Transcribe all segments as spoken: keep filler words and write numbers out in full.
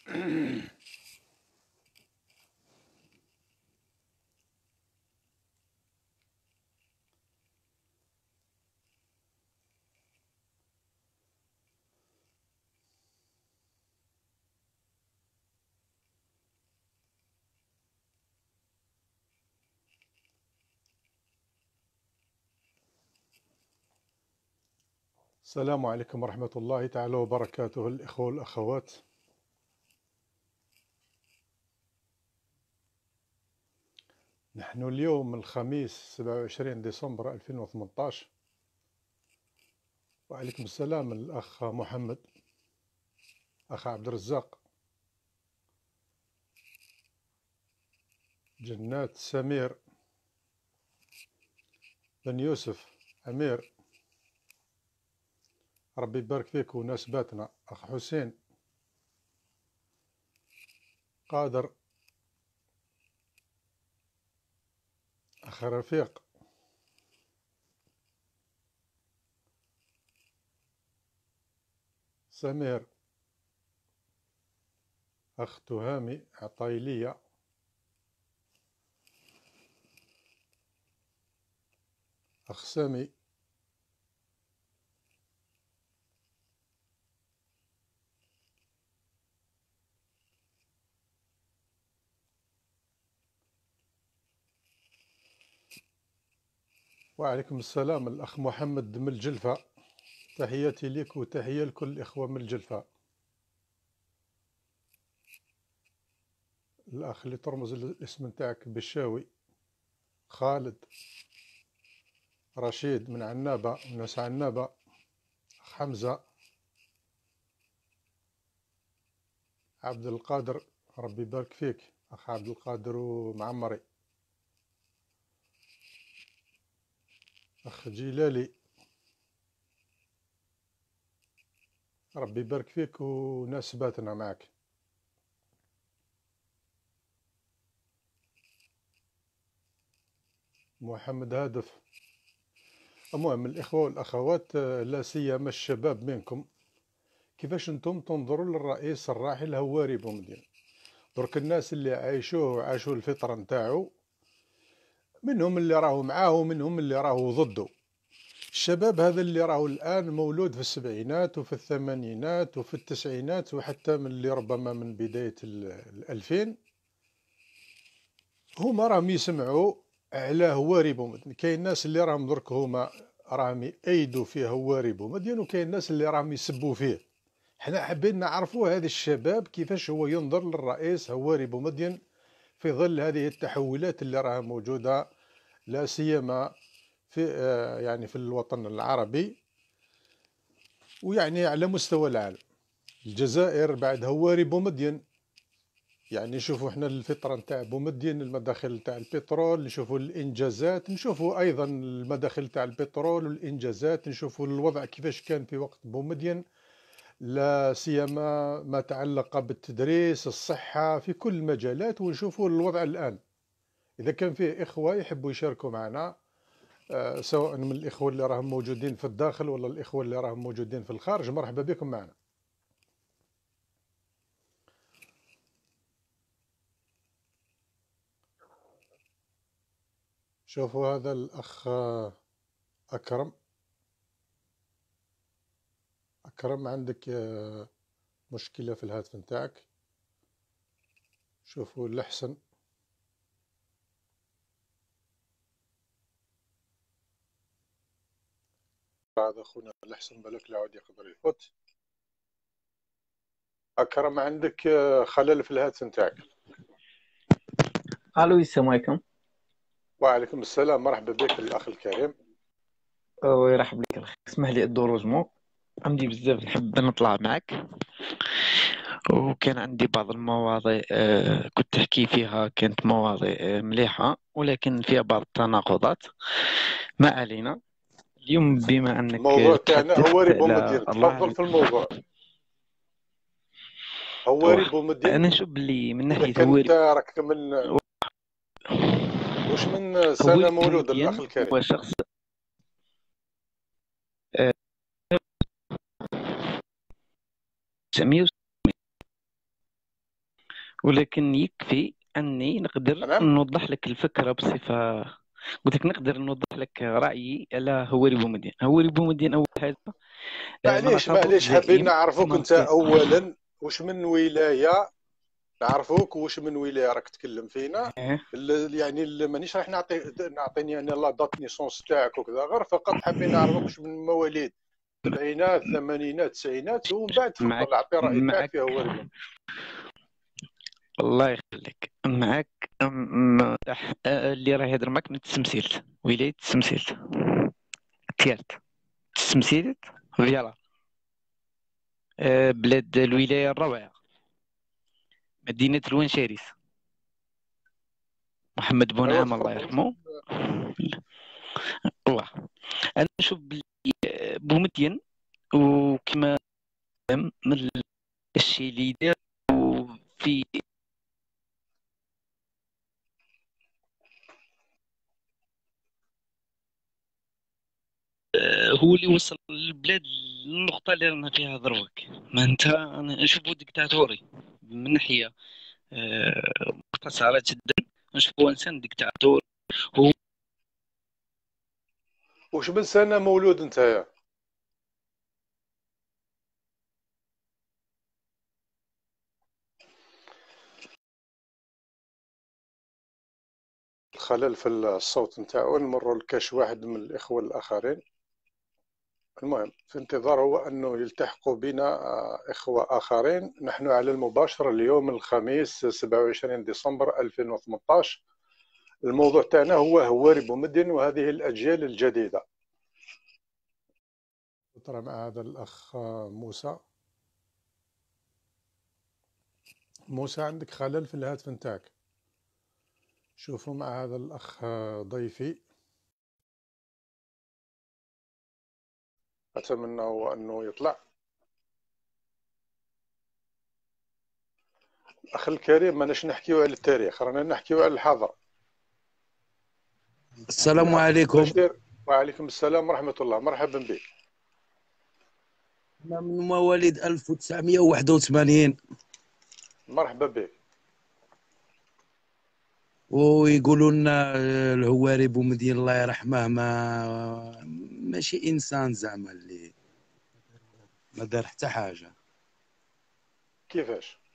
السلام عليكم ورحمة الله تعالى وبركاته الإخوة والأخوات. نحن اليوم الخميس سبعة وعشرين ديسمبر ألفين وثمنطاش. وعليكم السلام الأخ محمد، أخ عبد الرزاق، جنات، سمير، بن يوسف، أمير، ربي يبارك فيك وناسباتنا، أخ حسين، قادر، أخ رفيق، سمير، أخ تهامي، عطايلية، أخ سامي، وعليكم السلام الأخ محمد من الجلفة. تحياتي لك وتحية لكل الإخوة من الجلفة. الأخ اللي ترمز الاسم نتاعك بالشاوي، خالد، رشيد من عنابة، وناس عنابة، أخ حمزة، عبد القادر، ربي يبارك فيك أخ عبد القادر ومعمري، أخ جيلالي، ربي يبارك فيك وناسباتنا معك. محمد هادف. المهم الإخوة والأخوات، لا سيما الشباب منكم، كيفاش انتم تنظروا للرئيس الراحل هواري بومدين؟ درك الناس اللي عايشوه وعاشوا الفطرة نتاعو، منهم اللي راهو معاه ومنهم اللي راهو ضده. الشباب هذا اللي راهو الآن مولود في السبعينات وفي الثمانينات وفي التسعينات وحتى من اللي ربما من بداية الألفين، هما راهم يسمعوا على هواري بومدين. كاين الناس اللي راهم درك هما راهم يأيدوا فيه هواري بومدين، وكاين الناس اللي راهم يسبوا فيه. حنا حابين نعرفوا هذا الشباب كيفاش هو ينظر للرئيس هواري بومدين في ظل هذه التحولات اللي راها موجودة، لا سيما في يعني في الوطن العربي ويعني على مستوى العالم. الجزائر بعد هواري بومدين، يعني نشوفوا احنا الفطرة نتاع بومدين، المداخل نتاع البترول، نشوفوا الانجازات، نشوفوا ايضا المداخل نتاع البترول والانجازات، نشوفوا الوضع كيفاش كان في وقت بومدين، لا سيما ما تعلق بالتدريس، الصحة، في كل المجالات، ونشوفوا الوضع الآن. إذا كان فيه إخوة يحبوا يشاركوا معنا، آه سواء من الإخوة اللي راهم موجودين في الداخل ولا الإخوة اللي راهم موجودين في الخارج، مرحبا بكم معنا. شوفوا هذا الأخ أكرم. أكرم عندك مشكلة في الهاتف نتاعك. شوفوا الأحسن. هذا أخونا الأحسن بالك لا عاد يقدر يفوت. أكرم عندك خلل في الهاتف نتاعك. الو السلام عليكم. وعليكم السلام، مرحبا بك الأخ الكريم. ويرحب لك الخير. اسمح لي الدروجمون، عندي بزاف نحب نطلع معك، وكان عندي بعض المواضيع آه كنت تحكي فيها، كانت مواضيع آه مليحة ولكن فيها بعض التناقضات. ما علينا، اليوم بما أنك الموضوع تاعنا هواري تحدثت بومدين، على الله تفضل في الموضوع. هواري بومدين، أنا نشوف اللي من إذا ناحية كنت هواري، راك من وش من سنة هواري مولود الأخ بومدين الكريم؟ هو شخص آه تسعمية ولكن يكفي أني نقدر نعم. نوضح لك الفكرة بصفة، قلت لك نقدر نوضح لك رأيي على هواري بومدين. هواري بومدين أول حاجة آه، ما معليش نعتبروش معليش حابين زعيم نعرفوك كما انت كان. اولا واش من ولايه، نعرفوك واش من ولايه راك تكلم فينا. آه، ال- يعني ال- مانيش راح نعطي نعطيني انا لا دات نيسونس تاعك وكذا، غير فقط حابين نعرفوك واش من مواليد السبعينات الثمانينات التسعينات، ومن بعد معك تفضل اعطي الراي تاعك معك في هواري بومدين. الله يخليك. معك أم- آه، اللي راه يهضر معك من التسمسيلت، ولاية التسمسيلت، تيارت التسمسيلت، فيلا آه، بلاد الولاية الروعة، مدينة الونشاريس، محمد ايوا بونعام الله تفضل. يرحمه. الله، انا نشوف بلي بومدين وكما من الشيء اللي دار في هو اللي وصل البلاد للنقطة اللي رانا فيها دروك. ما انت انا نشوفه ديكتاتوري من ناحية آه، مختصرة جدا، نشوفه انسان ديكتاتور. هو واش من سنه مولود انت؟ خلل في الصوت نتاعو، نمروا لكاش واحد من الاخوه الاخرين. المهم في انتظار هو انه يلتحقوا بنا آه، اخوه اخرين. نحن على المباشر اليوم الخميس سبعة وعشرين ديسمبر ألفين وثمنطاش. الموضوع تاعنا هو هواري بومدين وهذه الاجيال الجديده. ترى مع هذا الاخ آه، موسى. موسى عندك خلل في الهاتف نتاعك. شوفوا مع هذا الاخ آه، ضيفي. اتمنى هو انه يطلع. الاخ الكريم ماناش نحكيو على التاريخ، رانا نحكيو على الحاضر. السلام الاخ عليكم. بشير. وعليكم السلام ورحمه الله، مرحبا بك. أنا من مواليد ألف وتسعمائة وواحد وثمانين، مرحبا بك. ويقولوا لنا الهواري بومدين الله يرحمه ما ماشي انسان زعما اللي ما دار حتى حاجه، كيفاش؟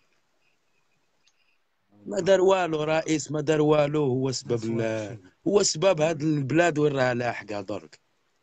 ما دار والو، رئيس ما دار والو. هو سبب ال- هو سبب هاد البلاد وين راها لاحقه درك.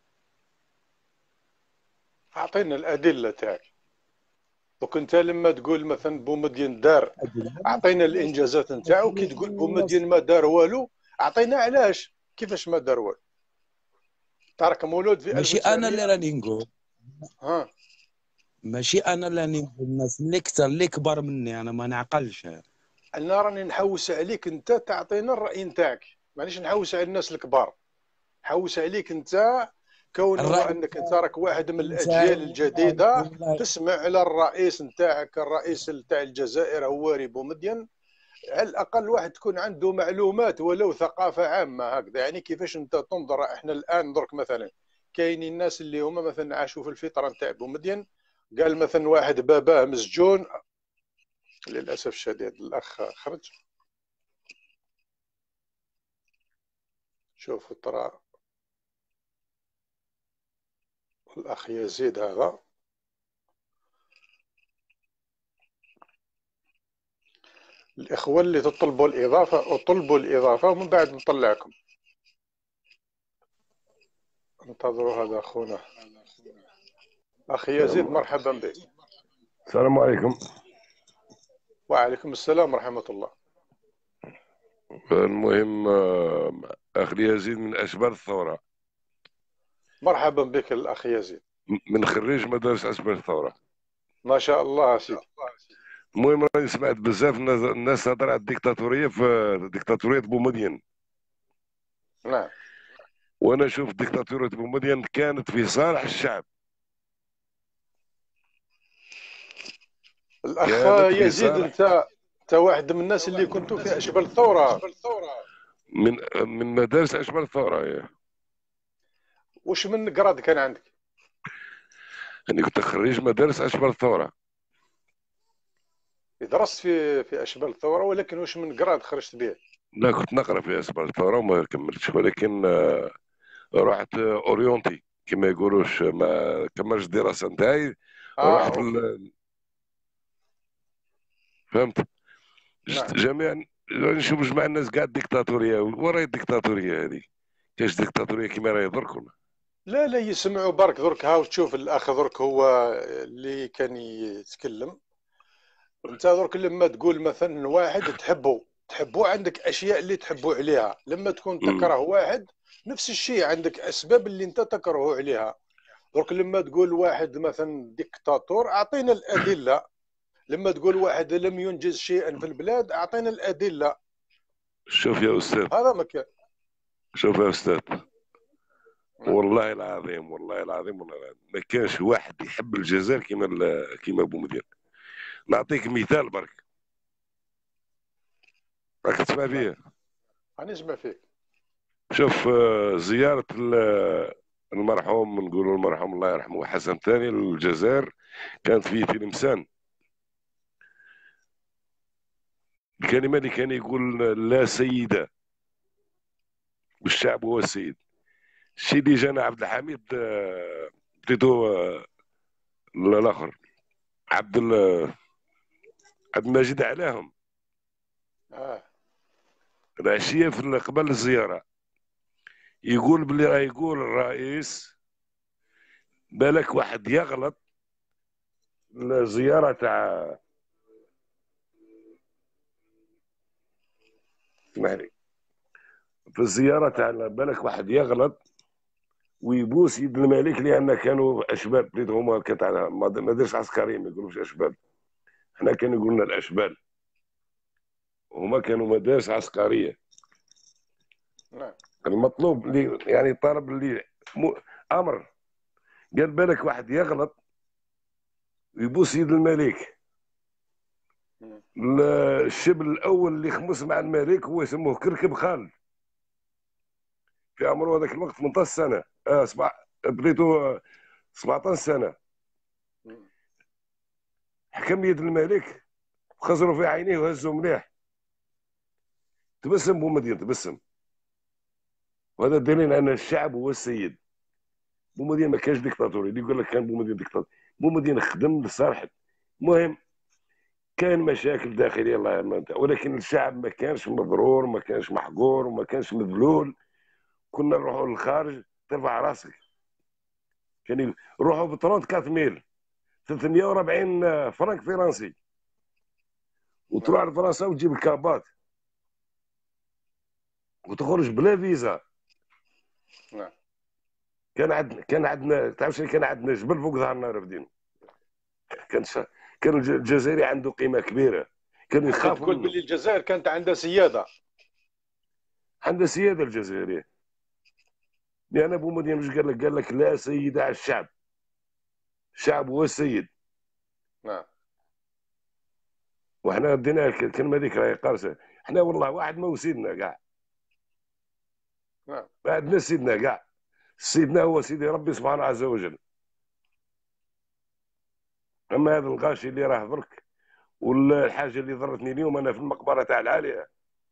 اعطينا الادله تاعك. دوك انت لما تقول مثلا بومدين دار، اعطينا الانجازات نتاعو. كي تقول بومدين ما دار والو، اعطينا علاش، كيفاش ما دار والو. تراك مولود في ماشي انا اللي ألف وتسعمائة. راني نقول، ها. ماشي انا اللي راني نقول، الناس اللي كثر اللي كبر مني انا ما نعقلش. انا راني نحوس عليك انت تعطينا الراي نتاعك، مانيش نحوس على الناس الكبار. حوس عليك انت، كون هو الراي انك انت راك واحد من نتاعي الاجيال والله الجديده، والله تسمع على الرئيس نتاعك، الرئيس تاع الجزائر هواري بومدين. على الاقل واحد تكون عنده معلومات ولو ثقافه عامه هكذا. يعني كيفاش انت تنظر؟ احنا الان درك مثلا كاينين الناس اللي هما مثلا عاشوا في الفتره نتاع بومدين. قال مثلا واحد باباه مسجون. للاسف الشديد الاخ خرج. شوف ترى الاخ يزيد هذا. الاخوه اللي تطلبوا الاضافه اطلبوا الاضافه ومن بعد نطلعكم. انتظروا هذا اخونا اخي يزيد، السلام مرحبا بك. السلام عليكم. وعليكم السلام ورحمه الله. المهم آه، أخي يزيد من أشبال الثورة، مرحبا بك الاخ يزيد. م- من خريج مدارس أشبال الثورة. ما شاء الله سيدي. المهم راني سمعت بزاف الناس الناس تهضر على الديكتاتورية، في ديكتاتورية بومدين. نعم. وأنا نشوف ديكتاتورية بومدين كانت في صالح الشعب. الاخ كانت في يزيد، صالح انت انت واحد من الناس اللي كنتوا في اشبال الثوره. من من مدارس أشبال الثورة. إيه. وش من قراد كان عندك؟ يعني كنت خريج مدارس أشبال الثورة. درست في في اشبال الثوره، ولكن واش من قراد خرجت به؟ لا كنت نقرا في اسبال الثوره وما كملتش، ولكن آه، رحت آه، اورينتي كما يقولوش، ما كملتش الدراسه نتاعي. اه رحت اوكي. ال- فهمت. جست- نعم. جميعا نشوف جماعة الناس قاعد ديكتاتوريه، وراي الديكتاتوريه هذه كاش ديكتاتوريه كيما راهي درك ولا؟ لا لا، يسمعوا برك درك، هاو تشوف الاخ درك هو اللي كان يتكلم. انت درك لما تقول مثلا واحد تحبه تحبه عندك اشياء اللي تحبه عليها، لما تكون امم تكره واحد نفس الشيء عندك اسباب اللي انت تكرهه عليها. درك لما تقول واحد مثلا ديكتاتور اعطينا الادله، لما تقول واحد لم ينجز شيئا في البلاد اعطينا الادله. شوف يا استاذ، هذا ما كان. شوف يا استاذ، نعم. والله العظيم والله العظيم والله العظيم ما كانش واحد يحب الجزائر كيما ال- كيما بومدين. نعطيك مثال برك، راك تسمع نعم. فيه. انا نسمع فيك. شوف آه، زيارة ال- المرحوم، نقولوا المرحوم الله يرحمه حسن الثاني للجزائر، كانت في تلمسان. الكلمة اللي كان يقول لا سيدة والشعب هو السيد. الشيء اللي جانا عبد الحميد آه، بديتو آه، الاخر عبد ال- عبد المجيد عليهم اه. العشية في ال- قبل الزيارة، يقول باللي راه يقول الرئيس بالك واحد يغلط. الزيارة تاع، اسمح لي، في الزيارة تاع بالك واحد يغلط ويبوس يد الملك، لان كانوا اشبال بديت هما كانت على ما دارش عسكريين ما يقولوش اشبال، احنا كانوا يقولوا لنا الاشبال، هما كانوا مدارس عسكريه. نعم. المطلوب اللي يعني طالب اللي م... امر، قال بالك واحد يغلط ويبوس يد الملك. مم. الشبل الاول اللي خمس مع الملك هو يسموه كركب خالد، في عمره هذاك الوقت ثمانية عشر سنه، اه سبع بديتو سبعطاش سنه. مم. حكم يد الملك وخزروا في عينيه وهزوا مليح، تبسم بومدين تبسم. وهذا دليل ان الشعب هو السيد. بومدين ما كانش ديكتاتوري، اللي يقول لك كان بومدين ديكتاتور، بومدين خدم لصالح. المهم كان مشاكل داخليه الله يرحمه، ولكن الشعب ما كانش مضرور، ما كانش محقور، وما كانش مذلول. كنا نروحوا للخارج ترفع راسك، كان يروحوا ب ثلاثة وثلاثين ميل ثلاثمائة وأربعين فرنك فرنسي، نعم. وتروح لفرنسا وتجيب الكابات وتخرج بلا فيزا. نعم. كان عندنا كان عندنا تعرف شنو كان عندنا؟ جبل فوق ظهرنا رافدين. كان شا... كان الج- الجزائري عنده قيمه كبيره، كانوا انت يخافوا تقول منه. باللي الجزائر كانت عندها سياده. عنده سياده الجزائريه، لان ابو مدين مش قال لك؟ قال لك لا سيد على الشعب، الشعب هو السيد. نعم. وحنا دينا الكلمه هذيك راهي قارصه. احنا والله واحد ما هو سيدنا كاع، نعم. ما عندنا سيدنا كاع. سيدنا هو سيدي ربي سبحانه عز وجل. اما هذا الغاشي اللي راه درك، والحاجه اللي ضرتني اليوم انا في المقبره تاع العاليه،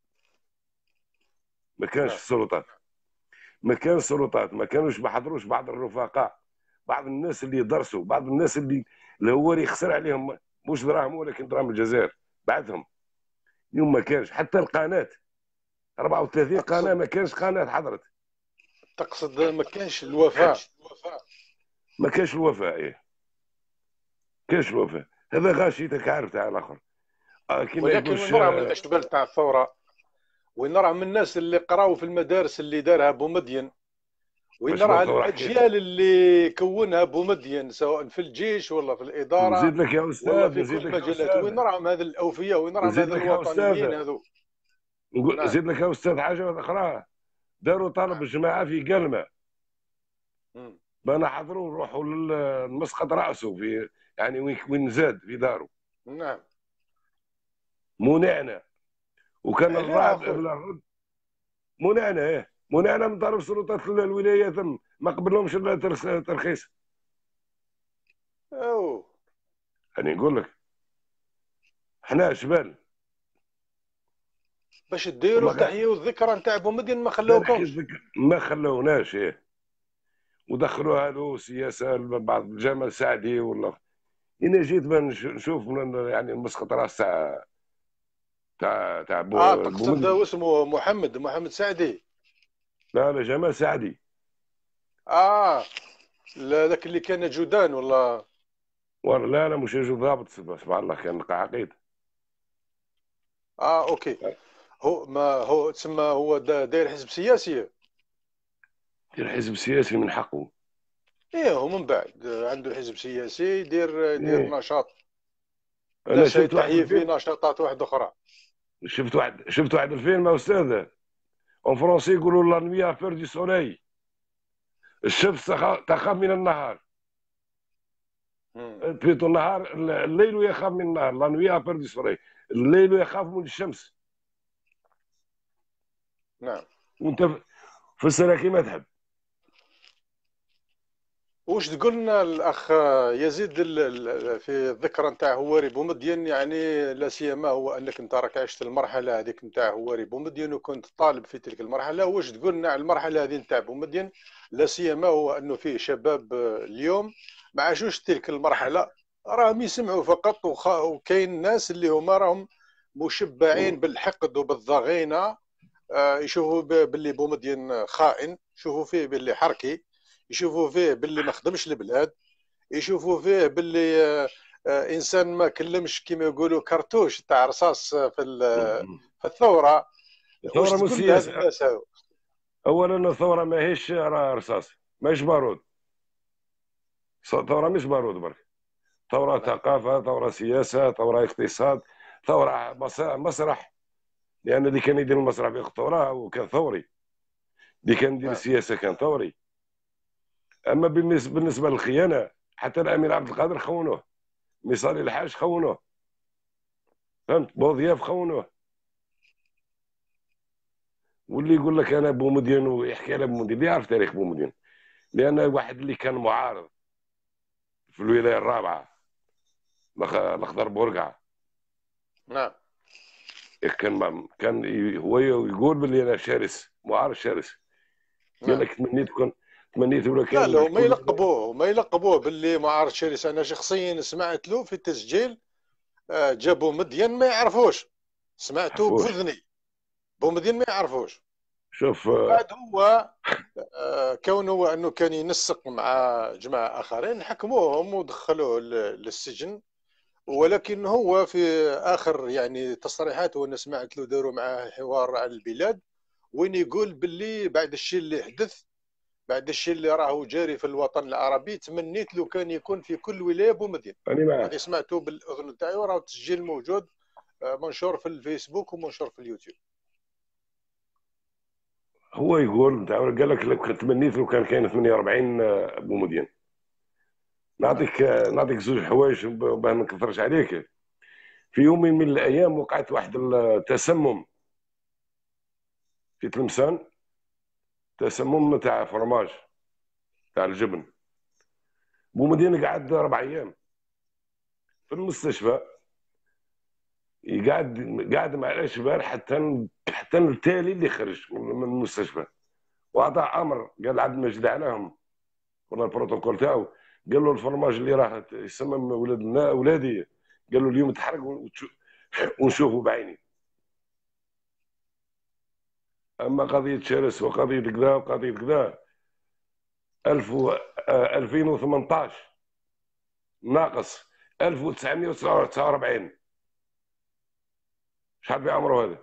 ما كانش نعم. السلطات، ما كان السلطات، ما كانوش ما حضروش بعض الرفقاء، بعض الناس اللي درسوا، بعض الناس اللي الهواري يخسر عليهم مش دراهم ولكن دراهم الجزائر بعثهم. اليوم ما كانش حتى القناه أربعة وثلاثين قناه، تقصد ما كانش قناه حضرت. تقصد ما كانش الوفاء. ما كانش الوفاء، ايه كانش الوفاء. هذا غاشيتك عارف تاع الاخر، آه كما ولكن يقول وين راهم الشارع. الاشبال تاع الثوره؟ وين راهم الناس اللي قراوا في المدارس اللي دارها بومدين؟ وين اشبال راه ثوره حكيت. الاجيال اللي كونها بومدين سواء في الجيش ولا في الاداره نزيد لك يا ولا استاذ، في نزيد كل لك يا المجالات؟ وين استاذ، راهم هذا الاوفياء؟ وين راهم نزيد هذا لك يا استاذ، الوطنيين هذو؟ نقول نعم. نزيد لك يا استاذ حاجه اخرى. داروا طلب نعم. الجماعه في قلمه، مم. ما حضروا نروحوا للمسقط راسه في، يعني وين وين زاد في داره. نعم. منعنا، وكان علاه الرعب اخوي؟ الرد. منعنا ايه، منعنا من طرف سلطات الولايات، ما قبلهمش حنا جبال باش ديروا والله غير التحيه والذكرى نتاع بومدين ما غير حكي خلوكمش. الذكر ما خلوناش ايه، ودخلوها له سياسه بعض جمال سعدي ولا. انا جيت بان نش- نشوف من يعني مسقط راس تاع تاع تاع اه بو- تقصد بومدين. اسمه محمد محمد سعدي. لا لا، جمال سعدي. اه لا، ذاك اللي كان جودان ولا. والله لا لا، مش يجوا ضابط سبحان الله، كان عقيد. اه اوكي. هو ما هو تسمى هو دا- داير حزب سياسي. دير حزب سياسي من حقه. ايه هو من بعد عنده حزب سياسي يدير يدير ايه، نشاط. انا الناس هاي شفت واحد تحيي فيه الفيلم، نشاطات واحدة اخرى. شفت واحد شفت واحد الفيلم يا استاذ، اون فرونسي يقولوا لا نوي افير دي سولي، الشمس تخ- تخاف من النهار. مم. بليتو النهار، الليل يخاف من النهار، لا نوي افير دي سولي، الليل يخاف من الشمس. نعم. وانت فسرها كيما تحب. واش تقول لنا الاخ يزيد ال- ال- في الذكرى نتاع هواري بومدين، يعني لا سيما هو انك انت راك عشت المرحله هذيك نتاع هواري بومدين وكنت طالب في تلك المرحله. واش تقول لنا على المرحله هذه نتاع بومدين، لا سيما هو انه فيه شباب اليوم ما عاشوش تلك المرحله، راهم يسمعوا فقط، وخ- وكاين ناس اللي هما راهم مشبعين بالحقد وبالضغينه. آه، يشوفوا ب- باللي بومدين خائن، يشوفوا فيه باللي حركي، يشوفوا فيه باللي ما خدمش البلاد، يشوفوا فيه باللي آه، آه، انسان ما كلمش كما يقولوا كرتوش تاع رصاص في ال- في الثوره. واش الثوره مش تقول لهاد سياسه. الناس هذو؟ اولا الثوره ماهيش رصاص، ماهيش بارود. الثوره مش بارود برك، ثوره نعم. ثقافه، ثوره سياسه، ثوره اقتصاد، ثوره مس- مسرح. لان اللي كان يدير المسرح في الثوره هو كان ثوري، اللي كان يدير نعم. السياسه كان ثوري. اما بالنسبه بالنسبه للخيانه، حتى الامير عبد القادر خونوه، مصالي الحاج خونوه، فهمت، بوضياف خونوه. واللي يقول لك انا بومدين ويحكي على بومدين، اللي يعرف تاريخ بومدين، لان واحد اللي كان معارض في الولايه الرابعه، الأخ- الاخضر بورقع، نعم. كان كان هو يقول باللي انا شرس، معارض شرس. قال نعم. لك تمنيت كون تمنيت ولا لا لا، كان هما كل. يلقبوه هما يلقبوه باللي معارض شرس. انا شخصيا سمعت له في التسجيل، آه، جابوا مدين ما يعرفوش، سمعته عفوش. بوذني، بومدين ما يعرفوش. شوف من آه، بعد هو آه، كونه انه كان ينسق مع جماعه اخرين حكموهم ودخلوه ل- للسجن. ولكن هو في اخر يعني تصريحاته، وانا سمعت له داروا معاه حوار على البلاد، وين يقول باللي بعد الشيء اللي حدث، بعد الشيء اللي راهو جاري في الوطن العربي، تمنيت لو كان يكون في كل ولايه بومدين. انا هذه معاه. سمعته بالاذن تاعي، وراه التسجيل موجود، آه، منشور في الفيسبوك ومنشور في اليوتيوب. هو يقول قال لك لو كنت تمنيت لو كان كاين ثمانية وأربعين بومدين. نعم. نعطيك نعطيك زوج حوايج باه ما نكثرش عليك. في يوم من الايام وقعت واحد التسمم في تلمسان، تسمم تاع فرماج، تاع الجبن. بومدين قعد اربع ايام في المستشفى، قاعد قاعد مع الاشبال حتى حتى التالي اللي خرج من المستشفى، واعطى امر، قال عبد المجيد عليهم ولا البروتوكول تاعو، قال له الفرماج اللي راه يسمم ولادنا اولادي، قال له اليوم تحرق ونشوفه بعيني. اما قضيه شرس وقضيه كذا وقضيه كذا، ألف و ألفين وثمنطاش ناقص ألف وتسعمائة وتسعة وأربعين، شحال بعمره هذا؟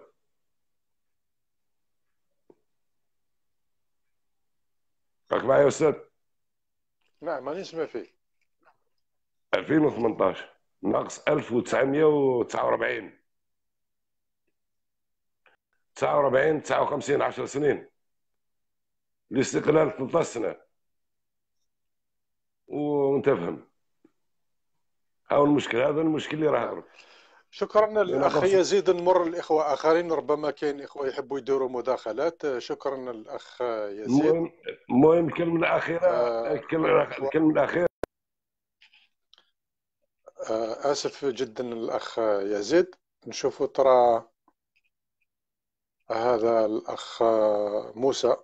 راك معايا يا استاذ؟ نعم ما نسمع فيه. ألفين وثمنطاش ناقص ألف وتسعمائة وتسعة وأربعين، تسعة وأربعين تسعة وخمسين، عشر سنين. الاستقلال ثلاثة عشر سنه، وانت فهم. هاو المشكل، هذا المشكل اللي راه نعم. درك. شكرا لان الاخ قص يزيد. نمر الاخوه اخرين، ربما كاين اخوه يحبوا يديروا مداخلات. شكرا الاخ يزيد. المهم المهم الكلمه الاخيره، آه، الكلمه الكلمه الاخيره آه، آسف جدا الأخ يزيد. نشوفوا ترى هذا الأخ موسى،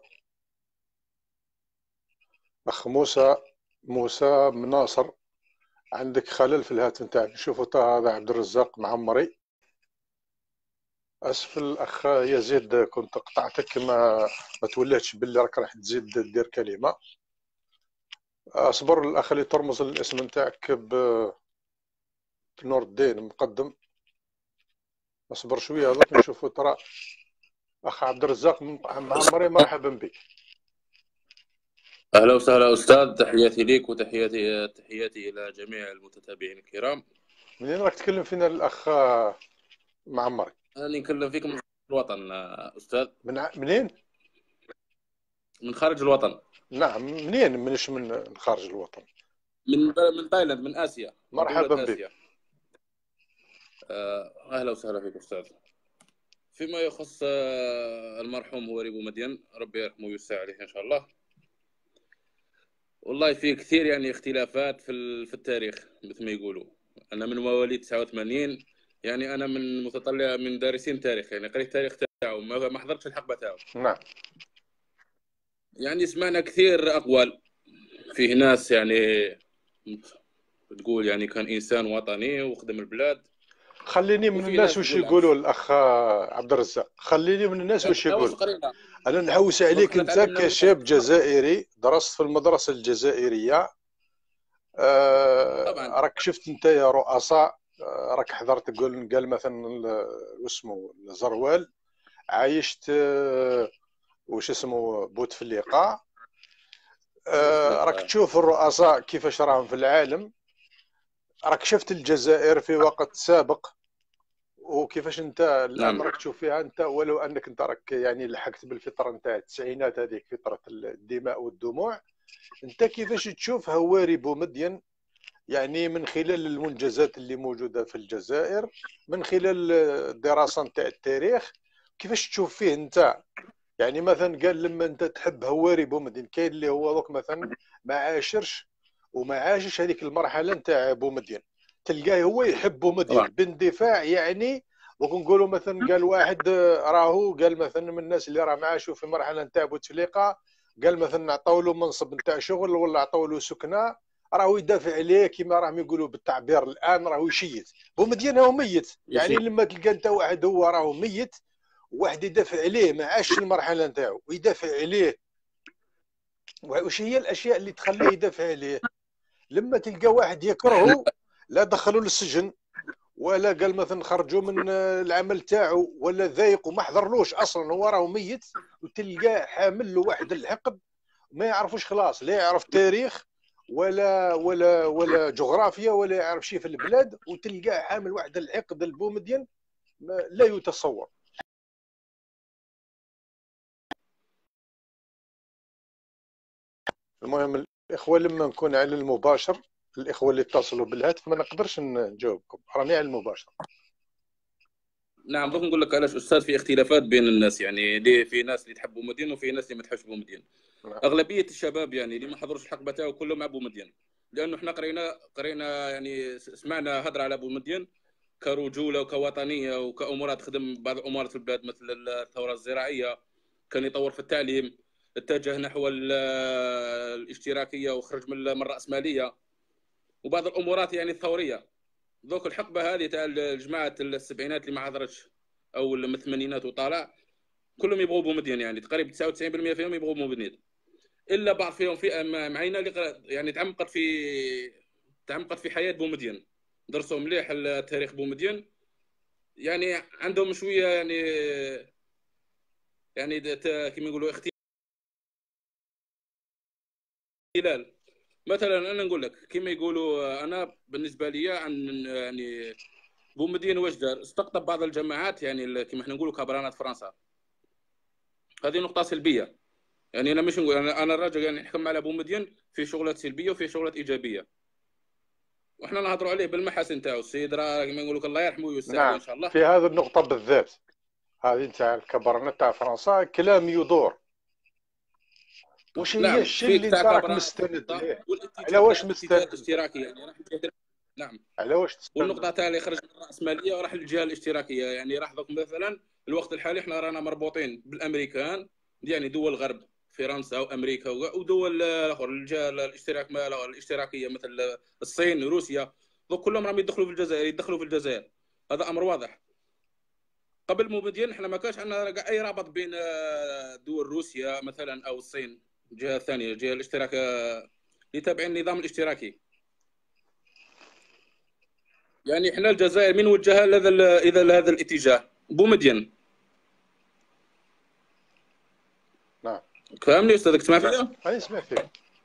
أخ موسى موسى من ناصر، عندك خلل في الهاتف نتاعك. نشوفوا ترى هذا عبد الرزاق معمري. أسف الأخ يزيد كنت قطعتك، ما ما توليتش باللي راك راح تزيد دير كلمة. أصبر الأخ اللي ترمز الاسم نتاعك بنور الدين مقدم، أصبر شوية هذاك نشوفوا ترى. أخ عبد الرزاق معمري مرحبا بك. أهلا وسهلا أستاذ، تحياتي ليك وتحياتي تحياتي إلى جميع المتتابعين الكرام. منين راك تكلم فينا الأخ معمري؟ أنا نكلم فيكم من الوطن أستاذ. من ع... منين؟ من خارج الوطن. نعم، منين؟ منش من خارج الوطن؟ من من تايلاند، من آسيا. مرحبا من بك. أهلا وسهلا فيك أستاذ. فيما يخص المرحوم هواري بومدين، ربي يرحمه ويوسع عليه إن شاء الله. والله في كثير يعني اختلافات في في التاريخ مثل ما يقولوا. أنا من مواليد تسعة وثمانين، يعني أنا من متطلع من دارسين تاريخ، يعني قريت التاريخ تاعو، ما حضرتش الحقبة تاعو. نعم. يعني سمعنا كثير أقوال، فيه ناس يعني تقول يعني كان إنسان وطني وخدم البلاد. خليني من الناس وش يقولوا الأخ عبد الرزاق، خليني من الناس وش يقولوا. أنا نحوس عليك أنت كشاب جزائري درست في المدرسة الجزائرية. آه راك شفت أنت يا رؤساء، آه راك حضرت تقول قال مثلا اسمه زروال، عايشت آه وش اسمه بوتفليقة. آه راك تشوف الرؤساء كيفاش راهم في العالم، راك شفت الجزائر في وقت سابق وكيفاش انت الان نعم. راك تشوف فيها انت، ولو انك انت راك يعني لحقت بالفتره نتاع التسعينات، هذيك فتره الدماء والدموع. انت كيفاش تشوف هواري بومدين يعني من خلال المنجزات اللي موجوده في الجزائر، من خلال الدراسه نتاع التاريخ، كيفاش تشوف فيه انت؟ يعني مثلا قال لما انت تحب هواري بومدين، كاين اللي هو دوك مثلا ما عاشرش وما عاشش هذيك المرحله نتاع بومدين، تلقاه هو يحب بومدين باندفاع. يعني ونقولوا مثلا قال واحد راهو قال مثلا من الناس اللي راه معاشوا في مرحله نتاع بوتفليقه، قال مثلا عطاو له منصب نتاع شغل ولا عطاو له سكنه، راهو يدافع عليه كما راهم يقولوا بالتعبير الان، راهو يشيت. بومدين هو ميت. يعني لما تلقى انت واحد هو راهو ميت، واحد يدافع عليه ما عاش المرحله نتاعو ويدافع عليه، وش هي الاشياء اللي تخليه يدافع عليه؟ لما تلقى واحد يكرهه لا دخلوا للسجن ولا قال مثلا خرجوا من العمل تاعو ولا ذايق وما حضرلوش اصلا، هو راه ميت، وتلقاه حامل له واحد الحقد ما يعرفوش خلاص، لا يعرف تاريخ ولا ولا ولا جغرافيا ولا يعرف شيء في البلاد، وتلقاه حامل واحد الحقد البومدين لا يتصور. المهم الاخوه لما نكون على المباشر، الاخوه اللي اتصلوا بالهاتف ما نقدرش نجاوبكم، راني على المباشر. نعم، دوك نقول لك علاش استاذ في اختلافات بين الناس، يعني ليه في ناس اللي تحب بومدين وفي ناس اللي ما تحبش بومدين. نعم. اغلبيه الشباب يعني اللي ما حضروش الحقبه تاعو كلهم مع بومدين، لانه احنا قرينا قرينا يعني سمعنا هضره على بومدين كرجوله وكوطنيه وكامورات، خدم بعض الامورات في البلاد مثل الثوره الزراعيه، كان يطور في التعليم، اتجه نحو الاشتراكيه وخرج من الراسماليه وبعض الامورات يعني الثوريه. ذوك الحقبه هذه تاع الجماعه السبعينات اللي ما حضرتش او الثمانينات وطالع، كلهم يبغوا بومدين، يعني تقريبا تسعة وتسعين بالمئة فيهم يبغوا بومدين، الا بعض فيهم فئه معينه اللي يعني تعمقت في تعمقت في حياه بومدين، درسوا مليح التاريخ بومدين، يعني عندهم شويه يعني يعني كما يقولوا اختلال. مثلا انا نقول لك كما يقولوا، انا بالنسبه لي عن يعني بومدين واش دار، استقطب بعض الجماعات يعني كما احنا نقولوا كبرانات فرنسا. هذه نقطه سلبيه، يعني انا مش نقول انا انا الراجل يعني نحكم على بومدين في شغلات سلبيه وفي شغلات ايجابيه، واحنا نهضروا عليه بالمحاسن تاعو. السيد راه كما نقولوا الله يرحمه ويوسع عليه. نعم. ان شاء الله في هذه النقطه بالذات هذه نتاع الكبرانات تاع فرنسا كلام يدور. وش هي نعم. الشيء اللي انت راك مستند ليه؟ على واش مستند؟ الاشتراكي يعني نعم. على واش تستنى؟ والنقطه تاع اللي خرج من الراسماليه وراح للجهه الاشتراكيه، يعني راح دوك مثلا الوقت الحالي احنا رانا مربوطين بالامريكان، يعني دول الغرب فرنسا وامريكا ودول الاخرى الجهه الاشتراك الاشتراكيه مثل الصين وروسيا، دوك كلهم راهم يدخلوا في الجزائر يدخلوا في الجزائر. هذا امر واضح. قبل مو مدين احنا ما كانش عندنا كاع اي رابط بين دول روسيا مثلا او الصين، الجهه الثانيه الجهه الاشتراك اللي تابعين النظام الاشتراكي. يعني احنا الجزائر من وجهها لهذا الى هذا الاتجاه بومدين. نعم فهمني استاذ تسمع فيا؟ انا نسمع فيك.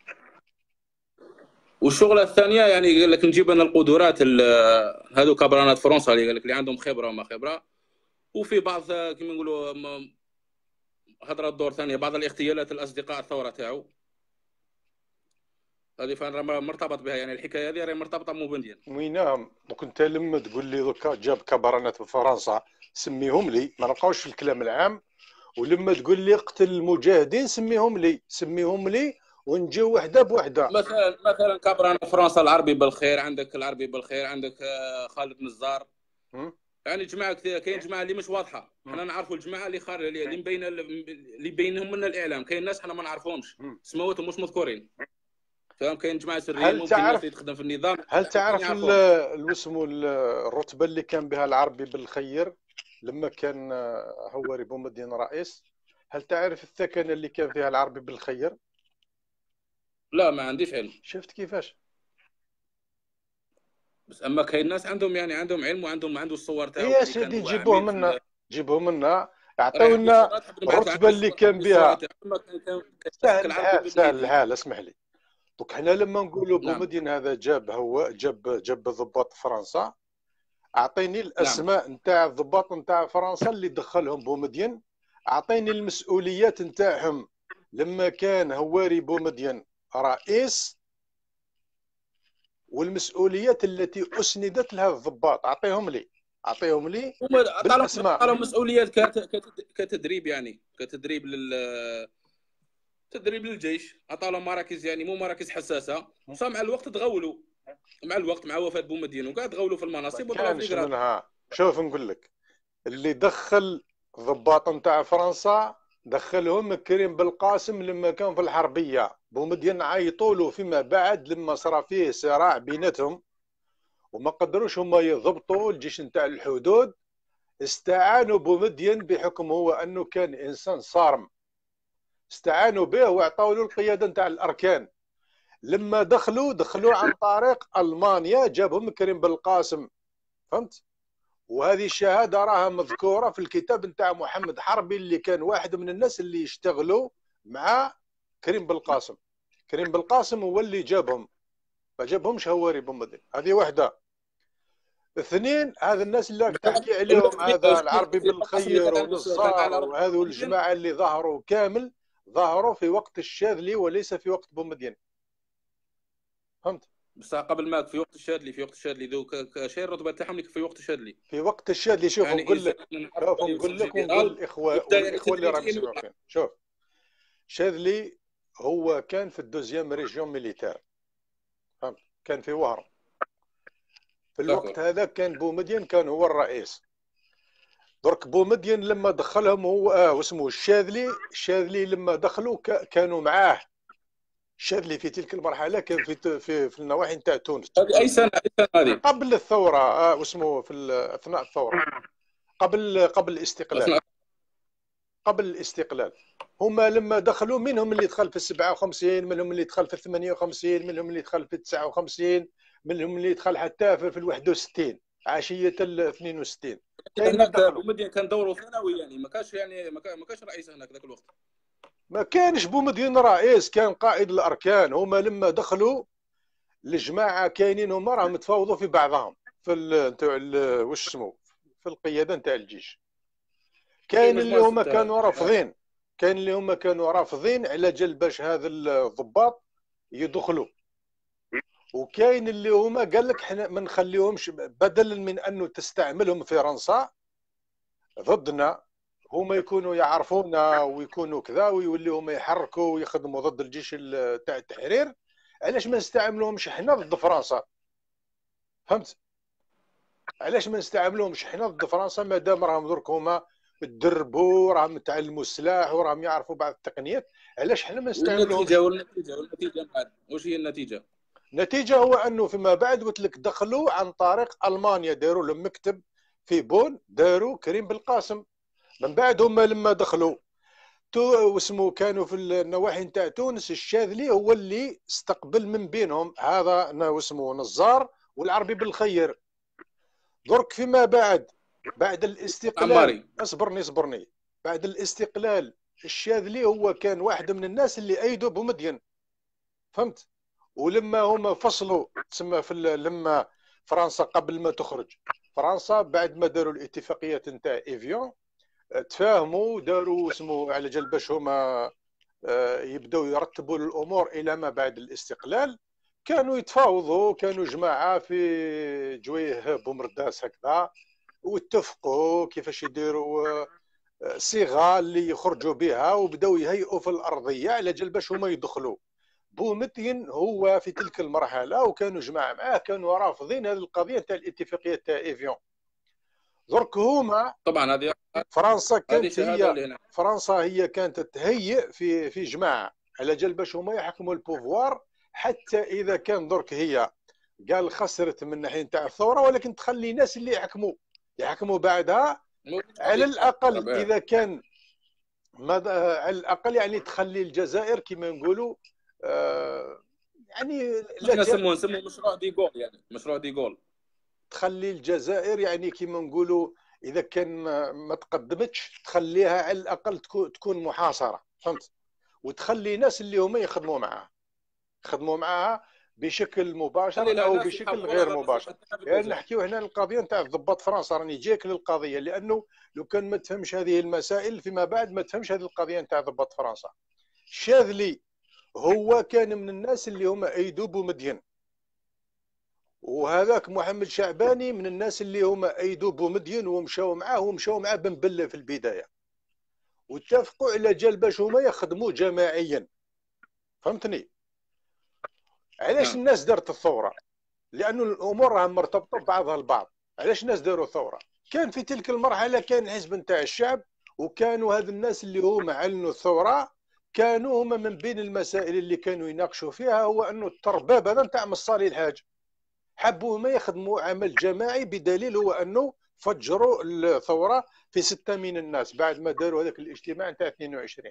والشغله الثانيه يعني قال لك نجيب انا القدرات هذو كبرانات فرنسا اللي قال لك اللي عندهم خبره وما خبره، وفي بعض كما نقولوا هضره الدور ثانيه بعض الاغتيالات الاصدقاء الثوره تاعو هذه فان مرتبط بها، يعني الحكايه هذه راهي مرتبطه بموبندين. وينام دوك انت لما تقول لي دوكا جاب كبرانات في فرنسا سميهم لي، ما نبقاوش في الكلام العام، ولما تقول لي قتل المجاهدين سميهم لي سميهم لي ونجيو وحده بوحده. مثلا مثلا كبران فرنسا العربي بالخير، عندك العربي بالخير، عندك خالد نزار، يعني جماعه كثير. كاين جماعه اللي مش واضحه، حنا نعرفوا الجماعه اللي خارج اللي مبين اللي بينهم من الاعلام، كاين ناس حنا ما نعرفهمش سمواتهم مش مذكورين، فاهم؟ كاين جماعه سريه ممكن الناس اللي تخدم في النظام. هل تعرف الوسمو الرتبه اللي كان بها العربي بالخير لما كان هواري بومدين رئيس؟ هل تعرف الثكنه اللي كان فيها العربي بالخير؟ لا ما عنديش علم. شفت كيفاش؟ بس اما كاين ناس عندهم يعني عندهم علم وعندهم عنده الصور تاعو. يا سيدي جيبوه منا جيبوه منا يعطيونا الرتبه اللي كان بها. سهل الحال سهل الحال اسمح لي. دوك حنا لما نقولوا بومدين هذا جاب هو جاب جاب ضباط فرنسا، اعطيني الاسماء نتاع الضباط نتاع فرنسا اللي دخلهم بومدين، اعطيني المسؤوليات نتاعهم لما كان هواري بومدين رئيس، والمسؤوليات التي اسندت لها الضباط اعطيهم لي اعطيهم لي بالاسماء. قالوا مسؤوليات كتدريب، يعني كتدريب لل تدريب للجيش، عطاهم مراكز يعني مو مراكز حساسه، وصار مع الوقت تغولوا مع الوقت مع وفاه بومدين وقاعد تغولوا في المناصب وطلعوا في منها. شوف نقول لك اللي دخل الضباط نتاع فرنسا دخلهم كريم بالقاسم لما كان في الحربيه. بومدين عيطوا له فيما بعد لما صار فيه صراع بيناتهم وما قدروش هما يضبطوا الجيش نتاع الحدود، استعانوا بومدين بحكم هو انه كان انسان صارم، استعانوا به واعطوا له القياده نتاع الاركان. لما دخلوا دخلوا عن طريق المانيا، جابهم كريم بالقاسم، فهمت؟ وهذه الشهاده راها مذكوره في الكتاب نتاع محمد حربي اللي كان واحد من الناس اللي يشتغلوا مع كريم بالقاسم. كريم بالقاسم هو اللي جابهم، ما جابهمش هواري بومدين. هذه واحده. اثنين، هذا الناس اللي راك تحكي عليهم هذا العربي بالخير ونصار وهذو الجماعه اللي ظهروا كامل ظهروا في وقت الشاذلي وليس في وقت بومدين، فهمت؟ بس قبل ما في وقت الشاذلي في وقت الشاذلي ذوك شيء الرتبه تاعهم في وقت الشاذلي في وقت الشاذلي. شوف يعني نقول لك شوف نقول لك ونقول الاخوه والاخوه اللي راهم يسمعوا فينا. شوف شاذلي هو كان في الدوزيام ريجيون ميليتير، فهمت؟ كان في وهران في الوقت هذا، كان بومدين كان هو الرئيس. درك بومدين لما دخلهم هو اه واسمه الشاذلي، الشاذلي لما دخلوا كانوا معاه. الشاذلي في تلك المرحله كان في في, في النواحي نتاع تونس. هذه اي سنه اي سنه هذه؟ قبل الثوره اه واسمه في اثناء الثوره، قبل قبل الاستقلال قبل الاستقلال. هما لما دخلوا منهم اللي دخل في السبعة وخمسين، منهم اللي دخل في الثمانية وخمسين، منهم اللي دخل في التسعة وخمسين، منهم اللي دخل حتى في الواحد وستين عشيه الاثنين وستين. هناك بومدين كان دوره ثانوي، يعني ما كانش يعني ما كانش رئيس هناك ذاك الوقت. ما كانش بومدين رئيس، كان قائد الاركان. هما لما دخلوا الجماعه كاينين هما راهم تفاوضوا في بعضهم في نتاع واش اسمه في القياده نتاع الجيش. كاين اللي هما كانوا رافضين كاين اللي هما كانوا رافضين على جال باش هذا الضباط يدخلوا، وكاين اللي هما قال لك حنا ما نخليهمش بدلا من انه تستعملهم فرنسا ضدنا، هما يكونوا يعرفونا ويكونوا كذا ويوليو هما يحركوا ويخدموا ضد الجيش تاع التحرير، علاش ما نستعملوهمش حنا ضد فرنسا؟ فهمت؟ علاش ما نستعملوهمش حنا ضد فرنسا مادام راهم درك هما تدربوا، راهم تعلموا السلاح وراهم يعرفوا بعض التقنيات، علاش حنا ما نستعملوهمش؟ والنتيجه والنتيجه والنتيجه بعد واش هي النتيجه؟ النتيجه هو انه فيما بعد قلت لك دخلوا عن طريق المانيا، داروا لهم مكتب في بون، داروا كريم بالقاسم. من بعد هما لما دخلوا تو واسمو كانوا في النواحي نتاع تونس، الشاذلي هو اللي استقبل من بينهم هذا واسمو نزار والعربي بالخير. درك فيما بعد بعد الاستقلال، عماري اصبرني اصبرني بعد الاستقلال الشاذلي هو كان واحد من الناس اللي ايدوا بومدين، فهمت؟ ولما هما فصلوا تسمى في لما فرنسا قبل ما تخرج فرنسا بعد ما داروا الاتفاقيه نتاع ايفيون، تفاهموا داروا اسمه على جال باش هما يبداو يرتبوا الامور الى ما بعد الاستقلال. كانوا يتفاوضوا، كانوا جماعه في جويه بومرداس هكذا، واتفقوا كيفاش يديروا صيغه اللي يخرجوا بها، وبداو يهيئوا في الارضيه على جال باش هما يدخلوا. بومدين هو في تلك المرحله وكانوا جماعه معاه كانوا رافضين هذه القضيه تاع الاتفاقيه تاع ايفيون. درك هما طبعا هذه فرنسا هذه كانت شهاده هي لهنا. فرنسا هي كانت تهيئ في في جماعه على جال باش هما يحكموا البوفوار، حتى اذا كان درك هي قال خسرت من ناحيه تاع الثوره، ولكن تخلي ناس اللي يحكموا يحكموا بعدها على الاقل. اذا كان ماذا على الاقل يعني تخلي الجزائر كما نقولوا آه يعني احنا نسموه نسموه مشروع ديغول، يعني مشروع ديغول. تخلي الجزائر يعني كما نقولوا اذا كان ما تقدمتش تخليها على الاقل تكون محاصره، فهمت؟ وتخلي ناس اللي هما يخدموا معها يخدموا معها بشكل مباشر او بشكل غير مباشر. يعني نحكيو هنا القضيه نتاع ضباط فرنسا، راني جايك للقضيه، لانه لو كان ما تفهمش هذه المسائل فيما بعد ما تفهمش هذه القضيه نتاع ضباط فرنسا. الشاذلي هو كان من الناس اللي هما ايدوا بومدين، وهذاك محمد شعباني من الناس اللي هما ايدوا بومدين ومشاو معاه ومشاو معاه بن بله في البدايه، واتفقوا على جال باش هما يخدموا جماعيا، فهمتني؟ علاش الناس دارت الثوره؟ لانه الامور راها مرتبطه ببعضها البعض. علاش الناس داروا ثوره؟ كان في تلك المرحله كان حزب نتاع الشعب، وكانوا هذ الناس اللي هما اعلنوا الثوره كانوا هما من بين المسائل اللي كانوا يناقشوا فيها هو انه الترباب هذا نتاع مصالي الحاج حبوا ما يخدموا عمل جماعي، بدليل هو انه فجروا الثوره في ستة من الناس بعد ما داروا هذاك الاجتماع نتاع اثنين وعشرين.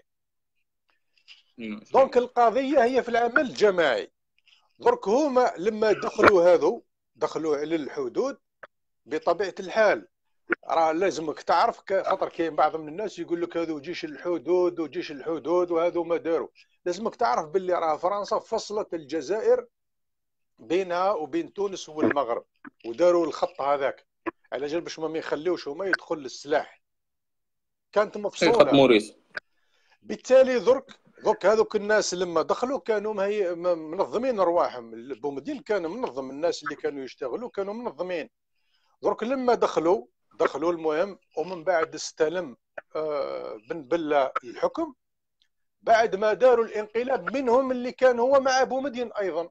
دونك القضيه هي في العمل الجماعي. درك هما لما دخلوا هذو دخلوا على الحدود، بطبيعه الحال راه لازمك تعرف خاطر كاين بعض من الناس يقول لك هذو جيش الحدود وجيش الحدود وهذو ما داروا. لازمك تعرف باللي راه فرنسا فصلت الجزائر بينها وبين تونس والمغرب، وداروا الخط هذاك على جال باش ما يخليوش هما يدخل السلاح، كانت مفصوله خط موريس. بالتالي درك درك هذوك الناس لما دخلوا كانوا هي منظمين ارواحهم. بومدين كان منظم، الناس اللي كانوا يشتغلوا كانوا منظمين. درك لما دخلوا دخلوا المهم ومن بعد استلم آه بن بله الحكم بعد ما داروا الانقلاب، منهم اللي كان هو مع بومدين ايضا.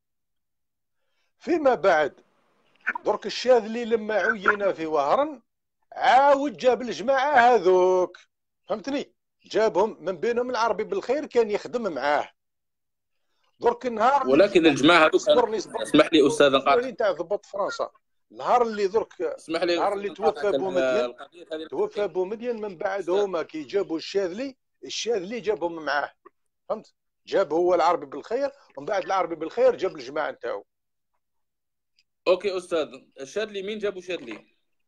فيما بعد درك الشاذلي لما عين في وهران عاود جاب الجماعه هذوك، فهمتني؟ جابهم من بينهم العربي بالخير كان يخدم معاه. درك النهار ولكن الجماعه هذوك اسمح لي استاذ نقاطع تاع ضباط فرنسا، النهار اللي درك اسمح لي النهار اللي توفى بومدين توفى بومدين من بعد هما كي جابوا الشاذلي الشاذلي جابهم معاه، فهمت؟ جاب هو العربي بالخير ومن بعد العربي بالخير جاب الجماعه نتاعو. اوكي استاذ، الشاذلي مين جابوا شاذلي؟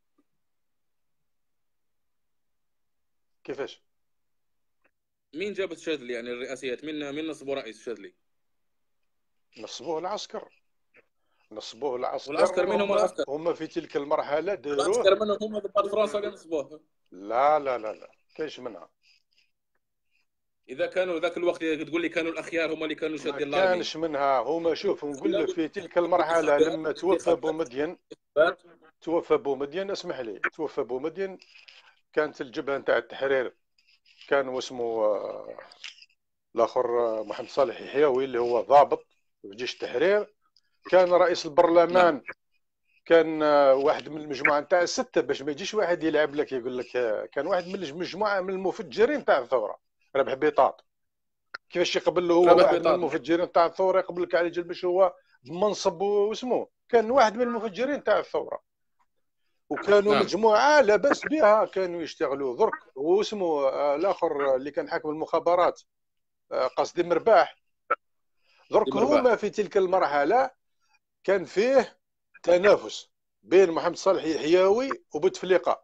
كيفاش؟ مين جاب الشاذلي يعني الرئاسيات؟ مين مين نصبوا رئيس الشاذلي؟ نصبوه العسكر نصبوه العسكر والعسكر مين هم العسكر؟ هم في تلك المرحله داروه العسكر منهم هم ضباط فرنسا اللي نصبوه. لا لا لا لا كاينش منها. اذا كانوا ذاك الوقت تقول لي كانوا الاخيار هم اللي كانوا شادين الارمي، ما كانش منها. هما شوف نقول لك في تلك المرحله لما توفى بومدين توفى بومدين اسمح لي توفى بومدين كانت الجبهه نتاع التحرير كان واسمه الاخر محمد صالح حيوي اللي هو ضابط في جيش التحرير، كان رئيس البرلمان كان آه، واحد من المجموعه نتاع السته، باش ما يجيش واحد يلعب لك يقول لك آه، كان واحد من المجموعه من المفجرين تاع الثوره، ربح بيطاط. كيفاش يقبل له هو ربح واحد من بطاط. المفجرين تاع الثوره، يقبل لك على جال باش هو بمنصب واسمه، كان واحد من المفجرين تاع الثوره. وكانوا نعم. مجموعه لا باس بها، كانوا يشتغلوا درك. واسمه آه، الاخر اللي كان حاكم المخابرات آه، قصدي مرباح، درك مرباح. هما في تلك المرحله كان فيه تنافس بين محمد صالح يحيوي وبوتفليقه.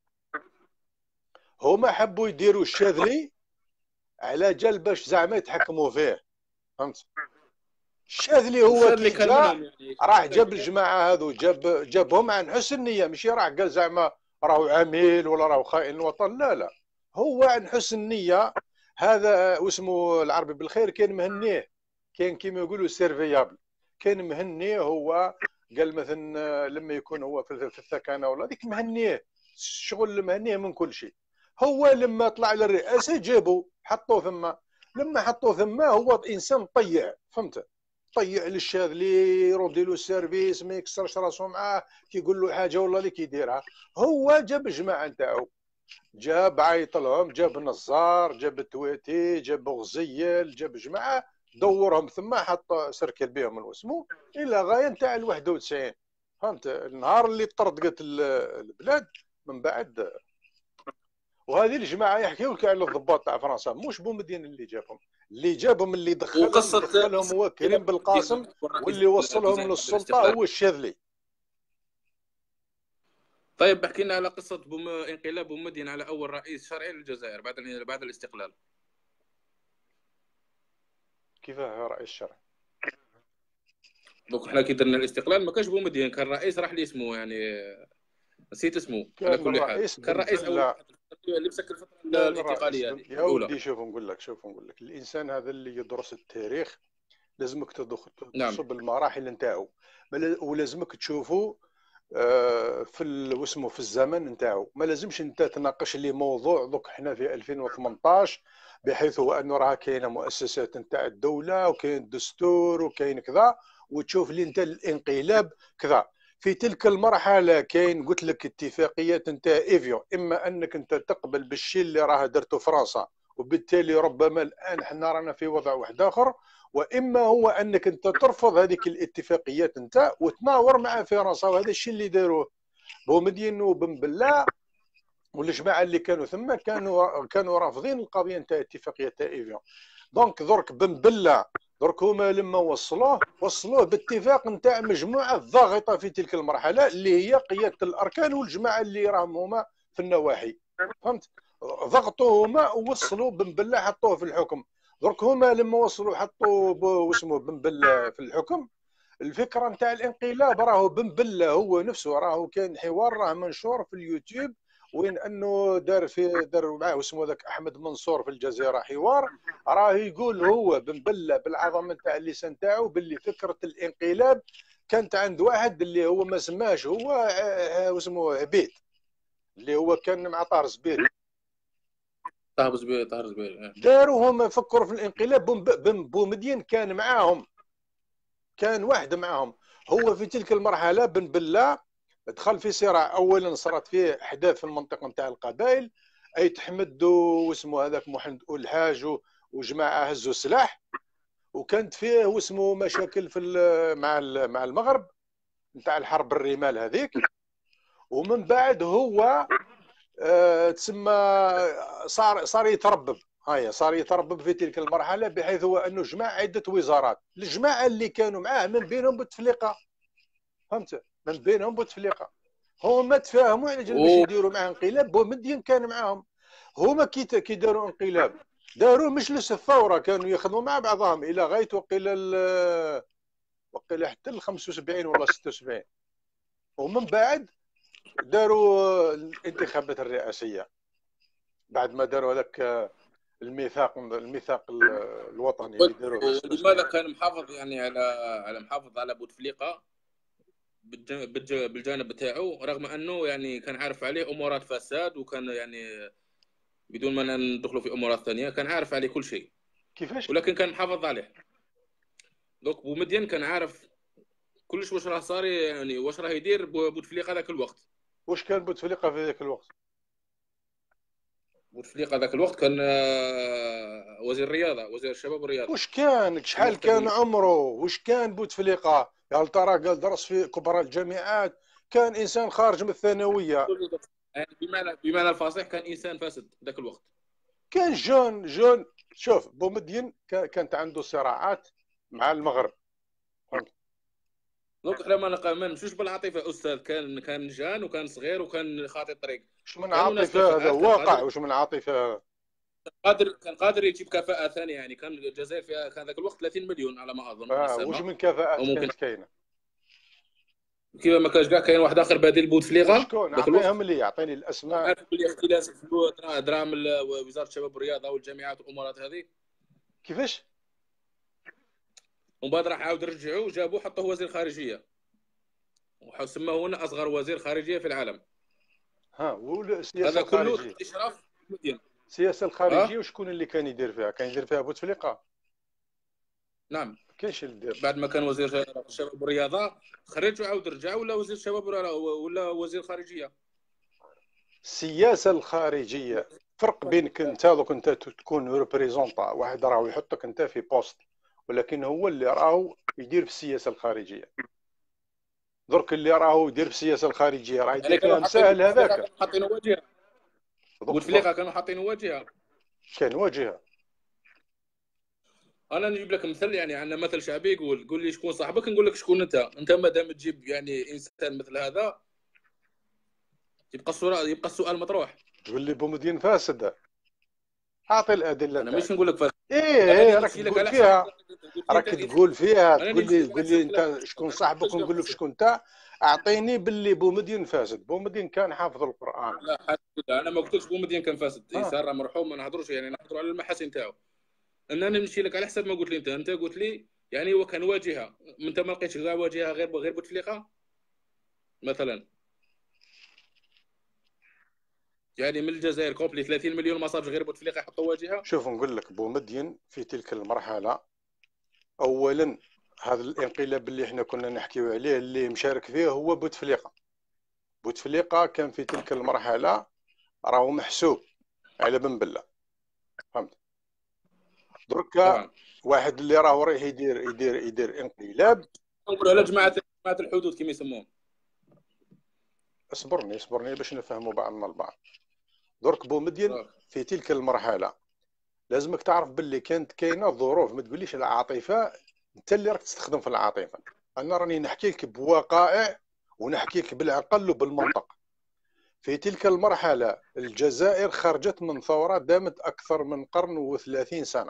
هما حبوا يديروا الشاذلي على جال باش زعما يتحكموا فيه، فهمت؟ الشاذلي هو الشاذلي كي كان جا منهم يعني راح جاب الجماعه هذو، جاب جابهم عن حسن نيه، ماشي راح قال زعما راهو عميل ولا راهو خائن الوطن، لا لا، هو عن حسن نيه. هذا واسمه العربي بالخير كان مهنيه، كان كيما يقولوا سيرفيابل، كان مهنيه. هو قال مثلا لما يكون هو في في الثكنه ولا ديك مهنيه، الشغل مهنيه من كل شيء. هو لما طلع للرئاسه جابوا حطوه ثم، لما حطوه ثم هو انسان طيع، فهمت؟ طيع للشاذلي، يرد له السيرفيس، ما يكسرش راسه معاه، كيقول له حاجه والله اللي كيديرها. هو جاب الجماعه نتاعو، جاب عيط لهم، جاب نزار، جاب تويتي، جاب غزيل، جاب جماعه دورهم ثم حط سركل بهم الوسمو الى غايه نتاع ال واحد وتسعين، فهمت؟ النهار اللي طردقت البلاد من بعد. وهذه الجماعه يحكيوا لك على الضباط تاع فرنسا، مش بومدين اللي جابهم، اللي جابهم اللي دخلهم وقصة دخلهم هو كريم بالقاسم، واللي وصلهم للسلطه هو الشاذلي. طيب احكي لنا على قصة بوم... انقلاب بومدين على أول رئيس شرعي للجزائر بعد بعد الاستقلال. كيف رئيس شرعي؟ دوك احنا كي درنا الاستقلال ما كانش بومدين، كان رئيس راح لي اسمه يعني نسيت اسمه. على كل حال كان رئيس أول اللي مسك الفترة الانتقالية هذه يا ودي. شوف نقول لك شوف نقول لك الإنسان هذا اللي يدرس التاريخ لازمك تدخل نعم. بالمراحل نتاعو، ولازمك تشوفه في واسمه في الزمن نتاعو. ما لازمش انت تناقش لي موضوع دوك احنا في ألفين وثمنطاش بحيث هو انه راه كاينه مؤسسات نتاع الدوله وكاين دستور وكاين كذا، وتشوف لي انت الانقلاب كذا. في تلك المرحله كاين قلت لك اتفاقيات نتاع ايفيون، اما انك انت تقبل بالشيء اللي راه درته فرنسا وبالتالي ربما الان احنا رانا في وضع واحد اخر، واما هو انك انت ترفض هذيك الاتفاقيات انت وتناور مع فرنسا. وهذا الشيء اللي داروه بومدين وبن بلا والجماعه اللي كانوا ثم كانوا كانوا رافضين القضيه نتاع اتفاقيه تاع ايفيون. دونك درك بن بلا درك هما لما وصلوه وصلوه باتفاق نتاع مجموعه ضاغطه في تلك المرحله اللي هي قياده الاركان والجماعه اللي راهم هما في النواحي، فهمت؟ ضغطوا هما ووصلوا بن بلا حطوه في الحكم. درك هما لما وصلوا حطوا واسمه بن بلا في الحكم. الفكره نتاع الانقلاب راهو بن بلا هو نفسه راهو كان حوار راه منشور في اليوتيوب، وين انه دار في دار معاه اسمه ذاك احمد منصور في الجزيره حوار، راه يقول هو بن بلا بالعظمه نتاع اللسان تاعو باللي فكره الانقلاب كانت عند واحد اللي هو ما سماش هو اسمه عبيد اللي هو كان مع طاهر زبيري. طاهر زبيري طاهر زبيري داروا هما فكروا في الانقلاب. بن بومدين كان معاهم، كان واحد معاهم. هو في تلك المرحله بن بلا دخل في صراع. اولا صارت فيه احداث في المنطقه نتاع القبائل، اي تحمد واسمه هذاك محمد الحاج وجماعه هزوا السلاح، وكانت فيه واسمه مشاكل في مع مع المغرب نتاع الحرب الرمال هذيك. ومن بعد هو آه تسمى صار صار يتربب، هاي صار يتربب في تلك المرحله بحيث هو انه جمع عده وزارات. الجماعه اللي كانوا معاه من بينهم بوتفليقه، فهمت؟ من بينهم بوتفليقه. هما تفاهموا على جال باش يديروا معاه انقلاب. بومدين كان معاهم. هما كي كي داروا انقلاب داروا مجلس الثوره، كانوا يخدموا مع بعضهم الى غايه وقيل وقيل حتى ل خمسة وسبعين ولا ستة وسبعين. ومن بعد داروا الانتخابات الرئاسيه بعد ما داروا هذاك الميثاق الميثاق الوطني اللي داروه. لماذا كان محافظ يعني على على محافظ على بوتفليقه بالجانب بتاعه رغم انه يعني كان عارف عليه امورات فساد، وكان يعني بدون ما ندخلوا في امورات ثانيه كان عارف عليه كل شيء كيفاش، ولكن كان محافظ عليه. دوك بومدين كان عارف كلش واش راه صار يعني واش راه يدير بوتفليقه ذاك الوقت. واش كان بوتفليقه في ذاك الوقت؟ بوتفليقه ذاك الوقت كان آه، وزير الرياضه، وزير الشباب والرياضه. واش كان شحال كان عمره؟ واش كان بوتفليقه؟ هل ترى قال درس في كبرى الجامعات؟ كان انسان خارج من الثانويه. يعني بمعنى بمعنى الفصيح كان انسان فاسد ذاك الوقت. كان جون جون. شوف بومدين كانت عنده صراعات مع المغرب. فهمت؟ دونك احنا ما ما نمشوش بالعاطفه استاذ. كان كان جان وكان صغير وكان خاطي الطريق. واش من عاطفه هذا؟ واقع. واش من عاطفه؟ قادر كان قادر يجيب كفاءه ثانيه. يعني كان الجزائر فيها كان ذاك الوقت ثلاثين مليون على ما اظن. آه واش من كفاءات كانت كاينه؟ كيما ما كانش كاع كاين واحد اخر بديل بوتفليقه. شكون؟ عطيهم لي، يعطيني الاسماء. عارف بلي اختلاس دراهم وزاره الشباب والرياضه والجامعات والامورات هذه. كيفاش؟ ومن بعد راح عاود رجعوه جابوه حطوه وزير خارجيه وسموه هنا اصغر وزير خارجيه في العالم. ها والسياسه هذا الخارجيه كله اشراف مدين. السياسه الخارجيه وشكون اللي كان يدير فيها؟ كان يدير فيها بوتفليقه. نعم. كاينش اللي يدير. بعد ما كان وزير الشباب والرياضه خرج وعاود رجع ولا وزير الشباب ولا وزير خارجيه. السياسه الخارجيه فرق بينك انت دوك انت تكون ريبريزونطا واحد راهو يحطك انت في بوست، ولكن هو اللي راهو يدير في السياسه الخارجيه. درك اللي راهو يدير في السياسه الخارجيه راه يدير فيها مساهل. هذاك حاطين واجهه بوتفليقه كانوا حاطين واجهه. كان واجهه. انا نجيب لك مثل يعني عندنا مثل شعبي يقول قول لي شكون صاحبك نقول لك شكون انت. انت ما دام تجيب يعني انسان مثل هذا يبقى السؤال يبقى السؤال مطروح. تقول لي بومدين فاسد؟ اعطي الادله. انا مش نقول لك فاسد. ايه راك تقول فيها راك تقول فيها تقول لي تقول لي انت شكون صاحبك ونقول لك شكون انت. اعطيني باللي بومدين فاسد. بومدين كان حافظ القران. لا انا ما قلتلكش بومدين كان فاسد. انسان راه مرحوم ما نهضروش يعني نهضروا على المحاسن تاعو. انني نمشي لك على حسب ما قلت لي انت. انت قلت لي يعني هو كان واجهه. انت ما لقيتش كاع واجهه غير غير بوتفليقه مثلا. يعني من الجزائر كومبلي ثلاثين مليون ما صابش غير بوتفليقه يحطوا واجهه. شوف نقول لك بومدين في تلك المرحله اولا هذا الانقلاب اللي احنا كنا نحكيو عليه اللي مشارك فيه هو بوتفليقه. بوتفليقه كان في تلك المرحله راهو محسوب على بن بله. فهمت؟ دركا واحد اللي راهو رايح يدير يدير يدير انقلاب نقولوا على جماعه جماعه الحدود كما يسموهم. اصبرني اصبرني باش نفهموا بعضنا البعض. درك بومدين في تلك المرحله لازمك تعرف باللي كانت كاينه ظروف. ما تقوليش العاطفه، انت اللي راك تستخدم في العاطفه. انا راني نحكي لك بوقائع ونحكي لك بالعقل وبالمنطق. في تلك المرحله الجزائر خرجت من ثوره دامت اكثر من قرن وثلاثين سنه.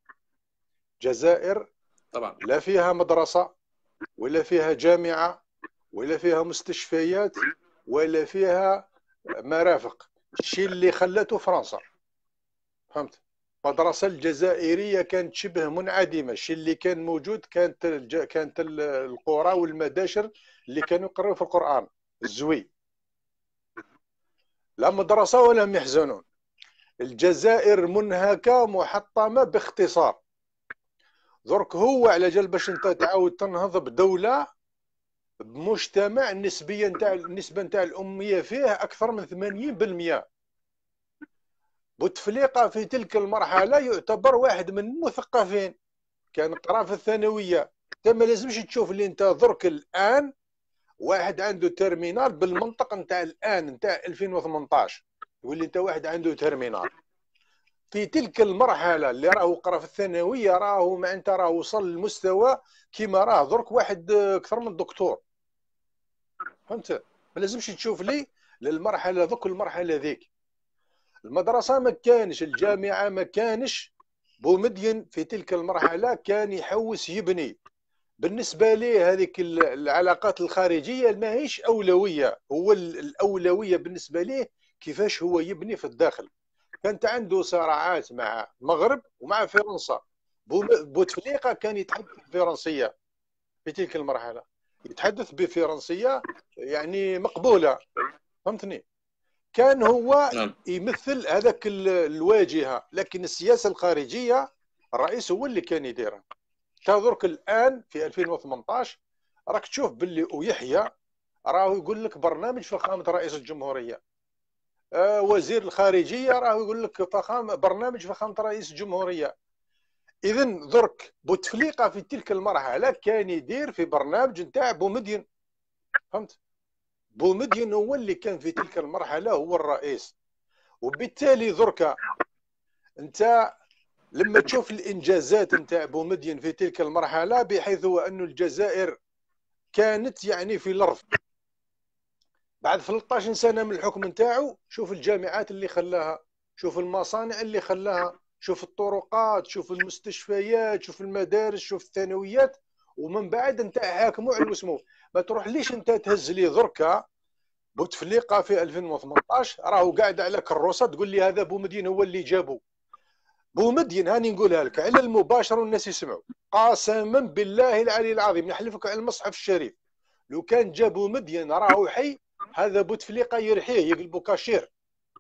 جزائر طبعا لا فيها مدرسه ولا فيها جامعه ولا فيها مستشفيات ولا فيها مرافق. الشيء اللي خلته فرنسا. فهمت؟ المدرسه الجزائريه كانت شبه منعدمه. الشيء اللي كان موجود كانت الج... كانت القرى والمداشر اللي كانوا يقرؤوا في القران الزوي. لا مدرسه ولا هم يحزنون. الجزائر منهكه محطمه باختصار. درك هو على جال باش انت تعاود تنهض بدوله بمجتمع نسبيا نتاع النسبه نتاع الاميه فيه اكثر من ثمانين بالمئة. بوتفليقه في تلك المرحله يعتبر واحد من المثقفين. كان قرا في الثانويه. انت ما لازمش تشوف اللي انت درك الان واحد عنده ترمينال بالمنطق نتاع الان نتاع ألفين وثمنطاش تقول لي انت واحد عنده ترمينال. في تلك المرحله اللي راهو قرا في الثانويه راهو ما انت راه وصل للمستوى كيما راه درك واحد اكثر من دكتور. فهمت؟ ما لازمش تشوف لي للمرحله ذوك المرحله ذيك. المدرسه ما كانش، الجامعه ما كانش. بومدين في تلك المرحله كان يحوس يبني. بالنسبه ليه هذيك العلاقات الخارجيه ما هيش اولويه. هو الاولويه بالنسبه ليه كيفاش هو يبني في الداخل. كانت عنده صراعات مع المغرب ومع فرنسا. بوتفليقه كان يتحدث بالفرنسيه في تلك المرحله. يتحدث بفرنسيه يعني مقبوله. فهمتني؟ كان هو يمثل هذاك الواجهه. لكن السياسه الخارجيه الرئيس هو اللي كان يديرها. تذكر الان في ألفين وثمنطاش راك تشوف باللي ويحيى راهو يقول لك برنامج فخامه رئيس الجمهوريه، آه وزير الخارجيه راهو يقول لك فخامه برنامج فخامه رئيس الجمهوريه. اذا درك بوتفليقه في تلك المرحله كان يدير في برنامج نتاع بومدين، فهمت؟ بومدين هو اللي كان في تلك المرحله هو الرئيس. وبالتالي درك انت لما تشوف الانجازات نتاع بومدين في تلك المرحله، بحيث هو انه الجزائر كانت يعني في الارض بعد ثلاثة عشر سنه من الحكم نتاعو. شوف الجامعات اللي خلاها، شوف المصانع اللي خلاها، شوف الطرقات، شوف المستشفيات، شوف المدارس، شوف الثانويات. ومن بعد انت حاكموا على واسمو. ما تروح ليش انت تهز لي دركا بوتفليقه في ألفين وثمنطاش راهو قاعد على كروسه تقول لي هذا بومدين هو اللي جابه. بومدين هاني نقولها لك على المباشر والناس يسمعوا، قسما بالله العلي العظيم نحلفك على المصحف الشريف، لو كان جا بومدين راهو حي هذا بوتفليقه يرحيه يقلبو كاشير،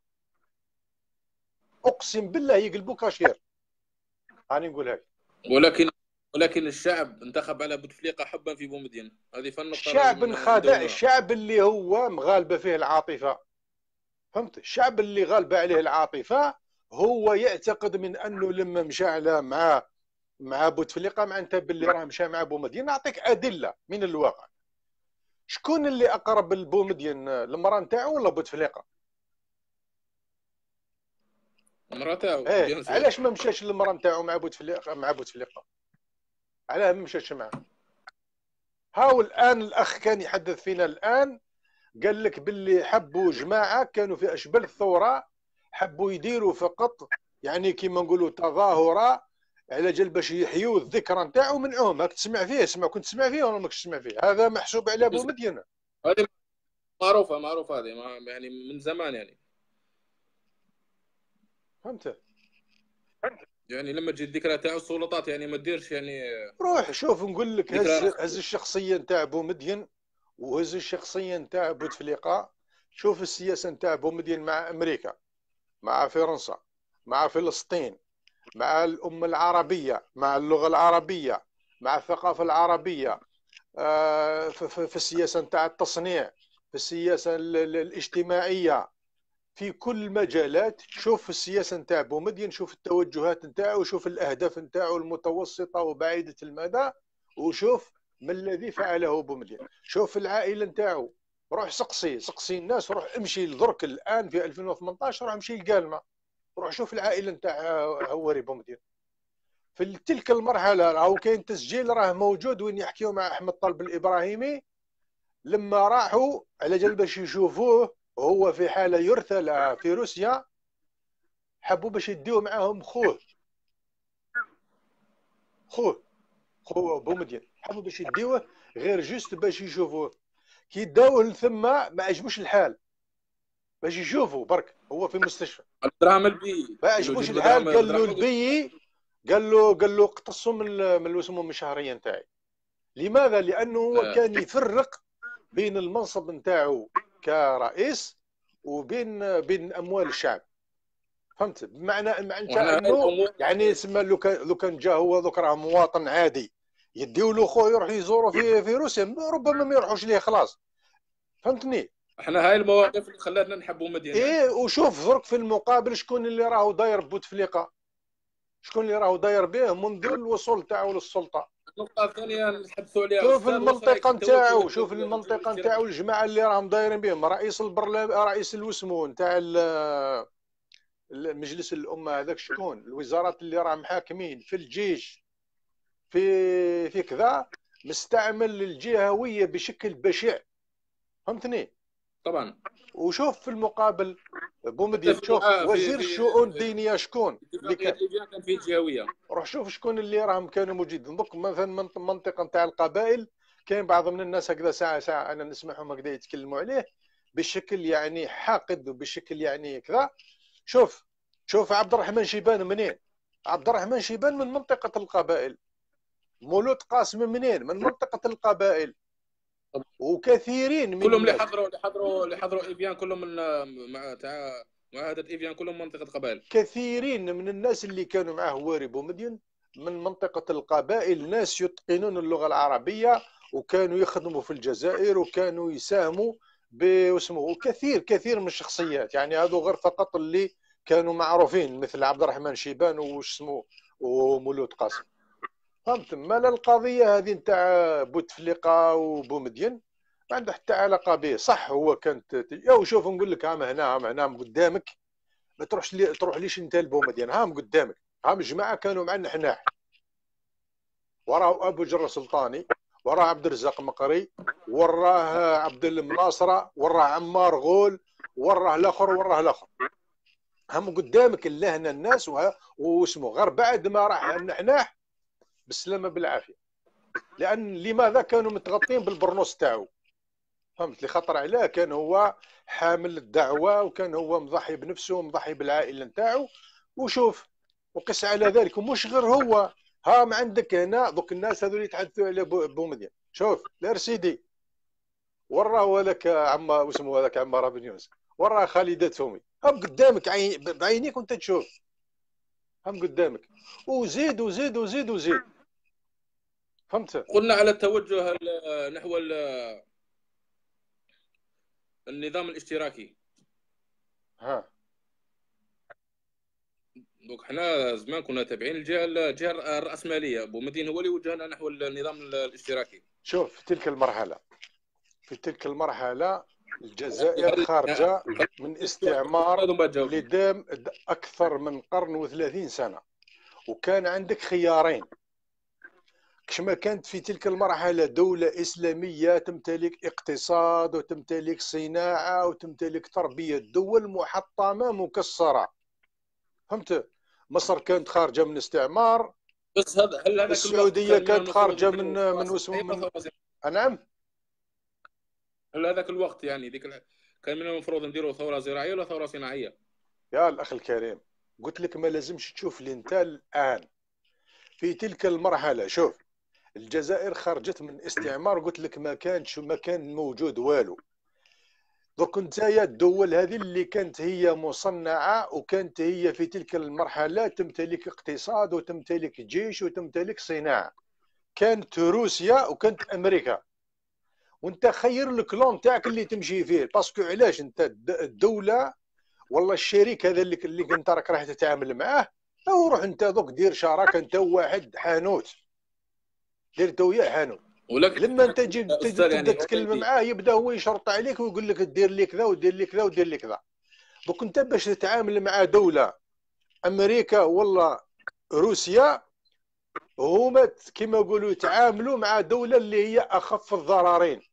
اقسم بالله يقلبو كاشير. هاني نقولها لك. ولكن ولكن الشعب انتخب على بوتفليقه حبا في بومدين، هذه فالنقطه الشعب لازم انخدع، ندونها. الشعب اللي هو مغالبه فيه العاطفه، فهمت؟ الشعب اللي غالبه عليه العاطفه هو يعتقد من انه لما مشى على مع مع بوتفليقه معناتها باللي راه مشى مع بومدين. نعطيك ادله من الواقع. شكون اللي اقرب لبومدين، المراه نتاعو ولا بوتفليقه؟ المراه تاعو. ايه علاش ما مشاش المراه نتاعو مع بوتفليقه مع بوتفليقه؟ علاه ما مشاش معاه؟ هاو الان الاخ كان يحدث فينا الان، قال لك باللي حبوا جماعه كانوا في اشبال الثوره، حبوا يديروا فقط يعني كيما نقولوا تظاهره على جال باش يحيوا الذكرى نتاعو منعهم. هاك تسمع فيه، اسمع كنت تسمع فيه ولا ماكش تسمع فيه؟ هذا محسوب على بومدين. هذه معروفه معروفه هذه يعني من زمان يعني. فهمت؟ يعني لما تجي الذكرى تاع السلطات يعني ما تديرش يعني. روح شوف نقول لك، هز هز الشخصيه نتاع بومدين وهز الشخصيه نتاع بوتفليقه. شوف السياسه نتاع بومدين مع امريكا، مع فرنسا، مع فلسطين، مع الأمة العربية، مع اللغة العربية، مع الثقافة العربية، في السياسة نتاع التصنيع، في السياسة الاجتماعية، في كل المجالات. شوف السياسة نتاع بومدين، شوف التوجهات نتاعو، شوف الأهداف نتاعو المتوسطة وبعيدة المدى، وشوف ما الذي فعله بومدين. شوف العائلة نتاعو، روح سقسي سقسي الناس، روح امشي لدرك الآن في ألفين وثمنطاش، روح امشي لقالمة، روح شوف العائله نتاع هواري بومدين في تلك المرحله. راهو كاين تسجيل راه موجود وين يحكيوا مع احمد طلب الابراهيمي لما راحوا على جال باش يشوفوه وهو في حاله يرثى في روسيا، حبوا باش يديو معاهم خوه خوه خوه بومدين، حبوا باش يديوه غير جوست باش يشوفوه. كي داوه لثم ما عجبوش الحال باش يشوفوا برك هو في المستشفى. الدراهم البي ما عجبوش الحال، قال له البي قال له قال له اقتصوا من من اسمه من الشهريه نتاعي. لماذا؟ لانه هو آه. كان يفرق بين المنصب نتاعو كرئيس وبين بين اموال الشعب، فهمت؟ بمعنى معنى انه يعني يسمى لو كان لو كان جا هو ذوك راه مواطن عادي يديو له خوه يروح يزوروا في في روسيا، ربما ما يروحوش ليه خلاص، فهمتني؟ احنا هاي المواقف اللي خلاتنا نحبوا مدينه. ايه وشوف درك في المقابل شكون اللي راهو داير بوتفليقه، شكون اللي راهو داير به منذ الوصول تاعو للسلطه. النقطه الثانيه نحدثوا عليها، شوف المنطقه نتاعو، شوف المنطقه نتاعو الجماعه اللي راهم دايرين بهم، رئيس البرلمان رئيس الوسمو نتاع المجلس الامه هذاك شكون، الوزارات اللي راهم حاكمين في الجيش في في كذا، مستعمل الجهويه بشكل بشع، فهمتني؟ طبعا. وشوف في المقابل بومدين، شوف وزير الشؤون الدينيه شكون اللي كان كان فيه الجهويه. روح شوف شكون اللي راهم كانوا موجودين. دوك مثلا المنطقه نتاع القبائل كاين بعض من الناس هكذا ساعه ساعه انا نسمعهم هكذا يتكلموا عليه بشكل يعني حاقد وبشكل يعني كذا. شوف شوف عبد الرحمن شيبان منين؟ عبد الرحمن شيبان من منطقه القبائل. مولود قاسم منين؟ من منطقه القبائل. وكثيرين من كلهم اللي حضروا اللي حضروا اللي حضروا ايفيان كلهم من مع تاع معاهده ايفيان كلهم منطقه قبائل. كثيرين من الناس اللي كانوا معه هواري بومدين من منطقه القبائل، ناس يتقنون اللغه العربيه وكانوا يخدموا في الجزائر وكانوا يساهموا باسمه كثير كثير من الشخصيات، يعني هذو غير فقط اللي كانوا معروفين مثل عبد الرحمن شيبان وش اسمه ومولود قاسم. فهمت؟ مالا القضيه هذه نتاع بوتفليقه وبومدين ما عنده حتى علاقه به. صح هو كانت يا شوف نقول لك هام هنا هام هنا قدامك، ما تروحش لي تروح ليش انت لبومدين، هام قدامك هام جماعه كانوا مع النحناح، وراه ابو جره سلطاني، وراه عبد الرزاق مقري، وراه عبد المناصره، وراه عمار غول، وراه الاخر وراه الاخر، هم قدامك اللهنا الناس واسمه غير بعد ما راح النحناح بالسلامه بالعافيه. لان لماذا كانوا متغطين بالبرنوس تاعو، فهمت؟ اللي خطر عليه كان هو حامل الدعوه وكان هو مضحي بنفسه ومضحي بالعائله نتاعو. وشوف وقس على ذلك ومش غير هو، ها ما عندك هنا دوك الناس هذول يتحدثوا على بومدين. شوف الارسيدي وراه هذاك عم اسمه هذاك عمار بن يونس، وراه خالد تومي، هم قدامك عين بعينيك وانت تشوف، هم قدامك وزيد وزيد وزيد وزيد. فهمت؟ قلنا على التوجه نحو النظام الاشتراكي. ها دوك حنا زمان كنا تابعين الجهه الجهه الراسماليه، بومدين هو اللي وجهنا نحو النظام الاشتراكي. شوف في تلك المرحله في تلك المرحله الجزائر خارجه من استعمار اللي دام اكثر من قرن وثلاثين سنه، وكان عندك خيارين. كما كانت في تلك المرحله دوله اسلاميه تمتلك اقتصاد وتمتلك صناعه وتمتلك تربيه، دول محطمه مكسره. فهمت؟ مصر كانت خارجه من استعمار، بس هذا هل هذاك السعوديه كانت خارجه من من اسمه من نعم. هل هذاك الوقت يعني ذيك كان من المفروض نديروا ثوره زراعيه ولا ثوره صناعيه؟ يا الاخ الكريم قلت لك ما لازمش تشوف لي انت الان في تلك المرحله. شوف الجزائر خرجت من استعمار، قلت لك ما كانش ما كان موجود والو. دوك نتايا الدول هذه اللي كانت هي مصنعه وكانت هي في تلك المرحله تمتلك اقتصاد وتمتلك جيش وتمتلك صناعه، كانت روسيا وكانت امريكا. وانت خير الكلون تاعك اللي تمشي فيه، باسكو علاش انت الدوله والله الشريك هذا اللي اللي كنت راك راح تتعامل معاه، او روح انت دوك دير شراكه انت واحد حانوت، دير انت وياه حانوت. ولكن لما انت تجي تبدا يعني تتكلم معاه يبدا هو يشرط عليك ويقول لك دير لي كذا ودير لي كذا ودير لي كذا. دوك انت باش تتعامل مع دوله امريكا ولا روسيا، هما كما يقولوا يتعاملوا مع دوله اللي هي اخف الضررين.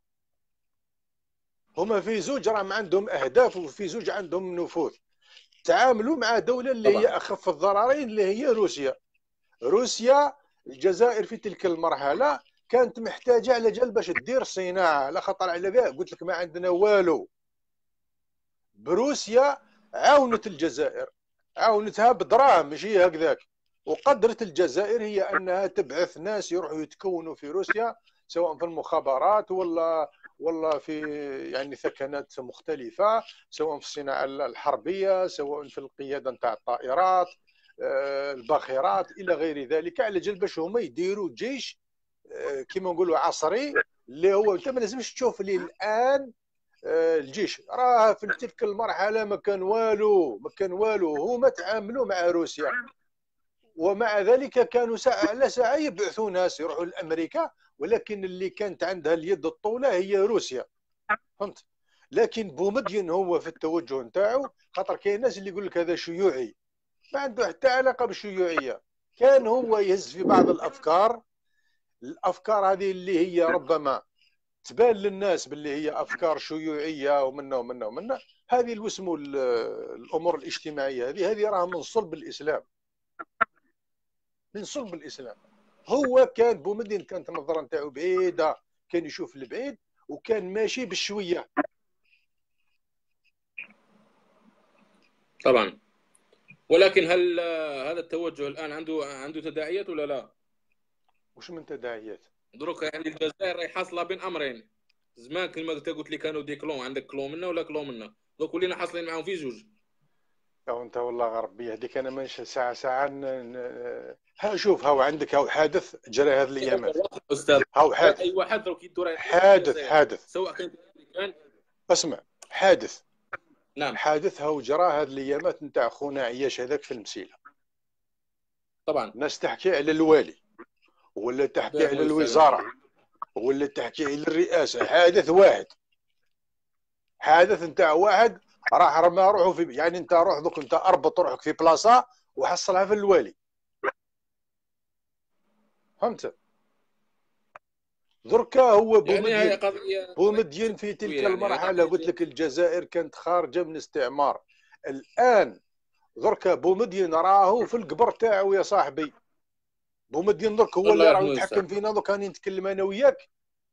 هما في زوج راهم عندهم اهداف وفي زوج عندهم نفوذ. تعاملوا مع دوله اللي طبعا. هي اخف الضررين اللي هي روسيا. روسيا الجزائر في تلك المرحله كانت محتاجه على جال باش تدير صناعه، لا خطر على بها، قلت لك ما عندنا والو. بروسيا عاونت الجزائر، عاونتها بدراهم ماشي هكذاك، وقدرت الجزائر هي انها تبعث ناس يروحوا يتكونوا في روسيا سواء في المخابرات ولا ولا في يعني ثكنات مختلفه، سواء في الصناعه الحربيه، سواء في القياده نتاع الطائرات، الباخرات الى غير ذلك، على جال باش هما يديروا جيش كما نقولوا عصري اللي هو انت ما لازمش تشوف لي الان الجيش راه في تلك المرحله ما كان والو ما كان والو. هما تعاملوا مع روسيا ومع ذلك كانوا ساعه على ساعه يبعثوا ناس يروحوا لامريكا، ولكن اللي كانت عندها اليد الطوله هي روسيا. فهمت؟ لكن بومدين هو في التوجه نتاعو، خاطر كاين ناس اللي يقول لك هذا شيوعي، ما عنده حتى علاقه بالشيوعيه. كان هو يهز في بعض الافكار، الافكار هذه اللي هي ربما تبان للناس باللي هي افكار شيوعيه ومنا ومنا ومنا، هذه اللي اسمه الامور الاجتماعيه هذه هذه راها من صلب الاسلام، من صلب الاسلام. هو كان بومدين كانت النظره نتاعو بعيده، كان يشوف البعيد وكان ماشي بالشويه. طبعا. ولكن هل هذا التوجه الان عنده عنده تداعيات ولا لا؟ وش من تداعيات؟ دروك يعني الجزائر راهي حاصله بين امرين. زمان كما قلت لي كانوا دي كلون، عندك كلون منا ولا كلون منا، دوك ولينا حاصلين معاهم في زوج. او انت والله غربي هذيك انا ماشي ساعه ساعه ن... ن... ها شوف هاو عندك هاو حادث جرى هذه الايامات. استاذ هاو حادث اي واحد لو يدور على حادث حادث سواء كان كان اسمع حادث نعم حادث هاو جرى هذه الايامات نتاع خونا عياش هذاك في المسيله. طبعا الناس تحكي على الوالي ولا تحكي على الوزاره ولا تحكي على الرئاسه. حادث واحد حادث نتاع واحد راح رمى روحه في، يعني انت روح دوك انت اربط روحك في بلاصه وحصلها في الوالي. فهمت؟ دركا هو بومدين يعني هي قضيه بومدين في تلك يعني المرحله قلت لك الجزائر كانت خارجه من استعمار. الان دركا بومدين راهو في القبر تاعو يا صاحبي. بومدين درك هو اللي راهو يتحكم فينا. دوك راني نتكلم انا وياك.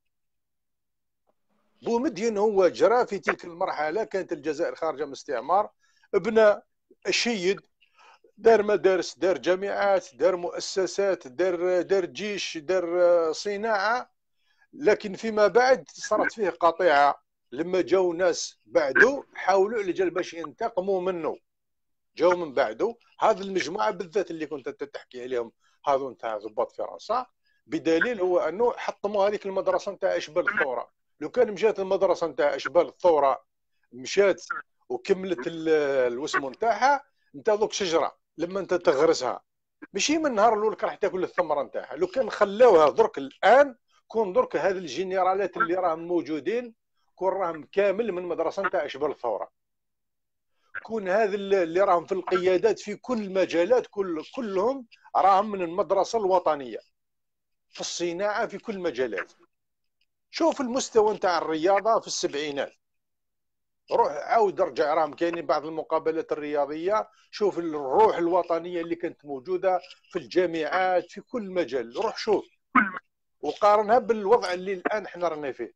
بومدين هو جرى في تلك المرحله كانت الجزائر خارجه من استعمار. ابنى الشيد دار مدارس دار جامعات دار مؤسسات دار دار جيش دار صناعه. لكن فيما بعد صارت فيه قطيعه لما جاو ناس بعده حاولوا اللي باش ينتقموا منه. جاو من بعده هذه المجموعه بالذات اللي كنت انت تحكي عليهم هذو نتاع ضباط فرنسا. بدليل هو انه حطموا هذيك المدرسه نتاع اشبال الثوره. لو كان مشات المدرسه نتاع اشبال الثوره مشات وكملت الوسم نتاعها انت دوك شجره لما انت تغرسها ماشي من النهار الاول راح تاكل الثمره نتاعها. لو كان خلاوها درك الان كون درك هذه الجنرالات اللي راهم موجودين كون راهم كامل من مدرسه نتاع اشبال الثوره. كون هذا اللي راهم في القيادات في كل المجالات كل كلهم راهم من المدرسه الوطنيه في الصناعه في كل المجالات. شوف المستوى نتاع الرياضه في السبعينات. روح عاود رجع راهم كاينين بعض المقابلات الرياضيه. شوف الروح الوطنيه اللي كانت موجوده في الجامعات في كل مجال. روح شوف وقارنها بالوضع اللي الان احنا رانا فيه.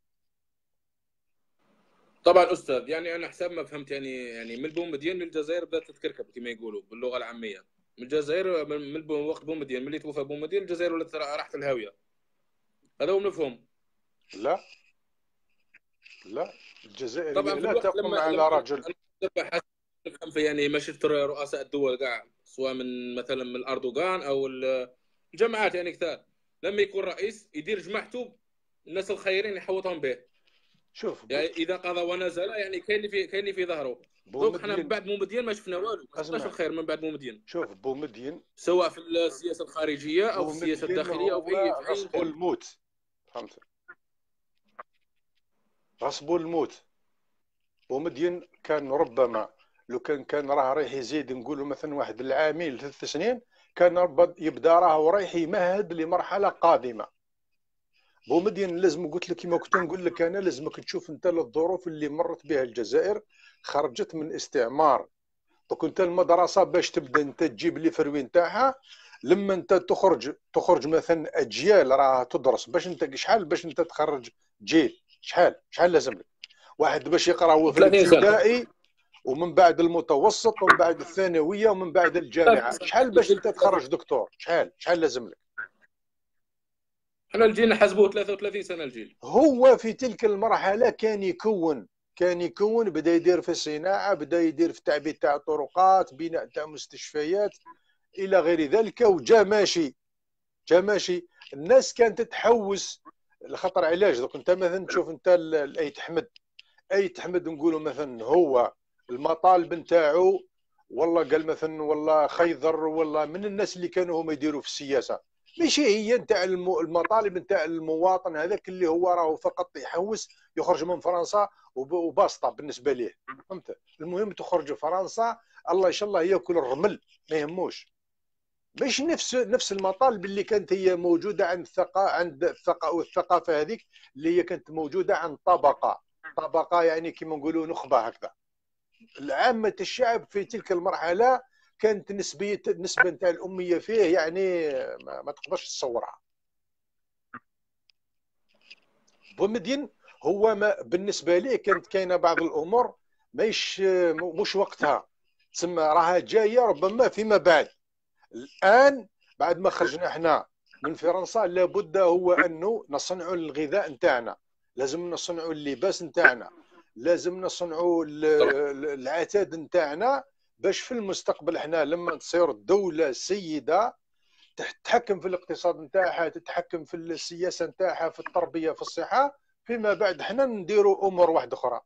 طبعا استاذ يعني انا حسب ما فهمت يعني يعني من بومدين للجزائر بدات تتكركب كما يقولوا باللغه العاميه. من الجزائر من وقت بومدين ملي توفى بومدين الجزائر ولات راحت الهاويه. هذا هو مفهوم. لا لا الجزائر طبعا لا تقوم على لما رجل. نفهم في يعني ما شفت رؤساء الدول كاع سواء من مثلا من الاردوغان او الجماعات يعني كثار لما يكون رئيس يدير جماعته الناس الخيرين يحوطهم به. شوف يعني اذا قضى ونزل يعني كاين اللي في كاين اللي في ظهره. دوك حنا من بعد بومدين ما شفنا والو. ما شفناش الخير من بعد بومدين. شوف بومدين سواء في السياسه الخارجيه او في السياسه الداخليه او في اي غصبوا الموت. فهمت؟ غصبوا الموت. بومدين كان ربما لو كان كان راه رايح يزيد نقولوا مثلا واحد العامين ثلاث سنين كان يبدا راه رايح يمهد لمرحله قادمه. بومدين لازم قلت لك كما كنت نقول لك انا لازمك تشوف انت الظروف اللي مرت بها الجزائر. خرجت من استعمار. دوك انت المدرسه باش تبدا انت تجيب لي فروي نتاعها لما انت تخرج تخرج مثلا اجيال راه تدرس باش انت شحال باش انت تخرج جيل شحال شحال لازم لك واحد باش يقرا هو في الابتدائي ومن بعد المتوسط ومن بعد الثانويه ومن بعد الجامعه شحال باش انت تخرج دكتور شحال شحال لازم لك. احنا الجيل نحسبوه ثلاثة وثلاثين سنه الجيل. هو في تلك المرحله كان يكون كان يكون بدا يدير في الصناعه بدا يدير في تعبئه تاع طرقات بناء تاع مستشفيات الى غير ذلك وجا ماشي جا ماشي. الناس كانت تتحوس لخطر علاج. دوك انت مثلا تشوف انت الايت حمد ايت حمد نقولوا مثلا هو المطالب نتاعو والله قال مثلا والله خيضر والله من الناس اللي كانوا هما يديروا في السياسه ماشي هي نتاع المطالب نتاع المواطن هذاك اللي هو راهو فقط يحوس يخرج من فرنسا وباسطه بالنسبه ليه. فهمت؟ المهم تخرج فرنسا الله ان شاء الله ياكل الرمل ما يهموش. مش نفس نفس المطالب اللي كانت هي موجوده عند الثقافه عند الثقافه والثقافه هذيك اللي هي كانت موجوده عند طبقه طبقه يعني كما نقولوا نخبه هكذا. عامه الشعب في تلك المرحله كانت نسبيه النسبه نتاع الاميه فيه يعني ما, ما تقدرش تصورها. بومدين هو ما بالنسبه ليه كانت كاينه بعض الامور ماهيش مش وقتها تسمى راها جايه ربما فيما بعد. الان بعد ما خرجنا احنا من فرنسا لابد هو انه نصنعوا الغذاء نتاعنا لازم نصنعوا اللباس نتاعنا لازم نصنعوا العتاد نتاعنا باش في المستقبل احنا لما تصير دولة سيدة تتحكم في الاقتصاد نتاعها، تتحكم في السياسة نتاعها، في التربية، في الصحة، فيما بعد احنا نديروا امور واحدة اخرى.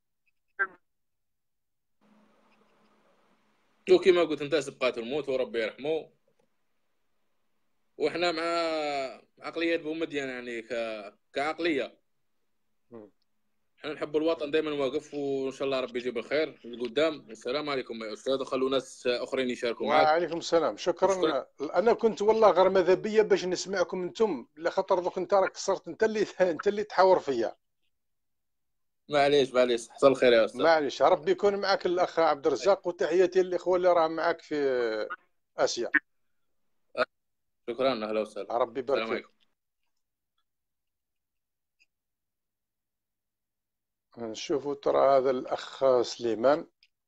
وكما قلت انت سبقات الموت وربي يرحمه، واحنا مع عقلية بومدين يعني ك... كعقلية م. احنا نحب الوطن دائما واقف، وان شاء الله ربي يجيب الخير لقدام. السلام عليكم يا استاذ، وخلوا ناس اخرين يشاركوا معك. وعليكم السلام، شكرا. شكرا. انا كنت والله غير ماذا بيا باش نسمعكم انتم، لخاطر دوك انت راك صرت انت اللي انت اللي تحاور فيا. معليش معليش، حصل خير يا استاذ. معليش، ربي يكون معك الاخ عبد الرزاق، وتحياتي للاخوه اللي راه معك في اسيا. شكرا، اهلا وسهلا، ربي يبارك السلام فيك. عليكم. نشوفوا ترى هذا الاخ سليمان،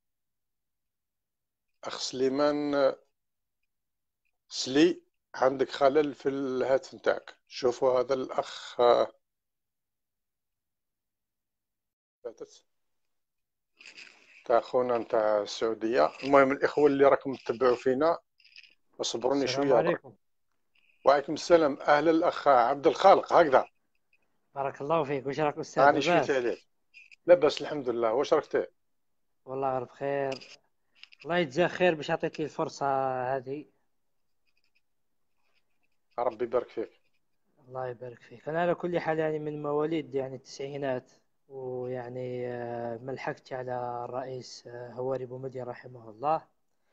اخ سليمان سلي، عندك خلل في الهاتف نتاعك. شوفوا هذا الاخ فاتت تاع خونا نتاع السعوديه. المهم الاخوه اللي راكم تتبعوا فينا اصبروني السلام شويه برك. عليكم. وعليكم السلام، اهلا الاخ عبد الخالق. هكذا بارك الله فيك. وش راك أستاذ؟ راني شفيت لاباس؟ عليك. لاباس الحمد لله. واش راك تي؟ والله غير بخير. الله يجزاه خير باش عطيتني الفرصة هذه. ربي يبارك فيك. الله يبارك فيك. أنا على كل حال يعني من مواليد يعني التسعينات، ويعني آه، ملحقت على الرئيس آه، هواري بومدين رحمه الله.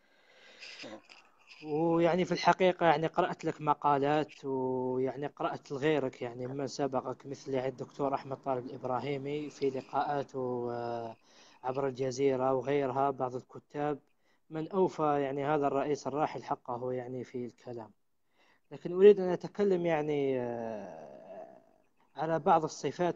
ويعني في الحقيقة يعني قرأت لك مقالات، ويعني قرأت لغيرك يعني من سبقك، مثل يعني الدكتور أحمد طالب الإبراهيمي في لقاءاته آه، عبر الجزيرة وغيرها، بعض الكتاب من أوفى يعني هذا الرئيس الراحل حقه يعني في الكلام. لكن أريد أن أتكلم يعني آه، على بعض الصفات.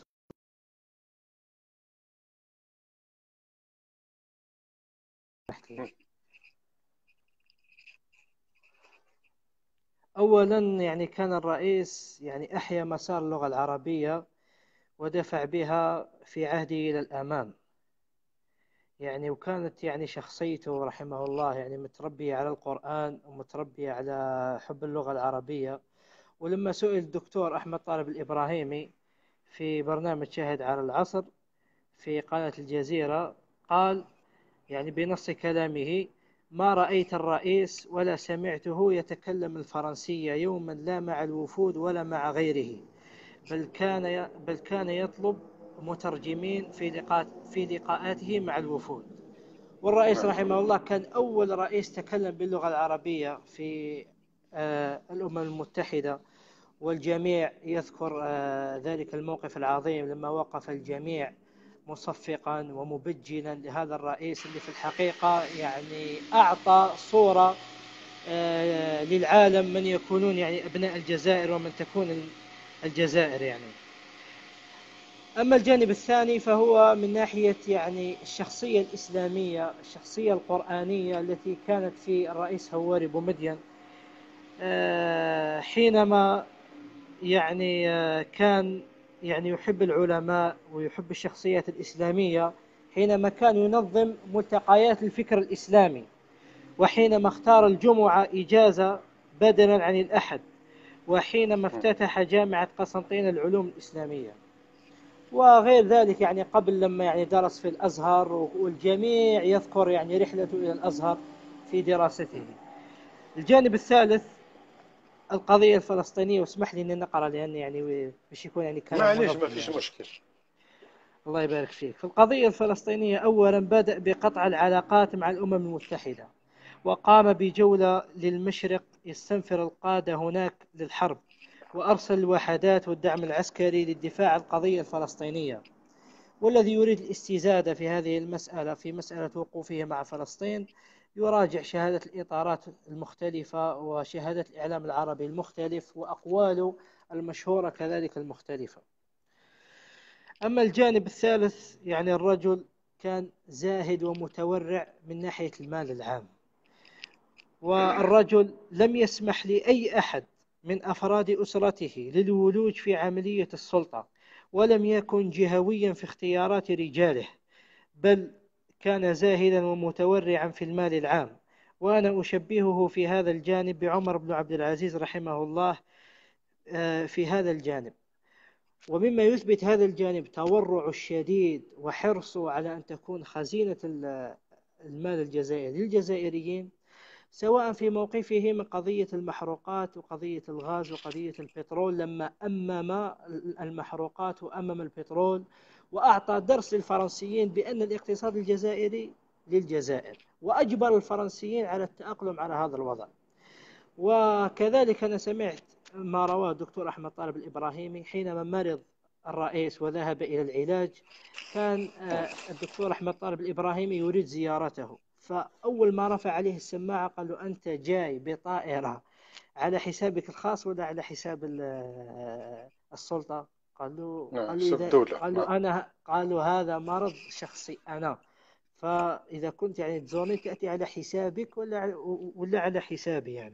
أولا يعني كان الرئيس يعني أحيا مسار اللغة العربية ودفع بها في عهده إلى الأمام يعني. وكانت يعني شخصيته رحمه الله يعني متربية على القرآن ومتربية على حب اللغة العربية. ولما سئل الدكتور أحمد طالب الإبراهيمي في برنامج شاهد على العصر في قناة الجزيرة، قال يعني بنص كلامه: ما رأيت الرئيس ولا سمعته يتكلم الفرنسية يوما، لا مع الوفود ولا مع غيره، بل كان بل كان يطلب مترجمين في لقاءات في لقاءاته مع الوفود. والرئيس رحمه الله كان أول رئيس تكلم باللغة العربية في آه، الأمم المتحدة، والجميع يذكر آه، ذلك الموقف العظيم لما وقف الجميع مصفقا ومبجلا لهذا الرئيس اللي في الحقيقة يعني أعطى صورة آه، للعالم من يكونون يعني أبناء الجزائر ومن تكون الجزائر يعني. أما الجانب الثاني فهو من ناحية يعني الشخصية الإسلامية، الشخصية القرآنية التي كانت في الرئيس هواري بومدين آه، حينما يعني آه، كان يعني يحب العلماء ويحب الشخصيات الإسلامية، حينما كان ينظم ملتقيات الفكر الإسلامي، وحينما اختار الجمعة إجازة بدلا عن الأحد، وحينما افتتح جامعة قسنطين العلوم الإسلامية، وغير ذلك يعني قبل لما يعني درس في الأزهر، والجميع يذكر يعني رحلته إلى الأزهر في دراسته. الجانب الثالث القضية الفلسطينية، واسمح لي أن نقرأ لأن يعني باش يكون يعني كلام معليش، منظم ما فيش يعني. مشكل. الله يبارك فيك. في القضية الفلسطينية أولا بدأ بقطع العلاقات مع الأمم المتحدة، وقام بجولة للمشرق يستنفر القادة هناك للحرب، وأرسل الوحدات والدعم العسكري للدفاع عن القضية الفلسطينية. والذي يريد الاستزادة في هذه المسألة في مسألة وقوفه مع فلسطين يراجع شهادة الإطارات المختلفة وشهادة الإعلام العربي المختلف وأقواله المشهورة كذلك المختلفة. أما الجانب الثالث يعني الرجل كان زاهد ومتورع من ناحية المال العام، والرجل لم يسمح لأي أحد من أفراد أسرته للولوج في عملية السلطة، ولم يكن جهويا في اختيارات رجاله، بل كان زاهدا ومتورعا في المال العام، وأنا أشبهه في هذا الجانب بعمر بن عبد العزيز رحمه الله في هذا الجانب. ومما يثبت هذا الجانب تورع الشديد وحرصه على أن تكون خزينة المال الجزائري للجزائريين، سواء في موقفه من قضية المحروقات وقضية الغاز وقضية البترول، لما أمم المحروقات وأمم البترول وأعطى درس للفرنسيين بأن الاقتصاد الجزائري للجزائر، وأجبر الفرنسيين على التأقلم على هذا الوضع. وكذلك أنا سمعت ما رواه الدكتور أحمد طالب الإبراهيمي حينما مرض الرئيس وذهب إلى العلاج، كان الدكتور أحمد طالب الإبراهيمي يريد زيارته، فأول ما رفع عليه السماعة قال له: أنت جاي بطائرة على حسابك الخاص ولا على حساب السلطة؟ قال له قال له إذا قال له أنا قال له هذا مرض شخصي أنا، فإذا كنت يعني تزورني تأتي على حسابك ولا ولا على حسابي يعني.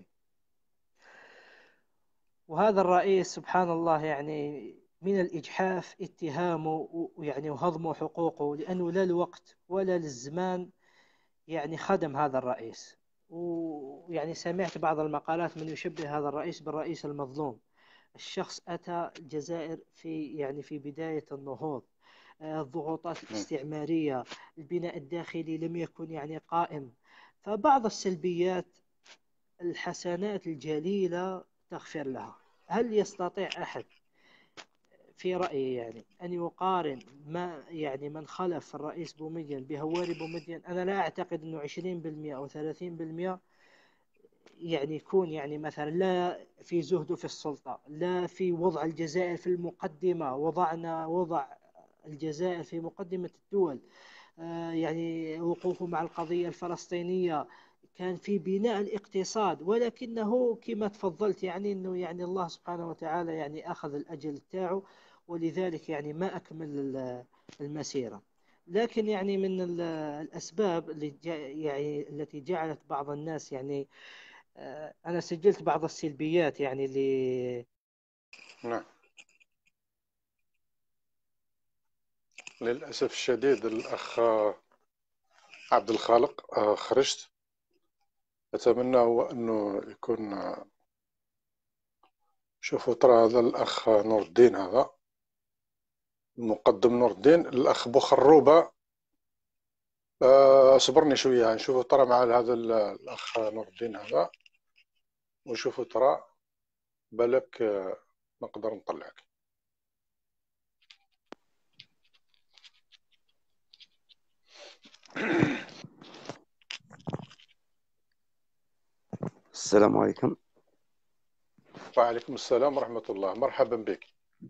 وهذا الرئيس سبحان الله يعني من الإجحاف اتهامه ويعني وهضم حقوقه، لأنه لا الوقت ولا للزمان يعني خدم هذا الرئيس. ويعني سمعت بعض المقالات من يشبه هذا الرئيس بالرئيس المظلوم. الشخص أتى الجزائر في يعني في بداية النهوض، الضغوطات الاستعمارية، البناء الداخلي لم يكن يعني قائم، فبعض السلبيات الحسنات الجليلة تغفر لها. هل يستطيع أحد في رأيي يعني أن يقارن ما يعني من خلف الرئيس بومدين بهواري بومدين؟ أنا لا أعتقد أنه عشرين بالمئة أو ثلاثين بالمئة يعني يكون يعني مثلا لا في زهده في السلطة، لا في وضع الجزائر في المقدمة، وضعنا وضع الجزائر في مقدمة الدول، آه يعني وقوفه مع القضية الفلسطينية، كان في بناء الاقتصاد، ولكنه كما تفضلت يعني انه يعني الله سبحانه وتعالى يعني اخذ الاجل تاعه، ولذلك يعني ما اكمل المسيره. لكن يعني من الاسباب اللي يعني التي جعلت بعض الناس يعني انا سجلت بعض السلبيات يعني اللي نعم للاسف الشديد الاخ عبد الخالق خرجت. أتمنى هو أنه يكون شوفوا ترى هذا الأخ نور الدين، هذا المقدم نور الدين، الأخ بوخروبة صبرني شوية نشوفوا ترى مع هذا الأخ نور الدين هذا، ونشوفوا ترى بالك نقدر نطلعك. السلام عليكم. وعليكم السلام ورحمة الله، مرحبا بك.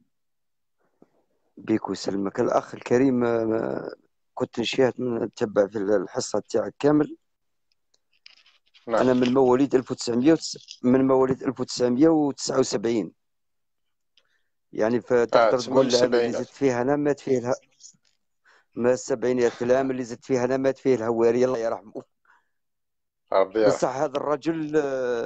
بيك ويسلمك الأخ الكريم، كنت نشاهد نتبع في الحصة تاعك كامل. نعم. أنا من مواليد ألف وتسعمائة من مواليد ألف وتسعمائة وتسعة وسبعين، يعني فتقدر آه تقول العام اللي زدت فيها أنا مات فيه الها... ما السبعينات، العام اللي زدت فيها أنا مات فيه الهواري الله يرحمه. بصح هذا الرجل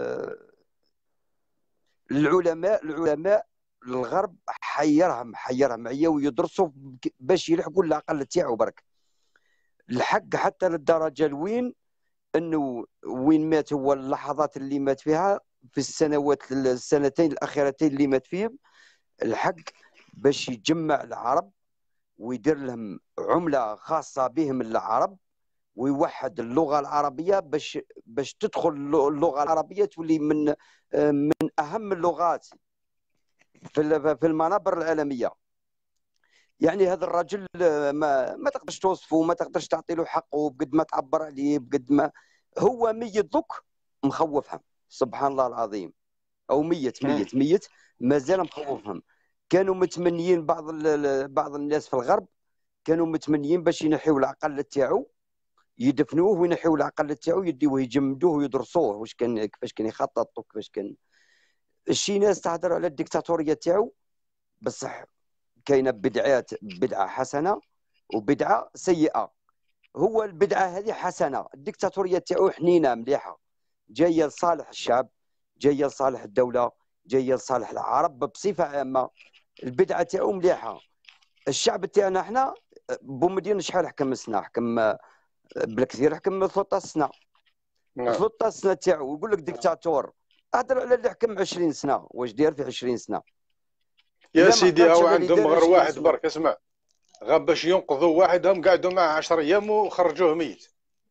العلماء العلماء الغرب حيرهم حيرهم معايا ويدرسوا باش يلحقوا العقل تاعو برك الحق، حتى للدرجه لوين انه وين مات هو اللحظات اللي مات فيها في السنوات السنتين الاخيرتين اللي مات فيهم الحق باش يجمع العرب ويدير لهم عمله خاصه بهم العرب، ويوحد اللغه العربيه باش باش تدخل اللغه العربيه تولي من من اهم اللغات في في المنابر العالميه. يعني هذا الرجل ما ما تقدرش توصفه، ما تقدرش تعطي له حقه بقد ما تعبر عليه، بقد ما هو ميت ذوك مخوفهم سبحان الله العظيم، او ميت ميت ميت مازال مخوفهم. كانوا متمنيين بعض بعض الناس في الغرب كانوا متمنيين باش ينحيوا العقل تاعو، يدفنوه وينحيوا العقل تاعو، يديوه يجمدوه ويدرسوه واش كان كيفاش كان يخطط وكيفاش كان. شي ناس تهضر على الديكتاتوريه تاعو، بصح كاينه بدعات، بدعه حسنه وبدعه سيئه. هو البدعه هذه حسنه، الديكتاتوريه تاعو حنينه مليحه، جايه لصالح الشعب، جايه لصالح الدوله، جايه لصالح العرب بصفه عامه. البدعه تاعو مليحه. الشعب تاعنا احنا بومدين شحال حكم سنه، حكم بالكثير حكم ثلاثة عشر سنه، نعم ثلاثة عشر سنه تاعو ويقول لك ديكتاتور. هضر على اللي حكم عشرين سنه، واش داير في عشرين سنه؟ يا لا ما سيدي، عقلتش هو هذا اللي عندهم دار غير عشرين واحد سنه. برك، اسمع، غاب باش ينقذوا واحد، هم قعدوا معه عشر ايام وخرجوه ميت.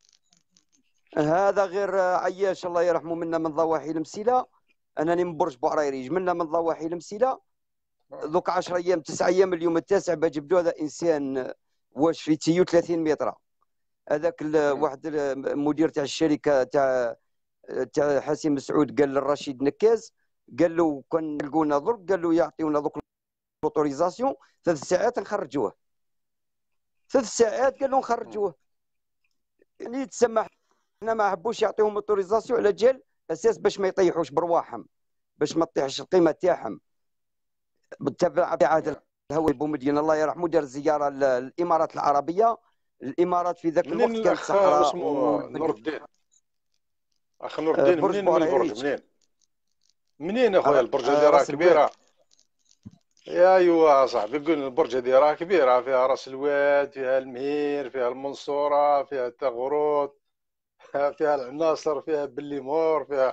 هذا غير عياش الله يرحمه، منا من ضواحي المسيله. انني من برج بوعريريج، منا من ضواحي المسيله. دوك عشر ايام تسع ايام، اليوم التاسع بجبدوا هذا انسان واش في تيو ثلاثين متر. هذاك واحد المدير تاع الشركه تاع تاع حسين مسعود قال للرشيد نكاز، قال له كان لقونا ضرب، قال له يعطيونا دوك الاوتوريزاسيون ثلاث ساعات نخرجوه. ثلاث ساعات قال له نخرجوه. يعني يتسمى حنا ما حبوش يعطيهم اوتوريزاسيون على جال اساس باش ما يطيحوش برواحهم، باش ما تطيحش القيمه تاعهم. بالتبع في عهد الهواري بومدين الله يرحمه دار زياره للامارات العربيه. الامارات في ذاك منين الوقت كانت الاخ صحراء اسمه نور الدين؟ اخ نور آه، الدين برج منين من البرج؟ بوعريريج. منين منين اخويا؟ را- البرج آه، هذه راه راس الواد. كبيره. يا ايوا صاحبي، قول البرج هذه راه كبيره، فيها راس الواد، فيها المهير، فيها المنصوره، فيها تغروت، فيها العناصر، فيها بليمور، فيها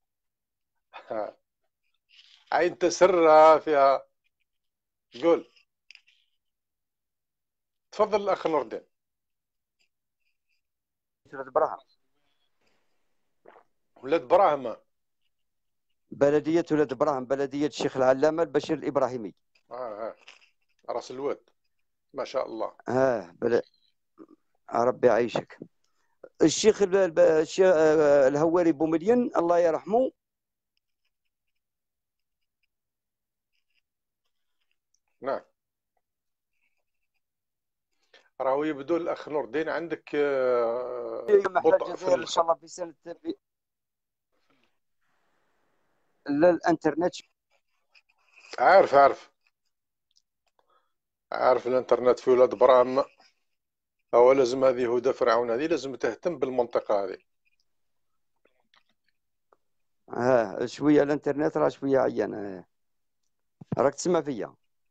عين تسرة، فيها. قول، تفضل الاخ نور الدين. ولاد براهم، ولاد براهم. بلديه ولاد براهم، بلديه الشيخ العلامه البشير الابراهيمي. اه اه راس الواد، ما شاء الله. اه بلا ربي يعيشك. الشيخ ال- الب- الشيخ آه، الهواري بومدين الله يرحمه. نعم، راهو يبدو الاخ نور الدين عندك آه، يوم احنا بطء في الجزائر ان الخط. شاء الله في سنه في لا الانترنت. عارف عارف عارف الانترنت في ولاد برام. هو لازم هذه هدى فرعون، هذه لازم تهتم بالمنطقة هذه. اه شويه الانترنت راه شويه عيان. آه. راك تسمع فيا؟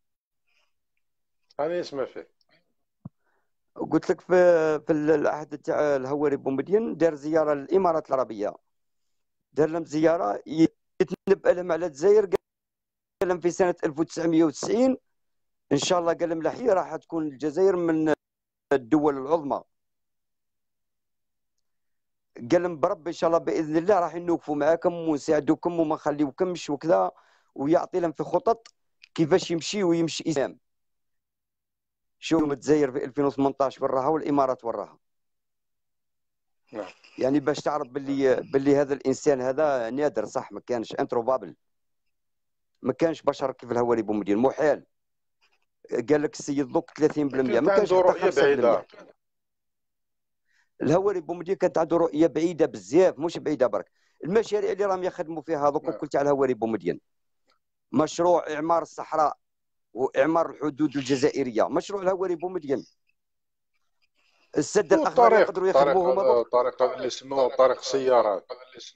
أنا اسمع فيه. قلت لك في في العهد تاع الهواري بومدين دار زياره للامارات العربيه. دار لهم زياره يتنبأ لهم على الجزائر. قال لهم في سنه ألف وتسعمائة وتسعين ان شاء الله، قال لهم لحيه راح تكون الجزائر من الدول العظمى. قال لهم برب ان شاء الله باذن الله راح نوقفوا معاكم ونساعدوكم وما نخليوكمش وكذا، ويعطي لهم في خطط كيفاش يمشي ويمشي الاسلام. شوف الجزائر في ألفين وثمنطاش وراها والامارات وراها. نعم. يعني باش تعرف باللي باللي هذا الانسان هذا نادر، صح؟ ما كانش انتروبابل، ما كانش بشر كيف الهواري بومدين، محال. قال لك السيد دوك ثلاثين بالمئة، كانت ما كانش عنده حتى رؤية خمسة بالمئة. بعيدة. الهواري بومدين كانت عنده رؤيه بعيده بزاف، مش بعيده برك. المشاريع اللي راهم يخدموا فيها هذوك نعم. كل تاع الهواري بومدين، مشروع اعمار الصحراء واعمار الحدود الجزائريه، مشروع الهواري بومدين. السد الاخضر والطريق يقدروا طريق يخدموهم هذوك. طريق اللي يسموه طريق السيارات.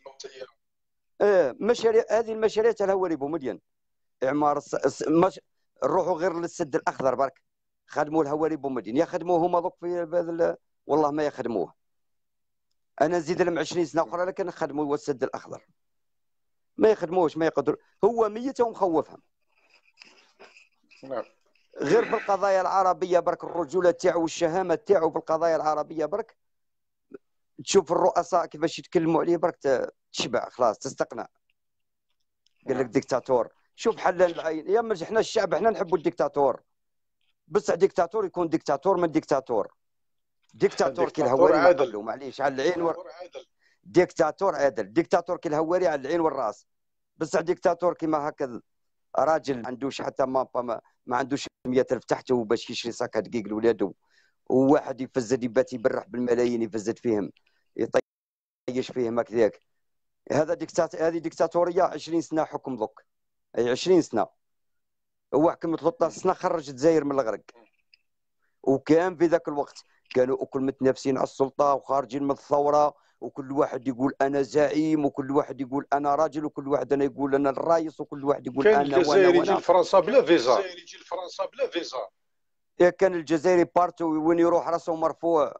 اه مشاريع، هذه المشاريع تاع الهواري بومدين. اعمار الس... الس... مش... نروحوا غير للسد الاخضر برك، خدموا الهواري بومدين، يخدموه هما دوك في هذا ال... والله ما يخدموه. انا نزيد لهم عشرين سنه اخرى لكن نخدموا السد الاخضر. ما يخدموش، ما يقدر، هو ميت ومخوفهم. نعم. غير في القضايا العربيه برك، الرجوله تاعو والشهامه تاعو في القضايا العربيه برك. تشوف الرؤساء كيفاش يتكلموا عليه برك تشبع خلاص تستقنع. قال لك ديكتاتور. شوف حلال العين، يا مرج احنا الشعب احنا نحبوا الديكتاتور، بصح ديكتاتور يكون ديكتاتور من ديكتاتور. ديكتاتور كي ديكتاتور الهواري ما عادل. قبلوا، معليش على العين ور... ديكتاتور عادل، ديكتاتور كي الهواري على العين والراس. بصح ديكتاتور كيما هكا راجل ما عندوش حتى مابا، ما, ما عندوش مئة ألف تحته باش يشري ساكه دقيق لولادو، وواحد يفزد يبات يبرح بالملايين يفزد فيهم يطيش فيهم هكذاك. هذا ديكتات هذه ديكتاتوريه. عشرين سنه حكم ضك، اي عشرين سنه هو حكم ثلاثة عشر سنه، خرج الجزائر من الغرق. وكان في ذاك الوقت كانوا اكل متنافسين على السلطه وخارجين من الثوره، وكل واحد يقول انا زعيم، وكل واحد يقول انا راجل، وكل واحد انا يقول انا الرايس، وكل واحد يقول كان انا وانا الجزائر يجي وانا. لفرنسا بلا فيزا. الجزائر يجي لفرنسا بلا فيزا. كان الجزائري بارتو وين يروح راسه مرفوع،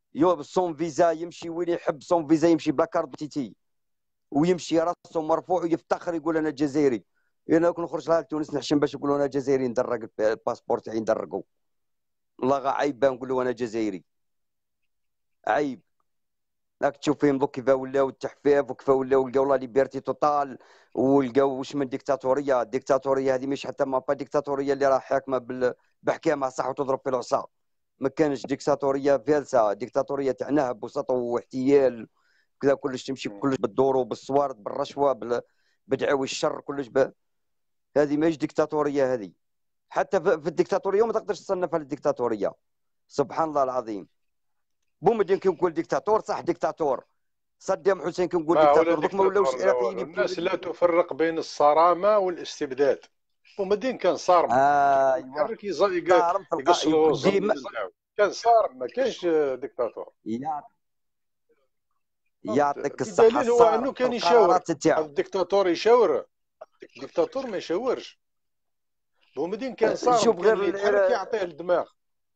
يو سون فيزا يمشي وين يحب، سون فيزا يمشي بلا كارت تيتي، ويمشي راسه مرفوع ويفتخر يقول انا جزائري. انا كون نخرج لها لتونس نحشم باش يقولوا انا جزائري، ندرق الباسبور تاعي ندرقو. والله غا عيب نقول له انا جزائري، عيب. راك تشوف فيهم دوك كيف ولاو التحفاف وكيف ولاو لقاو لا ليبرتي توتال، ولقاو واش من ديكتاتوريه. الديكتاتوريه هذه مش حتى ما با ديكتاتوريه اللي راه حاكمه بال... بحكامها صح وتضرب في العصا. ما كانش ديكتاتوريه فالسه، ديكتاتوريه تاع نهب وسطو واحتيال كذا، كلش تمشي كلش بالدور وبالصوارد بالرشوه بال... بدعاوي الشر كلش ب... هذه ماهيش ديكتاتوريه هذه. حتى في في الديكتاتوريه ما تقدرش تصنفها للديكتاتوريه. سبحان الله العظيم. بومدين كي نقول ديكتاتور صح ديكتاتور، صدام حسين كي نقول ما ولا ديكتاتور، دوك ما ولاوش ديكتاتور لا العراقيين والو. يبكيو الناس لا تفرق بين الصرامة والاستبداد. بومدين كان صارم، ايوا يحرك يز- يق- صارم في الق... يقصلوا ديما الزنزانة نتاعو. كان صارم، ما كانش ديكتاتور. يا- فهمت؟ يعطيك الصحه. بدليل هو صارم انه في كان يشاور. القرارات هذا تاعو. الديكتاتور يشاور، الديكتاتور ما يشاورش. بومدين كان صارم، شوف كان غير اللي يتحرك العرا- يعطيه الدماغ.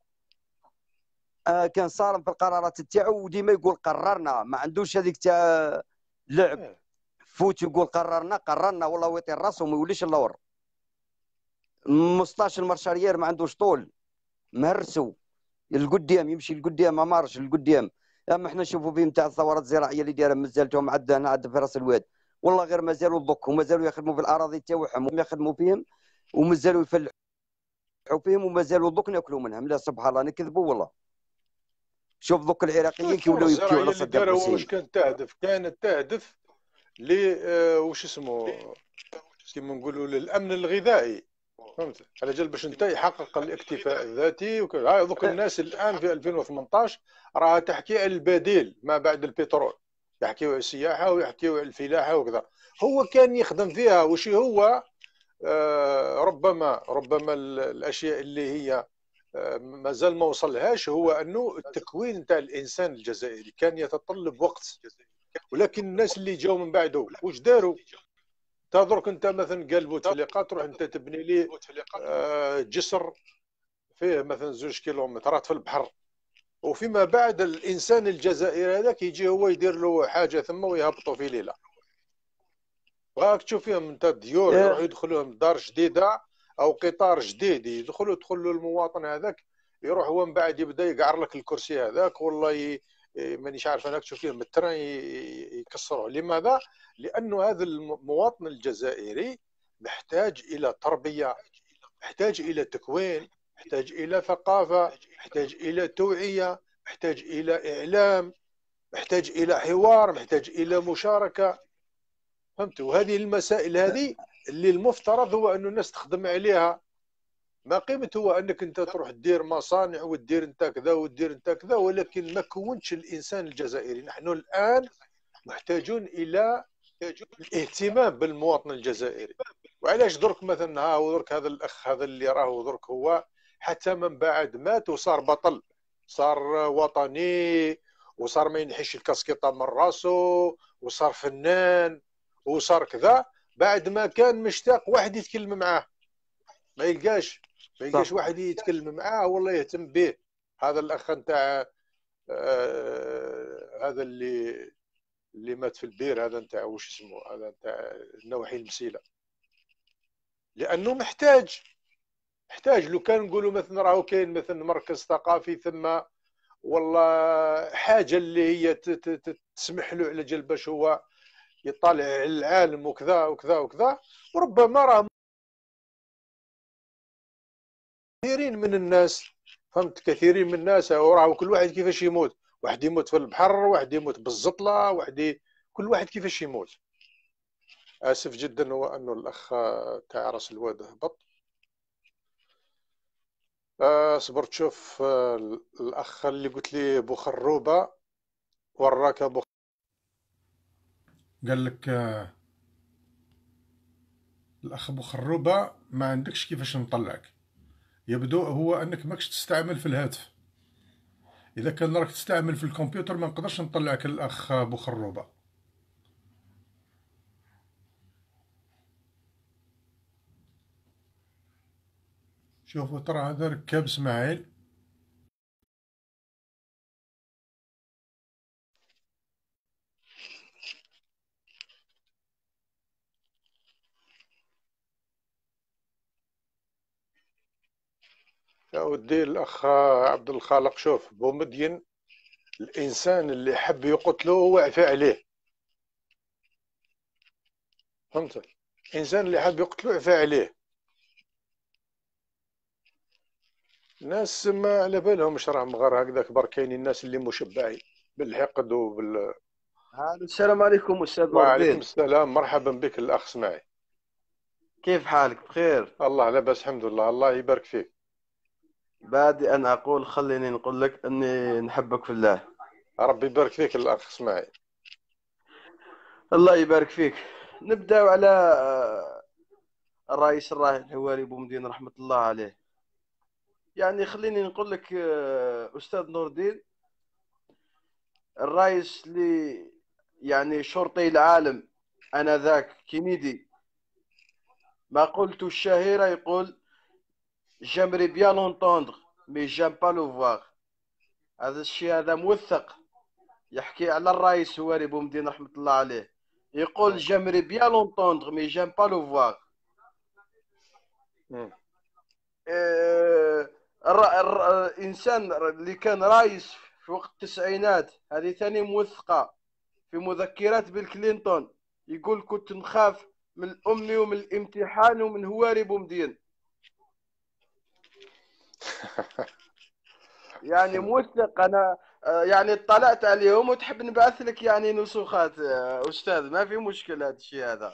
آه، كان صارم في القرارات تاعو، وديما يقول قررنا، ما عندوش هذيك تاع لعب إيه. فوت يقول قررنا قررنا والله ويطير راسه وما يوليش اللور. مصطاش المارشاريير ما عندوش طول، مهرسو القدام، يمشي القدام ما مارش القدام. اما احنا نشوفوا فيهم تاع الثورات الزراعيه اللي دايره مازالتهم عندنا هنا عند في راس الواد، والله غير مازالوا الضك ومازالوا يخدموا في الاراضي تاعهم ويخدموا فيهم ومازالوا يفلحوا فيهم ومازالوا الضك ناكلوا منهم. لا سبحان الله نكذبوا والله. شوف ذوك العراقيين كي الثورة ولاو يبكيو الزراعية على اللي صدام دارها هو واش حسين. كانت تهدف؟ كانت تهدف ل آه، وش اسمه، كيما نقولوا للامن الغذائي. فهمت؟ على جال باش انت يحقق الاكتفاء الذاتي وكذا. هاي دوك الناس الان في ألفين وثمنطاش راها تحكي على البديل ما بعد البترول، يحكيوا على السياحه ويحكيوا على الفلاحه وكذا. هو كان يخدم فيها وش هو آه، ربما ربما ال- الاشياء اللي هي آه، مازال ما وصلهاش، هو انه التكوين نتاع الانسان الجزائري كان يتطلب وقت. ولكن الناس اللي جاوا من بعده واش داروا؟ تهضرك انت مثلا قال بوتفليقه تروح انت تبني لي آه، جسر فيه مثلا زوج كيلومترات في البحر، وفيما بعد الانسان الجزائري هذاك يجي هو يدير له حاجه ثم ويهبطوا في ليله. وهاك تشوف فيهم انت ديور يروحوا يدخلوهم دار جديده او قطار جديد، يدخلوا يدخلوا المواطن هذاك، يروح هو من بعد يبدا يقعر لك الكرسي هذاك والله ي... مانيش عارف انا تشوف فيهم التران يكسروه. لماذا؟ لانه هذا المواطن الجزائري محتاج الى تربيه، محتاج الى تكوين، محتاج الى ثقافه، محتاج الى توعيه، محتاج الى اعلام، محتاج الى حوار، محتاج الى مشاركه. فهمت؟ وهذه المسائل هذه اللي المفترض هو انه الناس تخدم عليها. ما قيمة هو انك انت تروح دير مصانع وتدير انت كذا وتدير انت كذا، ولكن ما كونش الانسان الجزائري. نحن الان محتاجون الى الاهتمام بالمواطن الجزائري. وعلاش درك مثلا ها درك هذا الاخ هذا اللي راه درك هو حتى من بعد مات وصار بطل، صار وطني، وصار ما ينحيش الكاسكيطه من راسه، وصار فنان، وصار كذا، بعد ما كان مشتاق واحد يتكلم معاه، ما يلقاش ما يلقاش صح. واحد يتكلم معاه والله يهتم به. هذا الاخ نتاع آه هذا اللي اللي مات في البير هذا نتاع وش اسمه، هذا نتاع النواحي المسيله، لانه محتاج محتاج لو كان نقولوا مثلا راهو كاين مثلا مركز ثقافي ثم والله حاجه اللي هي تسمح له على جال باش هو يطالع على العالم وكذا وكذا وكذا، وربما راه كثيرين من الناس، فهمت، كثيرين من الناس وراه كل واحد كيفاش يموت، واحد يموت في البحر، واحد يموت بالزطله، واحد ي... كل واحد كيفاش يموت. اسف جدا هو انه الاخ تاع راس الواد هبط. آه صبرت تشوف آه الاخ اللي قلت لي بوخروبه وراك بخ... قال لك آه الاخ بوخروبه ما عندكش كيفاش نطلعك. يبدو هو انك ماكش تستعمل في الهاتف، اذا كان راك تستعمل في الكمبيوتر ما نقدرش نطلعك الاخ بوخروبه. شوفوا ترى هذا ركاب اسماعيل يا ودي الأخ عبد الخالق، شوف بومدين الإنسان اللي حب يقتله وعفى عليه، فهمت؟ الإنسان اللي حب يقتله عفى عليه. الناس ما على بالهمش راهم غير هكذاك، برك كاينين الناس اللي مشبعين بالحقد وبال. هذا السلام عليكم أستاذ نور وعليكم الدين، السلام، مرحبا بك الأخ اسماعيل. كيف حالك؟ بخير. الله لاباس الحمد لله، الله يبارك فيك. بادئ أن أقول خليني نقول لك أني نحبك في الله. ربي يبارك فيك الأخ اسماعيل. الله يبارك فيك. نبدأ على آه، الرئيس الراحل الحواري بومدين رحمة الله عليه. يعني خليني نقول لك آه، أستاذ نور الدين، الرئيس اللي يعني شرطي العالم آنذاك كينيدي ما قلت الشهيرة يقول j'aimerais bien l'entendre mais j'aime pas le voir. هذا الشيء هذا موثق، يحكي على الرئيس هواري بومدين رحمة الله عليه، يقول j'aimerais bien l'entendre mais j'aime pas le voir. مم. آه، الر- الر- الإنسان اللي كان رئيس في وقت التسعينات هذه ثاني موثقة في مذكرات بيل كلينتون، يقول كنت نخاف من أمي ومن الامتحان ومن هواري بومدين. يعني موثق أنا آه، يعني اطلعت عليهم وتحب نبعث لك يعني نسخات آه، أستاذ، ما في مشكلة هذا الشيء هذا.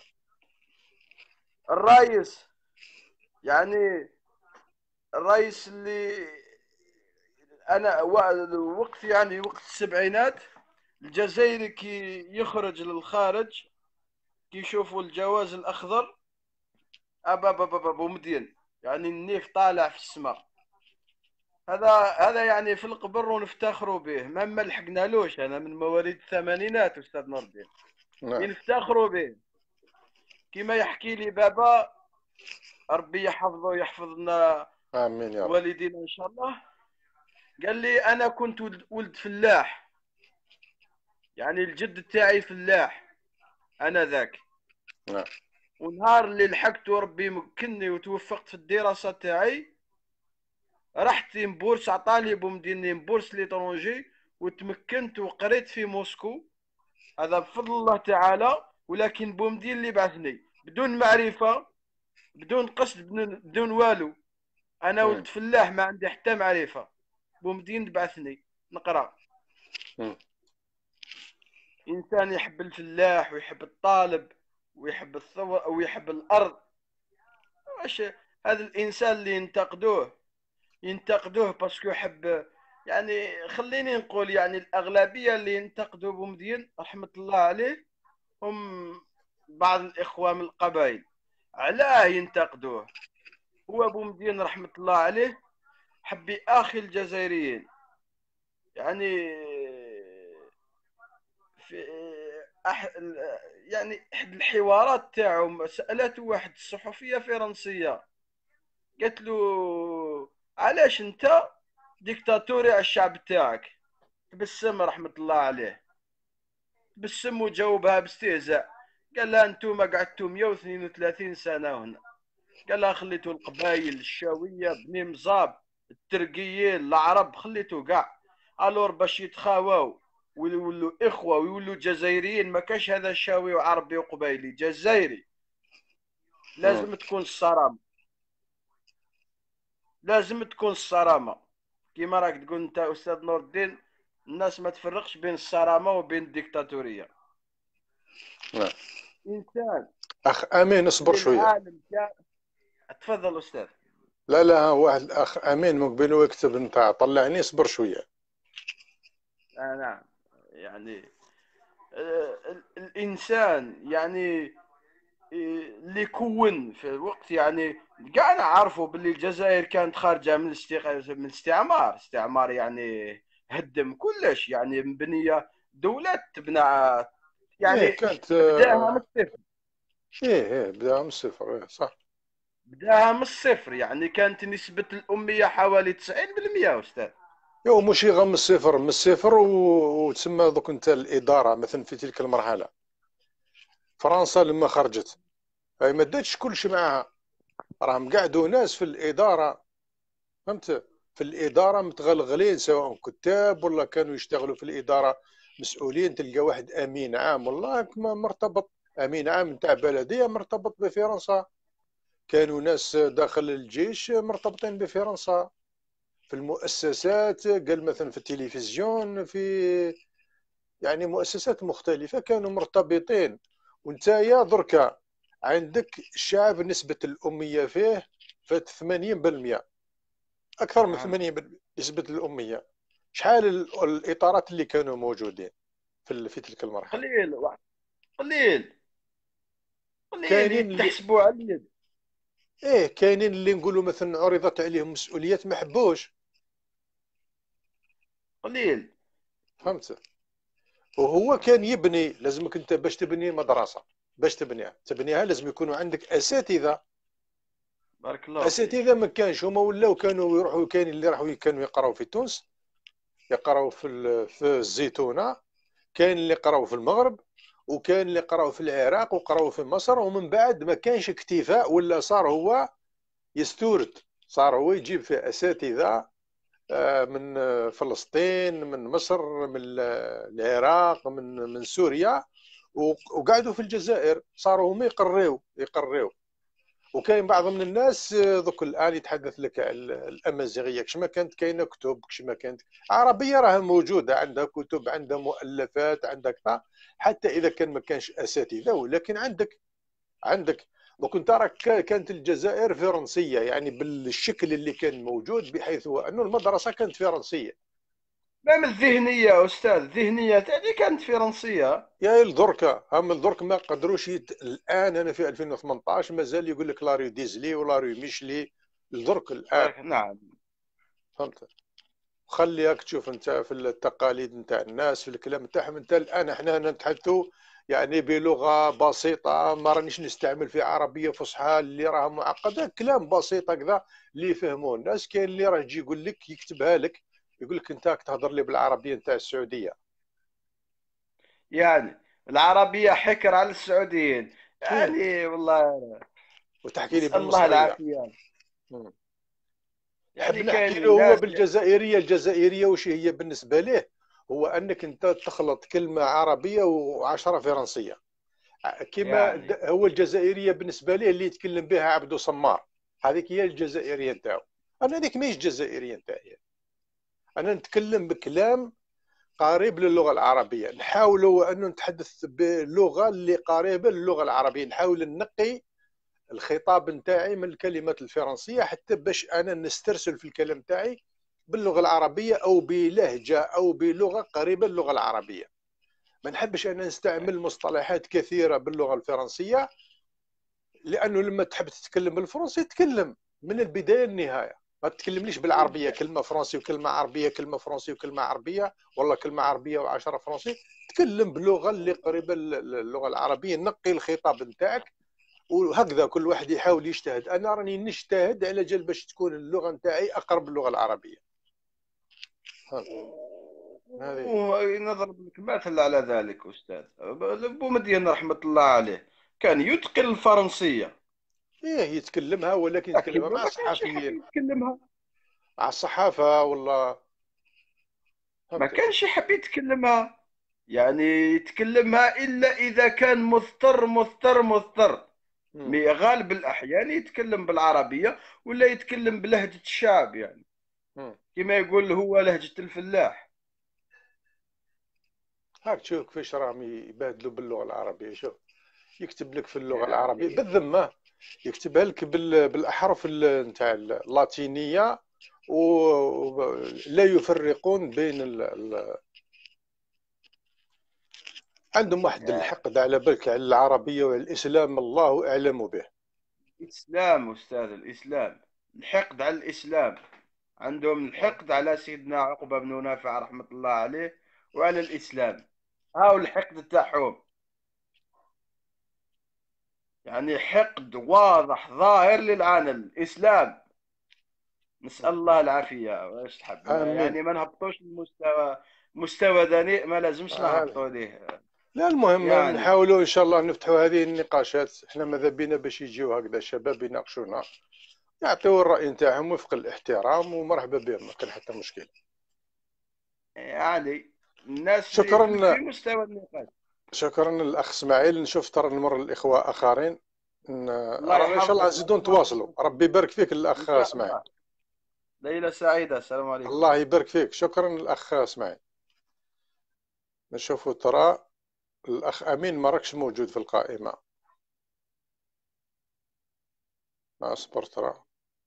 الرئيس يعني الرئيس اللي أنا و- وقت يعني وقت السبعينات الجزائري كي يخرج للخارج كي يشوفوا الجواز الأخضر أبا بابا بابا مدين، يعني النيف طالع في السماء. هذا هذا يعني في القبر ونفتخروا به، ما ما لحقنالوش. أنا من مواليد الثمانينات أستاذ نور الدين، نعم. نفتخروا به. كما يحكي لي بابا، ربي يحفظه ويحفظنا آمين يا رب. والدينا إن شاء الله، قال لي أنا كنت ولد- ولد فلاح، يعني الجد تاعي فلاح أنا ذاك. نعم. ونهار اللي لحقت وربي مكني وتوفقت في الدراسة تاعي، رحت مبورس، عطاني بومديني مبورس ليترونجي وتمكنت وقريت في موسكو، هذا بفضل الله تعالى. ولكن بومدين اللي بعثني بدون معرفة بدون قصد بدون, بدون والو. أنا مم. ولد فلاح ما عندي حتى معرفة، بومدين بعثني نقرأ. مم. إنسان يحب الفلاح ويحب الطالب ويحب الثور ويحب الأرض. واش هذا الإنسان اللي ينتقدوه ينتقدوه باسكو يحب، يعني خليني نقول يعني الأغلبية اللي ينتقدوا بومدين رحمة الله عليه هم بعض الإخوة من القبائل. علاه ينتقدوه؟ هو بومدين رحمة الله عليه حب أخي الجزائريين. يعني في أح... يعني احد الحوارات تاعو سالته واحد الصحفيه فرنسيه، قالت له علاش انت ديكتاتوري على الشعب تاعك؟ تبسم رحمه الله عليه، تبسم وجاوبها باستهزاء، قال لها انتم قعدتوا مئة واثنين وثلاثين سنه هنا، قال لها خليتوا القبائل الشاويه بني مزاب التركيين العرب خليتوا كاع، الور باش يتخاواو ويولوا اخوه ويولوا جزائريين ما كاش هذا شاوي وعربي وقبايلي، جزائري. لازم تكون الصرامه، لازم تكون الصرامه كيما راك تقول انت استاذ نور الدين. الناس ما تفرقش بين الصرامه وبين الديكتاتوريه. نعم. انسان أخ أمين اصبر شوية. للعالم كان. تفضل استاذ. لا لا واحد الأخ أمين مقبل ويكتب نتاع طلعني، اصبر شوية. آه نعم. يعني آه الانسان يعني اللي كون في الوقت يعني كاع نعرفوا باللي الجزائر كانت خارجه من من الاستعمار. الاستعمار يعني هدم كلش، يعني مبنيه دولات تبنى يعني إيه كانت بداها من الصفر. إيه إيه بداها من الصفر. إيه صح، بداها من الصفر. يعني كانت نسبه الاميه حوالي تسعين بالمئة استاذ. يو ماشي غير من الصفر، من الصفر و- وتسمى دوك انت الاداره مثلا في تلك المرحله. فرنسا لما خرجت هاي ما داتش كلشي معاها، راهم قعدوا ناس في الاداره، فهمت؟ في الإدارة متغلغلين، سواء كتاب ولا كانوا يشتغلوا في الإدارة مسؤولين. تلقى واحد أمين عام والله كما مرتبط، أمين عام نتاع بلدية مرتبط بفرنسا، كانوا ناس داخل الجيش مرتبطين بفرنسا، في المؤسسات قال مثلا في التلفزيون، في يعني مؤسسات مختلفة كانوا مرتبطين. وانت يا دركا عندك الشعب نسبة الأمية فيه فات ثمانين بالمئة، أكثر من نعم ثمانين بالمئة نسبة الأمية. شحال ال- الإطارات اللي كانوا موجودين في ال- في تلك المرحلة؟ قليل واحد، قليل قليل كاينين اللي يتحسبوا على اليد. ايه كاينين اللي نقولوا مثلا عرضت عليهم مسؤوليات ما حبوش، قليل. فهمت؟ وهو كان يبني، لازمك انت باش تبني مدرسة، باش تبنيها تبنيها لازم يكونوا عندك أساتذة. بارك الله فيك. أساتذة ما كانش، هما ولاو كانوا يروحوا، كاين اللي راحوا كانوا يقراوا في تونس، يقراوا في ال- في الزيتونة، كاين اللي قراوا في المغرب، وكاين اللي قراوا في العراق وقراوا في مصر. ومن بعد ما كانش اكتفاء، ولا صار هو يستورد، صار هو يجيب في أساتذة آه، من آه، فلسطين، من مصر، من ال- العراق، من من سوريا، وق- وقعدوا في الجزائر، صاروا هم يقريو يقريو. وكاين بعض من الناس آه، ذوك الان يتحدث لك على ال- الامازيغيه، كش ما كانت كاينه كتب، كش ما كانت عربيه راها موجوده، عندها كتب، عندها مؤلفات، عندها كذا. حتى اذا كان ما كانش اساتذه، ولكن عندك عندك وكنت ترى ك- كانت الجزائر فرنسيه، يعني بالشكل اللي كان موجود، بحيث هو انه المدرسه كانت فرنسيه. مام الذهنية أستاذ، الذهنية تاعي كانت فرنسية. يا الدركا هم الدرك ما قدروش يت... الان انا في ألفين وثمنطاش مازال يقول لك لاريو ديزلي ولاريو ميشلي، الدرك الان، بارك نعم. فهمت؟ خليك تشوف انت في التقاليد نتاع الناس، في الكلام نتاعهم. انت الان احنا نتحدثوا يعني بلغه بسيطه، ما رانيش نستعمل في عربيه فصحى اللي راها معقده، كلام بسيط هكذا اللي يفهمون الناس. كاين اللي راه يجي يقول لك، يكتبها لك، يقول لك انت راك تهضر لي بالعربيه نتاع السعوديه. يعني العربية حكر على السعوديين، ايه، يعني والله وتحكي لي نسأل الله بالمصريه. العافية. مم. يعني نحب نحكي كاين له هو ناس. بالجزائريه. الجزائريه وش هي بالنسبه له؟ هو انك انت تخلط كلمه عربيه وعشرة فرنسيه. كما يعني هو الجزائريه بالنسبه ليه اللي يتكلم بها عبدو سمار، هذيك هي الجزائريه نتاعو. انا هذيك ماهيش الجزائريه نتاعي، انا نتكلم بكلام قريب للغه العربيه، نحاول انه نتحدث بلغه اللي قريبه للغه العربيه، نحاول ننقي الخطاب نتاعي من الكلمات الفرنسيه، حتى باش انا نسترسل في الكلام نتاعي باللغه العربيه، او بلهجه او بلغه قريبه للغه العربيه. ما نحبش انا نستعمل مصطلحات كثيره باللغه الفرنسيه، لانه لما تحب تتكلم بالفرنسي تتكلم من البدايه للنهايه، ما تتكلمليش بالعربيه كلمه فرنسي وكلمه عربيه، كلمه فرنسي وكلمه عربيه، والله كلمه عربيه وعشرة فرنسي. تكلم باللغه اللي قريبه للغه العربيه، نقي الخطاب نتاعك، وهكذا كل واحد يحاول يجتهد. انا راني نجتهد على جال باش تكون اللغه نتاعي اقرب للغه العربيه. هذه ونضرب لك مثل على ذلك أستاذ بومدين رحمة الله عليه، كان يتقن الفرنسية ايه يتكلمها، ولكن يتكلمها لكنه مع ما كانش يحب الصحفيين، يتكلمها. مع الصحافه، والله ما فهمت. كانش يحب يتكلمها، يعني يتكلمها إلا إذا كان مضطر مضطر مضطر. مم. مي غالب الأحيان يتكلم بالعربية ولا يتكلم بلهجة الشعب، يعني مم. كما يقول هو لهجة الفلاح. هاك تشوف كيفاش راهم يبادلوا باللغه العربيه. شوف يكتب لك في اللغه العربيه يعني بالذمه، يكتبها لك بال- بالاحرف ال- نتاع اللاتينيه، ولا يفرقون بين ال... ال... عندهم واحد يعني الحقد على بالك على العربيه والاسلام، الله اعلم به. الإسلام أستاذ، الإسلام، الحقد على الإسلام، عندهم الحقد على سيدنا عقبة بن نافع رحمة الله عليه وعلى الإسلام. هاو الحقد تاعهم، يعني حقد واضح ظاهر للعن الإسلام. نسأل الله العافية. واش تحب ما امين. يعني ما نهبطوش المستوى، مستوى دنيء ما لازمش آمين. نهبطوا ليه. لا المهم يعني نحاولوا ان شاء الله نفتحوا هذه النقاشات، احنا ماذا بينا باش يجيو هكذا شباب يناقشونا، يعطيو الرأي نتاعهم وفق الاحترام ومرحبا بهم، ما كان حتى مشكل. يعني الناس اللي في شكرا في مستوى النقاش. شكرا الأخ إسماعيل. نشوف ترى نمر الإخوة آخرين، ن- الله رانا إن شاء الله يحفظك نزيدو نتواصلوا. ربي يبارك فيك الأخ ان شاء إسماعيل. الله. ليلة سعيدة، السلام عليكم. الله يبارك فيك. شكرا الأخ إسماعيل. نشوفوا ترى الأخ أمين ما راكش موجود في القائمة. أصبر ترى.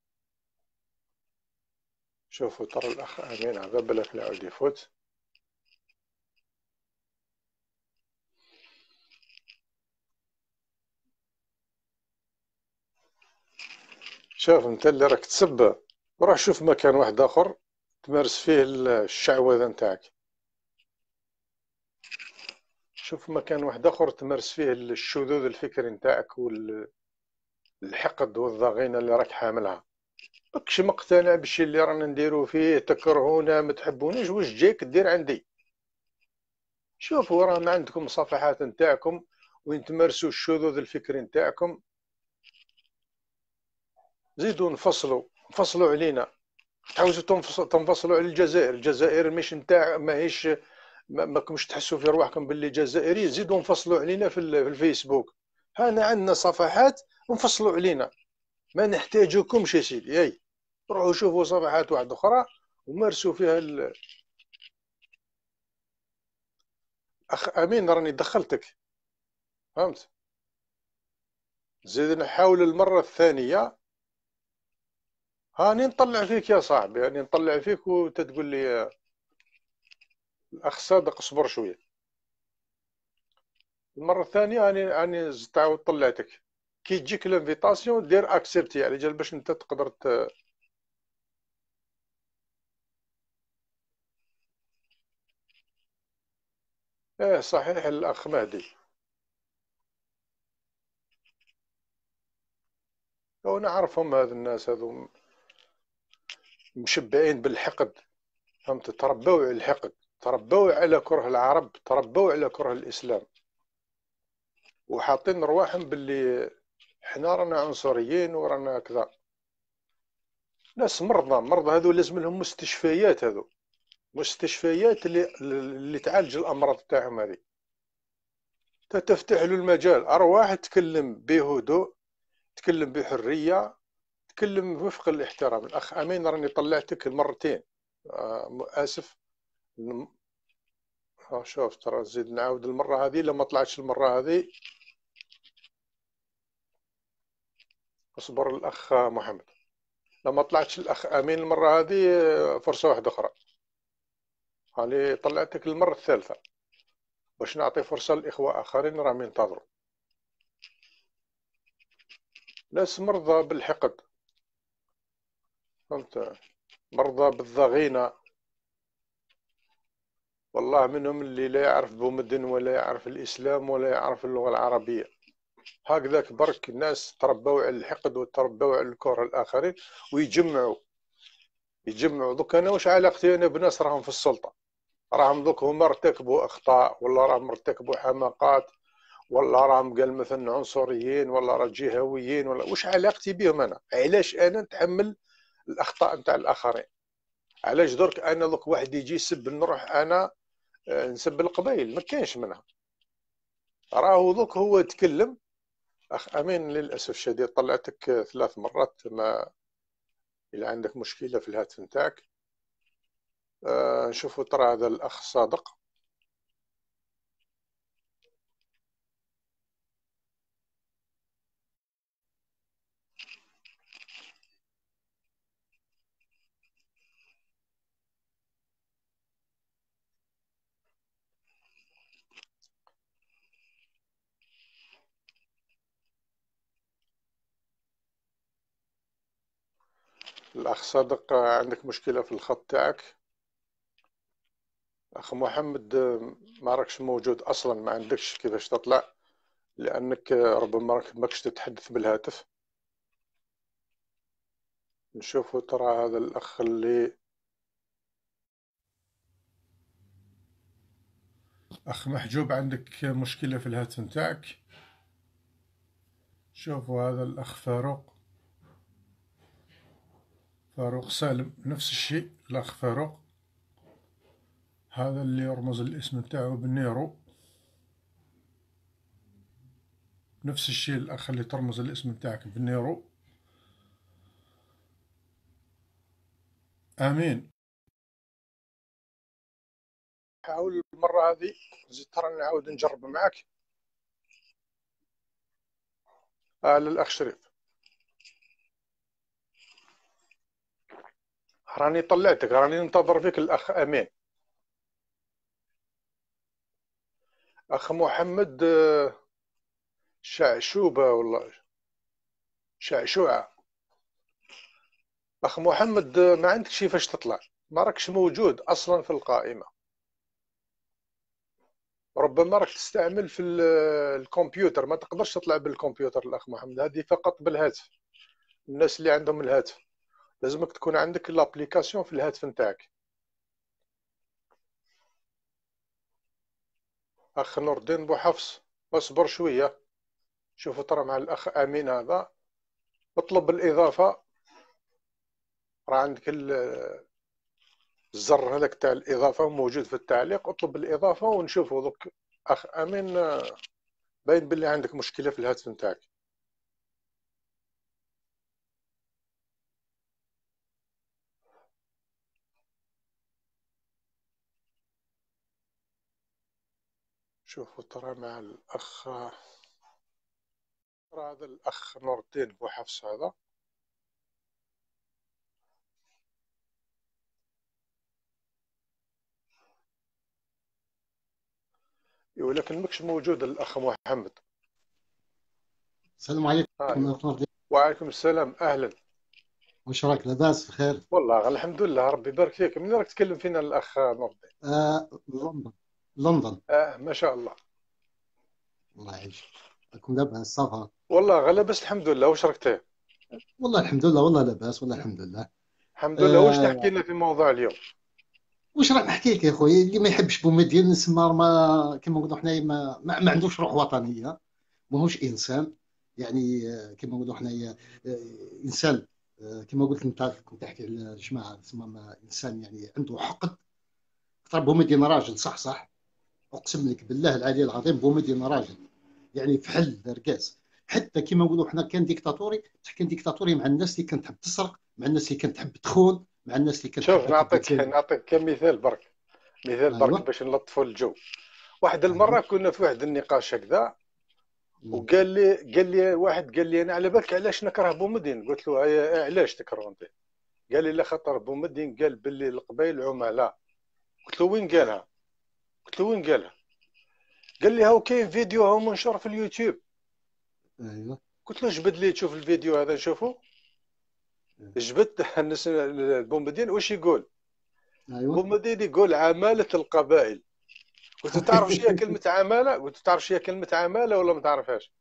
شوفوا ترى الأخ أمين هذا بلاك يعاود يفوت. شوف انت اللي راك تسب، روح شوف مكان واحد اخر تمارس فيه الشعوذه نتاعك. شوف مكان واحد اخر تمارس فيه الشذوذ الفكري نتاعك والحقد والضغينه اللي راك حاملها. ماكش مقتنع بالشي اللي رانا نديرو فيه، تكرهونا ما تحبونيش، واش جايك دير عندي؟ شوفوا راه ما عندكم صفحات نتاعكم وين تمارسوا الشذوذ الفكري نتاعكم. زيدوا نفصلوا نفصلوا علينا. تحوسوا تنفصلوا على الجزائر. الجزائر مش نتاع ماهيش ما ماكمش تحسوا في رواحكم باللي جزائري. زيدوا انفصلوا علينا في الفيسبوك. هنا عندنا صفحات انفصلوا علينا، ما نحتاجوكمش يا سيدي. اي روحوا شوفوا صفحات واحده اخرى ومارسوا فيها ال... اخ امين راني دخلتك، فهمت؟ زيد نحاول المره الثانيه. هاني نطلع فيك يا صاحبي، هاني نطلع فيك وتتقول لي الاخ صادق اصبر شويه. المره الثانيه راني راني تعاود طلعتك. كي تجيك الانفيتاسيون دير اكسبتي على جال باش انت تقدر ت... ايه صحيح الاخ مهدي. ونعرفهم هذا الناس هذو مشبعين بالحقد، فهمت؟ تربوا على الحقد، تربوا على كره العرب، تربوا على كره الاسلام، وحاطين رواحهم باللي حنا رانا عنصريين ورانا كذا. ناس مرضى مرضى هذو لازم لهم مستشفيات، هذو مستشفيات اللي اللي تعالج الامراض تاعهم هذه. تفتح له المجال ارواح تكلم بهدوء، تكلم بحريه، تكلم وفق الاحترام. الاخ امين راني طلعتك مرتين، آه اسف. ها شوف ترى نزيد نعاود المره هذه، لما طلعتش المره هذه اصبر الاخ محمد. لما طلعتش الاخ امين المره هذه فرصه واحده اخرى. هاني طلعتك المره الثالثه باش نعطي فرصه لاخوه اخرين راهم ينتظروا. ناس مرضى بالحقد، فهمت؟ مرضى بالضغينه. والله منهم اللي لا يعرف بومدن ولا يعرف الاسلام ولا يعرف اللغه العربيه. هكذاك برك الناس تربوا على الحقد وتربوا على الكره الاخرين ويجمعوا يجمعوا. دوك انا واش علاقتي انا بناس راهم في السلطه؟ راهم دوك هما ارتكبوا اخطاء ولا راهم ارتكبوا حماقات ولا راهم قال مثلا عنصريين ولا راه جهويين ولا واش علاقتي بهم انا؟ علاش انا نتحمل الاخطاء نتاع الاخرين؟ علاش درك انا دوك واحد يجي يسب نروح انا نسب القبائل؟ ما كاينش منها. راهو دوك هو تكلم. اخ امين للاسف الشديد طلعتك ثلاث مرات، ما الا عندك مشكله في الهاتف نتاعك. آه نشوفوا ترى هذا الاخ صادق. الاخ صادق عندك مشكله في الخط تاعك. اخ محمد ما راكش موجود اصلا، ما عندكش كيفاش تطلع لانك ربما راك ماكش تتحدث بالهاتف. نشوفوا ترى هذا الاخ اللي اخ محجوب عندك مشكله في الهاتف نتاعك. شوفوا هذا الاخ فاروق فاروق سالم نفس الشيء، الأخ فاروق هذا اللي يرمز الاسم تاعو بالنيرو، نفس الشيء الأخ اللي ترمز الاسم تاعك بالنيرو. آمين. حاول المرة هذه زيد ترى نعاود نجرب معك. آه للأخ شريف، راني طلعتك، راني ننتظر فيك الأخ أمين. أخ محمد آه، شعشوبة ولا شعشوعة. أخ محمد آه، ما عندك شي فاش تطلع، ما راكش موجود أصلا في القائمة. ربما راك تستعمل في ال- الكمبيوتر، ما تقدرش تطلع بالكمبيوتر الأخ محمد، هذه فقط بالهاتف. الناس اللي عندهم الهاتف لازمك تكون عندك الابليكاسيون في الهاتف نتاعك. أخ نور الدين بوحفص اصبر شوية، شوفوا ترى مع الأخ أمين هذا اطلب الإضافة، راه عندك ال- الزر هذاك تاع الإضافة موجود في التعليق، اطلب الإضافة ونشوفوا دوك. أخ أمين آه، باين باللي عندك مشكلة في الهاتف نتاعك. شوفوا ترى مع الأخ ترى هذا الأخ نور الدين بوحفص هذا يقول لك ماكش موجود الأخ محمد. السلام عليكم. أيوة. نور الدين. وعليكم السلام، أهلا. واش راك لاباس بخير؟ والله الحمد لله، ربي يبارك فيك. من راك تكلم فينا الأخ نور الدين؟ آه لندن. لندن. آه ما شاء الله. الله يعيشك. راكم لاباس صافا؟ والله غلا بس الحمد لله. واش راك تايه؟ والله الحمد لله، والله لاباس، والله الحمد لله. الحمد لله. واش آه تحكي لنا في موضوع اليوم؟ واش راك نحكي لك يا خويا؟ اللي ما يحبش بومدين نسمى ما كما نقولوا حنايا ما, ما, ما عندوش روح وطنيه، ماهوش انسان. يعني آه، كما نقولوا حنايا آه، انسان. آه، كما قلت انت كنت تحكي على الجماعه تسمى ما- انسان يعني عنده حقد. ترى بومدين راجل صح صح، اقسم لك بالله العلي العظيم بومدين راجل يعني فحل رقاس. حتى كما نقولوا حنا كان ديكتاتوري، كان ديكتاتوري مع الناس اللي كانت تحب تسرق، مع الناس اللي كانت تحب تخون، مع الناس اللي كانت شوف تحب نعطيك تبدل. نعطيك كمثال برك، مثال برك ايوه باش نلطفوا الجو. واحد المره ايوه. كنا في واحد النقاش هكذا، مم. وقال لي قال لي واحد قال لي انا على بالك علاش نكره بومدين؟ قلت له "أي- علاش تكره انت؟ قال لي لا خاطر بومدين قال باللي القبائل عملاء. قلت له وين قالها؟ قلت له وين قالها؟ قال لي هاو كاين فيديو هاو منشور في اليوتيوب. ايوه قلت له جبد لي تشوف الفيديو هذا نشوفه. جبت الناس بومدين واش يقول؟ ايوه. بومدين يقول عمالة القبائل. قلت له تعرف شو هي كلمة عمالة؟ قلت له تعرف شو هي كلمة عمالة ولا ما تعرفهاش؟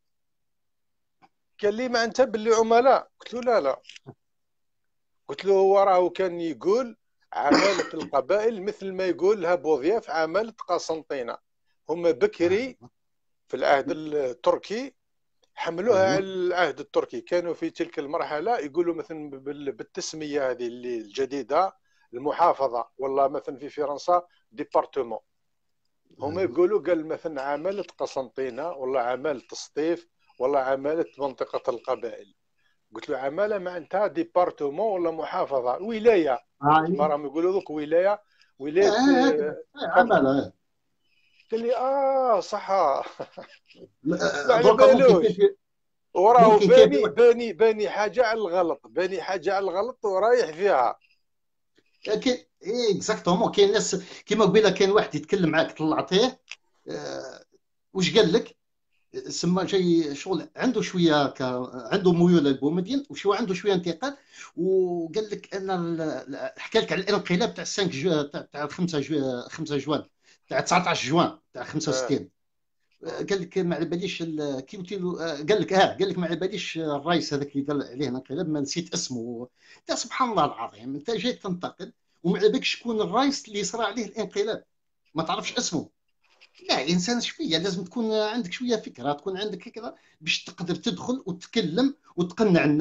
قال لي ما انت باللي عملاء. قلت له لا لا. قلت له هو راه كان يقول عمالة القبائل مثل ما يقول لها بوضياف عمالة قسنطينة. هم بكري في العهد التركي حملوها على ايوه العهد التركي، كانوا في تلك المرحلة يقولوا مثلا بال- بالتسمية هذه اللي الجديدة المحافظة، والله مثلا في فرنسا ديبارتمون. هما ايوه. يقولوا قال مثلا عمالة قسنطينة ولا عمالة سطيف ولا عمالة منطقة القبائل. قلت له عمالة معناتها ديبارتمون ولا محافظة ولاية، كما ايوه. راهم يقولوا دوك ولاية ولاية آه، آه، آه، طنجة. عمالة. قال لي اه صح. ما آه، على دركا ممكن كان بالوش. في وراه ممكن كان في باني واحد. باني باني حاجة على الغلط، باني حاجة على الغلط ورايح فيها. كاين ايه اكزاكتومون. كاين ناس كيما قبيله كان واحد يتكلم معاك طلعتيه. آه، واش قال لك؟ سما جاي شغل عنده شويه ك... عنده ميول للبومدين وشو عنده شويه انتقاد. وقال لك ان ال- ال- حكى لك على الانقلاب تاع خمسة جو... تاع تاع خمسة جو... خمسة جوان، تاع تسعطاش جوان تاع اه خمسة وستين. اه قال لك ما على باليش ال- كي قلت له آه، قال لك اه قال لك ما على باليش الرئيس هذاك اللي قال عليه الانقلاب ما نسيت اسمه. انت سبحان الله العظيم انت جاي تنتقد وما على بالك شكون الرئيس اللي صرا عليه الانقلاب ما تعرفش اسمه. لا الانسان شويه لازم تكون عندك شويه فكره، تكون عندك فكره باش تقدر تدخل وتتكلم وتقنع الناس.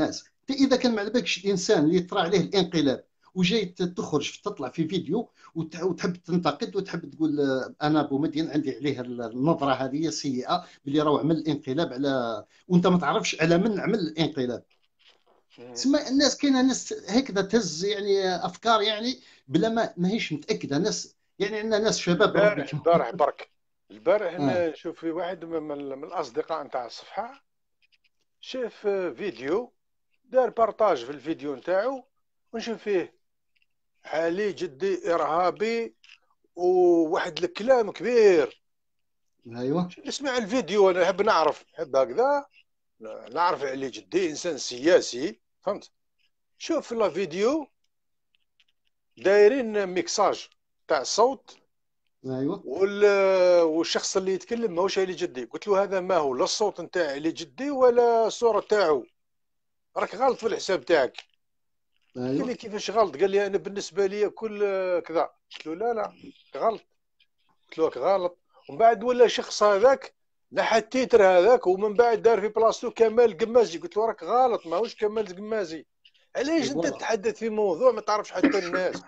حتى اذا كان ما على بالكش الانسان اللي طرا عليه الانقلاب وجاي تخرج تطلع في فيديو وتحب تنتقد وتحب تقول انا بومدين عندي عليه النظره هذه السيئه باللي راهو عمل الانقلاب على وانت ما تعرفش على من عمل الانقلاب. تسمى الناس كاينه ناس هكذا تهز يعني افكار يعني بلا ما ماهيش متاكده. ناس يعني عندنا ناس شباب ربي البارح البارح برك البارح آه. نشوف في واحد من, من الاصدقاء نتاع الصفحه شاف فيديو دار بارطاج في الفيديو نتاعو ونشوف فيه علي جدي ارهابي وواحد الكلام كبير. ايوه نسمع الفيديو انا نحب نعرف نحب هكذا نعرف علي جدي انسان سياسي فهمت. شوف في الفيديو دايرين ميكساج تاع الصوت ايوه والشخص اللي يتكلم ماهوش علي جدي. قلت له هذا ما هو لا الصوت نتاع علي جدي ولا الصوره تاعو راك غلط في الحساب تاعك. ايوه قال لي كيفاش غلط؟ قال لي انا بالنسبه لي كل كذا. قلت له لا لا غلط. قلت له غلط. ومن بعد ولا شخص هذاك نحى التيتر هذاك ومن بعد دار في بلاصتو كمال قمازي. قلت له راك غلط ماهوش كمال قمازي. علاش انت تتحدث في موضوع ما تعرفش حتى الناس؟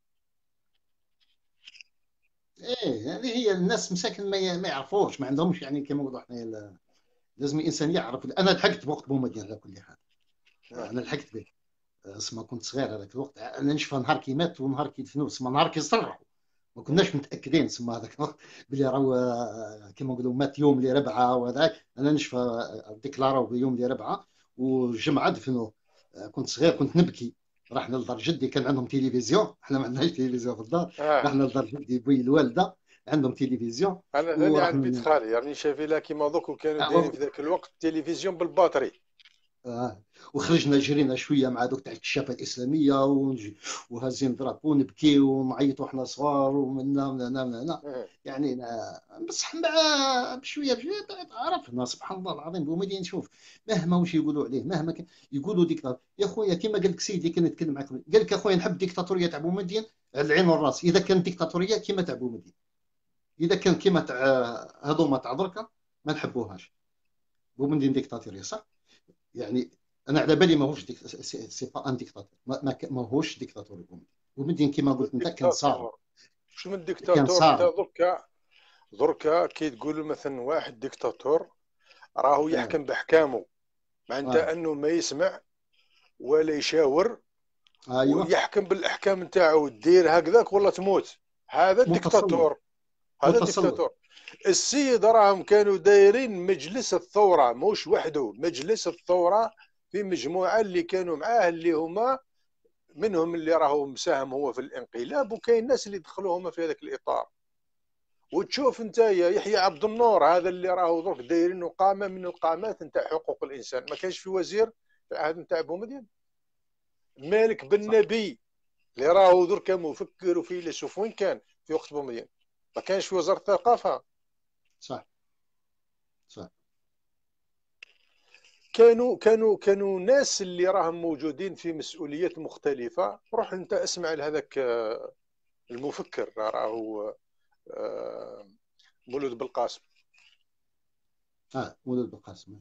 ايه هذه هي الناس مساكن ما ما يعرفوش ما عندهمش يعني كما نقولوا احنا لازم الانسان يعرف. انا لحقت بوقت بومدين على كل حال. انا لحقت به اسمع كنت صغير هذاك الوقت. انا نشوف نهار كي مات ونهار كي دفنوه اسمع نهار كي صرحوا ما كناش متاكدين اسمع هذاك الوقت بلي راهو كما نقولوا مات يوم اللي ربعه وهذاك. انا نشوف ديكلاراو بيوم اللي ربعه والجمعه دفنوه. كنت صغير كنت نبكي. رحنا لدار جدي كان عندهم تلفزيون احنا ما عندناش تلفزيون في الدار. آه. رحنا لدار جدي بوي الوالده عندهم تلفزيون. انا ثاني عند بيت خالي يعني شافي لها كيما دوك وكانوا دايرين في ذاك الوقت التلفزيون بالباتري. آه. وخرجنا جرينا شويه مع دوك تاع الكشافه الاسلاميه ونجي وهازين درابو نبكي ونعيطوا احنا صغار ومنا منا منا يعني بصح مع بشويه بشويه عرفنا سبحان الله العظيم بومدين. نشوف مهما واش يقولوا عليه مهما كان يقولوا ديكتاتور يا خويا كيما قال لك سيدي كان يتكلم معك قال لك يا خويا نحب الديكتاتوريه تاع بومدين على العين والراس. اذا كانت ديكتاتوريه كيما تاع بومدين اذا كان كيما تاع هذوما تاع دركا ما نحبوهاش. بومدين ديكتاتوريه صح يعني انا على بالي ماهوش ديك... سي با ان ديكتاتور ما ماهوش ديكتاتور. بومدين كيما قلت انت كان صار شو من ديكتاتور انت دركا دركا كي تقول مثلا واحد ديكتاتور راهو يحكم باحكامه معناتها آه. انه ما يسمع ولا يشاور. ايوه ويحكم بالاحكام نتاعو دير هكذاك ولا تموت. هذا الديكتاتور هذا الديكتاتور. السيد راهم كانوا دايرين مجلس الثوره موش وحده مجلس الثوره في مجموعه اللي كانوا معاه اللي هما منهم اللي راهو مساهم هو في الانقلاب وكاين الناس اللي دخلوا هما في هذاك الاطار. وتشوف انت يا يحيى عبد النور هذا اللي راهو درك دايرين قامه من القامات نتاع حقوق الانسان. ما كانش في وزير في العهد نتاع بومدين. مالك بن نبي اللي راهو درك مفكر وفيلسوف وين كان في وقت بومدين؟ ما كانش في وزاره الثقافه. صح صح. كانوا كانوا كانوا ناس اللي راهم موجودين في مسؤوليات مختلفه. روح انت اسمع لهذاك المفكر راهو مولود بالقاسم. اه مولود بالقاسم.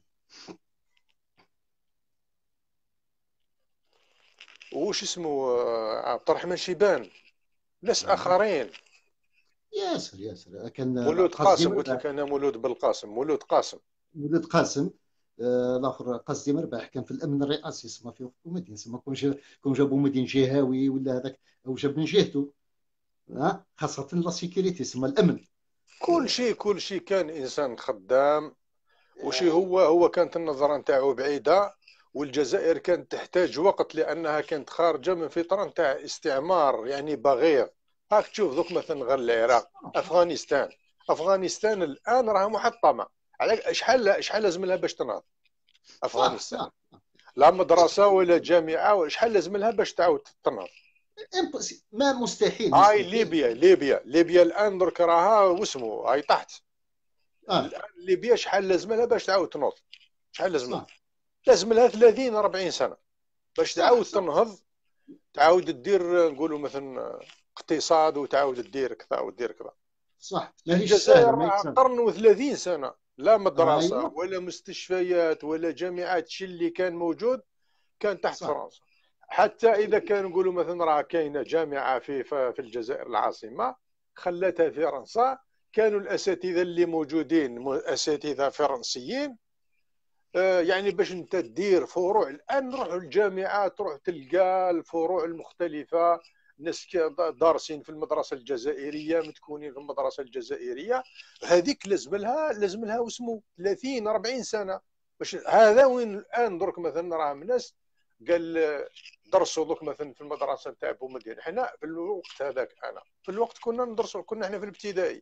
وش اسمه عبد الرحمن شيبان ناس آه. اخرين. ياسر ياسر كان مولود قاسم. قلت لك انا مولود بالقاسم مولود قاسم مولود قاسم. الاخر آه قصدي مرباح كان في الامن الرئاسي اسمه في وقت بومدين اسمه كون جاب بومدين جهوي ولا هذاك او جاب من جهته ها خاصه لا سيكوريتي اسمه الامن. كل شيء كل شيء كان انسان خدام وشي هو هو كانت النظره نتاعو بعيده. والجزائر كانت تحتاج وقت لانها كانت خارجه من فتره نتاع استعمار يعني بغيض. هاك تشوف دوك مثلا غير العراق افغانستان افغانستان الان راها محطمه. على شحال شحال لازم لها باش تنهض افغانستان؟ لا مدرسه ولا جامعه شحال لازم لها باش تعاود تنهض؟ ما مستحيل. هاي ليبيا ليبيا ليبيا الان درك راها واسمو هاي طحت. آه. الان ليبيا شحال لازم لها باش تعاود تنهض؟ شحال لازم لها؟ لازم لها ثلاثين أربعين سنه باش تعاود تنهض تعاود تدير نقولوا مثلا اقتصاد وتعاود تدير كذا ودير كذا. صح. الجزائر قرن وثلاثين سنه لا مدرسه آه. ولا مستشفيات ولا جامعات. الشيء اللي كان موجود كان تحت صح فرنسا. حتى اذا كان نقولوا مثلا راه كاينه جامعه في في الجزائر العاصمه خلتها فرنسا، كانوا الاساتذه اللي موجودين اساتذه فرنسيين، يعني باش انت تدير فروع الان نروحوا الجامعات تروح تلقى الفروع المختلفه، ناس دارسين في المدرسه الجزائريه متكونين في المدرسه الجزائريه، هذيك لازم لها لازم لها واسمو ثلاثين أربعين سنه باش هذا. وين الان درك مثلا راه ناس قال درسوا دوك مثلا في المدرسه تاع بومدين. حنا في الوقت هذاك انا في الوقت كنا ندرسوا كنا احنا في الابتدائي،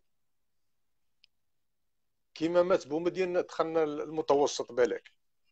كيما مات بومدين دخلنا المتوسط بالك.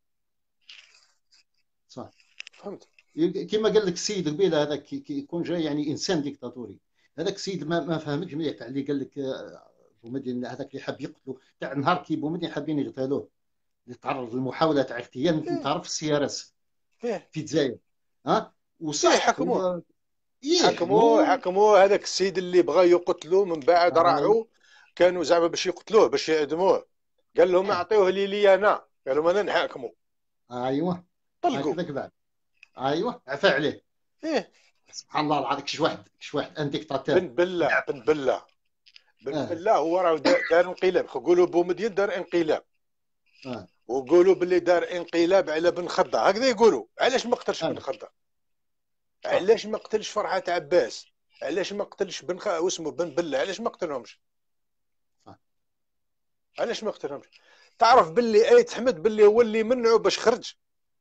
صح. فهمت؟ كما قال لك السيد قبيله هذاك كي يكون جاي يعني انسان ديكتاتوري، هذاك السيد ما, ما فهمكش مليح تاع اللي قال لك بومدين هذاك اللي حاب يقتلوا تاع نهار كي بومدين حابين يغتالوه، اللي تعرض للمحاوله تاع اغتيال مثل إيه. تعرف السي ار اس فيه في الجزائر. ها إيه وصح حكموه هو حكموه يحموا حكموه هذاك السيد اللي بغى يقتلوه من بعد آه. راحوا كانوا زعما باش يقتلوه باش يعدموه، قال لهم اعطيوه لي لي انا، قالوا انا نحاكموا، ايوه طلقوا. هكذاك بعد ايوه عفا عليه. ايه سبحان الله العظيم كش واحد كش واحد ان ديكتاتور. بن بله بن بله بن آه. بله هو راه دار دار انقلاب، يقولوا بومدين دار انقلاب آه. ويقولوا باللي دار انقلاب على بن خضه، هكذا يقولوا. علاش ما قتلش آه. بن خضه؟ صح. علاش ما قتلش فرحات عباس؟ علاش ما قتلش بن خ... واسمه بن بله؟ علاش ما قتلهمش؟ صح. علاش ما قتلهمش؟ تعرف باللي ايت حمد باللي هو اللي منعه باش خرج،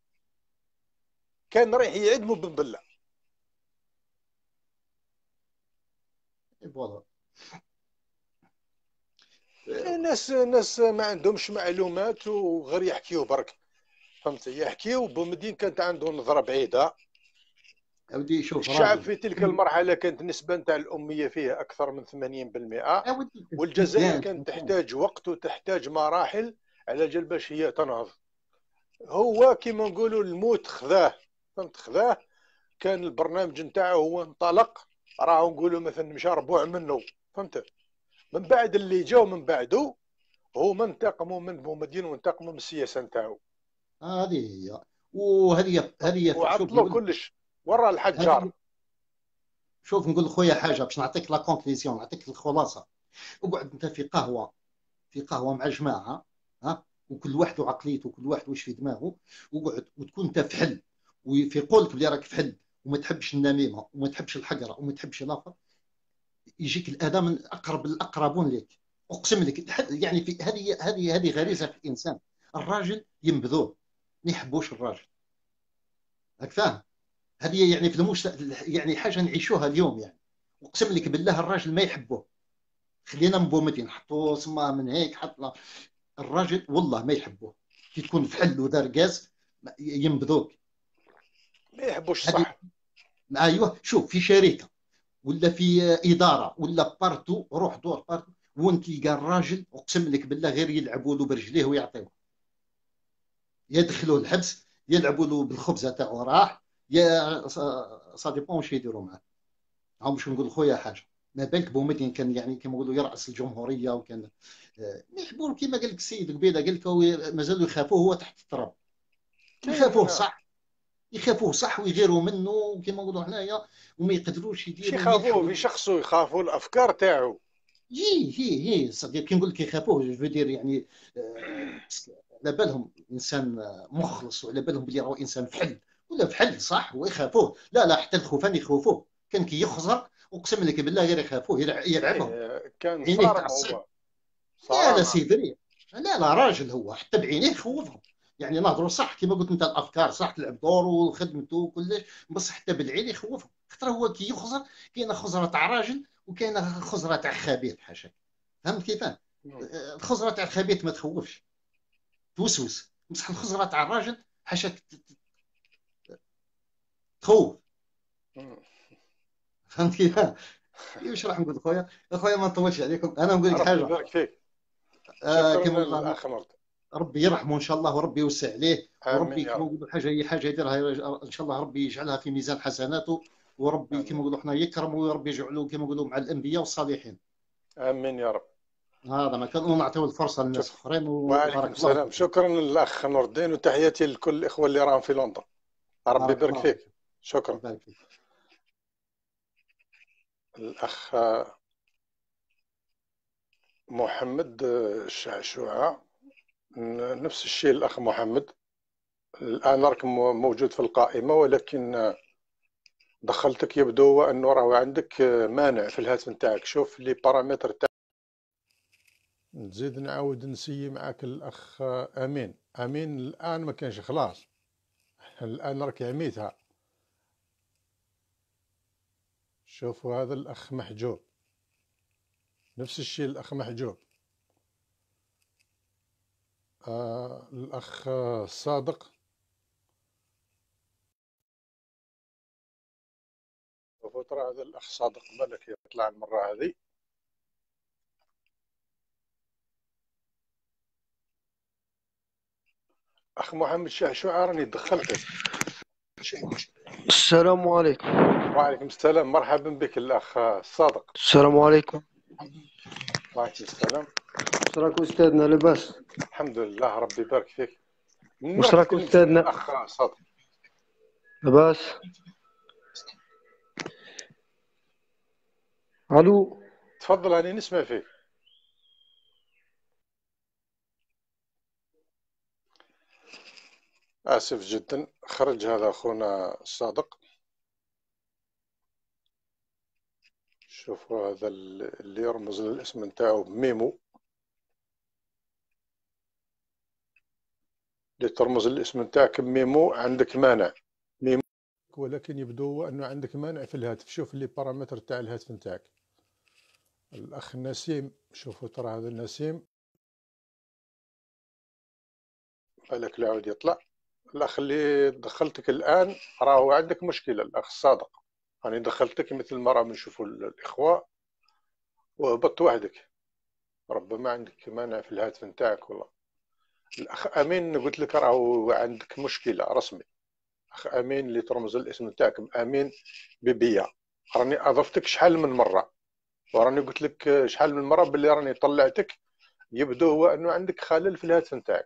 كان رايح يعدموا بن بله. فوالا ناس ناس ما عندهمش معلومات وغير يحكيوا برك، فهمت؟ يحكيوا. بومدين كانت عنده نظره بعيده. اودي شوف الشعب راجل في تلك المرحله كانت نسبه نتاع الاميه فيه اكثر من ثمانين بالمئة، اودي والجزائر كان كانت تحتاج وقت وتحتاج مراحل على جال باش هي تنهض. هو كيما نقولوا الموت خذاه، فهمت؟ خذاه. كان البرنامج نتاعو هو انطلق، راه نقولوا مثلا مشى ربوع منه، فهمت؟ من بعد اللي جاو من بعده هما انتقموا من بومدين وانتقموا من السياسه نتاعو، هذه هي. وهذه هذه شوف وعطلوا نقول كلش ورا الحجار. هذه شوف نقول خويا حاجه باش نعطيك لا كونكليزيون، نعطيك الخلاصه. اقعد انت في قهوه في قهوه مع جماعه، ها، وكل واحد وعقليته وكل واحد واش في دماغه، وقعد وتكون انت فحل وفي قولك بلي راك فحل وما تحبش النميمه وما تحبش الحقره وما تحبش الاخر، يجيك الاذى من اقرب الاقربون لك. اقسم لك يعني في هذه هذه هذه غريزه في الانسان. الراجل ينبذوه ما يحبوش الراجل، راك فاهم؟ هذه يعني في المش... يعني حاجه نعيشوها اليوم يعني. اقسم لك بالله الراجل ما يحبوه. خلينا من بومدين حطوه سما من هيك حط الراجل والله ما يحبوه. كي تكون فحل ودار غاز ينبذوك، ما يحبوش هذه صح. ايوه. شوف في شركه ولا في اداره ولا بارتو، روح دور بارتو وين تلقى الراجل اقسم لك بالله غير يلعبوا له برجليه ويعطيوه، يدخلوه الحبس يلعبوا له بالخبزه تاعو راح يا سا ديبون واش يديروا معاه. هم باش نقول خويا حاجه، ما بالك بومدين كان يعني كما نقولوا يرأس الجمهوريه وكان يحبوا كما قال لك السيد قبيله، قال لك مازالوا يخافوه هو تحت التراب. يخافوه صح يخافوه صح ويغيروا منه كما نقولوا حنايا وما يقدروش مش يديروا يخافوه في شخصه، يخافوا الافكار تاعو. هي هي هي صديق كي نقول لك يخافوه جو دير يعني على بالهم انسان مخلص وعلى بالهم بلي راهو انسان فحل ولا فحل صح ويخافوه. لا لا حتى الخوفان يخوفوه. كان كي يخزر اقسم لك بالله غير يخافوه يلعبهم. إيه كان عينيه صارم تعصب. هو. لا لا سيدري لا لا راجل هو حتى بعينيه يخوفهم. يعني نهضروا صح كما قلت انت الافكار صح تلعب دور وخدمته وكلش، بس حتى بالعين يخوفهم. خاطر هو كي يخزر كاينه خزره تاع راجل وكاينه خزره تاع خبيث حاشاك. فهمت كيفاه؟ الخزره تاع الخبيث ما تخوفش توسوس، بصح الخزره تاع الراجل حاشاك تخوف. فهمت كيفاه؟ واش راح نقول خويا؟ خويا ما نطولش عليكم. انا نقول لك حاجه. ربي يبارك فيك. آه شكرا كما للاخ مرض. ربي يرحمه ان شاء الله وربي يوسع عليه وربي يا كما رب. نقولوا حاجه هي حاجه يديرها ان شاء الله ربي يجعلها في ميزان حسناته وربي آمين. كما نقولوا احنا يكرمه وربي يجعله كما نقولوا مع الانبياء والصالحين. امين يا رب. هذا ما كان ونعطيو الفرصه للناس الاخرين وعليكم وبارك الله السلام. فيكم. شكرا للاخ نور الدين وتحياتي لكل الاخوه اللي راهم في لندن. ربي بارك يبارك الله فيك. فيك. شكرا. الله يبارك فيك. الأخ محمد الشعشوعة، ن- نفس الشيء الأخ محمد، الآن راك مو- موجود في القائمة، ولكن دخلتك يبدو أنه راهو عندك مانع في الهاتف نتاعك. شوف لي بارامتر تاع. نزيد نعاود نسي معاك الأخ أمين. أمين الآن ما كانش، خلاص الآن راك عميتها. شوفوا هذا الأخ محجوب، نفس الشيء الأخ محجوب. آه الأخ صادق، شوفوا ترى هذا الأخ صادق بالك يطلع المرة هذه. أخ محمد شعشوعة راني دخلتك. السلام عليكم. وعليكم السلام، مرحبا بك الأخ صادق. السلام عليكم. وعليكم السلام. واش راك أستاذنا لاباس؟ الحمد لله ربي يبارك فيك. من واش راك راك تكلم أستاذنا؟ الأخ صادق؟ لاباس؟ ألو. تفضل راني نسمع فيك. آسف جدا، خرج هذا أخونا صادق. شوفوا هذا اللي يرمز للاسم نتاعو ميمو، اللي ترمز الاسم نتاعك ميمو عندك مانع ميمو، ولكن يبدو أنه عندك مانع في الهاتف. شوف لي بارامتر تاع الهاتف نتاعك. الأخ نسيم، شوفوا ترى هذا النسيم بالك لا عود يطلع. الأخ اللي دخلتك الآن راهو عندك مشكلة، الأخ الصادق. أنا يعني دخلتك مثل ما راهم نشوفوا الإخوة وهبطت وحدك، ربما عندك مانع في الهاتف نتاعك والله. الأخ أمين قلت لك راهو عندك مشكلة رسمي. أخ أمين اللي ترمز الاسم نتاعك أمين بيبيا، راني أضفتك شحال من مرة، وراني قلت لك شحال من مرة باللي راني طلعتك. يبدو هو أنه عندك خلل في الهاتف نتاعك.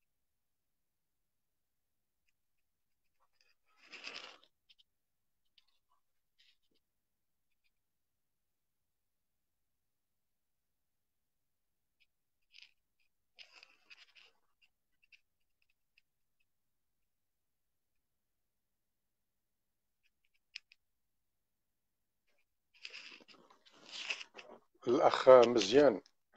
الأخ مزيان،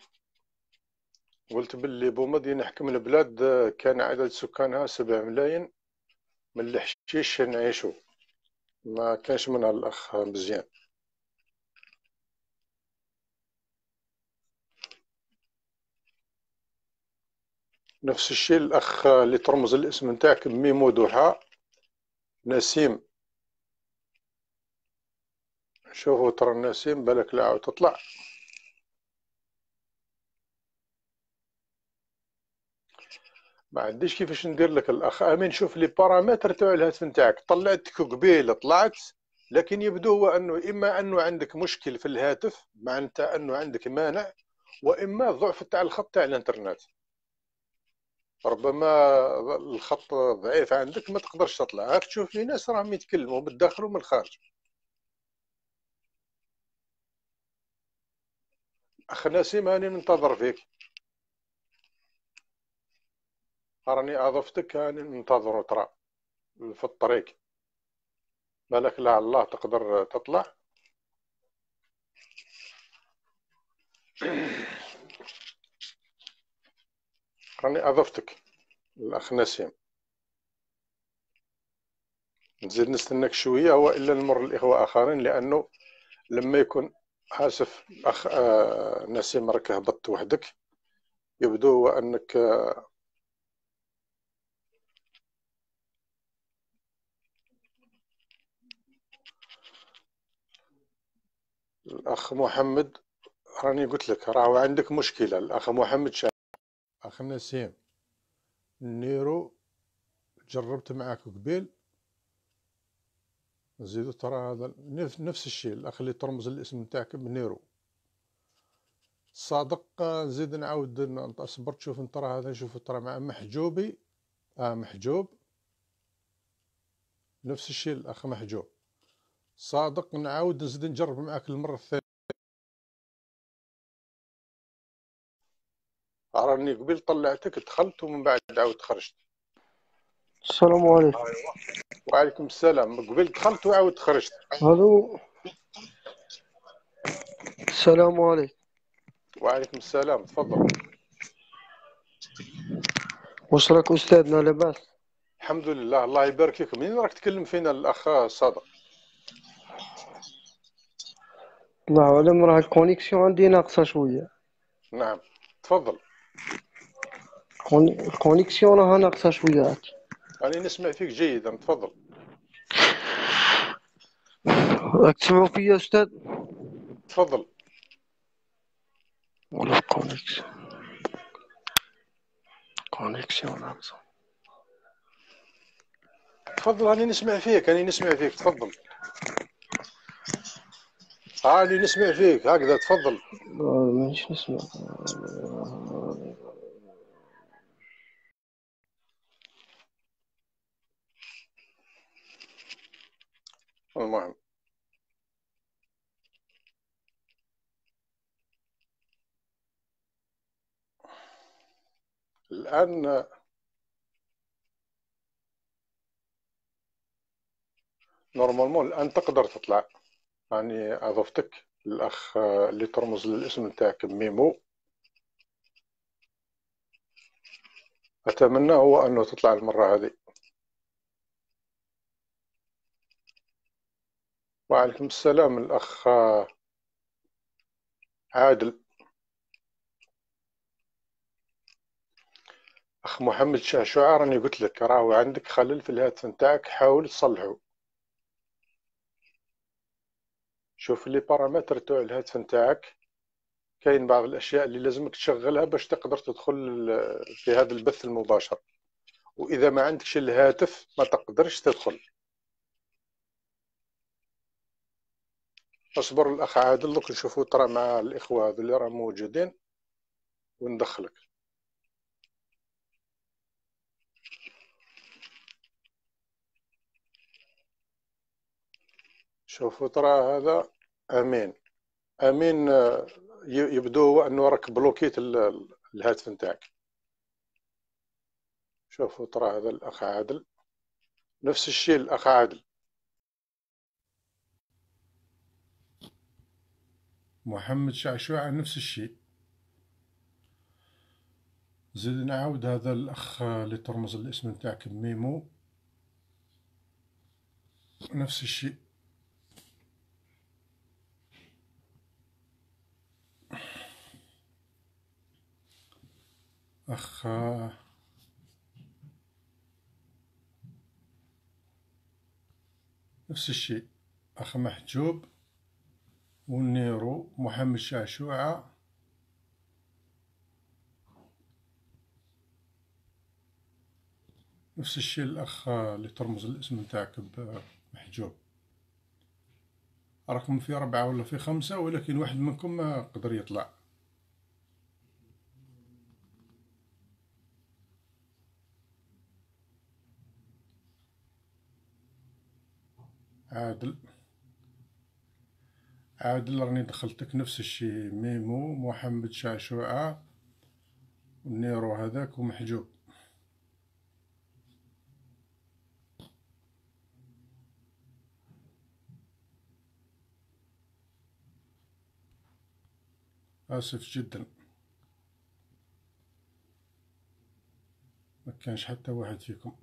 قلت باللي بومدين يحكم البلاد كان عدد سكانها سبع ملايين، من الحشيش نعيشو، ما كانش منها الأخ مزيان. نفس الشيء الأخ اللي ترمز الاسم نتاعك ميمو دوحة نسيم. شوفوا ترى النسيم بالك لا عاود تطلع. ما عنديش كيفاش ندير لك الأخ أمين. شوف لي بارامتر تاع الهاتف نتاعك، طلعتك قبيل طلعت، لكن يبدو هو أنه إما أنه عندك مشكل في الهاتف معناتها أنه عندك مانع، وإما ضعف تاع الخط تاع الإنترنت. ربما الخط ضعيف عندك ما تقدرش تطلع. هاك تشوف في ناس راهم يتكلموا بالداخل ومن الخارج. أخ نسيم هاني ننتظر فيك، راني أضفتك هاني ننتظر ترى في الطريق، بالك لا الله تقدر تطلع. راني أضفتك الأخ نسيم. نزيد نستناك شوية وإلا نمر الإخوة آخرين، لأنه لما يكون آسف أخ آه نسيم راك هبطت وحدك، يبدو هو أنك آه الأخ محمد، راني قلت لك راهو عندك مشكلة. الأخ محمد شا أخ نسيم نيرو جربت معاك قبيل، نزيدو ترى هذا نفس الشيء الأخ اللي ترمز الاسم نتاعك بنيرو. صادق نزيد نعاود أصبر تشوف ترى هذا، نشوف ترى مع محجوبي آه محجوب. نفس الشيء الأخ محجوب. صادق نعاود نزيد نجرب معاك المرة الثانية. راني قبل طلعتك دخلت ومن بعد عاود خرجت. السلام عليكم. وعليكم السلام. قبل دخلت وعاود خرجت. الو. السلام عليكم. وعليكم السلام. تفضل. واش راك أستاذنا لاباس؟ الحمد لله. الله يبارك فيك. منين راك تكلم فينا الأخ صادق؟ الله أعلم، راه الكونيكسيون عندي ناقصة شوية. نعم تفضل. الكونيكسيون راها ناقصة شوية. راني نسمع فيك جيدا. تفضل. راك تسمعوا فيا أستاذ؟ تفضل. ولا كونيكسيون كونيكسيون ناقصة. تفضل. راني نسمع فيك. راني نسمع فيك. تفضل. راني نسمع فيك هكذا. تفضل. مانيش نسمع. المهم الآن نورمالمون الآن تقدر تطلع. يعني أضفتك الأخ اللي ترمز للاسم نتاعك ميمو. أتمنى هو أنه تطلع المرة هذه. وعليكم السلام الأخ عادل. أخ محمد شعشوع راني قلت لك راهو عندك خلل في الهاتف نتاعك، حاول تصلحه. شوف لي بارامتر تاع الهاتف نتاعك، كاين بعض الأشياء اللي لازمك تشغلها باش تقدر تدخل في هذا البث المباشر، وإذا ما عندكش الهاتف ما تقدرش تدخل. اصبر الأخ عادل دوك نشوفو ترى مع الإخوة هذو اللي راهم موجودين وندخلك. شوفوا ترى هذا أمين. أمين يبدو هو أنه راك بلوكيت الهاتف نتاعك. شوفوا ترى هذا الأخ عادل نفس الشيء. الأخ عادل محمد شعشوع نفس الشيء. زيد نعاود هذا الأخ اللي ترمز الاسم نتاعك ميمو نفس الشيء. أخ نفس الشيء. أخ محجوب والنيرو محمد شعشوعة نفس الشيء. الأخ اللي ترمز الاسم نتاعك محجوب راكم في أربعة ولا في خمسة، ولكن واحد منكم ما قدر يطلع. عادل عادل راني دخلتك نفس الشيء. ميمو محمد شعشوعة والنيرو هذاك ومحجوب. آسف جدا ما كانش حتى واحد فيكم.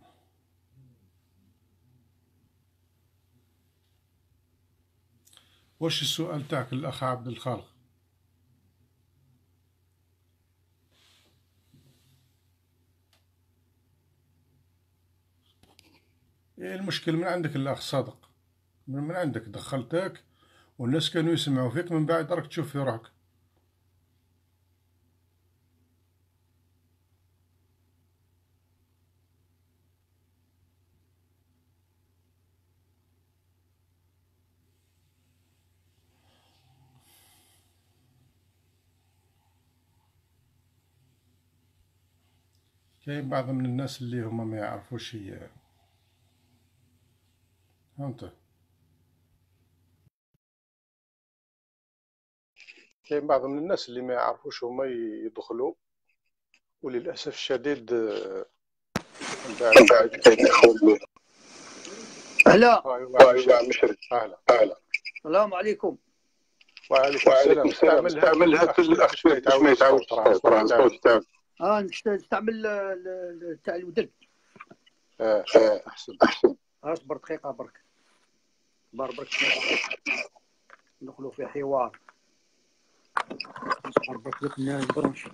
واش السؤال تاعك الأخ عبد الخالق؟ إيه المشكل من عندك الأخ صادق؟ من عندك دخلتك والناس كانوا يسمعوا فيك، من بعد راك تشوف في روحك. كاين بعض من الناس اللي هما ما يعرفوش هي فهمت. كاين بعض من الناس اللي ما يعرفوش هما يدخلوا، وللاسف الشديد آه، من بعد يدخلوا. هلا ايوا مشري. اهلا. اهلا السلام عليكم. وعليكم السلام. استعمل استعمل هذا الاخ باش ما باش ما يتعاودش يتعاودش الصوت، راه راه الصوت الصوت تاعك. اه نستعمل ال- ال- تاع الودن. اه اه احسن. احسن. اصبر دقيقه برك، بار برك ندخلوا في حوار. اصبر برك دوك نبرونش.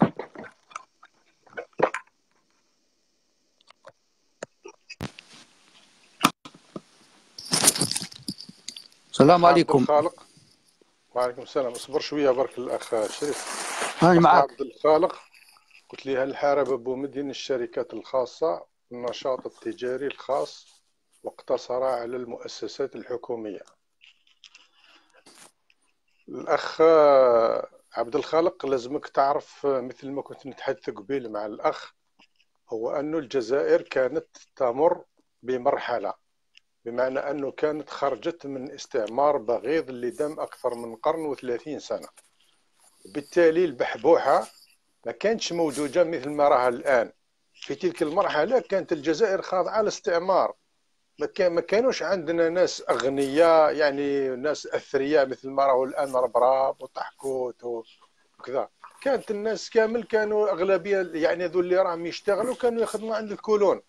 السلام اخ عبد عليكم. الخالق. وعليكم السلام. اصبر شويه برك الاخ شريف. هاني اخ معاك. عبد الخالق، قلت لي هل حارب بومدين الشركات الخاصه في النشاط التجاري الخاص واقتصر على المؤسسات الحكوميه؟ الأخ عبد الخالق لازمك تعرف مثل ما كنت نتحدث قبيل مع الأخ، هو أن الجزائر كانت تمر بمرحلة، بمعنى أنه كانت خرجت من استعمار بغيض اللي دام أكثر من قرن وثلاثين سنة، بالتالي البحبوحة ما كانتش موجودة مثل ما راها الآن. في تلك المرحلة كانت الجزائر خاضعة للاستعمار، ما كان ما كانوش عندنا ناس اغنياء، يعني ناس اثرياء مثل ما راهو الان ربراب وطحكوت وكذا. كانت الناس كامل كانوا اغلبيه، يعني ذو اللي راهم يشتغلوا كانوا يخدموا عند الكولون،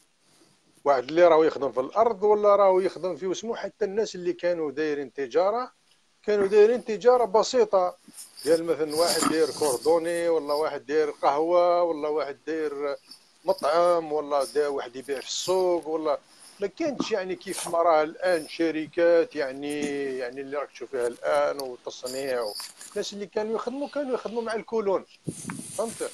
واحد اللي راهو يخدم في الارض ولا راهو يخدم في وسمو. حتى الناس اللي كانوا دايرين تجاره كانوا دايرين تجاره بسيطه، ديال مثلا واحد داير كوردوني، ولا واحد داير قهوه، ولا واحد داير مطعم، ولا دا واحد يبيع في السوق، ولا ما كانتش يعني كيف ما راه الان شركات يعني يعني اللي راك تشوفها الان وتصنيع. الناس اللي كانوا يخدموا كانوا يخدموا مع الكولون، فهمت؟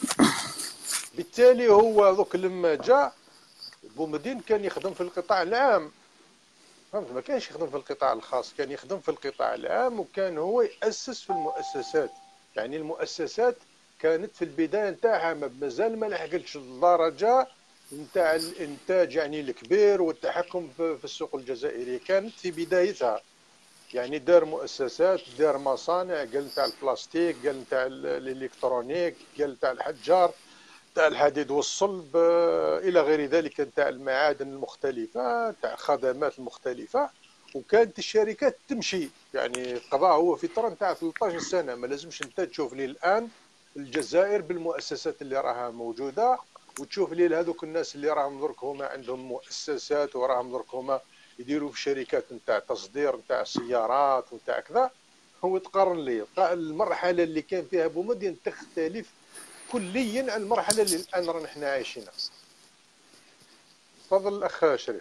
بالتالي هو ذوك لما جاء بومدين كان يخدم في القطاع العام، فهمت؟ ما كانش يخدم في القطاع الخاص، كان يخدم في القطاع العام، وكان هو يأسس في المؤسسات. يعني المؤسسات كانت في البداية نتاعها مازال ما لحقتش الدرجة نتاع الإنتاج يعني الكبير والتحكم في السوق الجزائري، كانت في بدايتها. يعني دار مؤسسات، دار مصانع، قال نتاع البلاستيك، قال نتاع الإلكترونيك، قال نتاع الحجار، تاع الحديد والصلب، الى غير ذلك، تاع المعادن المختلفه، تاع خدمات المختلفه. وكانت الشركات تمشي، يعني قضى هو فتره تاع ثلاثة عشر سنه. ما لازمش انت تشوف لي الان الجزائر بالمؤسسات اللي راها موجوده، وتشوف لي هذوك الناس اللي راهم درك هما عندهم مؤسسات وراهم درك هما يديروا في شركات نتاع تصدير نتاع سيارات ونتاع كذا، هو تقارن لي المرحله اللي كان فيها بومدين تختلف كليا عن المرحله اللي الان رانا حنا عايشينها. تفضل الاخ شريف.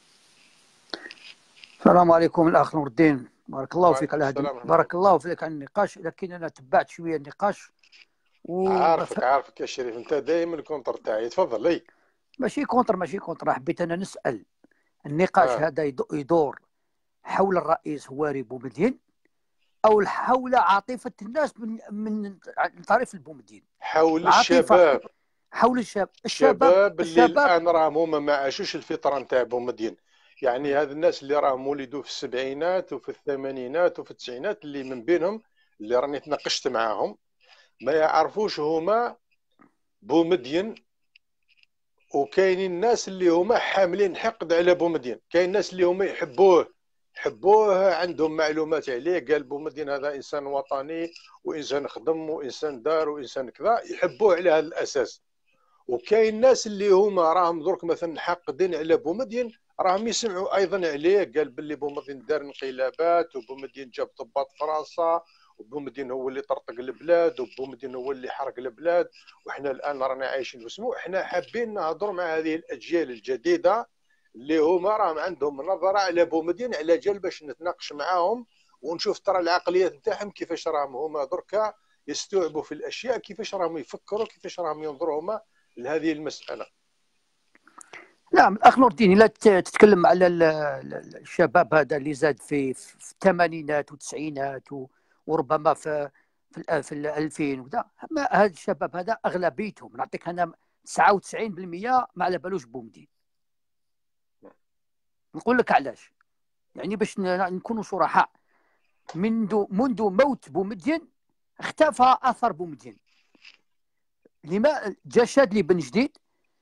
السلام عليكم الاخ نور الدين، بارك الله فيك على وعليكم هذا، السلام. بارك الله فيك على النقاش، لكن انا تبعت شويه النقاش عارفك وبف... عارفك يا شريف، انت دائما الكونتر تاعي. تفضل. اي ماشي كونتر ماشي كونتر، حبيت انا نسال. النقاش آه. هذا يدو- يدور حول الرئيس هواري بومدين او حول عاطفه الناس من من طريف البومدين؟ حول العاطفه الشباب، حول الشاب الشباب الشباب اللي الشباب الان راهم هما ما عاشوش الفتره نتاع بومدين. يعني هاد الناس اللي راهم ولدوا في السبعينات وفي الثمانينات وفي التسعينات، اللي من بينهم اللي راني تناقشت معاهم، ما يعرفوش هما بومدين. وكاينين الناس اللي هما حاملين حقد على بومدين، كاين الناس اللي هما يحبوه حبوه عندهم معلومات عليه، قال بومدين هذا انسان وطني وانسان خدم وانسان دار وانسان كذا، يحبوه على هذا الاساس. وكاين الناس اللي هما راهم درك مثلا حاقدين على بومدين، راهم يسمعوا ايضا عليه، قال باللي بومدين دار انقلابات، وبومدين جاب ضباط فرنسا، وبومدين هو اللي طرطق البلاد، وبومدين هو اللي حرق البلاد، وحنا الان رانا عايشين وسمو. احنا حابين نهضروا مع هذه الاجيال الجديده اللي هما راهم عندهم نظره على بومدين، على جال باش نتناقش معاهم ونشوف ترى العقليات نتاعهم كيفاش راهم هما دركا يستوعبوا في الاشياء، كيفاش راهم يفكروا، كيفاش راهم ينظروا هما لهذه المساله. نعم الاخ نور الدين، لا تتكلم على الشباب هذا اللي زاد في في الثمانينات والتسعينات وربما في في في الألفين وكذا، هذا الشباب هذا اغلبيتهم نعطيك انا تسعة وتسعين بالمئة ما على بالوش بومدين. نقول لك علاش. يعني باش نكونوا صرحاء، منذ منذ موت بومدين اختفى اثر بومدين. لما جا شادلي بن جديد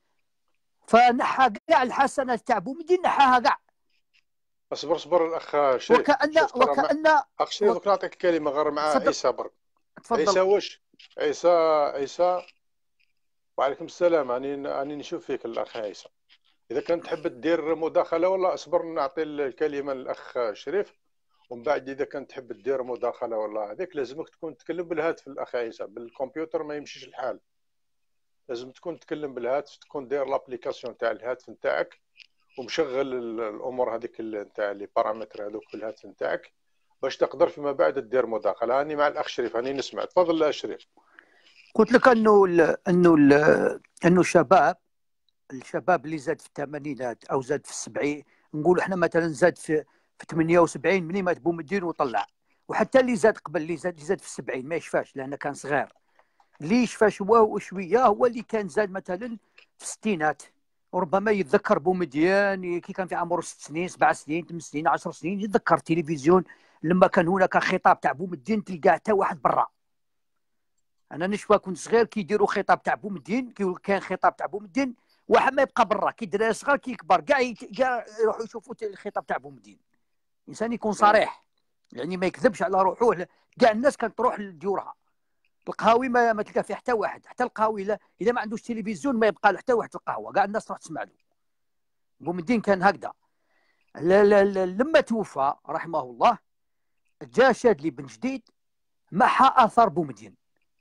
فنحى كاع الحسنات تاع بومدين، نحاها كاع. اصبر اصبر الاخ شريف، وكأن شوف ترى مع... وكأن اخ شريف و... دوك نعطيك الكلمه غير مع تفضل عيسى برك. عيسى تفضل. واش عيسى عيسى وعليكم السلام. راني راني نشوف فيك الاخ عيسى. اذا كنت تحب دير مداخله ولا اصبر نعطي الكلمه للاخ شريف، ومن بعد اذا كنت تحب دير مداخله ولا هذيك لازمك تكون تتكلم بالهاتف الاخ عيسى، بالكمبيوتر ما يمشيش الحال. لازم تكون تتكلم بالهاتف، تكون داير لابليكاسيون تاع الهاتف نتاعك ومشغل الامور هذيك نتاع لي بارامتر هذوك في الهاتف نتاعك باش تقدر فيما بعد دير مداخله. راني مع الاخ شريف، راني نسمع. تفضل الاخ شريف. قلت لك انه ال انه ال انه الشباب الشباب اللي زاد في الثمانينات او زاد في السبعين، نقولوا احنا مثلا زاد في في ثمانية وسبعين مني مات بومدين وطلع، وحتى اللي زاد قبل اللي زاد اللي زاد في السبعين ما يشفاش لانه كان صغير. اللي يشفى شويه هو اللي كان زاد مثلا في الستينات، وربما يتذكر بومدين كي كان في عمره ست سنين سبع سنين ثمان سنين عشر سنين، يتذكر التلفزيون لما كان هناك خطاب تاع بومدين تلقاه حتى واحد برا. انا نشوى كنت صغير كيديروا خطاب تاع بومدين، كان خطاب تاع بومدين واحد ما يبقى برا، كي دراري صغار كي كبر كاع كاع يروحوا يشوفوا الخطاب تاع بومدين. انسان يكون صريح يعني ما يكذبش على روحه. كاع الناس كانت تروح لديورها. القهاوي ما, ما تلقى فيه حتى واحد، حتى القهاوي لا اذا ما عندوش تلفزيون ما يبقى له حتى واحد القهوه، كاع الناس تروح تسمع له. بومدين كان هكذا. لا لا لا لما توفى رحمه الله جا شادلي بن جديد محى اثر بومدين.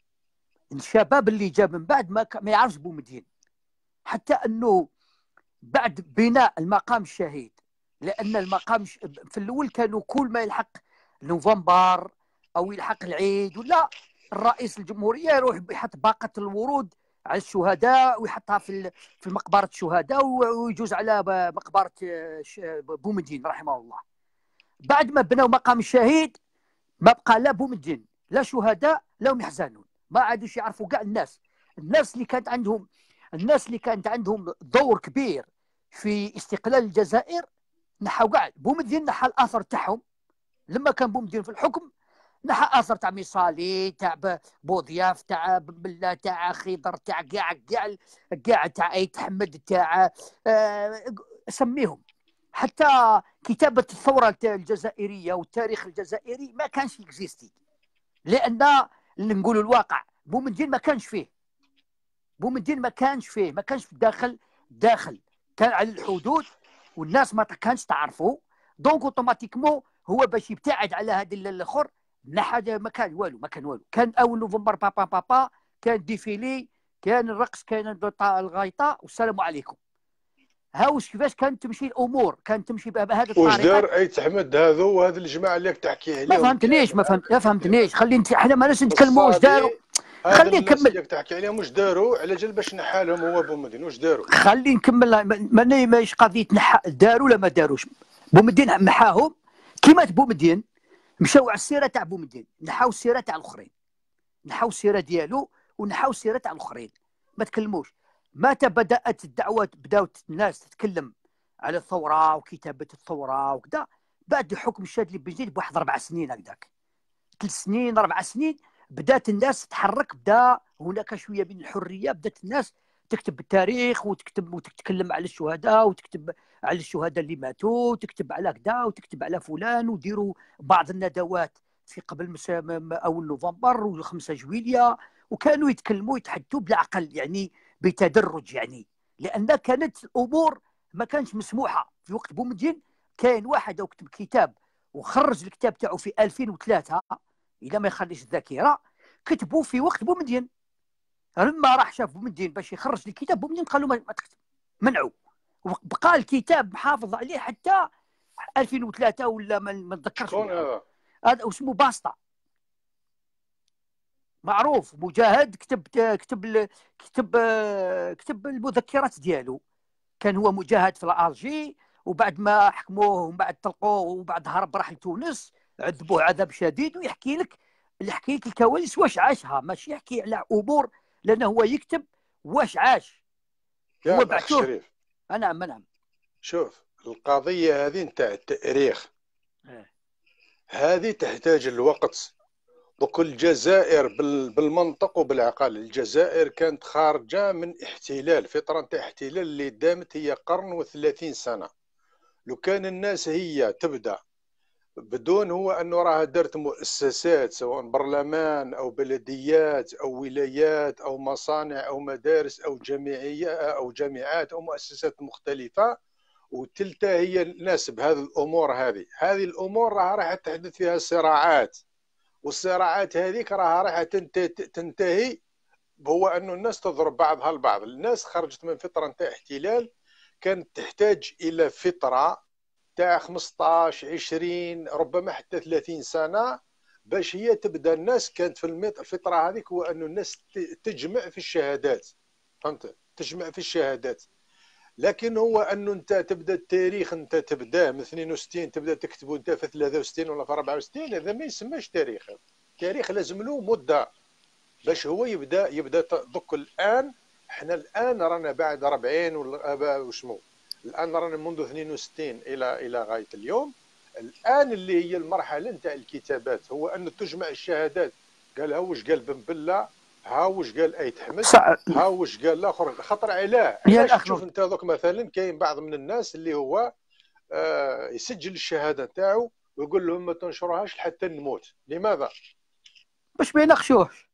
الشباب اللي جا من بعد ما, ما يعرفش بومدين، حتى انه بعد بناء المقام الشهيد، لان المقام في الاول كانوا كل ما يلحق نوفمبر او يلحق العيد ولا الرئيس الجمهوريه يروح يحط باقه الورود على الشهداء ويحطها في في مقبره الشهداء ويجوز على مقبره بومدين رحمه الله. بعد ما بنوا مقام الشهيد ما بقى لا بومدين لا شهداء لا هم يحزنون، ما عادوش يعرفوا كاع الناس. الناس اللي كانت عندهم الناس اللي كانت عندهم دور كبير في استقلال الجزائر نحاو كاع. بومدين نحى الاثر تاعهم لما كان بومدين في الحكم، نحى اثر تاع ميصالي تاع بوضياف تاع بلا تاع خضر تاع كاع كاع كاع تاع ايت حمد تاع آه سميهم. حتى كتابه الثوره الجزائريه والتاريخ الجزائري ما كانش اكزيستي، لان نقولوا الواقع بومدين ما كانش فيه. بومدين ما كانش فيه ما كانش داخل داخل كان على الحدود والناس ما كانش تعرفوا. دونك اوتوماتيكمون هو باش يبتعد على هذا الاخر نحى ما كان والو ما كان والو. كان اول نوفمبر بابا بابا، كان ديفيلي، كان الرقص، كان الغيطه والسلام عليكم. هاوش كيفاش كانت تمشي الامور، كانت تمشي بهذه الطريقه. واش دار ايت حمد هذو وهذه الجماعه اللي تحكي عليهم؟ ما فهمتنيش ما فهمت ما فهمتنيش. خلي انت احنا ماناش نتكلموا واش داروا. خلي نكمل. اللي تحكي عليهم واش داروا على جال باش نحالهم هو بومدين واش داروا؟ خلي نكمل. ماني ماهيش قضيه نحا داروا ولا ما داروش. بومدين محاهم كيما بومدين مشاو على السيره تاع بومدين، نحاو السيره تاع الاخرين، نحاو السيره ديالو ونحاو السيره تاع الاخرين، ما تكلموش. متى بدات الدعوه بداو الناس تتكلم على الثوره وكتابه الثوره وكذا بعد حكم الشادلي بن جديد بواحد اربع سنين هكذاك، ثلاث سنين اربع سنين بدات الناس تتحرك، بدا هناك شويه من الحريه، بدات الناس تكتب التاريخ وتكتب وتتكلم على الشهداء وتكتب على الشهداء اللي ماتوا وتكتب على كذا وتكتب على فلان وديروا بعض الندوات في قبل اول نوفمبر و5 جويلية، وكانوا يتكلموا يتحدثوا بالعقل يعني بتدرج يعني، لان كانت الامور ما كانش مسموحه في وقت بومدين. كاين واحد كتب كتاب وخرج الكتاب تاعو في ألفين وثلاثة اذا ما يخليش الذاكره، كتبوا في وقت بومدين. لما راح شاف بومدين باش يخرج الكتاب بومدين قالوا ما تكتب، منعوا، وبقى الكتاب محافظ عليه حتى ألفين وثلاثة ولا ما نتذكرش. شكون هذا؟ هذا اسمه باسطه، معروف مجاهد، كتب كتب كتب كتب المذكرات ديالو. كان هو مجاهد في الارجي، وبعد ما حكموه ومن بعد طلقوه وبعد هرب راح لتونس، عذبوه عذاب شديد، ويحكي لك يحكي لك الكواليس واش عاشها، ماشي يحكي على امور، لانه هو يكتب واش عاش. هو بعثوه. نعم نعم. شوف القضيه هذه نتاع التاريخ هذه تحتاج الوقت. دوك الجزائر بال- بالمنطق وبالعقل، الجزائر كانت خارجة من احتلال، فترة تاع احتلال اللي دامت هي قرن وثلاثين سنة. لو كان الناس هي تبدأ بدون هو أنه راها درت مؤسسات سواء برلمان أو بلديات أو ولايات أو مصانع أو مدارس أو جامعية أو جامعات أو مؤسسات مختلفة، وتلتا هي الناس بهذه الأمور، هذه هذه الأمور راها راح تحدث فيها صراعات، والصراعات هذيك راها راح تنتهي هو أنه الناس تضرب بعضها البعض. الناس خرجت من فترة نتاع احتلال كانت تحتاج إلى فترة تاع خمسطاش عشرين ربما حتى ثلاثين سنة باش هي تبدا. الناس كانت في الفترة هذيك هو أنه الناس تجمع في الشهادات، فهمت، تجمع في الشهادات. لكن هو أنه أنت تبدا التاريخ، أنت تبداه من اثنين وستين تبدا تكتبه أنت في ثلاثة وستين ولا في أربعة وستين، هذا ما يسمىش تاريخ. التاريخ لازم له مدة باش هو يبدا يبدا دوك. الآن احنا الآن رانا بعد أربعين ولا وشمو، الآن رانا منذ اثنين وستين إلى إلى غاية اليوم. الآن اللي هي المرحلة نتاع الكتابات هو أن تجمع الشهادات. قال ها واش قال بن بلة، ها واش قال أيت حمد، ها واش قال الآخر. خطر علاه علاش تشوف أنت دوك مثلا كاين بعض من الناس اللي هو آه يسجل الشهادة نتاعو ويقول لهم ما تنشروهاش حتى نموت. لماذا؟ باش ما يناقشوهش.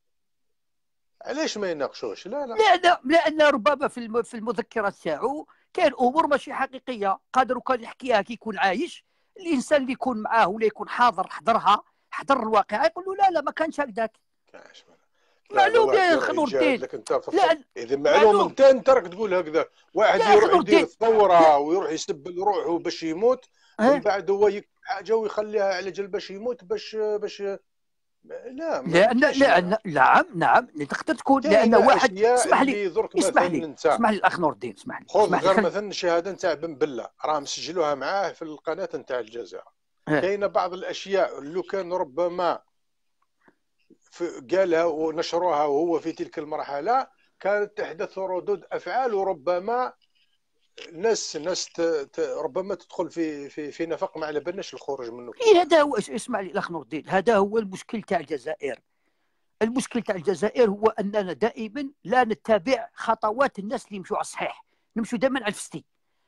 علاش ما يناقشوش؟ لا لا لأن لأن ربما في في المذكرات تاعو كاين امور ماشي حقيقيه، قادر وكان يحكيها كي يكون عايش. الانسان اللي يكون معاه ولا يكون حاضر حضرها حضر الواقع يقول له لا لا ما كانش هكذاك. معلوم يا اخي نور الدين. لا اذا معلوم انت انت راك تقول هكذا. واحد يروح يدير ثوره ويروح يسبل روحه باش يموت، ومن بعد هو يكتب حاجه ويخليها على جال باش يموت باش باش لا لان لان نعم نعم تقدر تكون لان واحد. اسمح لي اسمح لي اسمح لي الاخ نور الدين، اسمح لي خذ غير مثلا الشهاده نتاع بن بلة راه مسجلوها معاه في القناه نتاع الجزائر. كاينه بعض الاشياء اللي كان ربما قالها ونشروها وهو في تلك المرحله كانت تحدث ردود افعال، وربما ناس ناس ربما تدخل في في في نفق ما على بالناش الخروج منه. إيه هذا هو. اسمع لي الاخ نور الدين، هذا هو المشكل تاع الجزائر. المشكل تاع الجزائر هو اننا دائما لا نتبع خطوات الناس اللي يمشوا على الصحيح، نمشوا دائما على الفستي.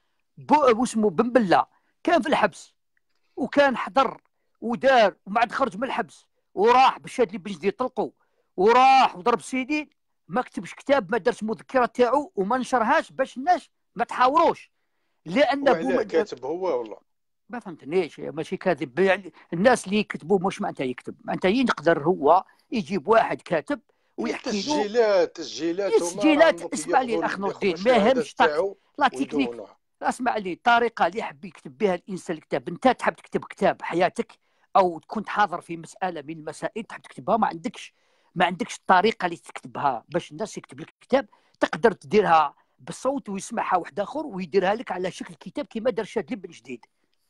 واسمه بن بلة كان في الحبس وكان حضر ودار وما عاد خرج من الحبس وراح بالشاد اللي بن جديد طلقوا وراح وضرب سيدي، ما كتبش كتاب، ما دارش مذكره تاعو وما نشرهاش باش الناس ما تحاوروش. لان هو كاتب هو والله ما فهمتنيش، ماشي كاذب. يعني الناس اللي يكتبوا مش معناتها يكتب، معناتها يقدر هو يجيب واحد كاتب ويحكي له تسجيلات تسجيلات تسجيلات. اسمع لي الاخ نور الدين، ما يهمش لا تكنيك. لا اسمع لي، الطريقه اللي يحب يكتب بها الانسان الكتاب. انت تحب تكتب كتاب حياتك او كنت حاضر في مساله من المسائل تحب تكتبها، ما عندكش ما عندكش الطريقه اللي تكتبها باش الناس يكتب لك الكتاب، تقدر تديرها بالصوت ويسمعها واحد اخر ويديرها لك على شكل كتاب كما دار شاد لب جديد.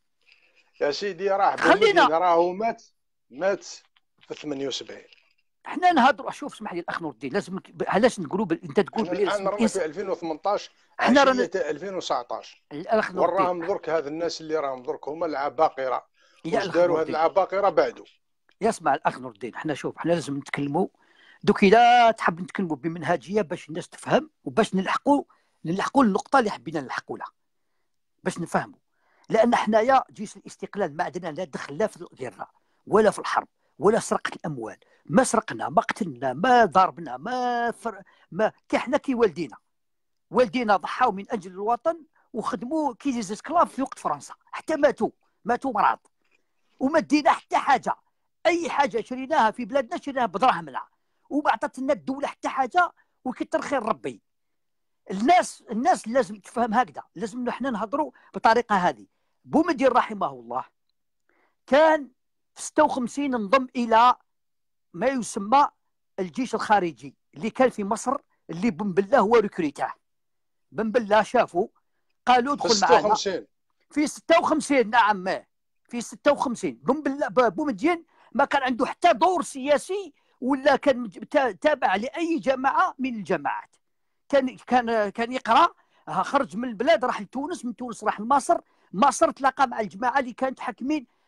يا سيدي راه خلينا راهو مات مات في ثمانية وسبعين. احنا نهضروا. شوف اسمح لي الاخ نور الدين، لازم علاش نقولوا بل... انت تقول بلي احنا رانا في ألفين وثمنطاش احنا رانا في ألفين وتسعطاش. الاخ نور الدين وراهم درك هذا الناس اللي راهم درك هما العباقره. واش داروا هذه العباقره بعدو؟ يسمع الاخ نور الدين، احنا شوف احنا لازم نتكلموا دوك. الا تحب نتكلموا بمنهجيه باش الناس تفهم وباش نلحقوا نلحقوا النقطه اللي حبينا نلحقوا لها باش نفهموا. لان حنايا جيش الاستقلال ما عندنا لا دخل لا في الغيره ولا في الحرب ولا سرقه الاموال، ما سرقنا ما قتلنا ما ضربنا ما فر... ما كي حنا كي والدينا والدينا ضحاو من اجل الوطن وخدموا كي لي زيسكلاف في وقت فرنسا حتى ماتوا ماتوا مرض وما دينا حتى حاجه. اي حاجه شريناها في بلادنا شريناها بدراهمنا وما عطات لنا الدوله حتى حاجه، وكتر خير ربي. الناس الناس لازم تفهم هكذا، لازم نحن نهضروا بطريقه هذه. بومدين رحمه الله كان في ستة وخمسين انضم الى ما يسمى الجيش الخارجي اللي كان في مصر، اللي بن بلة هو ريكريتاه. بن بلة شافوا قالوا ادخل معنا في ستة وخمسين. نعم ما في ستة وخمسين بن بلة بومدين ما كان عنده حتى دور سياسي ولا كان تابع لاي جماعه من الجماعات. كان كان كان يقرا، خرج من البلاد راح لتونس، من تونس راح لمصر، مصر تلاقى مع الجماعه اللي كانت حاكمين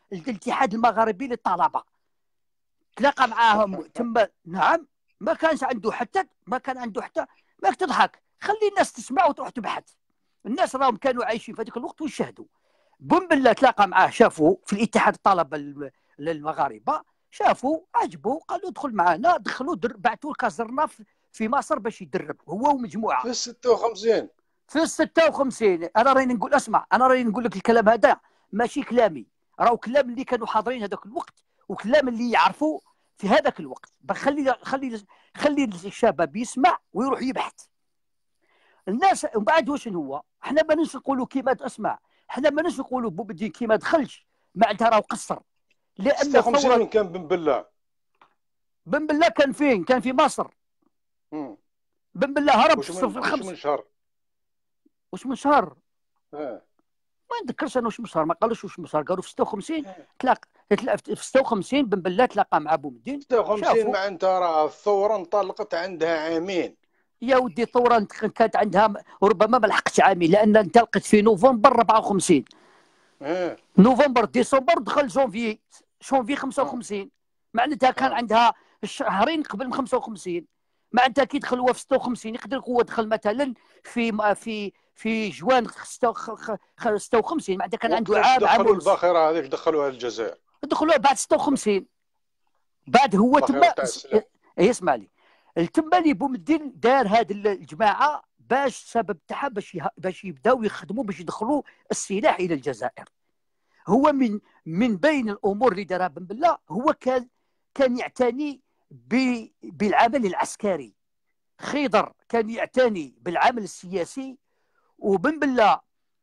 الاتحاد المغربي للطلبه، تلاقى معاهم تما. نعم، ما كانش عنده حتى ما كان عنده حتى ماك تضحك، خلي الناس تسمع وتروح تبحث. الناس راهم كانوا عايشين في هذاك الوقت ويشهدوا. بن بالله تلاقى معاه، شافوا في الاتحاد الطلبه المغاربه، شافوا عجبوا، قالوا ادخل معنا، دخلوا بعثوا كازرنا في مصر باش يدرب هو ومجموعه في ستة وخمسين. في ستة وخمسين. انا راني نقول، اسمع، انا راني نقول لك الكلام هذا ماشي كلامي، راهو كلام اللي كانوا حاضرين هذاك الوقت وكلام اللي يعرفوا في هذاك الوقت. خلي خلي خلي الشباب يسمع ويروح يبحث. الناس ومن بعد واش هو، احنا ما نش نقولوا كيما اسمع، احنا ما نش نقولوا بومدين كيما دخلش معناتها راهو قصر، لان ستة وخمسين الثوره. وين كان بن بالله؟ بن بالله كان فين؟ كان في مصر. مم. بن بالله هرب في وش الصف من وش الخمس. من شهر؟ واش من شهر؟ اه ما نذكرش انا واش من شهر، ما قالوش واش من شهر، قالوا في ستة وخمسين تلاقى في ستة وخمسين بن بالله تلاقى مع بومدين. ستة وخمسين معناتها راه الثوره انطلقت عندها عامين. يا ودي الثوره كانت عندها ربما ما لحقتش عامين، لان انطلقت في نوفمبر أربعة وخمسين. اه نوفمبر ديسمبر دخل جونفي جونفي خمسة وخمسين. معناتها كان آه. عندها شهرين قبل من خمسة وخمسين. معناتها كي دخل هو في ستة وخمسين يقدر هو دخل مثلا في في في جوان ستة وخمسين. معناتها كان عنده عام عام دخلوا ونص. الباخره هذيك دخلوها الجزائر، دخلوها بعد ستة وخمسين. بعد هو تما يسمع لي تما اللي بومدين دار هذه الجماعه باش السبب تاعها باش باش يبداو يخدموا باش يدخلوا السلاح الى الجزائر. هو من من بين الامور اللي دارها بن بالله، هو كان كان يعتني بالعمل العسكري. خيضر كان يعتني بالعمل السياسي، وبن بالله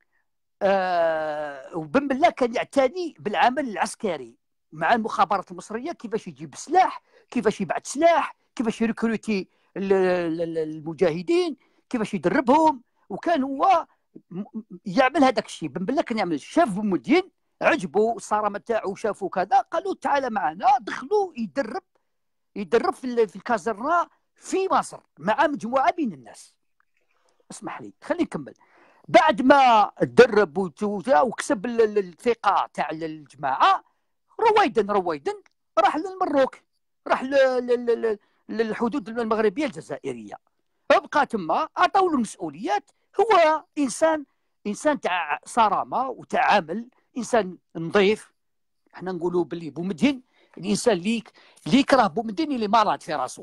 آه وبن بالله كان يعتني بالعمل العسكري مع المخابرات المصريه، كيفاش يجيب سلاح، كيفاش يبعث سلاح، كيفاش يركروتي المجاهدين، كيفاش يدربهم. وكان هو يعمل هذاك الشيء. بن بالله كان يعمل. شاف بومدين عجبوا الصرامه تاعو، شافوا كذا، قالوا تعال معنا، دخلوا يدرب يدرب في في الكازرنا في مصر مع مجموعه من الناس. اسمح لي خليني نكمل. بعد ما تدرب وكسب الثقه تاع الجماعه، رويدا رويدا راح للمروك، راح للحدود المغربيه الجزائريه، بقى تما، عطاو له المسؤوليات. هو انسان انسان تاع صرامه وتاع عمل، انسان نظيف. احنا نقولوا باللي بومدين الانسان اللي اللي يكره بومدين اللي مرض في راسه،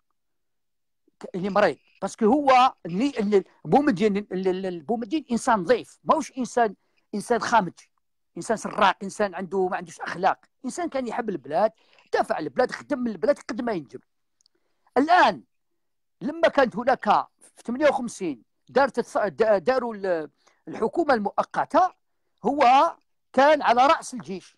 اللي مريض، باسكو هو اللي بومدين بومدين انسان نظيف، ماهوش انسان انسان خامج، انسان سراق، انسان عنده ما عندوش اخلاق، انسان كان يحب البلاد، دافع البلاد، خدم البلاد قد ما ينجم. الان لما كانت هناك في ثمانية وخمسين دارت داروا الحكومه المؤقته، هو كان على راس الجيش.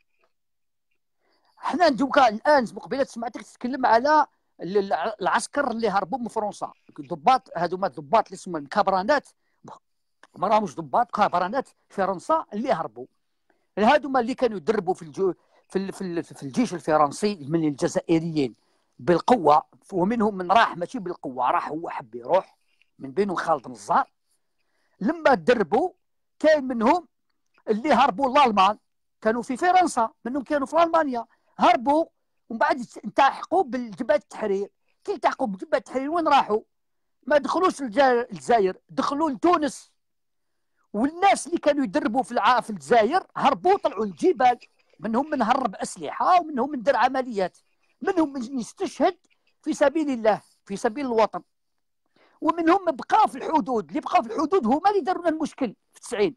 احنا دوكا الان مقبله سمعتك تتكلم على العسكر اللي هربوا من فرنسا، ضباط هذوما الضباط اللي اسمهم كابرانات، ما راهمش ضباط، كابرانات فرنسا اللي هربوا. هذوما اللي كانوا يدربوا في الجو في في الجيش الفرنسي من الجزائريين بالقوه، ومنهم من راح ماشي بالقوه، راح هو حب يروح، من بينهم خالد نزار. لما تدربوا كاين منهم اللي هربوا لالمان، كانوا في فرنسا، منهم كانوا في المانيا، هربوا ومن بعد التحقوا بالجبهه التحرير. كي التحقوا بجبهه التحرير وين راحوا؟ ما دخلوش الجزائر، دخلوا لتونس. والناس اللي كانوا يدربوا في في الجزائر هربوا طلعوا الجبال، منهم من هرب اسلحه، ومنهم من دار عمليات، منهم من يستشهد في سبيل الله، في سبيل الوطن، ومنهم بقاو في الحدود. اللي بقاو في الحدود هما اللي داروا لنا المشكل في التسعين.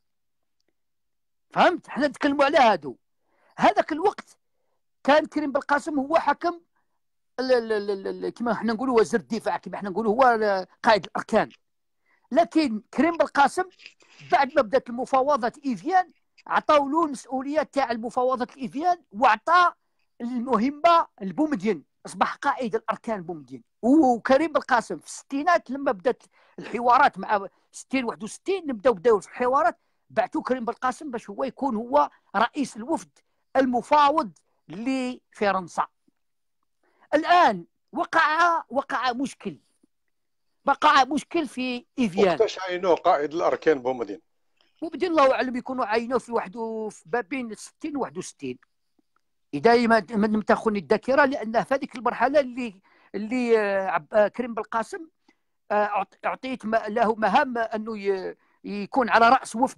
فهمت؟ حنا نتكلموا على هادو. هذاك الوقت كان كريم بالقاسم هو حكم كما حنا نقولوا وزير الدفاع، كما حنا نقولوا هو قائد الاركان. لكن كريم بالقاسم بعد ما بدات المفاوضات ايفيان، عطاو له المسؤوليه تاع المفاوضات الايفيان، وعطى المهمه لبومدين، اصبح قائد الاركان بومدين. وكريم بالقاسم في الستينات لما بدات الحوارات مع ستين واحد وستين، نبداو بداو الحوارات، بعثوا كريم بالقاسم باش هو يكون هو رئيس الوفد المفاوض لفرنسا. الان وقع وقع مشكل وقع مشكل في ايفيان. وقتاش عينوه قائد الاركان بومدين؟ وبدين الله اعلم يكونوا عينوا في واحد ما بين ستين و واحد وستين اذا ما لم تخن الذاكره، لانه في هذيك المرحله اللي اللي آه، كريم بالقاسم آه، اعطيت له مهام انه يكون على راس وفد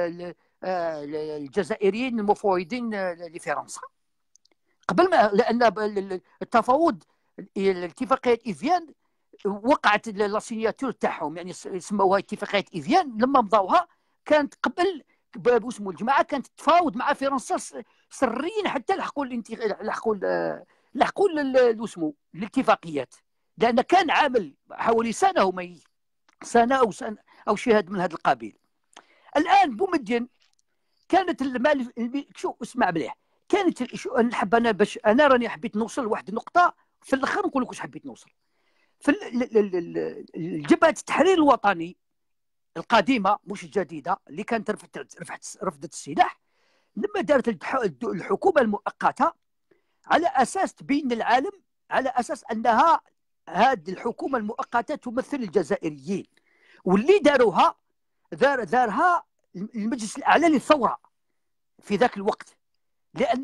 الجزائريين المفوضين لفرنسا قبل ما، لان التفاوض الاتفاقيه ايفيان وقعت لا سيناتور تاعهم، يعني سموها اتفاقيه ايفيان لما مضاوها كانت قبل باسمه الجماعه كانت تتفاوض مع فرنسا سريا حتى لحقوا لحقوا لحقوا اسمه الاتفاقيات، لان كان عامل حوالي سنه وما سنه او سنه او شهاد من هذا القبيل. الان بومدين كانت المال شو اسمع مليح، كانت نحب انا باش انا راني حبيت نوصل لواحد النقطه في الاخر نقول لك واش حبيت نوصل في الجبهه التحرير الوطني القديمه مش الجديده اللي كانت رفعت رفعت رفضت السلاح، لما دارت الحكومه المؤقته على اساس تبين للعالم على اساس انها هذه الحكومه المؤقته تمثل الجزائريين، واللي داروها دار دارها المجلس الاعلى للثوره في ذاك الوقت، لان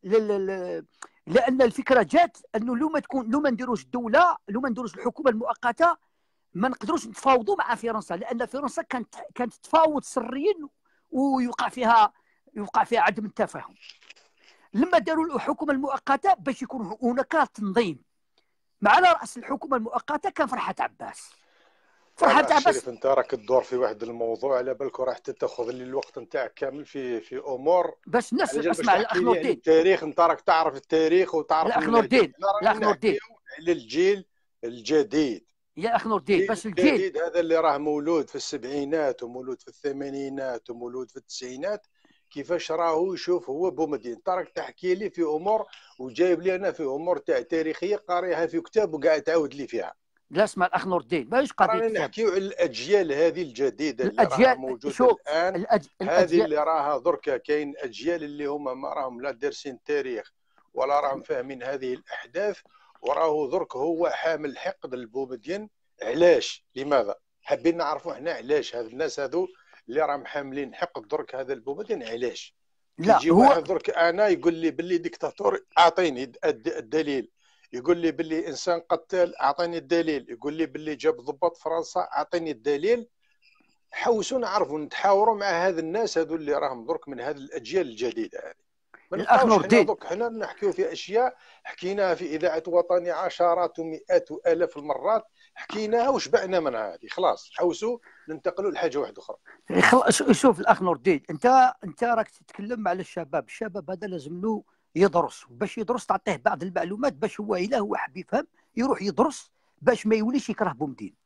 لان الفكره جات انه لو ما تكون لو ما نديروش الدوله لو ما نديروش الحكومه المؤقته ما نقدروش نتفاوضوا مع فرنسا، لان فرنسا كانت كانت تتفاوض سريا ويوقع فيها يوقع فيها عدم التفاهم. لما داروا الحكومه المؤقته باش يكون هناك تنظيم، مع على راس الحكومه المؤقته كان فرحات عباس. فرحات عباس شريف انت راك تدور في واحد الموضوع على بالك راح تاخذ لي الوقت نتاعك كامل في في امور باش الناس اسمع الاخ نور الدين التاريخ، انت راك تعرف التاريخ وتعرف الاخ نور الدين الاخ نور الدين على الجيل الجديد يا اخ نور الدين، باش الجيل الجديد هذا اللي راه مولود في السبعينات ومولود في الثمانينات ومولود في التسعينات كيفاش راهو يشوف هو بومدين. انت راك تحكي لي في امور وجايب لي انا في امور تاع تاريخيه قاريها في كتاب وقاعد تعاود لي فيها. لا اسمع الاخ نور الدين ماهيش قضيه رانا نحكيو على الاجيال هذه الجديده اللي الأجيال... راها موجوده شوف الان الأج... هذه الأجيال... اللي راها دركا كاين اجيال اللي هما ما راهم لا دارسين تاريخ ولا راهم فاهمين هذه الاحداث، وراهو درك هو حامل حقد لبومدين. علاش؟ لماذا؟ حابين نعرفوا احنا علاش هاد الناس هذو اللي راهم حاملين حقد درك هذا البومدين علاش؟ لا يجي هو واحد درك انا يقول لي باللي ديكتاتور اعطيني الدليل، يقول لي باللي انسان قتال اعطيني الدليل، يقول لي باللي جاب ضباط فرنسا اعطيني الدليل. حوسوا نعرفوا نتحاوروا مع هذا الناس هذو اللي راهم درك من هذه الاجيال الجديده هذه. ما نبقاوش حنا دوك حنا نحكيو في اشياء حكيناها في اذاعه وطني عشرات ومئات والاف المرات، حكيناها وشبعنا منها هذه خلاص. حوسوا ننتقلوا لحاجه واحده اخرى. شوف الاخ نور الدين، انت انت راك تتكلم على الشباب، الشباب هذا لازم له يدرس، باش يدرس تعطيه بعض المعلومات باش هو الا هو حاب يفهم يروح يدرس باش ما يوليش يكره بومدين،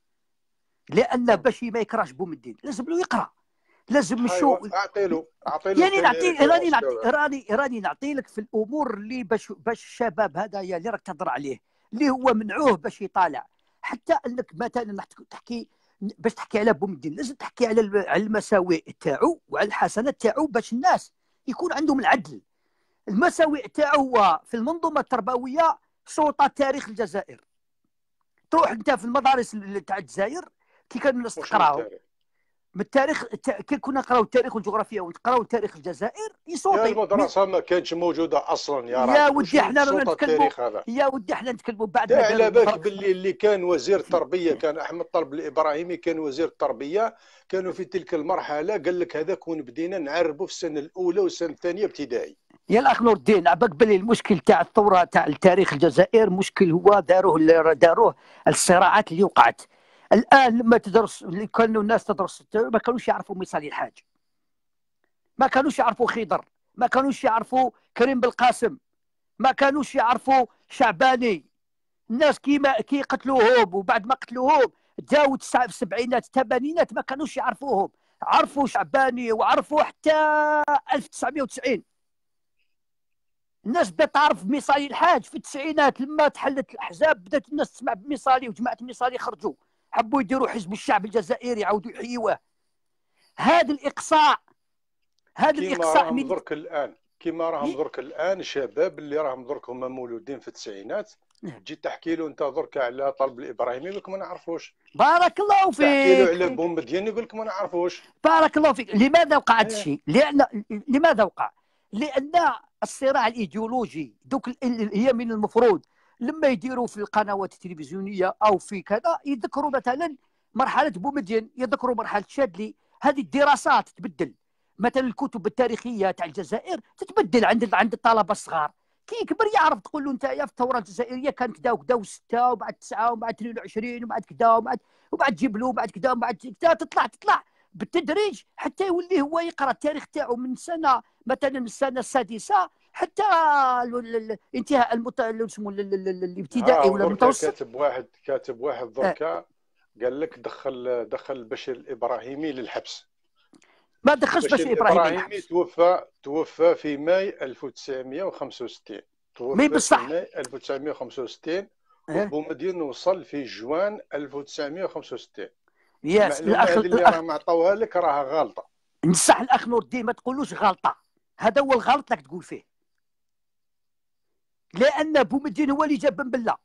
لان باش ما يكرهش بومدين لازم له يقرا، لازم نشوف اعطي له اعطي له يعني نعطي راني نعطي راني راني نعطي لك في الامور اللي باش باش الشباب هذايا اللي راك تهضر عليه اللي هو منعوه باش يطالع، حتى انك مثلا تحكي باش تحكي على بومدين لازم تحكي على على المساوئ تاعو وعلى الحسنات تاعو باش الناس يكون عندهم العدل. المساوئ تاعو هو في المنظومه التربويه سلطه تاريخ الجزائر. تروح انت في المدارس تاع الجزائر كي كانوا الناس تقراو من التاريخ، كي كنا نقراو التاريخ والجغرافيا ونقراو تاريخ الجزائر يصوتي. يا المدرسه ما كانتش موجوده اصلا يا يا ودي احنا نتكلموا يا ودي احنا نتكلموا بعد ما على بالك باللي اللي كان وزير التربيه كان احمد طلب الابراهيمي كان وزير التربيه، كانوا في تلك المرحله قال لك هذاك وين بدينا نعربوا في السنه الاولى والسنه الثانيه ابتدائي. يا الاخ نور الدين عباك باللي المشكل تاع الثوره تاع التاريخ الجزائر مشكل هو داروه داروه الصراعات اللي وقعت. الان لما تدرس اللي كانوا الناس تدرس ما كانوش يعرفوا مصالح الحاج، ما كانوش يعرفوا خضر، ما كانوش يعرفوا كريم بالقاسم، ما كانوش يعرفوا شعباني. الناس كيما كي قتلوهم وبعد ما قتلوهم جاوا في السبعينات الثمانينات ما كانوش يعرفوهم، عرفوا شعباني وعرفوا حتى ألف وتسعمئة وتسعين. الناس بدات تعرف بمصالح الحاج في التسعينات لما تحلت الاحزاب، بدات الناس تسمع بمصالي وجماعه مصالي خرجوا حبوا يديروا حزب الشعب الجزائري يعاودوا يحيوه. هذا الاقصاء هذا الاقصاء من درك الان كيما راهم درك الان الشباب اللي راهم درك هما مولودين في التسعينات تجي تحكي له انت درك على طلب الابراهيمي يقول لك ما نعرفوش. بارك الله تحكي له فيك. على بومدين يقول لك ما نعرفوش. بارك الله فيك. لماذا وقع هذا إيه. الشيء؟ لان لماذا وقع؟ لان الصراع الايديولوجي دوك ال- ال- هي من المفروض لما يديروا في القنوات التلفزيونيه او في كذا يذكروا مثلا مرحله بومدين، يذكروا مرحله شادلي. هذه الدراسات تتبدل، مثلا الكتب التاريخيه تاع الجزائر تتبدل عند عند الطلبه الصغار. كي يكبر يعرف، تقول له انت يا في الثوره الجزائريه كان كذا وكذا وسته وبعد تسعه وبعد اثنين وعشرين وبعد كذا وبعد وبعد جيب له وبعد كذا وبعد كذا، تطلع تطلع بالتدريج حتى يولي هو يقرا التاريخ تاعو من سنه مثلا السنه السادسه حتى ال- ال- ال- انتهاء المت... اسمه ال- ال- ال- الابتدائي اه ولا دركا المتوسط. كاتب واحد كاتب واحد آه. دركا قال لك دخل دخل بشير الابراهيمي للحبس. ما دخلش بشير بشير ابراهيمي الابراهيمي الحبس. توفى توفى في ماي ألف وتسعمائة وخمسة وستين. مي توفى في بصح. ماي ألف وتسعمائة وخمسة وستين آه. وبومدين وصل في جوان ألف وتسعمائة وخمسة وستين. ياس المعلومه الاخ هذه اللي الاخ راه معطوها لك راها غلطه. نصح الاخ نور الدين ما تقولوش غلطه، هذا هو الغلط لك تقول فيه. لان بومدين هو اللي جاب بن بله.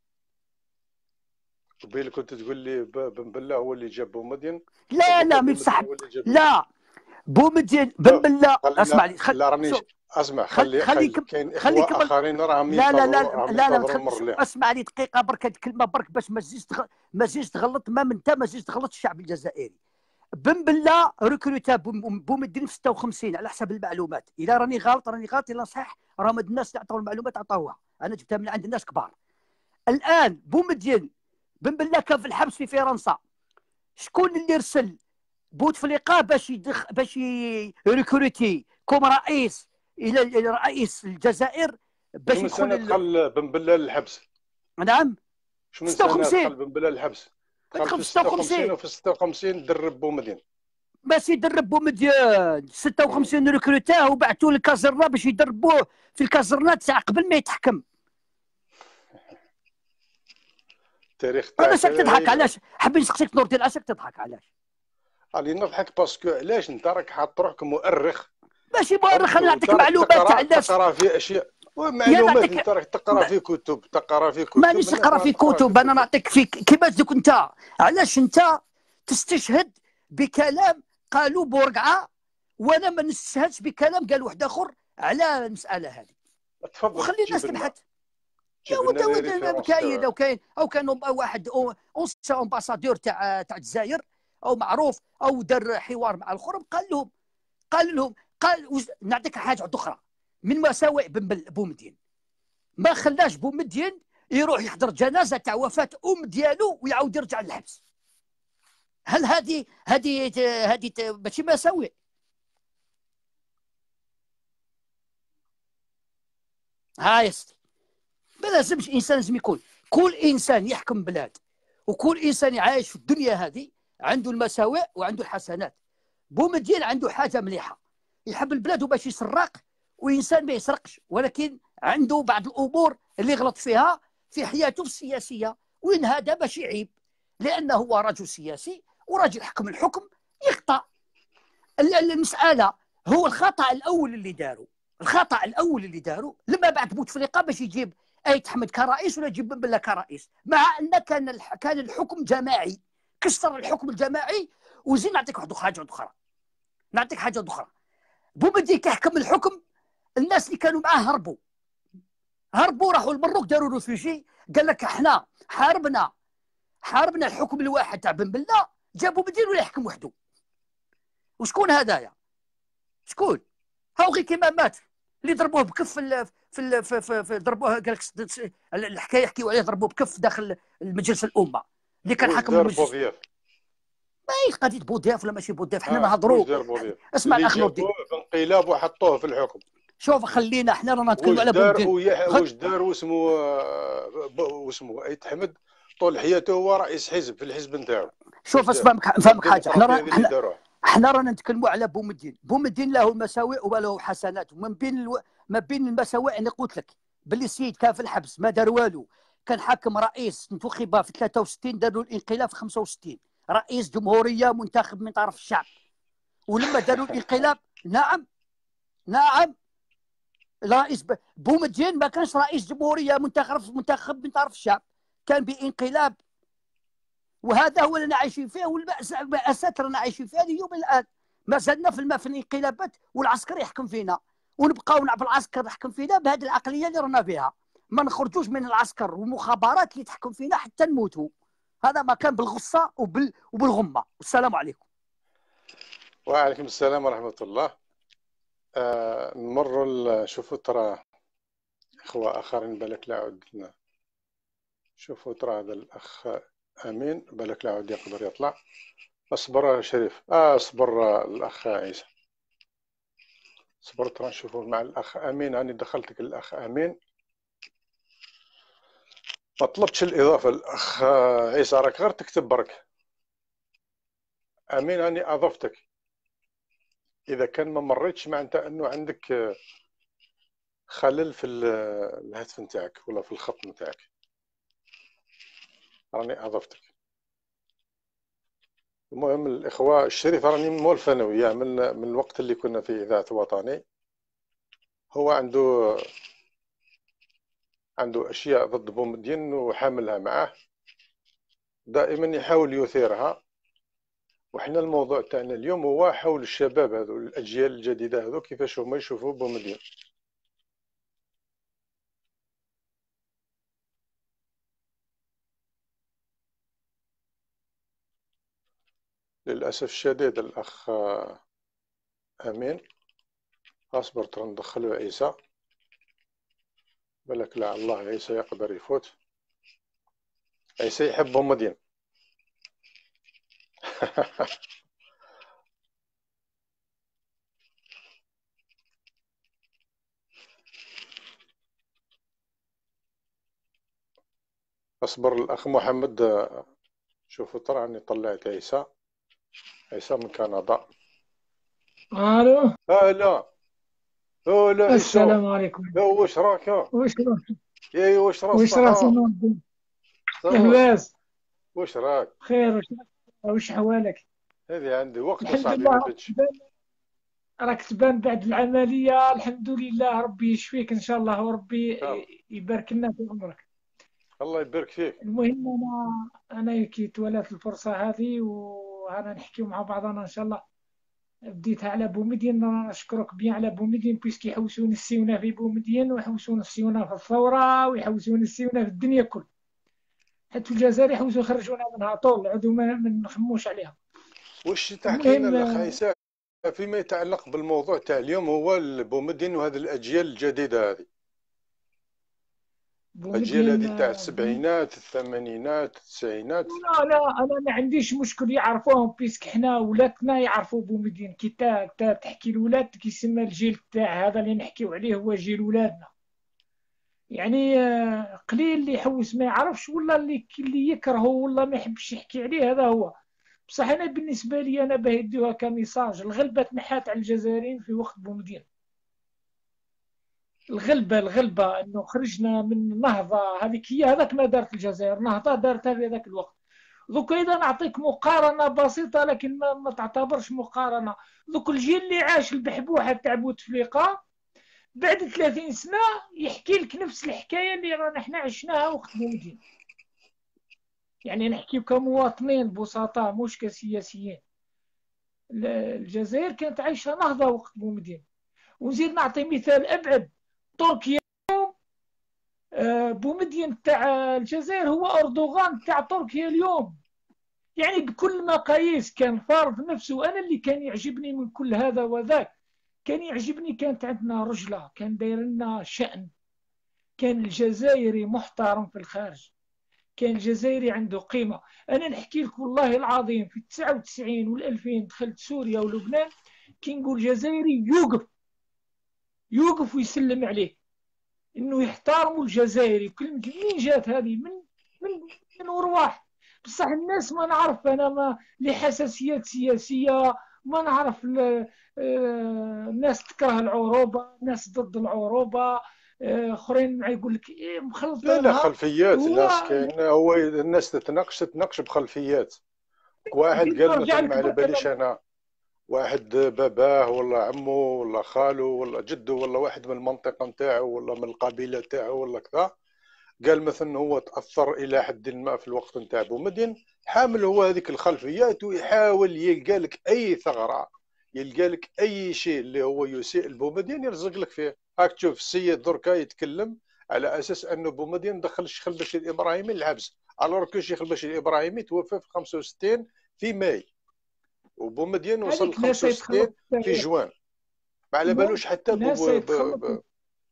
قبيل كنت تقول لي ب- بن بله هو اللي جاب بومدين. لا لا مي بومدين بصح. هو اللي جاب. لا بومدين بن بله. خلينا اسمع لي خل... لا راني شوف اسمع خل... خلي خلي خلي كم... كاين خلي اخوه كمل. اخرين راهم لا لا لا ينتظروا راهم لا لا ما ينتظروا تخل... نمر شوف، لهم. اسمع لي دقيقه برك هاد الكلمه برك باش ما تزيدش تغ... ما تزيدش تغلط، ما من انت ما تزيدش تغلط الشعب الجزائري. بن بله ريكروتا بوم- بومدين في ستة وخمسين على حسب المعلومات. اذا راني غلط راني غلط، الا صح راهم الناس اللي عطاو المعلومات عطاوها، انا جبتها من عند الناس كبار. الان بومدين بن بله كان في الحبس في فرنسا. شكون اللي رسل بوتفليقه باش يدخ باش يريكروتي كوم رئيس الى إلى رئيس الجزائر باش شو من يدخل سنه ال... دخل بن بله للحبس؟ نعم شو من سنه دخل ستة وخمسين. بن بله للحبس؟ دخل دخل في في ستة ستة وخمسين وخمسين وفي ستة وخمسين درب بومدين. باش يدرب بومدين. ستة وخمسين ريكروتاه وبعثوه للكازرنا باش يدربوه في الكازرنا تاع قبل ما يتحكم. التاريخ تاعك علاش راك هذا تضحك؟ غريب. علاش حابين نسقسيك نور الدين، علاش راك تضحك؟ علاش؟ راني نضحك باسكو علاش انت راك حاط روحك مؤرخ. ماشي مؤرخ، انا نعطيك وانت راك معلومات تاع تقرا الناس. تقرا في اشياء يا ومعلومات. نعطيك انت راك تقرا في كتب تقرا في كتب مانيش الناس نقرا راه في تقرا كتب، في انا كتب. نعطيك في كيفاش دوك انت. علاش انت تستشهد بكلام قالوا بورقعه وانا ما نستشهدش بكلام قال واحد اخر على المساله هذه، تفضل وخلي الناس جيب لنا تبحث. يا جيب ود لنا ود لي ريفيرونس كاين تاعك. او كاين او كان واحد اونسا امباسادور تاع تاع الجزائر او معروف او دار حوار مع الخرم قال لهم قال لهم قال وز- نعطيك حاجه اخرى من مساوئ بن بل- بومدين. ما خلاش بومدين يروح يحضر جنازه تاع وفاه ام ديالو ويعاود يرجع للحبس. هل هذه هذه هذه ماشي مساوئ؟ ها يا سيدي، ما لازمش انسان لازم يكون كل انسان يحكم بلاد وكل انسان عايش في الدنيا هذه عنده المساوئ وعنده الحسنات. بومدين عنده حاجه مليحه، يحب البلاد باش يسرق وانسان ما يسرقش، ولكن عنده بعض الامور اللي غلط فيها في حياته السياسيه، وين هذا ماشي عيب لانه هو رجل سياسي ورجل حكم الحكم يخطأ. ال- ال- المساله هو الخطا الاول اللي داروا، الخطا الاول اللي داروا لما بعد بوتفليقه باش يجيب ايت حمد كرئيس ولا يجيب بن بله كرئيس، مع ان كان الح... كان الحكم جماعي، كسر الحكم الجماعي. وزين نعطيك واحد حاجه اخرى، نعطيك حاجه اخرى. بومدين كيحكم الحكم الناس اللي كانوا معاه هربوا هربوا راحوا المروك داروا ريفوجي، قال لك احنا حاربنا حاربنا الحكم الواحد تاع بن بله، جابوا بومدين ولا يحكم وحده. وشكون هذايا؟ شكون؟ هاو غير كيما مات اللي ضربوه بكف في ال في ال في, في, في ضربوه قال لك الحكايه يحكيوا عليه ضربوه بكف داخل المجلس الامه اللي كان واش حاكم دار المجلس. بوضياف؟ ماهيش قضيه بوضياف ولا ماشي بوضياف، حنا اه نهضروا. واش دار بوضياف؟ اسمع اللي الاخ نور الدين، جابوه في انقلاب وحطوه في الحكم. شوف خلينا احنا رانا نتكلموا واش على دار بومدين. ويح- غد- واش دار واسمو آه، ب- واسمو ايت حمد طول حياته هو رئيس حزب في الحزب نتاعو. شوف واش دار؟ اسمع نفهمك حاجه، احنا الديمقراطيه رانا هذه اللي احنا داروها. احنا رانا نتكلموا على بومدين. بومدين له مساوئ وله حسنات، ومن بين الو... ما بين المساوئ انا قلت لك باللي السيد كان في الحبس ما دار والو، كان حاكم رئيس انتخب في ثلاثة وستين، داروا الانقلاب في خمسة وستين، رئيس جمهوريه منتخب من طرف الشعب. ولما داروا الانقلاب نعم نعم الرئيس ب- بومدين ما كانش رئيس جمهوريه منتخب منتخب من طرف الشعب، كان بانقلاب. وهذا هو اللي انا عايشين فيه، والمأساة اللي رانا عايشين فيها اليوم الان. ما زلنا في الم- في الانقلابات والعسكر يحكم فينا، ونبقاو نعرف العسكر يحكم فينا بهذه العقليه اللي رانا فيها. ما نخرجوش من العسكر والمخابرات اللي تحكم فينا حتى نموتوا. هذا ما كان بالغصه وبال وبالغمه. والسلام عليكم. وعليكم السلام ورحمة الله. آه نمر ال- شوفوا ترى إخوة آخرين بالك لا عدنا. شوفوا ترى هذا الأخ أمين بالك لا عود يقدر يطلع. أصبر يا شريف، آه أصبر آه، الأخ عيسى، صبر ترى نشوفوا مع الأخ أمين. أنا دخلتك الأخ أمين، ما طلبتش الإضافة. الأخ آه، عيسى راك غير تكتب برك. أمين أنا أضفتك، إذا كان ما مريتش معناتها أنه عندك آه، خلل في ال- الهاتف نتاعك ولا في الخط نتاعك. راني أضفتك. المهم الإخوة، الشريف راني مول ثانوية من من الوقت اللي كنا في إذاعة وطني. هو عنده عنده أشياء ضد بومدين وحاملها معاه، دائما يحاول يثيرها. وحنا الموضوع تاعنا اليوم هو حول الشباب هذو، الأجيال الجديدة هذو كيفاش هما يشوفوا بومدين. للأسف الشديد الأخ أمين، أصبر ترى ندخلو عيسى، بالك لا الله عيسى يقدر يفوت. عيسى يحب بومدين. أصبر الأخ محمد، شوفوا ترى أني طلعت عيسى. عيسى من كندا. الو هلا هلا عيسى، السلام عليكم. يا واش راك؟ واش راك يا واش راك واش راك الصحة؟ نور الدين؟ صافا، لاباس واش راك؟ بخير. واش واش حوالك؟ هذه عندي وقت الحمد صاحبي لله. ما راك بنتش. تبان راك تبان بعد العملية. الحمد لله، ربي يشفيك ان شاء الله، وربي يلا. يبارك لنا في عمرك. الله يبارك فيك. المهم انا انا كي تولات الفرصة هذه وانا نحكيو مع بعضنا ان شاء الله. بديتها على بومدين. نشكرك بيان على بومدين، بيسكي يحوسون السيونة في بومدين، ويحوسون السيونة في الثورة، ويحوسون السيونة في الدنيا كل. حتى في الجزائر يحوسوا يخرجونا منها طول عدو ما ما نخموش عليها. واش تحكي لنا المهم الاخ عيسى فيما يتعلق بالموضوع تاع اليوم، هو بومدين وهذه الاجيال الجديده هذه، الاجيال بومدين هذه تاع السبعينات الثمانينات التسعينات. لا لا، انا ما عنديش مشكل يعرفوهم، بيسك حنا ولادنا يعرفوا بومدين. كي تا تا تحكي الولاد كيسمى الجيل تاع هذا اللي نحكيو عليه هو جيل ولادنا. يعني آه، قليل اللي يحوس ما يعرفش، ولا اللي اللي يكرهه ولا ما يحبش يحكي عليه، هذا هو. بصح انا بالنسبه لي انا بهديوها كميساج. الغلبه تنحات على الجزائريين في وقت بومدين. الغلبه الغلبه انه خرجنا من النهضه هذيك، هي هذاك ما دارت الجزائر. نهضه دارتها في ذاك الوقت. دوك اذا نعطيك مقارنه بسيطه لكن ما, ما تعتبرش مقارنه. دوك الجيل اللي عاش البحبوحه تاع بوتفليقه بعد ثلاثين سنه يحكي لك نفس الحكايه اللي رانا احنا عشناها وقت بومدين. يعني نحكيو كمواطنين بسطاء مش كسياسيين. الجزائر كانت عايشه نهضه وقت بومدين. ونزيد نعطي مثال ابعد. تركيا بومدين تاع الجزائر هو اردوغان تاع تركيا اليوم. يعني بكل مقاييس كان فارض نفسه. انا اللي كان يعجبني من كل هذا وذاك، كان يعجبني كانت عندنا رجله، كان داير لنا شأن. كان الجزائري محترم في الخارج، كان الجزائري عنده قيمه. انا نحكي لك والله العظيم في تسعة وتسعين والألفين دخلت سوريا ولبنان، كي نقول جزائري يوقف يوقف ويسلم عليه انه يحترموا الجزائري. كلمه منين جات هذه؟ من من من ورواح. بصح الناس ما نعرف انا، ما لحساسيات سياسيه ما نعرف. الناس تكره العروبه، ناس ضد العروبه، اخرين ما يقول لك إيه مخلطينها. لا لا خلفيات هو الناس كاين، هو الناس تتناقش تتناقش بخلفيات. واحد قال مثلا ما على باليش انا واحد باباه ولا عمه ولا خاله ولا جده ولا واحد من المنطقة نتاعو ولا من القبيلة تاعو ولا كذا، قال مثلا هو تأثر إلى حد ما في الوقت نتاع بومدين، حامل هو هذيك الخلفيات ويحاول يلقى لك أي ثغرة، يلقى لك أي شيء اللي هو يسيء لبومدين يرزق لك فيه. هاك تشوف السيد دركا يتكلم على أساس أنه بومدين دخل الشيخ البشير الإبراهيمي للحبس، على كل الشيخ البشير الإبراهيمي توفى في خمسة وستين في ماي، وبومدين وصل ل هذيك ناس خمسة وستين يتخلط في التاريخ. جوان، ما على بالوش حتى ب... ناس ب... يتخلط ب...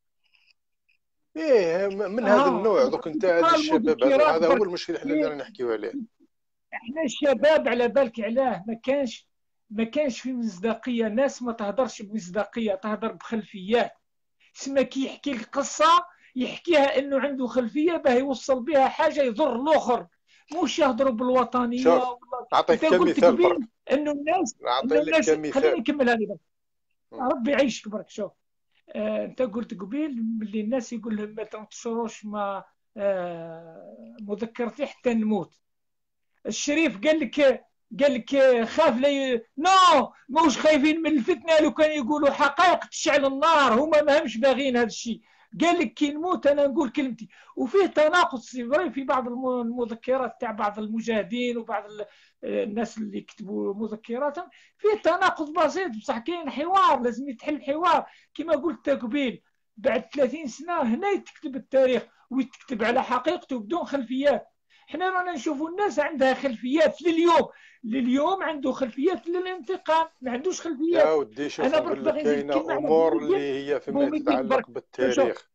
ايه من هذا اه النوع دوك نتاع هاد قال الشباب هذو، مذكرات هذا هو برك. المشكل احنا اللي رانا نحكيو عليه. احنا الشباب على بالك علاه ما كانش ما كانش في مصداقيه، ناس ما تهدرش بمصداقيه، تهدر بخلفيات. سما كي يحكي لك قصه يحكيها انه عنده خلفيه باه يوصل بها حاجه يضر الاخر، مش يهضروا بالوطنيه. شوف ولا نعطيك انت قلت كمثال برك، قبيل انه الناس نعطي انه لك الناس خليني كمثال. نكمل هذه بس. مم. ربي يعيشك برك. شوف آه، انت قلت قبيل اللي الناس يقول لهم ما تنتشروش ما آه، مذكرتي حتى نموت. الشريف قال لك قال لك خاف لا ي... نو موش خايفين من الفتنه، لو كان يقولوا حقائق تشعل النار، هما ما همش باغيين هذا الشيء. قال لك كي نموت انا نقول كلمتي. وفيه تناقض سيفري في بعض الم- المذكرات تاع بعض المجاهدين وبعض ال- الناس اللي يكتبوا مذكراتهم، فيه تناقض بسيط بصح كاين حوار لازم يتحل الحوار. كما قلت قبيل بعد ثلاثين سنه هنا يتكتب التاريخ ويتكتب على حقيقته بدون خلفيات. احنا رانا نشوفوا الناس عندها خلفيات لليوم، لليوم عنده خلفيات للانتقام، ما عندوش يا خلفيات. ودي شوف انا برك نقول لك باغي نزيد كاينه كلمه على امور بومدين. اللي هي فيما بومدين برك يتعلق شوف بالتاريخ،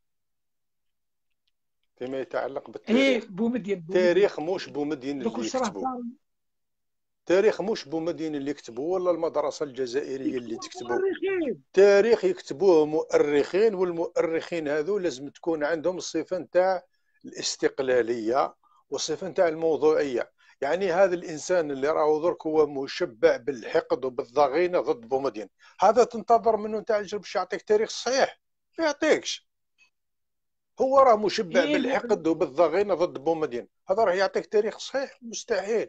فيما يتعلق هي بالتاريخ، بومدين بومدين تاريخ موش بومدين دوك اللي واش راه يكتبوا، صار. تاريخ موش بومدين اللي يكتبوا ولا المدرسة الجزائرية اللي يكتبوا تكتبوا، المؤرخين. تاريخ يكتبوه مؤرخين، والمؤرخين هذو لازم تكون عندهم الصفة نتاع الاستقلالية والصفة نتاع الموضوعية. يعني هذا الإنسان اللي راهو درك هو مشبع بالحقد وبالضغينة ضد بومدين، هذا تنتظر منه نتاع باش يعطيك تاريخ صحيح؟ ما يعطيكش. هو راه مشبع هي المؤرخ. بالحقد وبالضغينة ضد بومدين، هذا راه يعطيك تاريخ صحيح؟ مستحيل.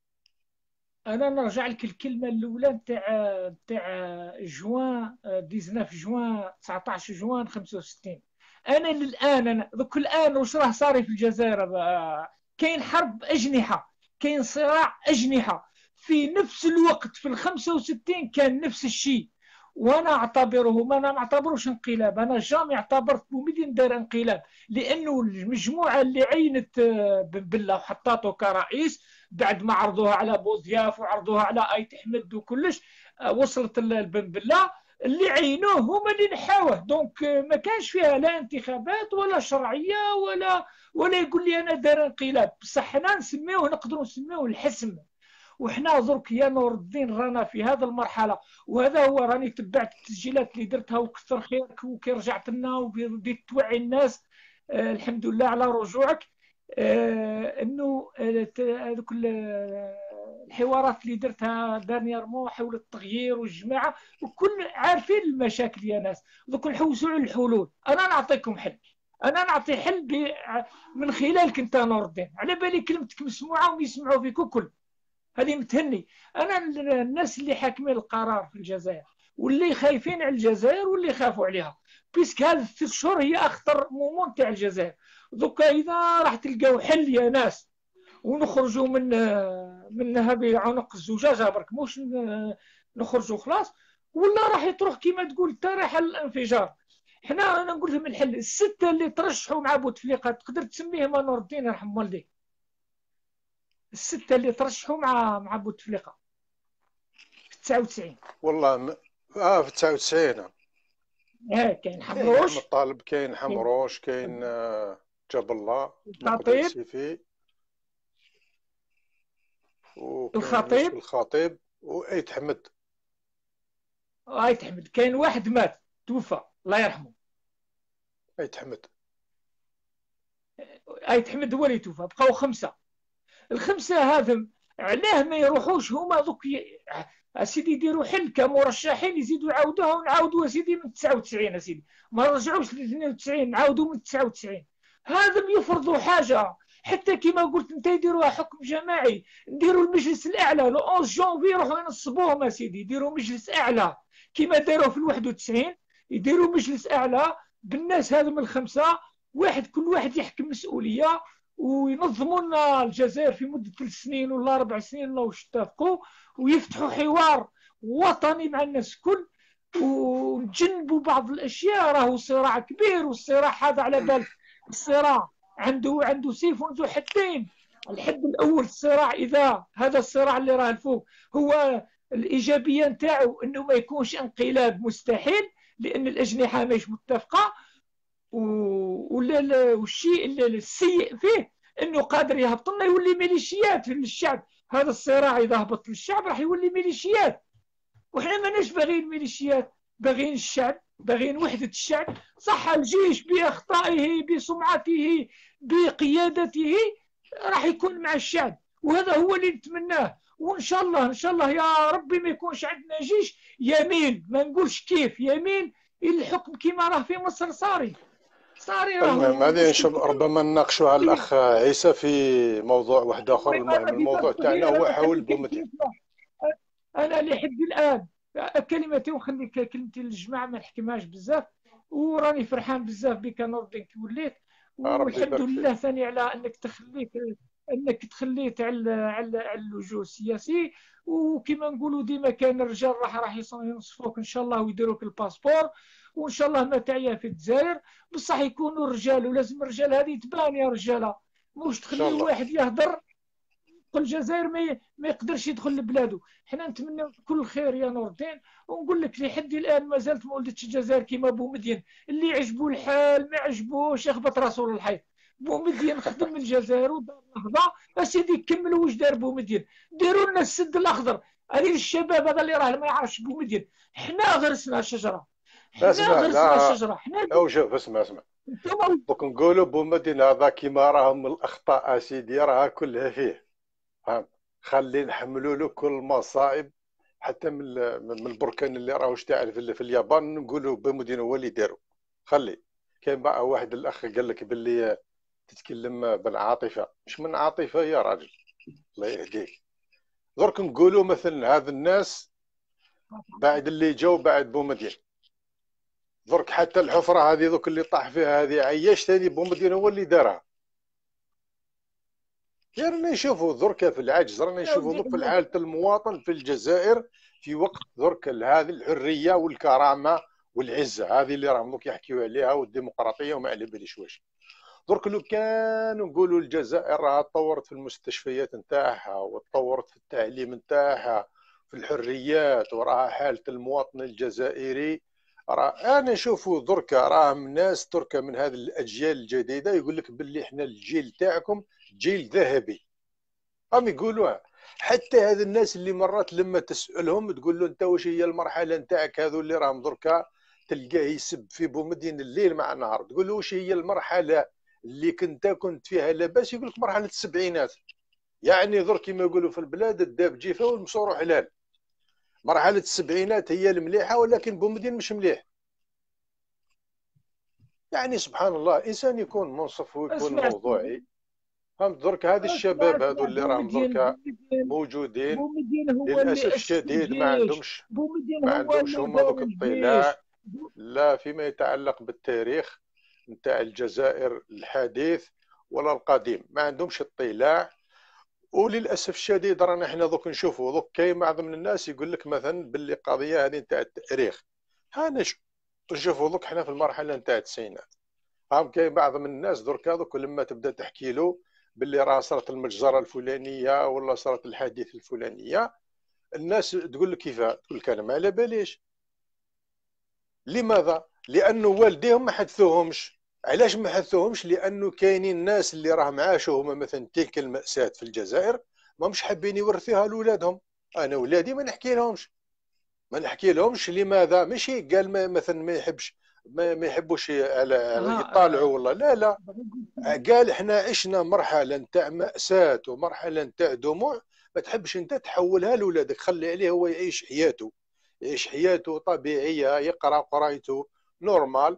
انا نرجع لك الكلمه الاولى نتاع نتاع جوان تسعة عشر جوان تسعطاش جوان خمسة وستين. انا للان انا دوك الان واش راه صاري في الجزائر؟ آه، كاين حرب اجنحه، كاين صراع اجنحه في نفس الوقت. في ال خمسة وستين كان نفس الشيء، وانا اعتبره ما انا ما اعتبروش انقلاب. انا جامي اعتبرت بومدين دار انقلاب، لانه المجموعه اللي عينت آه، بن بله وحطاته كرئيس بعد ما عرضوها على بوضياف وعرضوها على ايت احمد وكلش، آه، وصلت لبن بله اللي عينوه هما اللي نحاوه. دونك آه، ما كانش فيها لا انتخابات ولا شرعيه ولا ولا يقول لي انا دار انقلاب. بصح حنا نسميوه نقدروا نسميوه الحسم. وحنا درك يا نور الدين رانا في هذا المرحله، وهذا هو راني تبعت التسجيلات اللي درتها وكثر خيرك وكي رجعت لنا وبديت توعي الناس. آه الحمد لله على رجوعك. آه انه هذوك آه الحوارات اللي درتها دانييرمون حول التغيير والجماعه وكل عارفين المشاكل يا ناس. دوك نحوسوا على الحلول. انا نعطيكم حل، انا نعطي حل من خلالك انت نور الدين. على بالي كلمتك مسموعه ويسمعوا فيك الكل، هذه متهني. انا الناس اللي حاكمين القرار في الجزائر واللي خايفين على الجزائر واللي خافوا عليها، بيسك هذه الست شهور هي اخطر مومون تاع الجزائر. دوكا اذا راح تلقاو حل يا ناس ونخرجوا من من هذه عنق الزجاجه برك، مش نخرجوا خلاص، ولا راح يطرح كما تقول انت راح الانفجار. حنا انا نقول لهم الحل. السته اللي ترشحوا مع بوتفليقه تقدر تسميهم نور الدين يرحم والديك، الستة اللي ترشحوا مع مع بوتفليقة في تسعة وتسعين. والله م... اه في تسعة وتسعين اه كاين كاين حمروش، احمد طالب، كاين حمروش، كاين آه جاب الله الخطيب، المقدسي، وكاين الخطيب يوسف الخطيب وايت حمد. ايت حمد. كاين واحد مات توفى الله يرحمه، ايت حمد. ايت حمد هو اللي توفى. بقاو خمسة. الخمسة هذم علاه ما يروحوش هما دوك ي... اسيدي يديروا حل كمرشحين يزيدوا يعاودوها ونعاودوا اسيدي من تسعة وتسعين اسيدي ما رجعوش ل اثنين وتسعين نعاودوا من تسعة وتسعين. هذم يفرضوا حاجة. حتى كما قلت انت يديروها حكم جماعي، نديروا المجلس الاعلى لو واحد جونفي يروحوا ينصبوهم اسيدي، يديروا مجلس اعلى كما داروا في الواحد وتسعين، يديروا مجلس اعلى بالناس هذم الخمسه، واحد كل واحد يحكم مسؤوليه، وينظموا لنا الجزائر في مده ثلاث سنين ولا اربع سنين ولا واش اتفقوا، ويفتحوا حوار وطني مع الناس الكل، ونجنبوا بعض الاشياء. راهو صراع كبير، والصراع هذا على بالك الصراع عنده عنده سيف وذو حدين. الحد الاول الصراع، اذا هذا الصراع اللي راه الفوق هو الايجابيه نتاعو انه ما يكونش انقلاب مستحيل لان الاجنحه مش متفقه، والشيء السيء فيه انه قادر يهبط لنا يولي ميليشيات للشعب. هذا الصراع اذا هبط للشعب راح يولي ميليشيات، وحنا ماناش باغيين ميليشيات، باغيين الشعب، باغيين وحده الشعب. صح الجيش باخطائه بسمعته بقيادته راح يكون مع الشعب، وهذا هو اللي نتمناه. وان شاء الله ان شاء الله يا ربي ما يكونش عندنا جيش يمين، ما نقولش كيف يمين الحكم كما راه في مصر صاري صاري المهم راهو هذه مشكل ربما نناقشوها الاخ عيسى في موضوع واحد اخر. المهم الموضوع تاعنا هو حول بومدين. انا لحد الان كلمتي وخليك كلمتي للجماعه ما نحكمهاش بزاف، وراني فرحان بزاف بك نور الدين كي وليت، والحمد لله ثاني على انك تخليك انك تخليت على على على اللجوء السياسي. وكما نقولوا ديما كان الرجال راح راح ينصفوك ان شاء الله ويديروك الباسبور، وان شاء الله ما تعيا في الجزائر، بصح يكونوا رجال، ولازم الرجال هذه تبان يا رجاله، موش تخلي واحد يهضر يقول الجزائر ما ما يقدرش يدخل لبلاده. حنا نتمنى كل خير يا نور الدين، ونقول لك لحد الان ما زالت ما ولدتش الجزائر كيما بومدين، اللي عجبو الحال ما عجبوش يخبط راسو للحيط. بومدين خدم الجزائر ودار نهضه، اسيدي كملوا واش دار بومدين، ديروا لنا السد الاخضر. هذه الشباب هذا اللي راه ما يعرفش بومدين، حنا غرسنا شجره، حنا غرسنا شجره، حنا او شوف اسمع اسمع دوك نقولوا بومدين هذا كيما راه من الاخطاء اسيدي راه كلها فيه، فهمت؟ خلي نحملوا له كل المصائب، حتى من من البركان اللي راهوش تاع في اليابان نقولوا بومدين هو اللي داروا. خلي كاين بقى واحد الاخ قال لك باللي تتكلم بالعاطفه، مش من عاطفه يا راجل الله يهديك. درك نقولوا مثلا هذا الناس بعد اللي جاوا بعد بومدين، درك حتى الحفره هذه ذوك اللي طاح فيها هذه عياش ثاني بومدين هو اللي دارها. يا رانا نشوفوا درك في العجز، رانا نشوفوا درك في حاله المواطن في الجزائر في وقت درك هذه الحريه والكرامه والعزه هذه اللي راهم دوك يحكيوا عليها، والديمقراطيه وما على باليش واش. درك لو كانوا نقولوا الجزائر راها تطورت في المستشفيات نتاعها وتطورت في التعليم نتاعها في الحريات، وراها حاله المواطن الجزائري، راه انا نشوفوا درك راهم ناس تركه من هذه الاجيال الجديده يقول لك باللي احنا الجيل تاعكم جيل ذهبي، هم يقولوها. حتى هذا الناس اللي مرات لما تسالهم تقول له انت واش هي المرحله نتاعك، هذو اللي راهم دركا تلقاه يسب في بومدين الليل مع النهار، تقول له واش هي المرحله اللي كنت كنت فيها لاباس، يقول لك مرحله السبعينات. يعني درك كما يقولوا في البلاد الداب جيفه والمصور حلال. مرحله السبعينات هي المليحه، ولكن بومدين مش مليح. يعني سبحان الله انسان يكون منصف ويكون موضوعي، فهمت؟ درك هذه الشباب هذو اللي راهم درك موجودين للاسف الشديد ما عندهمش ما عندهمش هما ذوك الاطلاع لا فيما يتعلق بالتاريخ نتاع الجزائر الحديث ولا القديم، ما عندهمش اطلاع. وللاسف الشديد رانا احنا دوك نشوفوا دوك كاين بعض من الناس يقول لك مثلا باللي القضيه هذه نتاع التاريخ، ها نشوفوا دوك احنا في المرحله نتاع التسعينات، هم كاين بعض من الناس درك هذوك لما تبدا تحكي له باللي راه صارت المجزره الفلانيه ولا صارت الحادثه الفلانيه، الناس تقول لك كيفاه، تقول لك انا ما على باليش. لماذا؟ لانه والديهم ما حدثوهمش. علاش ما حدثوهمش؟ لانه كاينين الناس اللي راهم عاشوا هما مثلا تلك المأساة في الجزائر ما مش حابين يورثوها لولادهم. انا ولادي ما نحكي لهمش ما نحكي لهمش لماذا؟ ماشي قال ما مثلا ما يحبش ما, ما يحبوش على يطالعوا والله، لا لا، قال احنا عشنا مرحله نتاع مأساة ومرحله نتاع دموع، ما تحبش انت تحولها لولادك، خلي عليه هو يعيش حياته، يعيش حياته طبيعيه، يقرا قرايته نورمال،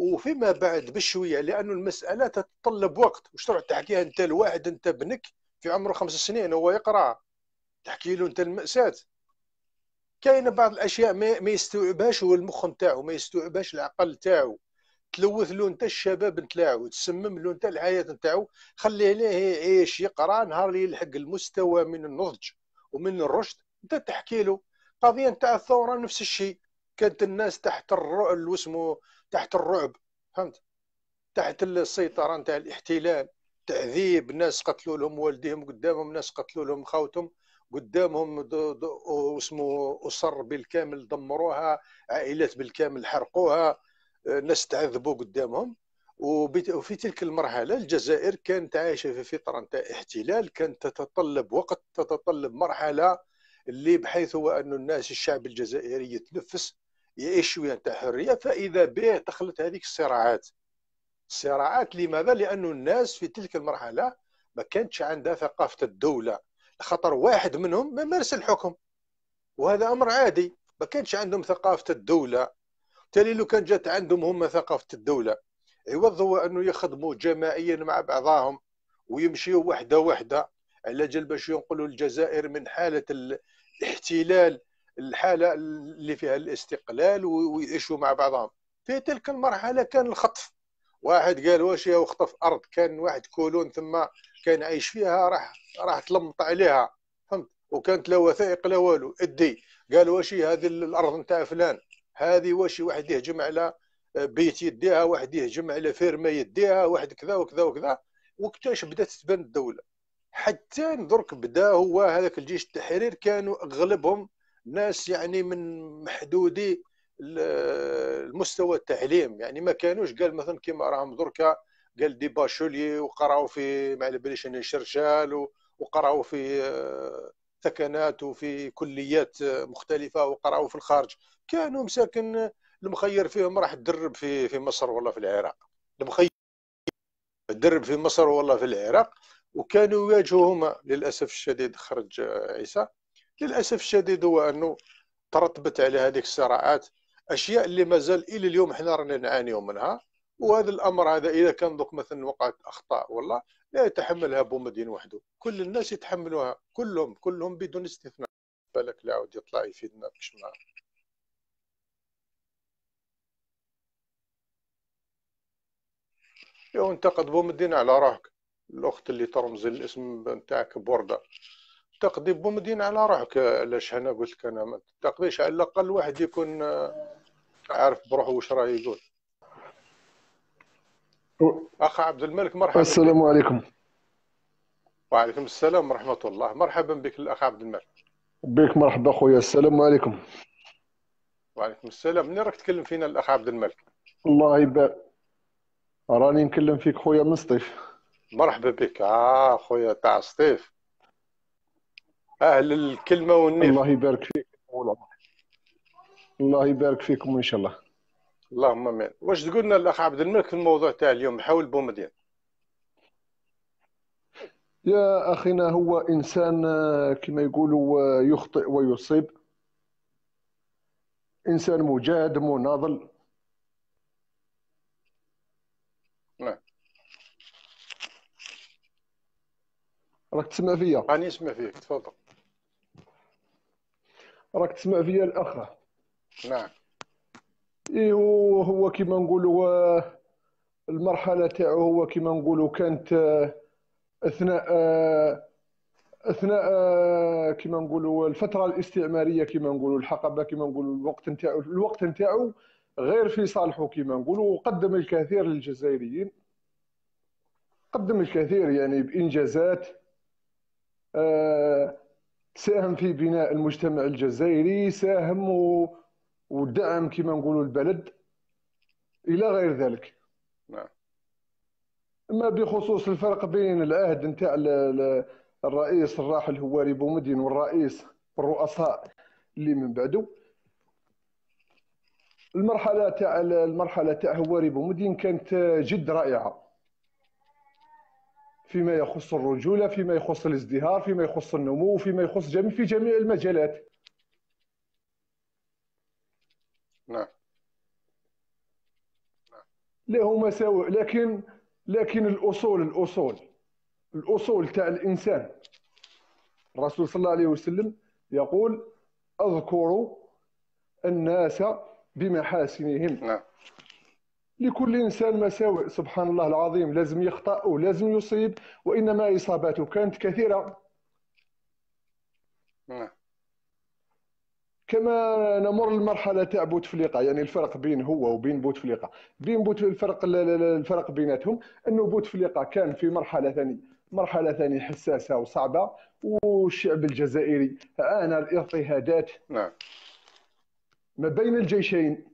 وفيما بعد بشويه، لانه المساله تتطلب وقت. واش تروح تحكيها انت لواحد انت بنك في عمره خمس سنين هو يقرا، تحكي له انت المأساة؟ كاينه بعض الاشياء ما, ما يستوعبهاش هو المخ نتاعو، ما يستوعبهاش العقل نتاعو. تلوث له انت الشباب نتاعو، تسمم له انت الحياه نتاعو. خليه ليه يعيش يقرا، نهار اللي يلحق المستوى من النضج ومن الرشد انت تحكي له. قضيه نتاع الثوره نفس الشيء، كانت الناس تحت الرعب واسمه تحت الرعب، فهمت؟ تحت السيطره نتاع الاحتلال، تعذيب، ناس قتلوا لهم والديهم قدامهم، ناس قتلوا لهم خوتهم قدامهم، اسمه اسر بالكامل دمروها، عائلات بالكامل حرقوها، ناس تعذبوا قدامهم. وفي تلك المرحله الجزائر كانت عايشه في فتره نتاع احتلال، كانت تتطلب وقت، تتطلب مرحله اللي بحيث هو أن الناس الشعب الجزائري يتنفس، يعيش شويه نتاع حريه. فاذا به دخلت هذيك الصراعات. الصراعات لماذا؟ لأن الناس في تلك المرحله ما كانتش عندها ثقافه الدوله، خطر واحد منهم ما مارس الحكم، وهذا امر عادي. ما كانش عندهم ثقافه الدوله، بالتالي لو كان جات عندهم هم ثقافه الدوله، عوض هو انه يخدموا جماعيا مع بعضهم ويمشيوا وحده وحده على جال باش ينقلوا الجزائر من حاله الاحتلال الحاله اللي فيها الاستقلال ويعيشوا مع بعضهم. في تلك المرحله كان الخطف، واحد قال واش يا وخطف ارض، كان واحد كولون ثم كان عايش فيها، راح راح تلمط عليها، فهمت؟ وكانت لا وثائق لا والو. ادي قال واش هذه الارض نتاع فلان، هذه واش واحد يهجم على بيت يديها، واحد يهجم على فيرما يديها، واحد كذا وكذا وكذا. وقتاش بدات تبان الدوله؟ حتى درك بدا هو هذاك الجيش التحرير، كانوا اغلبهم ناس يعني من محدودي المستوى التعليم، يعني ما كانوش قال مثلا كيما راهم دركا قال دي باشولي وقراوا في ما على باليش انا شرشال وقراوا في ثكنات وفي كليات مختلفه وقراوا في الخارج. كانوا مساكن المخير فيهم راح تدرب في في مصر ولا في العراق، المخير تدرب في مصر ولا في العراق. وكانوا يواجهوهم للاسف الشديد. خرج عيسى للاسف الشديد هو انه ترتبت على هذيك الصراعات اشياء اللي مازال الى اليوم احنا رانا نعانيو منها. وهذا الامر هذا اذا كان دوك مثلا وقعت اخطاء والله لا يتحملها بومدين وحده، كل الناس يتحملوها، كلهم كلهم بدون استثناء. بالك لا عاود يطلع يفيدنا باش ما يو انتقد بومدين على روحك. الاخت اللي ترمز الاسم نتاعك بورده، تقضي بومدين على روحك. علاش انا قلت لك انا ما تقضيش، على الاقل واحد يكون عارف بروحه واش راه يقول. اخ عبد الملك مرحبا. السلام عليكم. وعليكم السلام ورحمه الله. مرحبا بك الاخ عبد الملك. بك مرحبا خويا. السلام عليكم. وعليكم السلام. منين راك تكلم فينا الاخ عبد الملك؟ الله يبارك، راني نكلم فيك خويا من سطيف. مرحبا بك. اه خويا تاع سطيف، اهل الكلمه والنيف. الله يبارك فيك. الله يبارك فيكم ان شاء الله. اللهم امين. واش تقول لنا الاخ عبد الملك في الموضوع تاع اليوم حول بومدين؟ يا اخينا هو انسان كما يقولوا يخطئ ويصيب، انسان مجاهد مناضل. نعم. راك تسمع فيا؟ راني نسمع فيك، تفضل. راك تسمع فيا الاخ؟ نعم. ايه هو كما نقولوا المرحله تاعو هو كما نقولوا كانت اثناء اثناء كما نقولوا الفتره الاستعماريه، كما نقولوا الحقبه، كما نقولوا الوقت نتاعو الوقت نتاعو غير في صالحه كما نقولوا. وقدم الكثير للجزائريين، قدم الكثير يعني بانجازات، ساهم في بناء المجتمع الجزائري، ساهم ودعم كما نقولوا البلد الى غير ذلك. نعم. اما بخصوص الفرق بين العهد نتاع الرئيس الراحل هواري بومدين والرئيس والرؤساء اللي من بعده، المرحله تاع المرحله تاع هواري بومدين كانت جد رائعه فيما يخص الرجوله، فيما يخص الازدهار، فيما يخص النمو، فيما يخص جميع في جميع المجالات. نعم. له مساوئ، لكن لكن الاصول الاصول الاصول تاع الانسان، الرسول صلى الله عليه وسلم يقول: اذكروا الناس بمحاسنهم. نعم. لكل انسان مساوئ، سبحان الله العظيم، لازم يخطئ ولازم يصيب، وانما اصاباته كانت كثيره. نعم. كما نمر المرحله تاع بوتفليقه، يعني الفرق بين هو وبين بوتفليقه، بين بوت الفرق الفرق بيناتهم انه بوتفليقه كان في مرحله ثانيه مرحله ثانيه حساسه وصعبه، والشعب الجزائري عانى الاضطهادات نعم. ما بين الجيشين.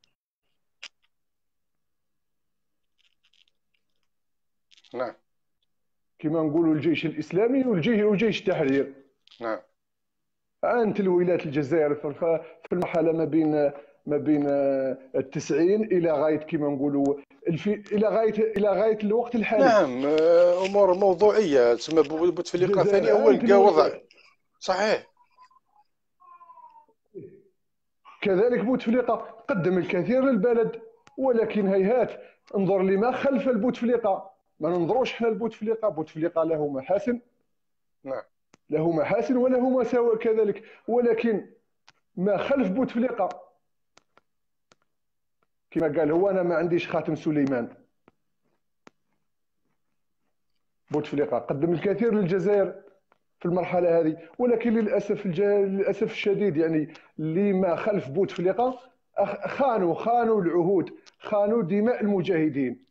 نعم. كما نقولوا الجيش الاسلامي والجيش وجيش التحرير. نعم. عانت الولايات الجزائر في المرحله ما بين ما بين التسعين الى غايه كما نقولوا الفي الى غايه الى غايه الوقت الحالي. نعم. امور موضوعيه تسمى بوتفليقه ثاني هو لقى وضع صحيح. كذلك بوتفليقه قدم الكثير للبلد، ولكن هيهات انظر لما خلف البوتفليقه. ما ننظروش احنا لبوتفليقه، بوتفليقه له محاسن. نعم. له محاسن وله مساوئ كذلك، ولكن ما خلف بوتفليقه كما قال هو: انا ما عنديش خاتم سليمان. بوتفليقه قدم الكثير للجزائر في المرحله هذه، ولكن للاسف الج... للاسف الشديد يعني اللي ما خلف بوتفليقه خانوا خانوا العهود، خانوا دماء المجاهدين.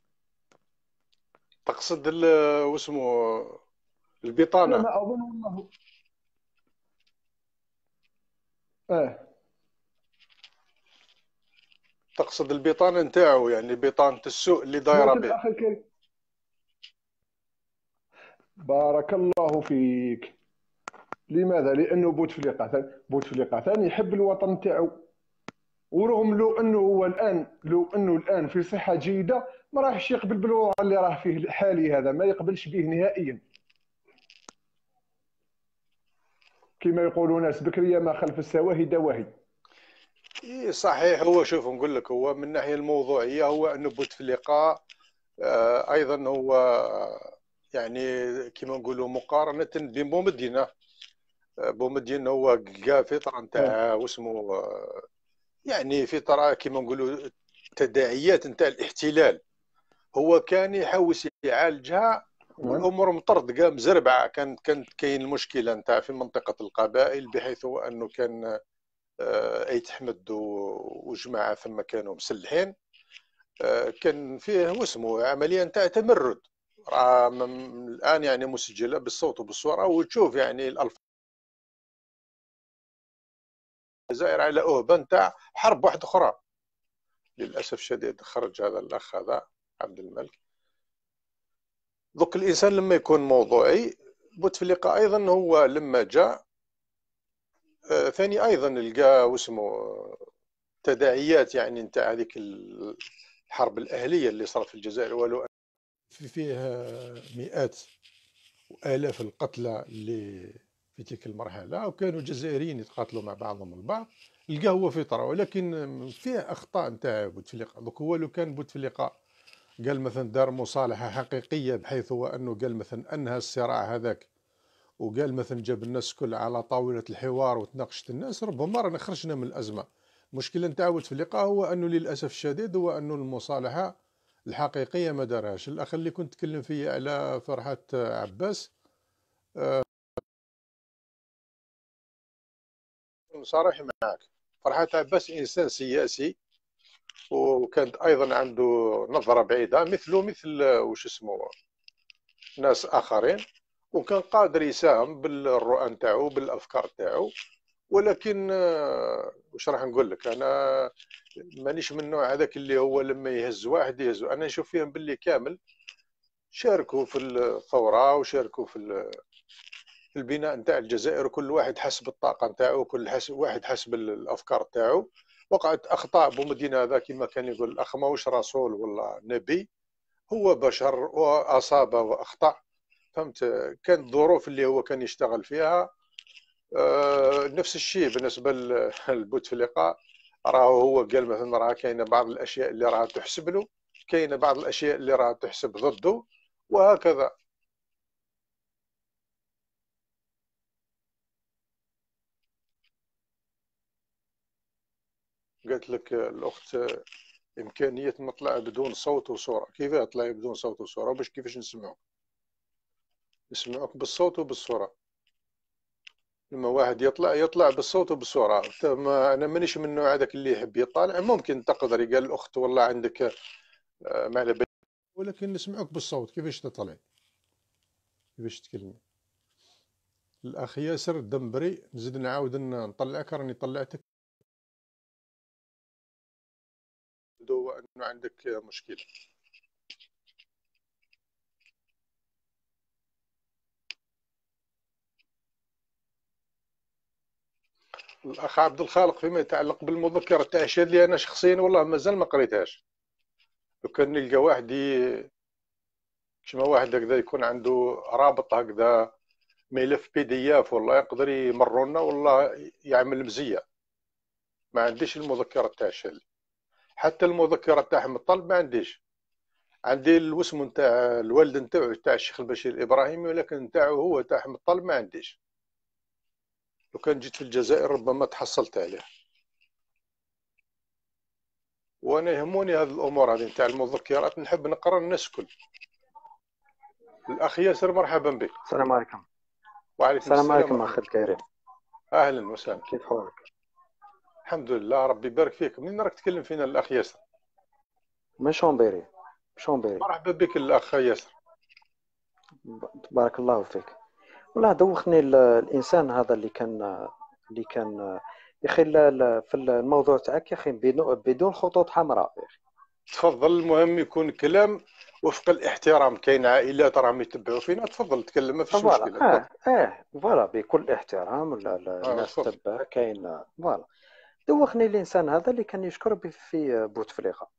تقصد واسمه البطانه؟ انا ما اظن والله. اه تقصد البطانه نتاعو، يعني بطانه السوء اللي دايره به. الاخ الكريم بارك الله فيك. لماذا؟ لانه بوتفليقه بوتفليقه ثاني يحب الوطن تاعو، ورغم لو انه هو الان لو انه الان في صحه جيده ما راحش يقبل بالوضع اللي راه فيه الحالي هذا، ما يقبلش به نهائيا. كما يقولون ناس بكريه: ما خلف السواهي دواهي. إيه صحيح. هو شوف نقول لك، هو من الناحيه الموضوعيه هو انه بوتفليقه آه ايضا هو يعني كما نقولوا مقارنه ببومدين. بومدين هو لقى فتره نتاع واسمه يعني فتره كما نقولوا تداعيات نتاع الاحتلال، هو كان يحوس يعالجها والامور مطردقه مزربعه. كانت كانت كاين المشكله نتاع في منطقه القبائل، بحيث انه كان ايت احمد وجماعه ثم كانوا مسلحين، كان فيه واسمه عمليه نتاع تمرد راه الان يعني مسجله بالصوت وبالصوره، وتشوف يعني الالفاظ الجزائر على اوبه نتاع حرب واحده اخرى. للاسف الشديد خرج هذا الاخ هذا عبد الملك. دوك الانسان لما يكون موضوعي، بوتفليقه ايضا هو لما جاء آه ثاني ايضا لقى واسمه تداعيات يعني نتاع هذيك الحرب الاهليه اللي صارت في الجزائر، ولو في فيها مئات والاف القتلى اللي في تلك المرحله، وكانوا جزائريين يتقاتلوا مع بعضهم البعض. لقاه هو فطره، ولكن فيه اخطاء نتاع بوتفليقه. دوك هو لو كان بوتفليقه قال مثلا دار مصالحه حقيقيه، بحيث هو انه قال مثلا انهى الصراع هذاك، وقال مثلا جاب الناس كل على طاوله الحوار وتناقشت الناس، ربما رانا خرجنا من الازمه. المشكله نتاع بوتفليقه هو انه للاسف الشديد هو انه المصالحه الحقيقيه ما دارهاش. الاخ اللي كنت تكلم فيه على فرحات عباس، أه صريح معك، فرحات عباس انسان سياسي، وكانت ايضا عنده نظره بعيده مثله مثل وش اسمه ناس اخرين، وكان قادر يساهم بالرؤى نتاعو بالافكار تاعو. ولكن واش راح نقول لك، انا مانيش من النوع هذاك اللي هو لما يهز واحد يهزو. انا نشوف فيهم باللي كامل شاركوا في الثوره وشاركوا في في البناء نتاع الجزائر، وكل واحد حسب الطاقه نتاعو، كل حسب واحد حسب الافكار تاعو. وقعت اخطاء بومدينه هذا كما كان يقول الاخ ماهوش رسول ولا نبي، هو بشر واصاب واخطا، فهمت. كانت الظروف اللي هو كان يشتغل فيها آه نفس الشيء بالنسبه لبوتفليقه. راه هو قال مثلا راه كاينه بعض الاشياء اللي راه تحسب له، كاينه بعض الاشياء اللي راه تحسب ضده وهكذا. قالت لك الاخت امكانيه نطلع بدون صوت وصوره. كيف اطلع بدون صوت وصوره؟ باش كيفاش نسمعوك؟ نسمعوك بالصوت وبالصوره. لما واحد يطلع يطلع بالصوت وبالصوره. ما انا مانيش من النوع هذاك اللي يحب يطالع. ممكن تقدري، قال الاخت والله عندك آه، ما على بالي، ولكن نسمعوك بالصوت. كيفاش تطلعي؟ كيفاش تكلمي؟ الاخ ياسر الدمبري، نزيد نعاود نطلعك. راني طلعتك. هو انه عندك مشكله. الاخ عبد الخالق فيما يتعلق بالمذكره تاع الشهاده اللي انا شخصيا والله مازال ما قريتهاش. لو كان نلقى واحد ي... كيما واحد هكذا يكون عنده رابط هكذا ملف بي دي اف والله يقدر يمرونا والله يعمل مزيه. ما عنديش المذكره تاع الشهاده. حتى المذكره تاع احمد طلب ما عنديش. عندي الوسم نتاع الوالد نتاعو تاع الشيخ البشير الابراهيمي، ولكن نتاعو هو تاع احمد طلب ما عنديش. لو كان جيت في الجزائر ربما تحصلت عليه. وانا يهموني هذه الامور هذه نتاع المذكرات، نحب نقرا الناس الكل. الاخ ياسر مرحبا بك. السلام عليكم. وعليكم السلام السلام عليكم ورحمه اخي الكريم، الله. اهلا وسهلا. كيف حالك؟ الحمد لله ربي يبارك فيك. منين راك تكلم فينا الاخ ياسر؟ من شومبيري. شومبيري. مرحبا بك الاخ ياسر. بارك الله فيك. والله دوخني ال- الانسان هذا اللي كان اللي كان يا اخي ال- ال- في الموضوع تاعك يا اخي بدون بدون خطوط حمراء يا اخي. تفضل. المهم يكون كلام وفق الاحترام. كاين عائلات راهم يتبعوا فينا. تفضل تكلم ما فيش فوالا مشكله. اه اه فوالا بكل احترام ال- ال- آه الناس تفضل. تبع كاين فوالا. دوخني الانسان هذا اللي كان يشكر ب- في بوتفليقه.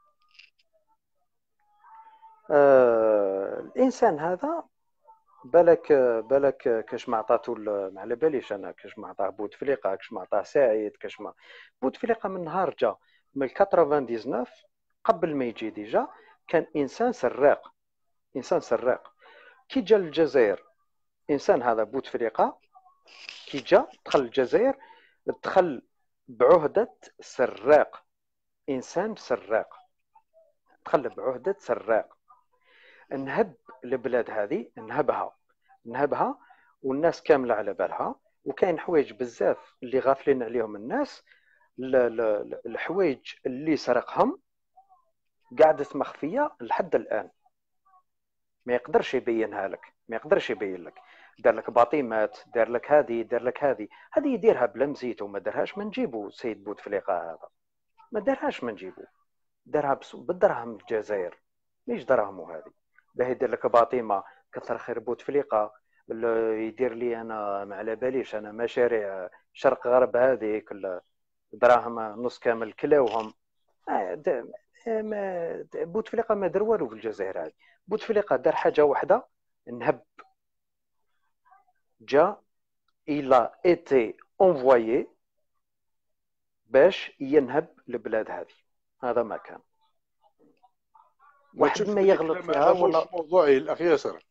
آه الانسان هذا بالك بالك كاش ما عطاتو ال- ما على باليش انا كاش ما عطاه بوتفليقه، كاش ما عطاه سعيد، كاش ما بوتفليقه من نهار جا من تسعة وتسعين قبل ما يجي ديجا كان انسان سراق. انسان سراق كي جا للجزائر. انسان هذا بوتفليقه كي جا دخل الجزائر دخل بعهده سراق. انسان سراق دخل بعهده سراق. نهب البلاد هذه، نهبها نهبها والناس كامله على بالها. وكاين حوايج بزاف اللي غافلين عليهم الناس. ال- ال- الحوايج اللي سرقهم قاعدة مخفية لحد الآن. ما يقدرش يبينها لك، ما يقدرش يبين لك. دار لك باطيمات، دار لك هذه، دار لك هذه. هذه يديرها بلا مزيت وما دارهاش ما نجيبو سيد بوتفليقة هذا. ما دارهاش ما نجيبو. دارها بس- بالدراهم الجزائر، مش دراهمو هذه. باه يدير لك باطيمة كثر خير بوتفليقة. ال- يدير لي انا ما على باليش انا مشاريع شرق غرب هذيك دراهم نص كامل كلاوهم. آه، د- آه، ما د- بوتفليقة ما دار والو في الجزائر هذه. بوتفليقة دار حاجة واحدة، نهب. جا إلا إيتي أنفوايي باش ينهب البلاد هذه. هذا ما كان ما واحد تشوفش ما بلي يغلط كلام فيها هذا مش ولا. موضوعي الاخ ياسر.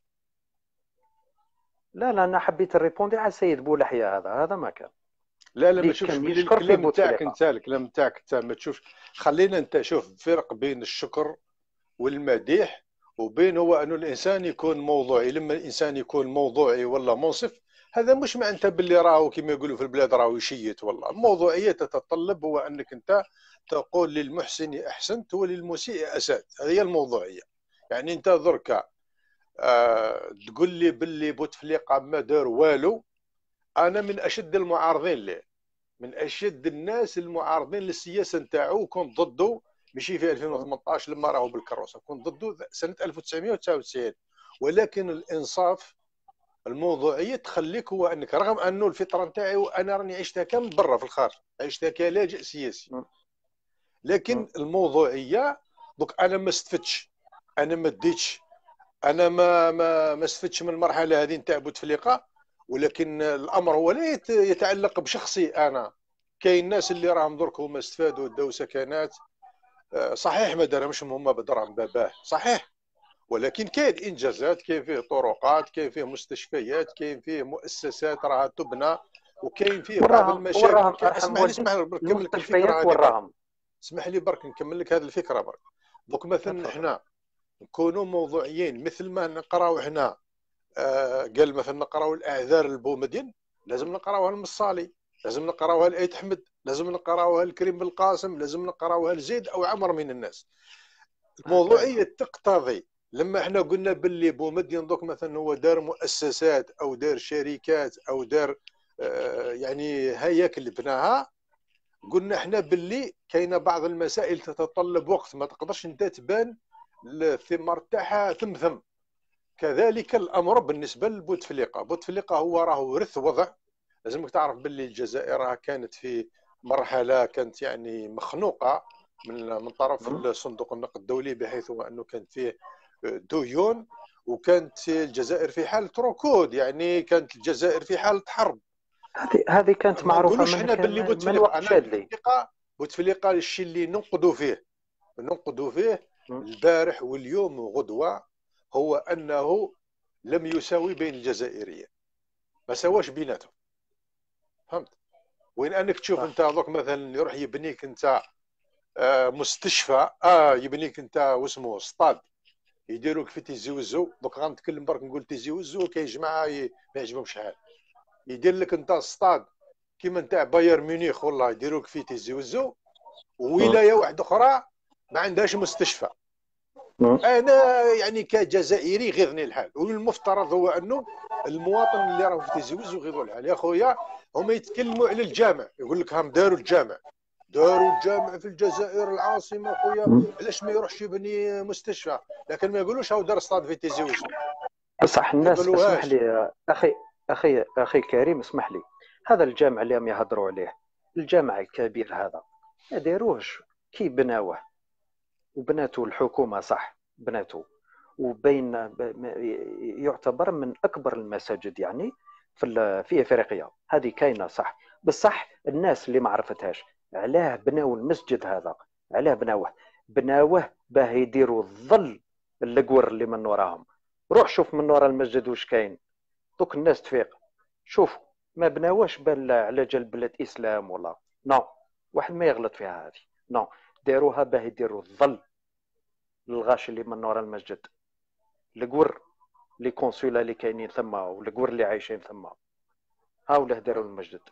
لا لا انا حبيت الريبوندي على السيد بولحية هذا. هذا ما كان لا لا ما اللي تشوفش كان بلي يشكر في الكلام نتاعك بوتفليقة. انت الكلام نتاعك انت ما تشوفش. خلينا انت شوف فرق بين الشكر والمديح وبين هو انه الانسان يكون موضوعي. لما الانسان يكون موضوعي ولا منصف هذا مش معناته باللي راهو كما يقولوا في البلاد راهو يشيت. والله الموضوعيه تتطلب هو انك انت تقول للمحسن احسنت وللمسيء اسات. هذه هي الموضوعيه. يعني انت دركا آه تقول لي باللي بوتفليقه ما دار والو. انا من اشد المعارضين له، من اشد الناس المعارضين للسياسه نتاعو. وكنت ضده ماشي في ألفين وثمنطاش لما راهو بالكروسه، كنت ضده سنه ألف وتسعمائة وتسعة وتسعين. ولكن الانصاف الموضوعيه تخليك هو انك رغم انه الفطره نتاعي وانا راني عشتها كامل برا في الخارج، عشتها كلاجئ سياسي، لكن الموضوعيه دوك انا ما استفدتش، انا ما ديتش، انا ما ما ما استفدتش من المرحله هذه نتاع بوتفليقه. ولكن الامر هو لا يت- يتعلق بشخصي انا. كاين ناس اللي راهم درك هما استفادوا داو سكنات آه، صحيح ما دارهمش هما بدراهم باباه صحيح، ولكن كاين انجازات، كاين فيه طرقات، كاين فيه مستشفيات، كاين فيه مؤسسات راها تبنى، وكاين فيه بعض وراهم المشاكل. وراهم كاين- ارحم اسمح لي اسمح والديك لي برك نكمل لك الفكره المستشفيات هذه برك. وراهم. اسمح لي برك نكمل لك هذه الفكره برك. دوك مثلا تفضل. احنا نكونوا موضوعيين، مثل ما نقراو احنا آه قال مثلا نقراو الاعذار لبومدين، لازم نقراوها المصالي، لازم نقراوها لايت احمد، لازم نقراوها لكريم بالقاسم، لازم نقراوها لزيد او عمر من الناس. الموضوعيه تقتضي لما احنا قلنا باللي بومدين دوك مثلا هو دار مؤسسات او دار شركات او دار آه يعني هياكل بناها، قلنا احنا باللي كاينه بعض المسائل تتطلب وقت، ما تقدرش انت تبان الثمار تاعها ثم ثم. كذلك الامر بالنسبه لبوتفليقه. بوتفليقه هو راه ورث وضع. لازمك تعرف باللي الجزائر راه كانت في مرحله كانت يعني مخنوقه من من طرف الصندوق النقد الدولي، بحيث هو انه كان فيه ديون، وكانت الجزائر في حاله ركود، يعني كانت الجزائر في حاله حرب. هذه هذه كانت ما معروفه نقولوش من حنا باللي من بوتفليقه، وقت انا شادلي. بوتفليقه بوتفليقه الشيء اللي ننقدوا فيه ننقدوا فيه البارح واليوم وغدوه هو انه لم يساوي بين الجزائريين، ما سواش بيناتهم. فهمت؟ وين انك تشوف انت دوك مثلا يروح يبنيك انت آه مستشفى، اه يبنيك انت واسمه ستاد، يديروك في تيزي وزو. دوك غنتكلم برك نقول تيزي وزو، كاين جماعه ما يعجبهمش حال، يدير لك انت ستاد كيما نتاع بايرن ميونخ والله يديروك في تيزي وزو، وولايه واحده اخرى ما عندهاش مستشفى. انا يعني كجزائري غيظني الحال، والمفترض هو انه المواطن اللي راه في تيزي وزو غيظو الحال. يا خويا هما يتكلموا على الجامع، يقول لك هم داروا الجامع، داروا الجامع في الجزائر العاصمه خويا، علاش ما يروحش يبني مستشفى؟ لكن ما يقولوش هاو دار ستاد في تيزي وزو. بصح ما الناس اسمح يقولوهاش. لي اخي اخي اخي كريم، اسمح لي، هذا الجامع اللي هم يهضروا عليه، الجامع الكبير هذا ما داروهش كي بناوه، وبناته الحكومه صح بناته، وبين يعتبر من اكبر المساجد يعني في في افريقيا، هذه كاينه صح. بصح الناس اللي ما عرفتهاش علاه بناو المسجد هذا، علاه بناوه بناوه باه يديروا الظل القور اللي من وراهم. روح شوف من ورا المسجد واش كاين، دوك الناس تفيق. شوف ما بناوش بال على جال بلاد اسلام ولا نو، واحد ما يغلط فيها هذه نو، داروها باه يديروا الظل للغاش اللي من ورا المسجد، القور لي كونسولا اللي كاينين ثم والقور اللي عايشين ثم، هاولاه داروا المسجد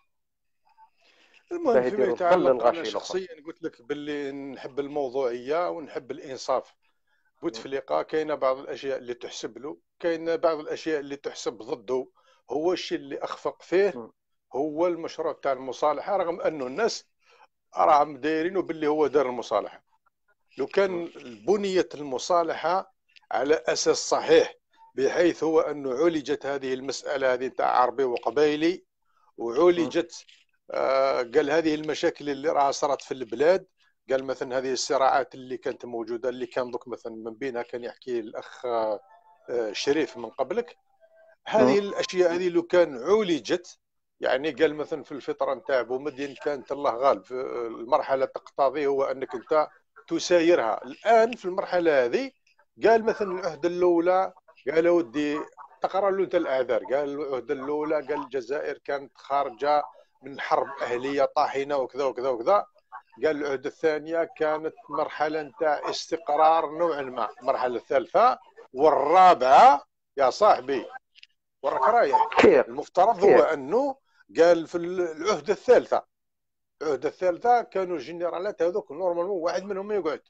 المهم باه فيما يديروا الظل يتعلق، انا للغاشي الاخر. شخصيا قلت لك باللي نحب الموضوعيه ونحب الانصاف. بوتفليقه كاينه بعض الاشياء اللي تحسب له، كاينه بعض الاشياء اللي تحسب ضده. هو الشيء اللي اخفق فيه هو المشروع تاع المصالحه، رغم انه الناس راهم دايرينه باللي هو دار المصالحه. لو كان بنيت المصالحه على اساس صحيح، بحيث هو انه عولجت هذه المساله هذه تاع عربي وقبائلي، وعولجت آه قال هذه المشاكل اللي راها صارت في البلاد، قال مثلا هذه الصراعات اللي كانت موجوده، اللي كان دوك مثلا من بينها كان يحكي الاخ آه شريف من قبلك. هذه الاشياء هذه لو كان عولجت، يعني قال مثلا في الفتره نتاع بومدين كانت الله غالب في المرحله تقتضي هو انك انت تسايرها. الان في المرحله هذه قال مثلا العهده الاولى، قال ودي تقرا له انت الاعذار، قال العهده الاولى قال الجزائر كانت خارجه من حرب اهليه طاحنه وكذا وكذا وكذا. قال العهده الثانيه كانت مرحله نتاع استقرار نوعا ما. المرحله الثالثه والرابعه يا صاحبي وراك رايح، المفترض هو انه قال في العهده الثالثه العهده الثالثه كانوا الجنرالات هذوك نورمالمون واحد منهم ما يقعد.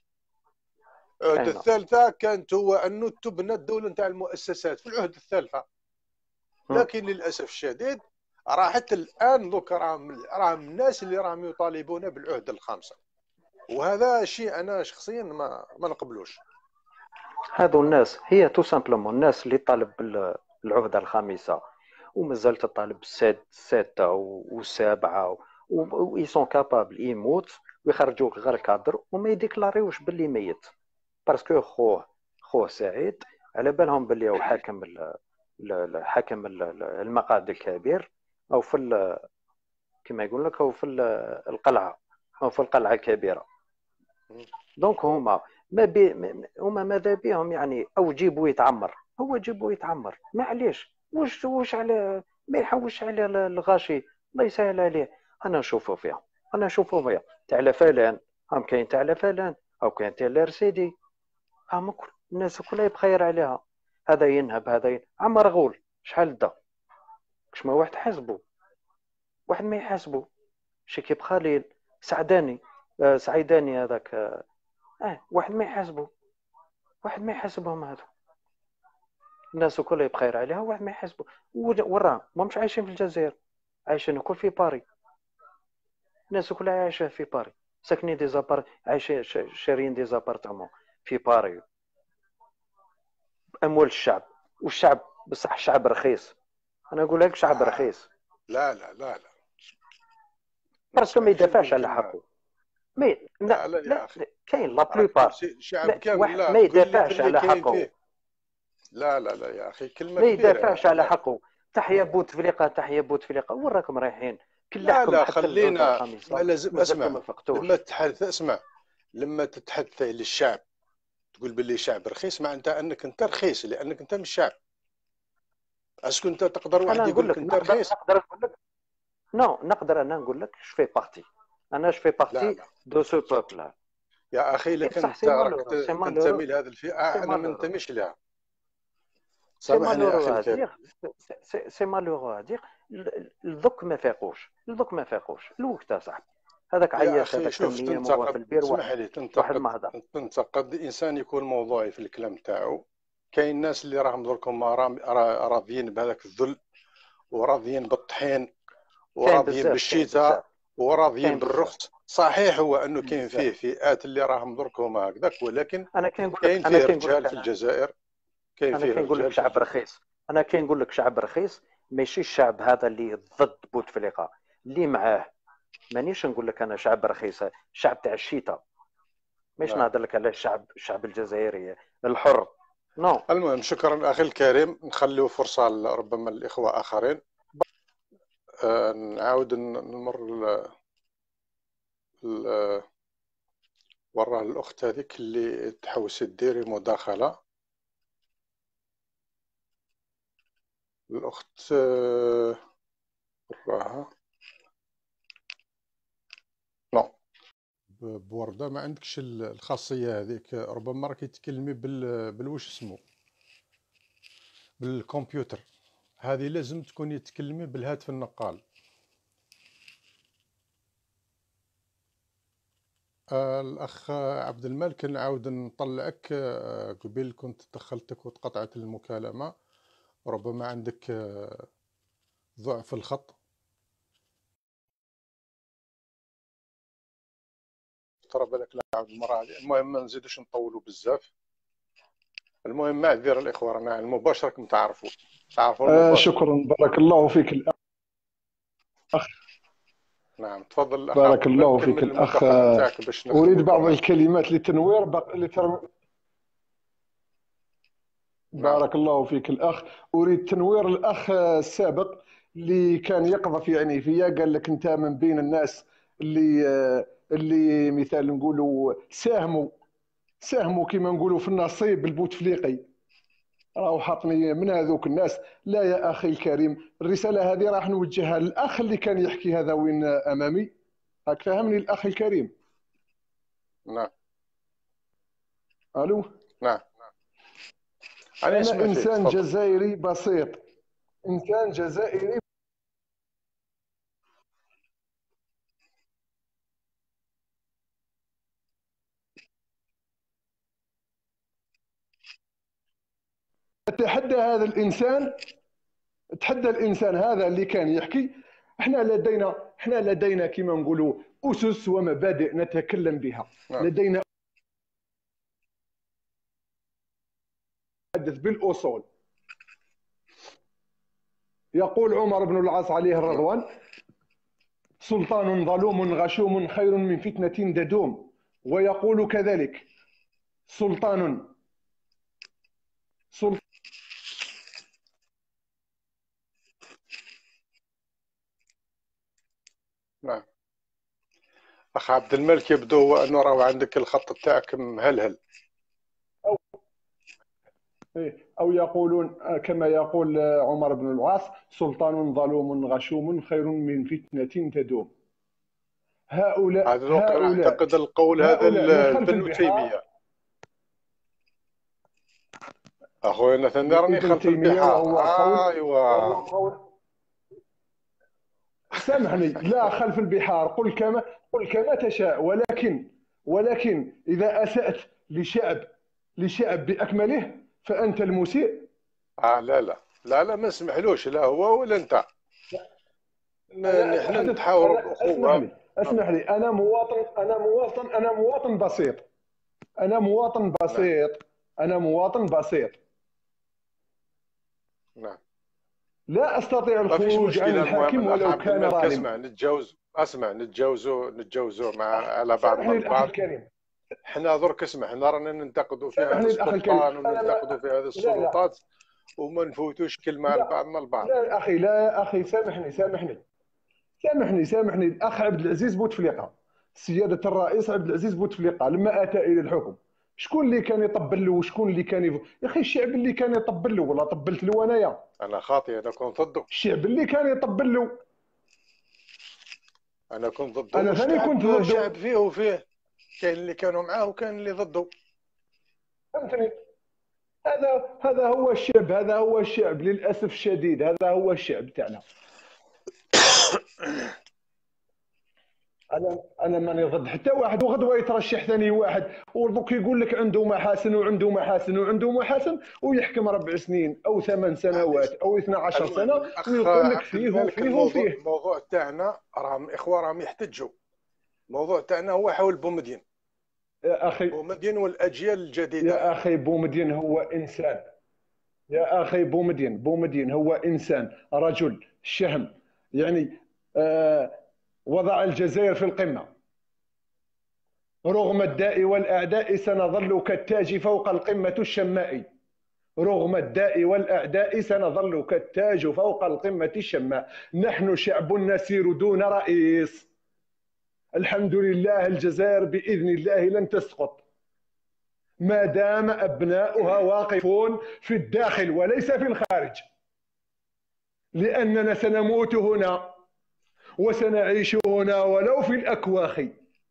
العهده الثالثه كانت هو انه تبنى الدوله نتاع المؤسسات في العهده الثالثه، لكن للاسف الشديد راحت الان دوك راهم راهم الناس اللي راهم يطالبون بالعهده الخامسه، وهذا شيء انا شخصيا ما ما نقبلوش. هذو الناس هي تو سامبلومون الناس اللي طالب بالعهده الخامسه ومازال تطالب السادسه والسابعه و سون كابابل يموت ويخرجوك غير كادر وما يديكلاريوش باللي ميت، باسكو خوه خوه سعيد على بالهم باللي هو حاكم حاكم المقعد الكبير او في كما يقول لك او في القلعه او في القلعه الكبيره. دونك هما ما بي م- هما ماذا بهم يعني او جيبوا يتعمر، هو جيبوا يتعمر معليش، واش واش على ما يحوش على ال- الغاشي، الله يسهل عليه. انا نشوفوا فيها، انا نشوفوا فيها تاع فلان، هم كاين تاع فلان او كاين تاع الرسيدي، هم كل الناس كلها بخير عليها. هذا ينهب هذا ين... عمر غول شحال دا كش ما واحد حاسبه، واحد ما يحاسبه، شكيب خليل، سعداني، آه سعيداني هذاك، اه آه، واحد ما يحاسبه، واحد ما يحاسبهم هذا، الناس كلها بخير عليها، واحد ما يحاسبه. وراهم ما مش عايشين في الجزائر، عايشين الكل في باري، الناس كلها عايشه في باري، ساكنين دي زابار، عايشين ش- شاريين دي زابارتمون في باري، اموال الشعب، والشعب بصح شعب رخيص، انا اقول لك شعب آه. رخيص، لا لا لا لا باسكو ما نسمح شي يدافعش نقول على كلمة. حقه. مي لا لا لا يا لا أخي، كاين لا راك بلوبار، تمشي الشعب لا كامل، واحد لا ما تقول لي في يدافعش اللي على كاين حقه، فيه. لا لا لا يا أخي، كلمة ما كبيرة يدافعش هذه. على لا حقه. تحيا بوتفليقه، تحيا بوتفليقه، وين راكم رايحين؟ لا كلحكم لا حتى الغوت خلينا، الخميسه لازم مازلكم اسمع. ما فقتوش. لما تتحدث اسمع، لما تتحدث للشعب تقول باللي شعب رخيص، معناتها انك انت رخيص لانك انت مش شعب. اسكو انت تقدر واحد انا يقول نقول لك لك انت نقدر رخيص؟ نقدر نقول لك نو نقدر انا نقول لك جو في بارتي، انا جو في لا بارتي لا دو سو بوبل. يا اخي، اي لكن بصح انت سي راك مالورو، سي ت- تنتمي مالورو، لهذه الفئة، سي انا ما مالورو، ننتميش لها. سي سامحني يا اخي مالورو الكريم. هادير، سي سي مالورو هادير، الذوك ما فاقوش، الذوك ما فاقوش الوقت صاحبي، هذاك يا عياش، اخي هذاك شوف، تم نيام وهو في تنتقد، البير، اسمح واحد لي، واحد تنتقد ما هضر. تنتقد الانسان يكون موضوعي في الكلام تاعو. كاين ناس اللي راهم دركم ما راهم- را- راضيين بهذاك الذل، وراضيين بالطحين، كاين وراضيين بزاف، كاين بالشتاء، بزاف، وراضيين كاين بزاف، بالرخص. صحيح هو انه كاين كاين فيه بزاف. فئات اللي راهم دركم هكذاك، ولكن انا كاين نقول كاين لك، انا فيه كاين نقول رجال في لك الجزائر، كاين انا فيه كاين نقول لك رجال في شعب الجزائر. رخيص، انا كاين نقول لك شعب رخيص، ماشي الشعب هذا اللي ضد بوتفليقه اللي معاه. مانيش نقول لك انا شعب رخيص، الشعب تاع الشتاء، مش نعم. نهضر لك على الشعب، الشعب الجزائري الحر، نو. المهم، شكرا اخي الكريم، نخليو فرصة ل- ربما الاخوة اخرين. آه، نعاود ن- نمر ل- ل- وراه الاخت هذيك اللي تحوسي ديري مداخلة. الاخت آه، وراها نو ب- بوردة ما عندكش ال- الخاصية هذيك، ربما راكي تكلمي بال بالوش اسمه بالكمبيوتر. هذه لازم تكوني تكلمي بالهاتف النقال. آه، الأخ عبد الملك، نعاود نطلعك. آه، قبيل كنت دخلتك وتقطعت المكالمة، ربما عندك آه، ضعف الخط. ترى بالك لا عاود المرة هذه. المهم ما نزيدوش نطولوا بزاف. المهم معذرة الإخوة، رانا المباشرة كم تعرفوا تعرفوا آه المباشرة. شكرا، بارك الله فيك الأخ. نعم تفضل الأخ بارك عبد الملك، الله فيك كمل الأخ. المداخلة آه، نتاعك باش أريد نختموا بعض البرنامج. الكلمات للتنوير بق... لتر... نعم. بارك الله فيك الأخ. أريد تنوير الأخ السابق اللي كان يقذف يعني فيا، قال لك أنت من بين الناس اللي آه، اللي مثال نقولوا ساهموا ساهموا كما نقولوا في النصيب البوتفليقي، راهو حاطني من هذوك الناس. لا يا أخي الكريم، الرسالة هذه راح نوجهها للأخ اللي كان يحكي هذا وين أمامي. هاك فهمني الأخ الكريم؟ نعم. ألو. نعم. أنا أنا اسمع فيك، إنسان تفضل. جزائري بسيط، إنسان جزائري أتحدى هذا الإنسان، تحدى الإنسان هذا اللي كان يحكي. احنا لدينا احنا لدينا كما نقولوا أسس ومبادئ نتكلم بها. نعم. لدينا نتحدث بالأصول. يقول عمر بن العاص عليه الرضوان: سلطان ظلوم غشوم خير من فتنة تدوم. ويقول كذلك: سلطان سلطان نعم. اخ عبد الملك يبدو هو انه راهو عندك الخط تاعك مهلهل. أو إيه، أو يقولون آه، كما يقول آه، عمر بن العاص: سلطان ظلوم غشوم خير من فتنة تدوم. هؤلاء هذا الوقت انا هؤلاء اعتقد القول هذا هؤلاء من خلف لابن البحار. تيميه. اخويا نتن راني لابن خلف تيمية، البحار. وهو قول ايوا وهو قول سامحني، لا خلف البحار، قل كما قل كما تشاء، ولكن ولكن إذا أسأت لشعب لشعب بأكمله فأنت المسيء. اه لا لا لا لا ما نسمحلوش، لا هو ولا انت. ن- أنا نحن أتحدث، نتحاوروا أنا اسمح باخوه. لي اسمح لي أنا مواطن أنا مواطن أنا مواطن بسيط أنا مواطن نعم بسيط أنا مواطن بسيط نعم لا أستطيع ما فيش الخروج عن مشكله. المهم الحاكم الاخ ولو عبد كان الملك ظالما. اسمع نتجاوز اسمع نتجاوزوا نتجاوزوا مع على بعضنا سامحني الأخ البعض. الكريم احنا درك اسمع، حنا رانا ننتقدوا في هذا سامحني الأخ الكريم السلطان أنا ما وننتقدوا في هذه لا لا السلطات وما نفوتوش كلمه لا لبعضنا البعض. لا يا أخي لا يا أخي سامحني سامحني سامحني سامحني الأخ عبد العزيز بوتفليقة، سيادة الرئيس عبد العزيز بوتفليقة لما أتى إلى الحكم شكون اللي كان يطبل له وشكون اللي كان يف... يا أخي الشعب اللي كان يطبل له، ولا طبلت له أنايا؟ انا خاطئ، انا كنت ضده. الشعب اللي كان يطبل له، انا كنت ضده أنا ثاني كنت والشعب ضده. شعب فيه وفيه، كاين اللي كانوا معاه وكان اللي ضده. فهمتني؟ هذا هذا هو الشعب هذا هو الشعب للأسف الشديد، هذا هو الشعب تاعنا. انا انا ماني ضد حتى واحد، وغدوه يترشح ثاني واحد ودوك يقول لك عنده محاسن وعنده محاسن وعنده محاسن ويحكم ربع سنين او ثمان سنوات او اثنا عشر المهم سنه الاخ ويقول لك عبد فيه الملك وفيه الموضوع وفيه. الموضوع تاعنا راهم الاخوه راهم يحتجوا. الموضوع تاعنا هو حول بومدين يا اخي بومدين والاجيال الجديده. يا اخي بومدين هو انسان، يا اخي بومدين بومدين هو انسان، رجل شهم، يعني آه وضع الجزائر في القمه. رغم الداء والأعداء سنظل كالتاج فوق القمة الشماء. رغم الداء والأعداء سنظل كالتاج فوق القمة الشماء. نحن شعب نسير دون رئيس. الحمد لله الجزائر بإذن الله لن تسقط ما دام أبناؤها واقفون في الداخل وليس في الخارج، لأننا سنموت هنا وسنعيش هنا ولو في الأكواخ.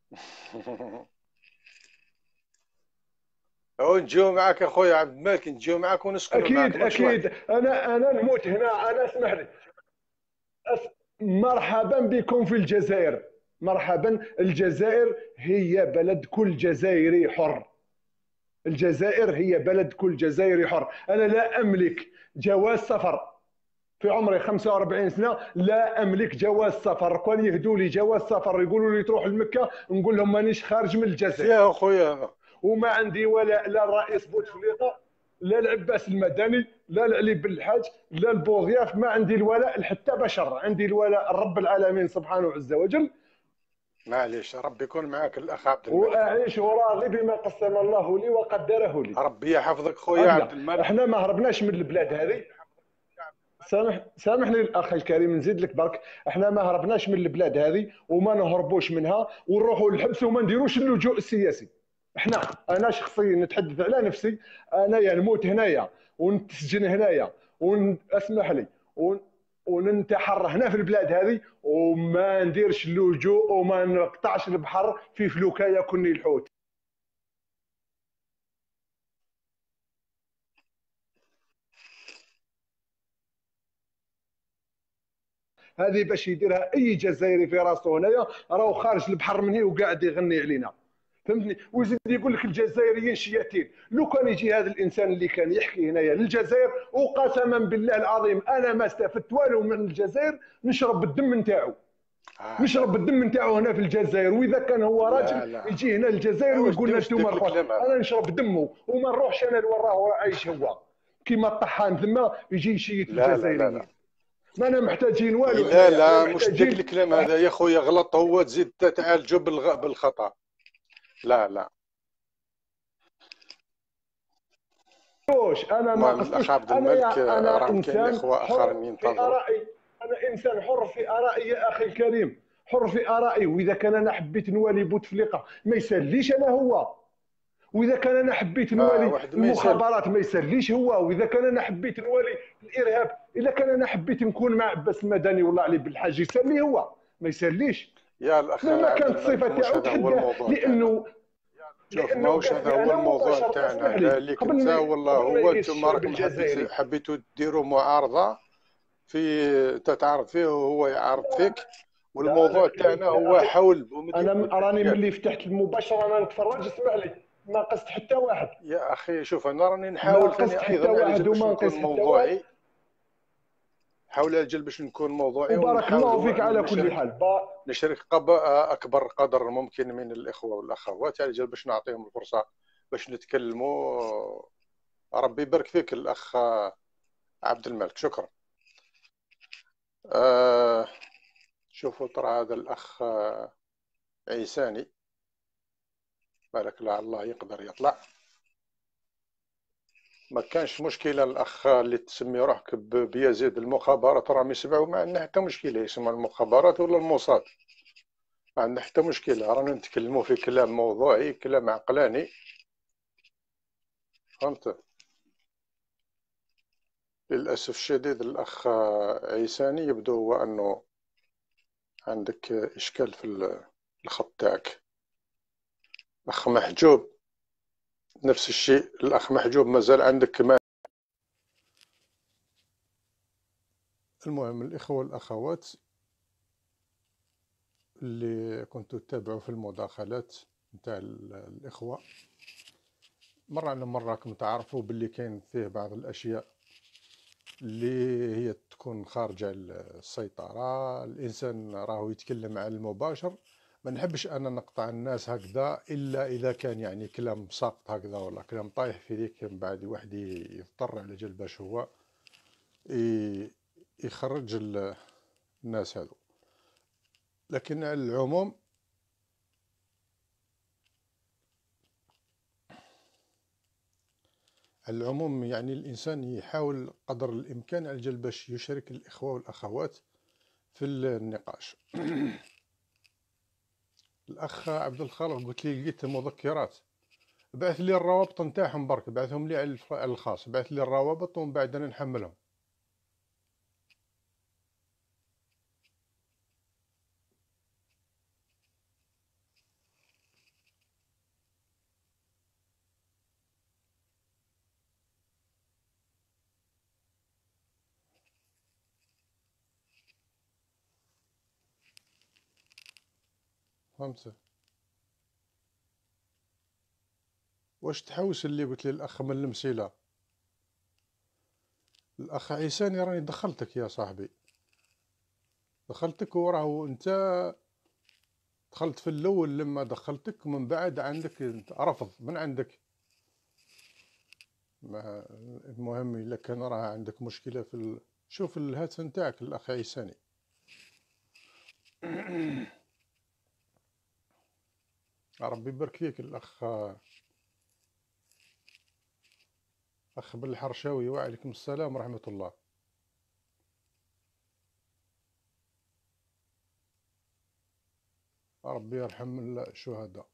أو نجيو معك اخويا عبد الملك، نجيو معك ونسكنوا معك. اكيد اكيد انا انا نموت هنا. انا اسمح لي أس... مرحبا بكم في الجزائر، مرحبا. الجزائر هي بلد كل جزائري حر. الجزائر هي بلد كل جزائري حر. انا لا املك جواز سفر في عمري خمسة وأربعين سنه، لا املك جواز سفر. كون يهدوا لي جواز سفر يقولوا لي تروح لمكه نقول لهم مانيش خارج من الجزائر. يا اخويا وما عندي ولا لا الرئيس بوتفليقه لا العباس المدني لا العلي بن الحاج لا البوضياف، ما عندي الولاء لحتى بشر، عندي الولاء الرب العالمين سبحانه عز وجل. معليش ربي يكون معك الاخ عبد الملك، واعيش وراضي بما قسم الله لي وقدره لي. ربي يحفظك خويا عبد الملك. احنا ما هربناش من البلاد هذه. سامح سامحني الاخ الكريم نزيد لك برك، احنا ما هربناش من البلاد هذه وما نهربوش منها ونروحوا للحبس وما نديروش اللجوء السياسي. احنا انا شخصيا نتحدث على نفسي، انا يعني نموت هنايا ونتسجن هنايا واسمح لي وننتحر هنا في البلاد هذه وما نديرش اللجوء وما نقطعش البحر في فلوكه ياكلني الحوت. هذه باش يديرها اي جزائري في راسه هنايا راهو خارج البحر من هنا وقاعد يغني علينا. فهمتني؟ ويزيد يقول لك الجزائريين شياتين. لو كان يجي هذا الانسان اللي كان يحكي هنايا للجزائر وقسما بالله العظيم انا ما استفدت والو من الجزائر، نشرب الدم نتاعو. آه نشرب الدم نتاعو هنا في الجزائر. واذا كان هو راجل لا لا. يجي هنا للجزائر ويقول لنا انتم انا نشرب دمه وما نروحش انا لوراه عايش هو كيما الطحان ثم يجي يشيت الجزائريين. لا لا لا. ما انا محتاجين والو. لا لا مش ديك الكلام هذا يا خويا، غلط هو تزيد تعالجوا بالخطا. لا لا انا ما قصدتش. انا انا انسان حر في ارائي، انا انسان حر في ارائي يا اخي الكريم، حر في ارائه، واذا كان انا حبيت نوالي بوتفليقه ما يساليش انا هو، واذا كان انا حبيت آه نوالي واحد ما يسال. المخابرات ما يساليش هو، واذا كان انا حبيت نوالي الارهاب، الا كان انا حبيت نكون مع عباس المدني والله علي بالحاج يسالي هو، ما يساليش يا الاخ مهما عبد كانت الملك، الصفه مش تاعو هذا هو تحداه، الموضوع تاعنا. لانه شوف لانه ماهوش قالت هذا لي هو انا الموضوع مباشره. تاعنا. اسمح لي بالك قبل انت ما والله قبل ما هو يقيس انتم الشعب راكم الجزائري. حبيتوا حبيتوا ديروا معارضه في تتعارض فيه وهو يعارض فيك، لا والموضوع لا تاعنا يا هو اخي، حول بومدين انا راني والأجيال. ملي فتحت المباشره انا نتفرج، اسمع لي ما قصت حتى واحد، يا اخي شوف انا راني ما نحاول قصت ثاني حتى ايضا على واحد جال باش وما نكون نقص حتى واحد. موضوعي، حاول على جال باش نكون موضوعي، وبارك الله ونحاولوا فيك ان على كل نشارك حال. با... نشارك قب- اكبر قدر ممكن من الاخوه والاخوات على جال باش نعطيهم الفرصه باش نتكلموا. ربي يبارك فيك الاخ عبد الملك، شكرا. آه شوفوا ترى هذا الاخ عيساني بالك لعل الله يقدر يطلع، ما كانش مشكله. الاخ اللي تسمي روحك ب- بيزيد المخابرات راهم يسمعوا، ما عندنا حتى مشكله يسمى المخابرات ولا الموساد، ما عندنا حتى مشكله. رانا نتكلموا في كلام موضوعي، كلام عقلاني، فهمت. للاسف الشديد الاخ عيساني يبدو هو انه عندك اشكال في الخط تاعك. اخ محجوب نفس الشيء، الاخ محجوب مازال عندك ما. المهم الاخوه والاخوات اللي كنتوا تتابعوا في المداخلات نتاع الاخوه، مره على مره راكم تعرفوا باللي كاين فيه بعض الاشياء اللي هي تكون خارجه السيطره. الانسان راهو يتكلم على المباشر، ما نحبش انا نقطع الناس هكذا الا اذا كان يعني كلام ساقط هكذا ولا كلام طايح في ذيك، من بعد واحد يضطر على جال باش هو يخرج الناس هذو. لكن على العموم على العموم يعني الانسان يحاول قدر الامكان على جال باش يشارك الاخوه والاخوات في النقاش. الاخ عبد الخالق قلت لي لقيت مذكرات، بعث لي الروابط نتاعهم برك، بعثهم لي على الخاص، بعث لي الروابط ومن بعد انا نحملهم. فهمت. واش تحوس اللي قلت لي الاخ من المسيله؟ الاخ عيساني راني دخلتك يا صاحبي، دخلتك وراه انت دخلت في الاول لما دخلتك، ومن بعد عندك رفض من عندك. ما المهم الا كان راه عندك مشكله في ال... شوف الهاتف نتاعك الاخ عيساني. ربي يبارك فيك الاخ اخ بالحرشاوي، وعليكم السلام ورحمه الله. ربي يرحم الشهداء.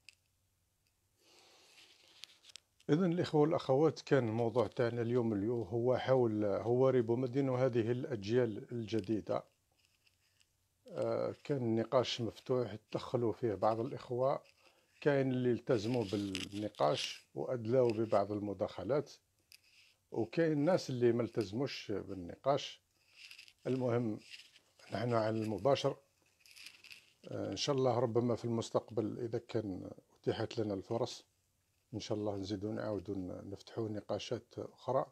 إذن الإخوة والأخوات، كان الموضوع تاعنا اليوم اليوم هو حول هواري بومدين وهذه الأجيال الجديدة. آه كان نقاش مفتوح تدخلوا فيه بعض الإخوة، كاين اللي التزموا بالنقاش وأدلاوا ببعض المداخلات، وكاين الناس اللي ما التزموش بالنقاش. المهم نحن على المباشر، آه إن شاء الله ربما في المستقبل إذا كان أتيحت لنا الفرص إن شاء الله نزيدو نعاودو نفتحو نقاشات أخرى.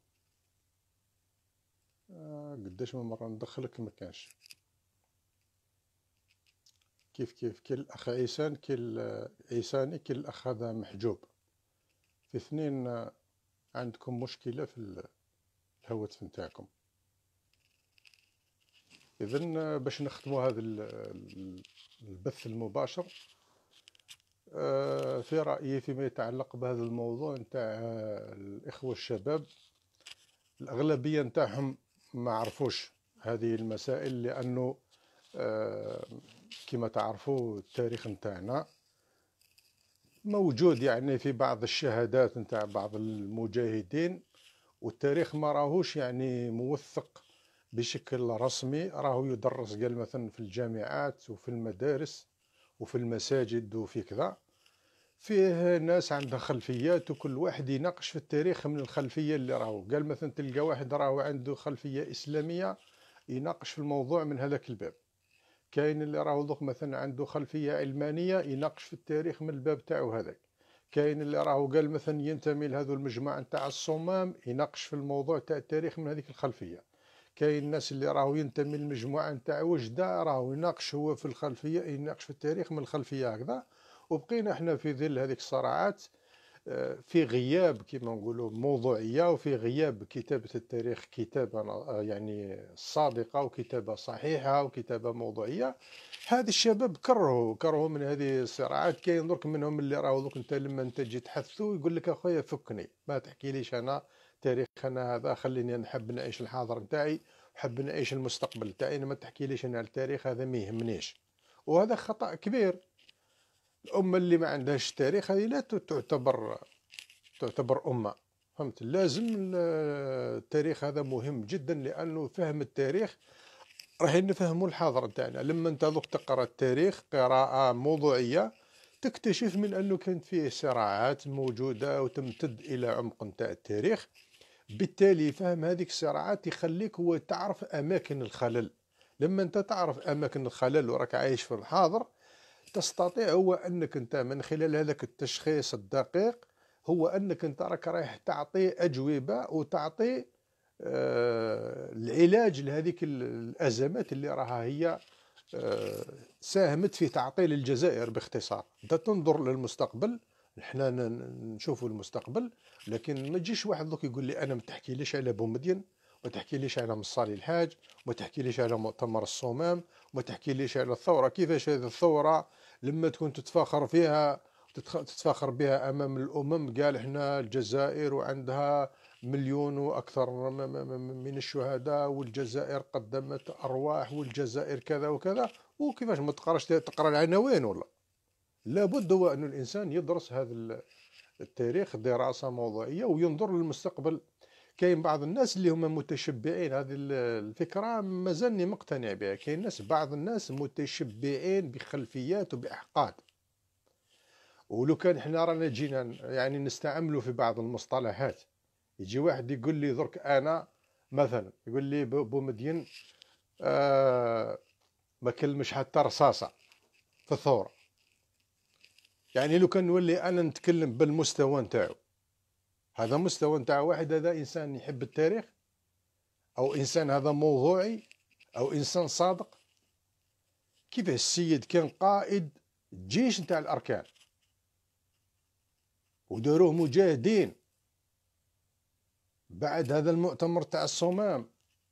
آه قداش من مرة ندخلك مكانش. كيف كيف كي الأخ عيسان كي عيساني كي الأخ هذا محجوب، في اثنين آه عندكم مشكلة في الهواتف نتاعكم. إذن آه باش نختمو هذا البث المباشر، في رأيي فيما يتعلق بهذا الموضوع نتاع الإخوة الشباب، الأغلبية نتاعهم ما عرفوش هذه المسائل، لأنه آه، كما تعرفوا التاريخ نتاعنا موجود يعني في بعض الشهادات نتاع بعض المجاهدين، والتاريخ ما راهوش يعني موثق بشكل رسمي، راهو يدرس قال مثلا في الجامعات وفي المدارس وفي المساجد وفي كذا، فيه ناس عندها خلفيات وكل واحد يناقش في التاريخ من الخلفية اللي راهو. قال مثلا تلقى واحد راهو عنده خلفية إسلامية يناقش في الموضوع من هذاك الباب، كاين اللي راهو دوك مثلا عنده خلفية علمانية يناقش في التاريخ من الباب تاعو هذاك، كاين اللي راهو قال مثلا ينتمي لهذو المجموعة نتاع الصمام يناقش في الموضوع تاع التاريخ من هذيك الخلفية، كاين الناس اللي راهو ينتمي للمجموعة نتاع وجدة راهو يناقش هو في الخلفية يناقش في التاريخ من الخلفية هكذا. وبقينا احنا في ظل هذيك الصراعات في غياب كما نقولوا موضوعية، وفي غياب كتابة التاريخ كتابة يعني صادقة وكتابة صحيحة وكتابة موضوعية. هذا الشباب كرهوا كرهوا من هذه الصراعات. كاين درك منهم اللي راهو دوك انت لما انت تجي تحثو يقول لك اخويا فكني ما تحكي ليش انا تاريخ انا هذا، خليني نحب نعيش الحاضر نتاعي وحب نعيش المستقبل نتاعي، ما تحكي ليش انا التاريخ هذا ما يهمنيش. وهذا خطأ كبير. الأمة اللي ما عندهاش تاريخ هذه لا تعتبر تعتبر أمة، فهمت؟ لازم التاريخ هذا مهم جدا، لأنه فهم التاريخ راح نفهموا الحاضر نتاعنا. لما انت دوك تقرا التاريخ قراءة موضوعية تكتشف من أنه كانت فيه صراعات موجودة وتمتد إلى عمق نتاع التاريخ، بالتالي فهم هذيك الصراعات يخليك هو تعرف أماكن الخلل. لما انت تعرف أماكن الخلل وراك عايش في الحاضر تستطيع هو أنك أنت من خلال هذاك التشخيص الدقيق هو أنك أنت راك رايح تعطي أجوبة وتعطي آه العلاج لهذيك الأزمات اللي راها هي آه ساهمت في تعطيل الجزائر. باختصار أنت تنظر للمستقبل، نحنا نشوفوا المستقبل، لكن ما تجيش واحد دوك يقول لي أنا ما تحكي ليش على بومدين، ما تحكي ليش على مصالي الحاج، ما تحكي ليش على مؤتمر الصمام، ما تحكي ليش على الثورة. كيفاش هذه الثورة لما تكون تتفاخر فيها تتفاخر بها أمام الأمم، قال إحنا الجزائر وعندها مليون وأكثر من الشهداء والجزائر قدمت أرواح والجزائر كذا وكذا، وكيفاش ما تقراش تقرا العناوين؟ ولا لابد هو أن الإنسان يدرس هذا التاريخ دراسة موضوعية وينظر للمستقبل. كاين بعض الناس اللي هم متشبعين هذه الفكرة مازالني مقتنع بها، كاين ناس بعض الناس متشبعين بخلفيات وبأحقاد. ولو كان احنا رانا جينا يعني نستعملوا في بعض المصطلحات، يجي واحد يقول لي درك انا مثلا يقول لي بومدين آه ما كلمش حتى رصاصة في الثورة، يعني لو كان نولي انا نتكلم بالمستوى نتاعو، هذا مستوى نتاع واحد هذا انسان يحب التاريخ او انسان هذا موضوعي او انسان صادق؟ كيفاش السيد كان قائد جيش نتاع الاركان وداروه مجاهدين بعد هذا المؤتمر تاع الصمام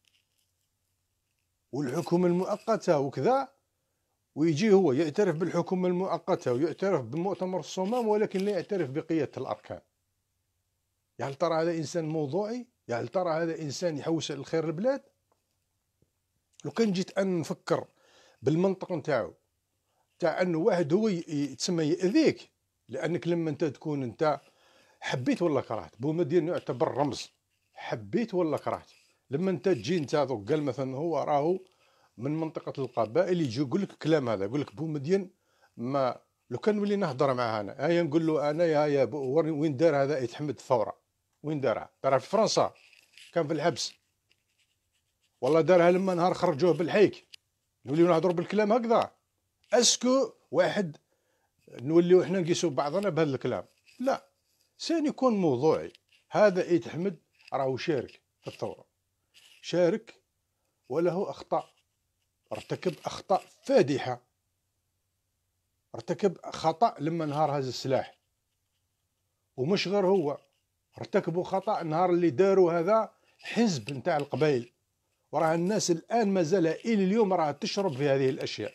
والحكومة المؤقتة وكذا، ويجي هو يعترف بالحكومة المؤقتة ويعترف بمؤتمر الصمام ولكن لا يعترف بقيادة الأركان. يعني ترى هذا إنسان موضوعي؟ يعني ترى هذا إنسان يحوس على الخير البلاد؟ لو كان جيت أن نفكر بالمنطق نتاعو تاع أنه واحد هو يتسمى يأذيك لأنك لما أنت تكون أنت حبيت ولا كرهت، بومدين يعتبر رمز، حبيت ولا كرهت. لما أنت تجي أنت قال مثلا هو راهو من منطقة القبائل يجي يقول لك كلام هذا، يقول لك بومدين ما لو كان نولي نهضر معاه أنا هيا نقول له أنا يا يا وين دار هذا يتحمد الثورة؟ وين دارها؟ دارها في فرنسا، كان في الحبس، والله دارها لما نهار خرجوه بالحيك. نوليو نهضروا بالكلام هكذا؟ اسكو واحد نوليو احنا نقيسوا بعضنا بهذا الكلام؟ لا، سان يكون موضوعي. هذا يتحمد راهو شارك في الثورة، شارك وله أخطاء، ارتكب أخطاء فادحة، ارتكب خطأ لما نهار هذا السلاح، ومش غير هو، ارتكبوا خطأ نهار اللي داروا هذا حزب نتاع القبائل، وراه الناس الآن مازال إلى اليوم راه تشرب في هذه الأشياء.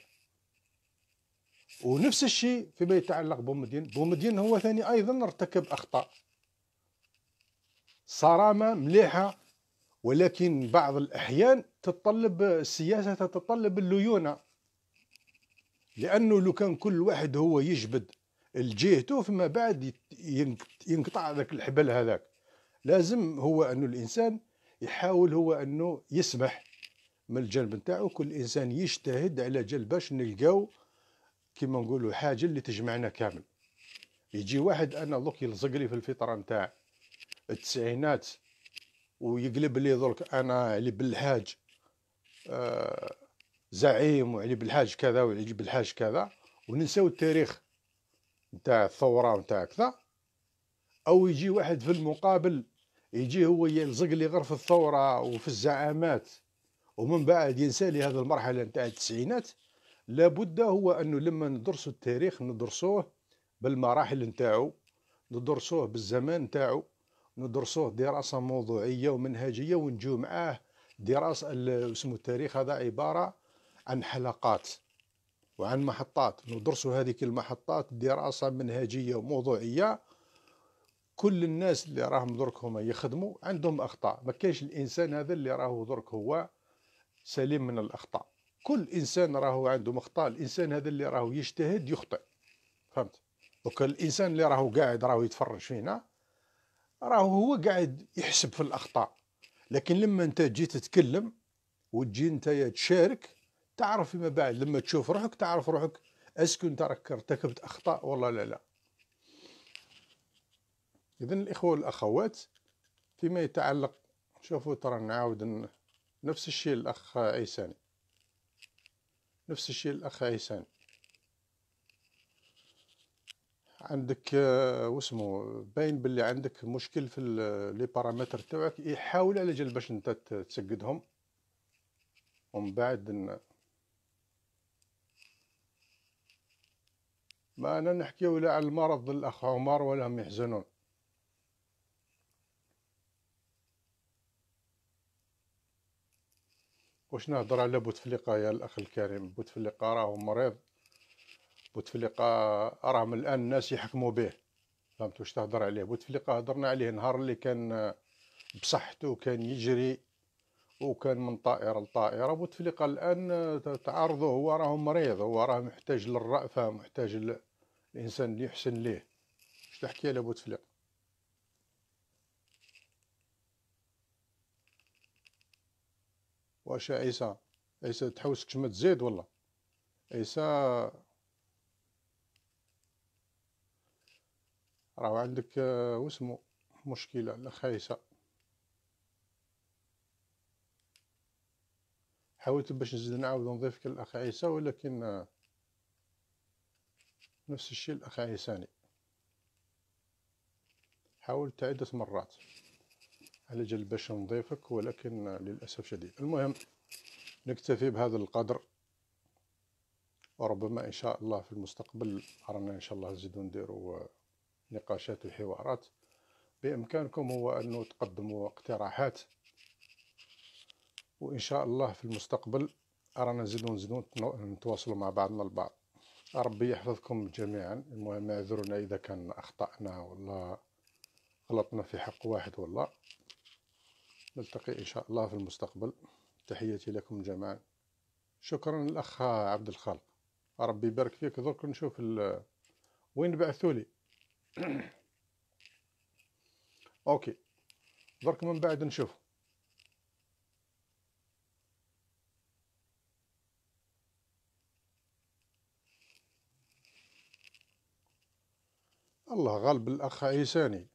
ونفس الشيء فيما يتعلق بومدين، بومدين هو ثاني أيضا ارتكب أخطاء، صرامة مليحة، ولكن بعض الأحيان تتطلب السياسة تتطلب الليونة، لانه لو كان كل واحد هو يجبد لجهته فيما بعد يت- ينق- ينقطع ذاك الحبل هذاك. لازم هو انه الانسان يحاول هو انه يسمح من الجانب نتاعو، كل انسان يجتهد على جال باش نلقاو كيما نقولوا حاجه اللي تجمعنا كامل. يجي واحد انا دوك يلصق لي في الفطره نتاع التسعينات ويقلب لي درك انا علي بالحاج آه زعيم، وعلي بالحاج كذا، وعلي بالحاج كذا، وننساو التاريخ نتاع الثوره نتاع كذا. او يجي واحد في المقابل يجي هو يلصق لي غير في الثوره وفي الزعامات، ومن بعد ينسى لي هذه المرحله نتاع التسعينات. لابد هو انه لما ندرسوا التاريخ ندرسوه بالمراحل نتاعو، ندرسوه بالزمان نتاعو، ندرسوه دراسه موضوعيه ومنهجيه، ونجيو معاه دراسه ال- اسمه التاريخ هذا عباره عن حلقات وعن محطات، ندرسوا هذيك المحطات دراسه منهجيه وموضوعيه. كل الناس اللي راهم درك هما يخدموا عندهم اخطاء، ما كاينش الانسان هذا اللي راهو درك هو سليم من الاخطاء. كل انسان راهو عنده اخطاء، الانسان هذا اللي راهو يجتهد يخطئ، فهمت؟ دوك الانسان اللي راهو قاعد راهو يتفرج فينا راهو هو قاعد يحسب في الاخطاء. لكن لما انت تجي تتكلم وتجي انت تشارك، تعرف فيما بعد لما تشوف روحك تعرف روحك اسكو انت راك ارتكبت اخطاء ولا لا لا. اذا الاخوه والاخوات فيما يتعلق، شوفوا ترى نعاود ن- نفس الشيء الاخ عيساني، نفس الشيء الاخ عيساني. عندك آه، واسمو باين باللي عندك مشكل في ال- لي بارامتر تاعك، يحاول على جال باش انت ت- تسقدهم، ومن بعد ن- ما انا نحكي ولا على المرض الاخ عمر ولا هم يحزنون. واش نهضر على بوتفليقه يا الاخ الكريم؟ بوتفليقه راهو مريض، بوتفليقه راهم الان الناس يحكموا به، فهمت واش تهضر عليه؟ بوتفليقه هضرنا عليه نهار اللي كان آه، بصحته كان يجري وكان من طائرة لطائرة. بوتفليقة الآن آه، تعارضه، هو راه مريض، هو راه محتاج للرأفة، محتاج ل- الإنسان اللي يحسن ليه. اش تحكي على بوتفليقة؟ واش يا عيسى؟ عيسى تحوسك شما تزيد والله؟ عيسى راه عندك آه، واسمو مشكلة الأخ عيسى. حاولت باش نزيد نعاود نضيفك الأخ عيسى، ولكن آه، نفس الشيء الأخ عيساني. حاولت عدة مرات على جال باش نضيفك، ولكن آه، للأسف شديد. المهم نكتفي بهذا القدر، وربما إن شاء الله في المستقبل رانا إن شاء الله نزيدو نديرو آه، نقاشات وحوارات. بإمكانكم هو أنه تقدموا اقتراحات، وإن شاء الله في المستقبل رانا نزيدو نزيدو نتواصلوا مع بعضنا البعض. ربي يحفظكم جميعا. المهم اعذرونا إذا كان أخطأنا ولا غلطنا في حق واحد والله. نلتقي إن شاء الله في المستقبل. تحياتي لكم جميعا. شكرا الأخ عبد الخالق، ربي يبارك فيك. درك نشوف ال- وين بعثولي. أوكي، درك من بعد نشوف. الله غالب الأخ عيساني،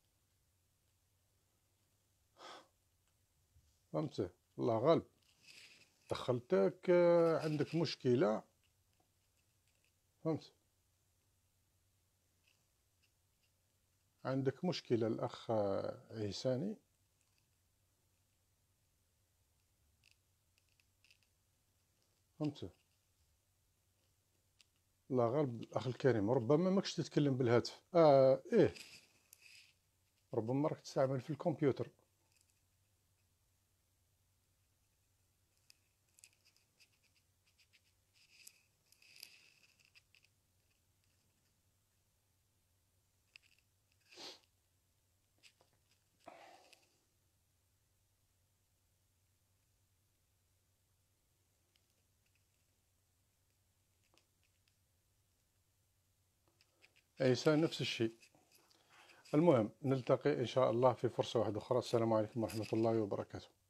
فهمت؟ الله غالب دخلتك آه، عندك مشكلة، فهمت؟ عندك مشكلة الأخ آه، عيساني. فهمت؟ الله غالب الأخ الكريم، ربما ماكش تتكلم بالهاتف. آه إيه، ربما راك تستعمل في الكمبيوتر. عيسى نفس الشيء. المهم نلتقي إن شاء الله في فرصة واحدة أخرى. السلام عليكم ورحمة الله وبركاته.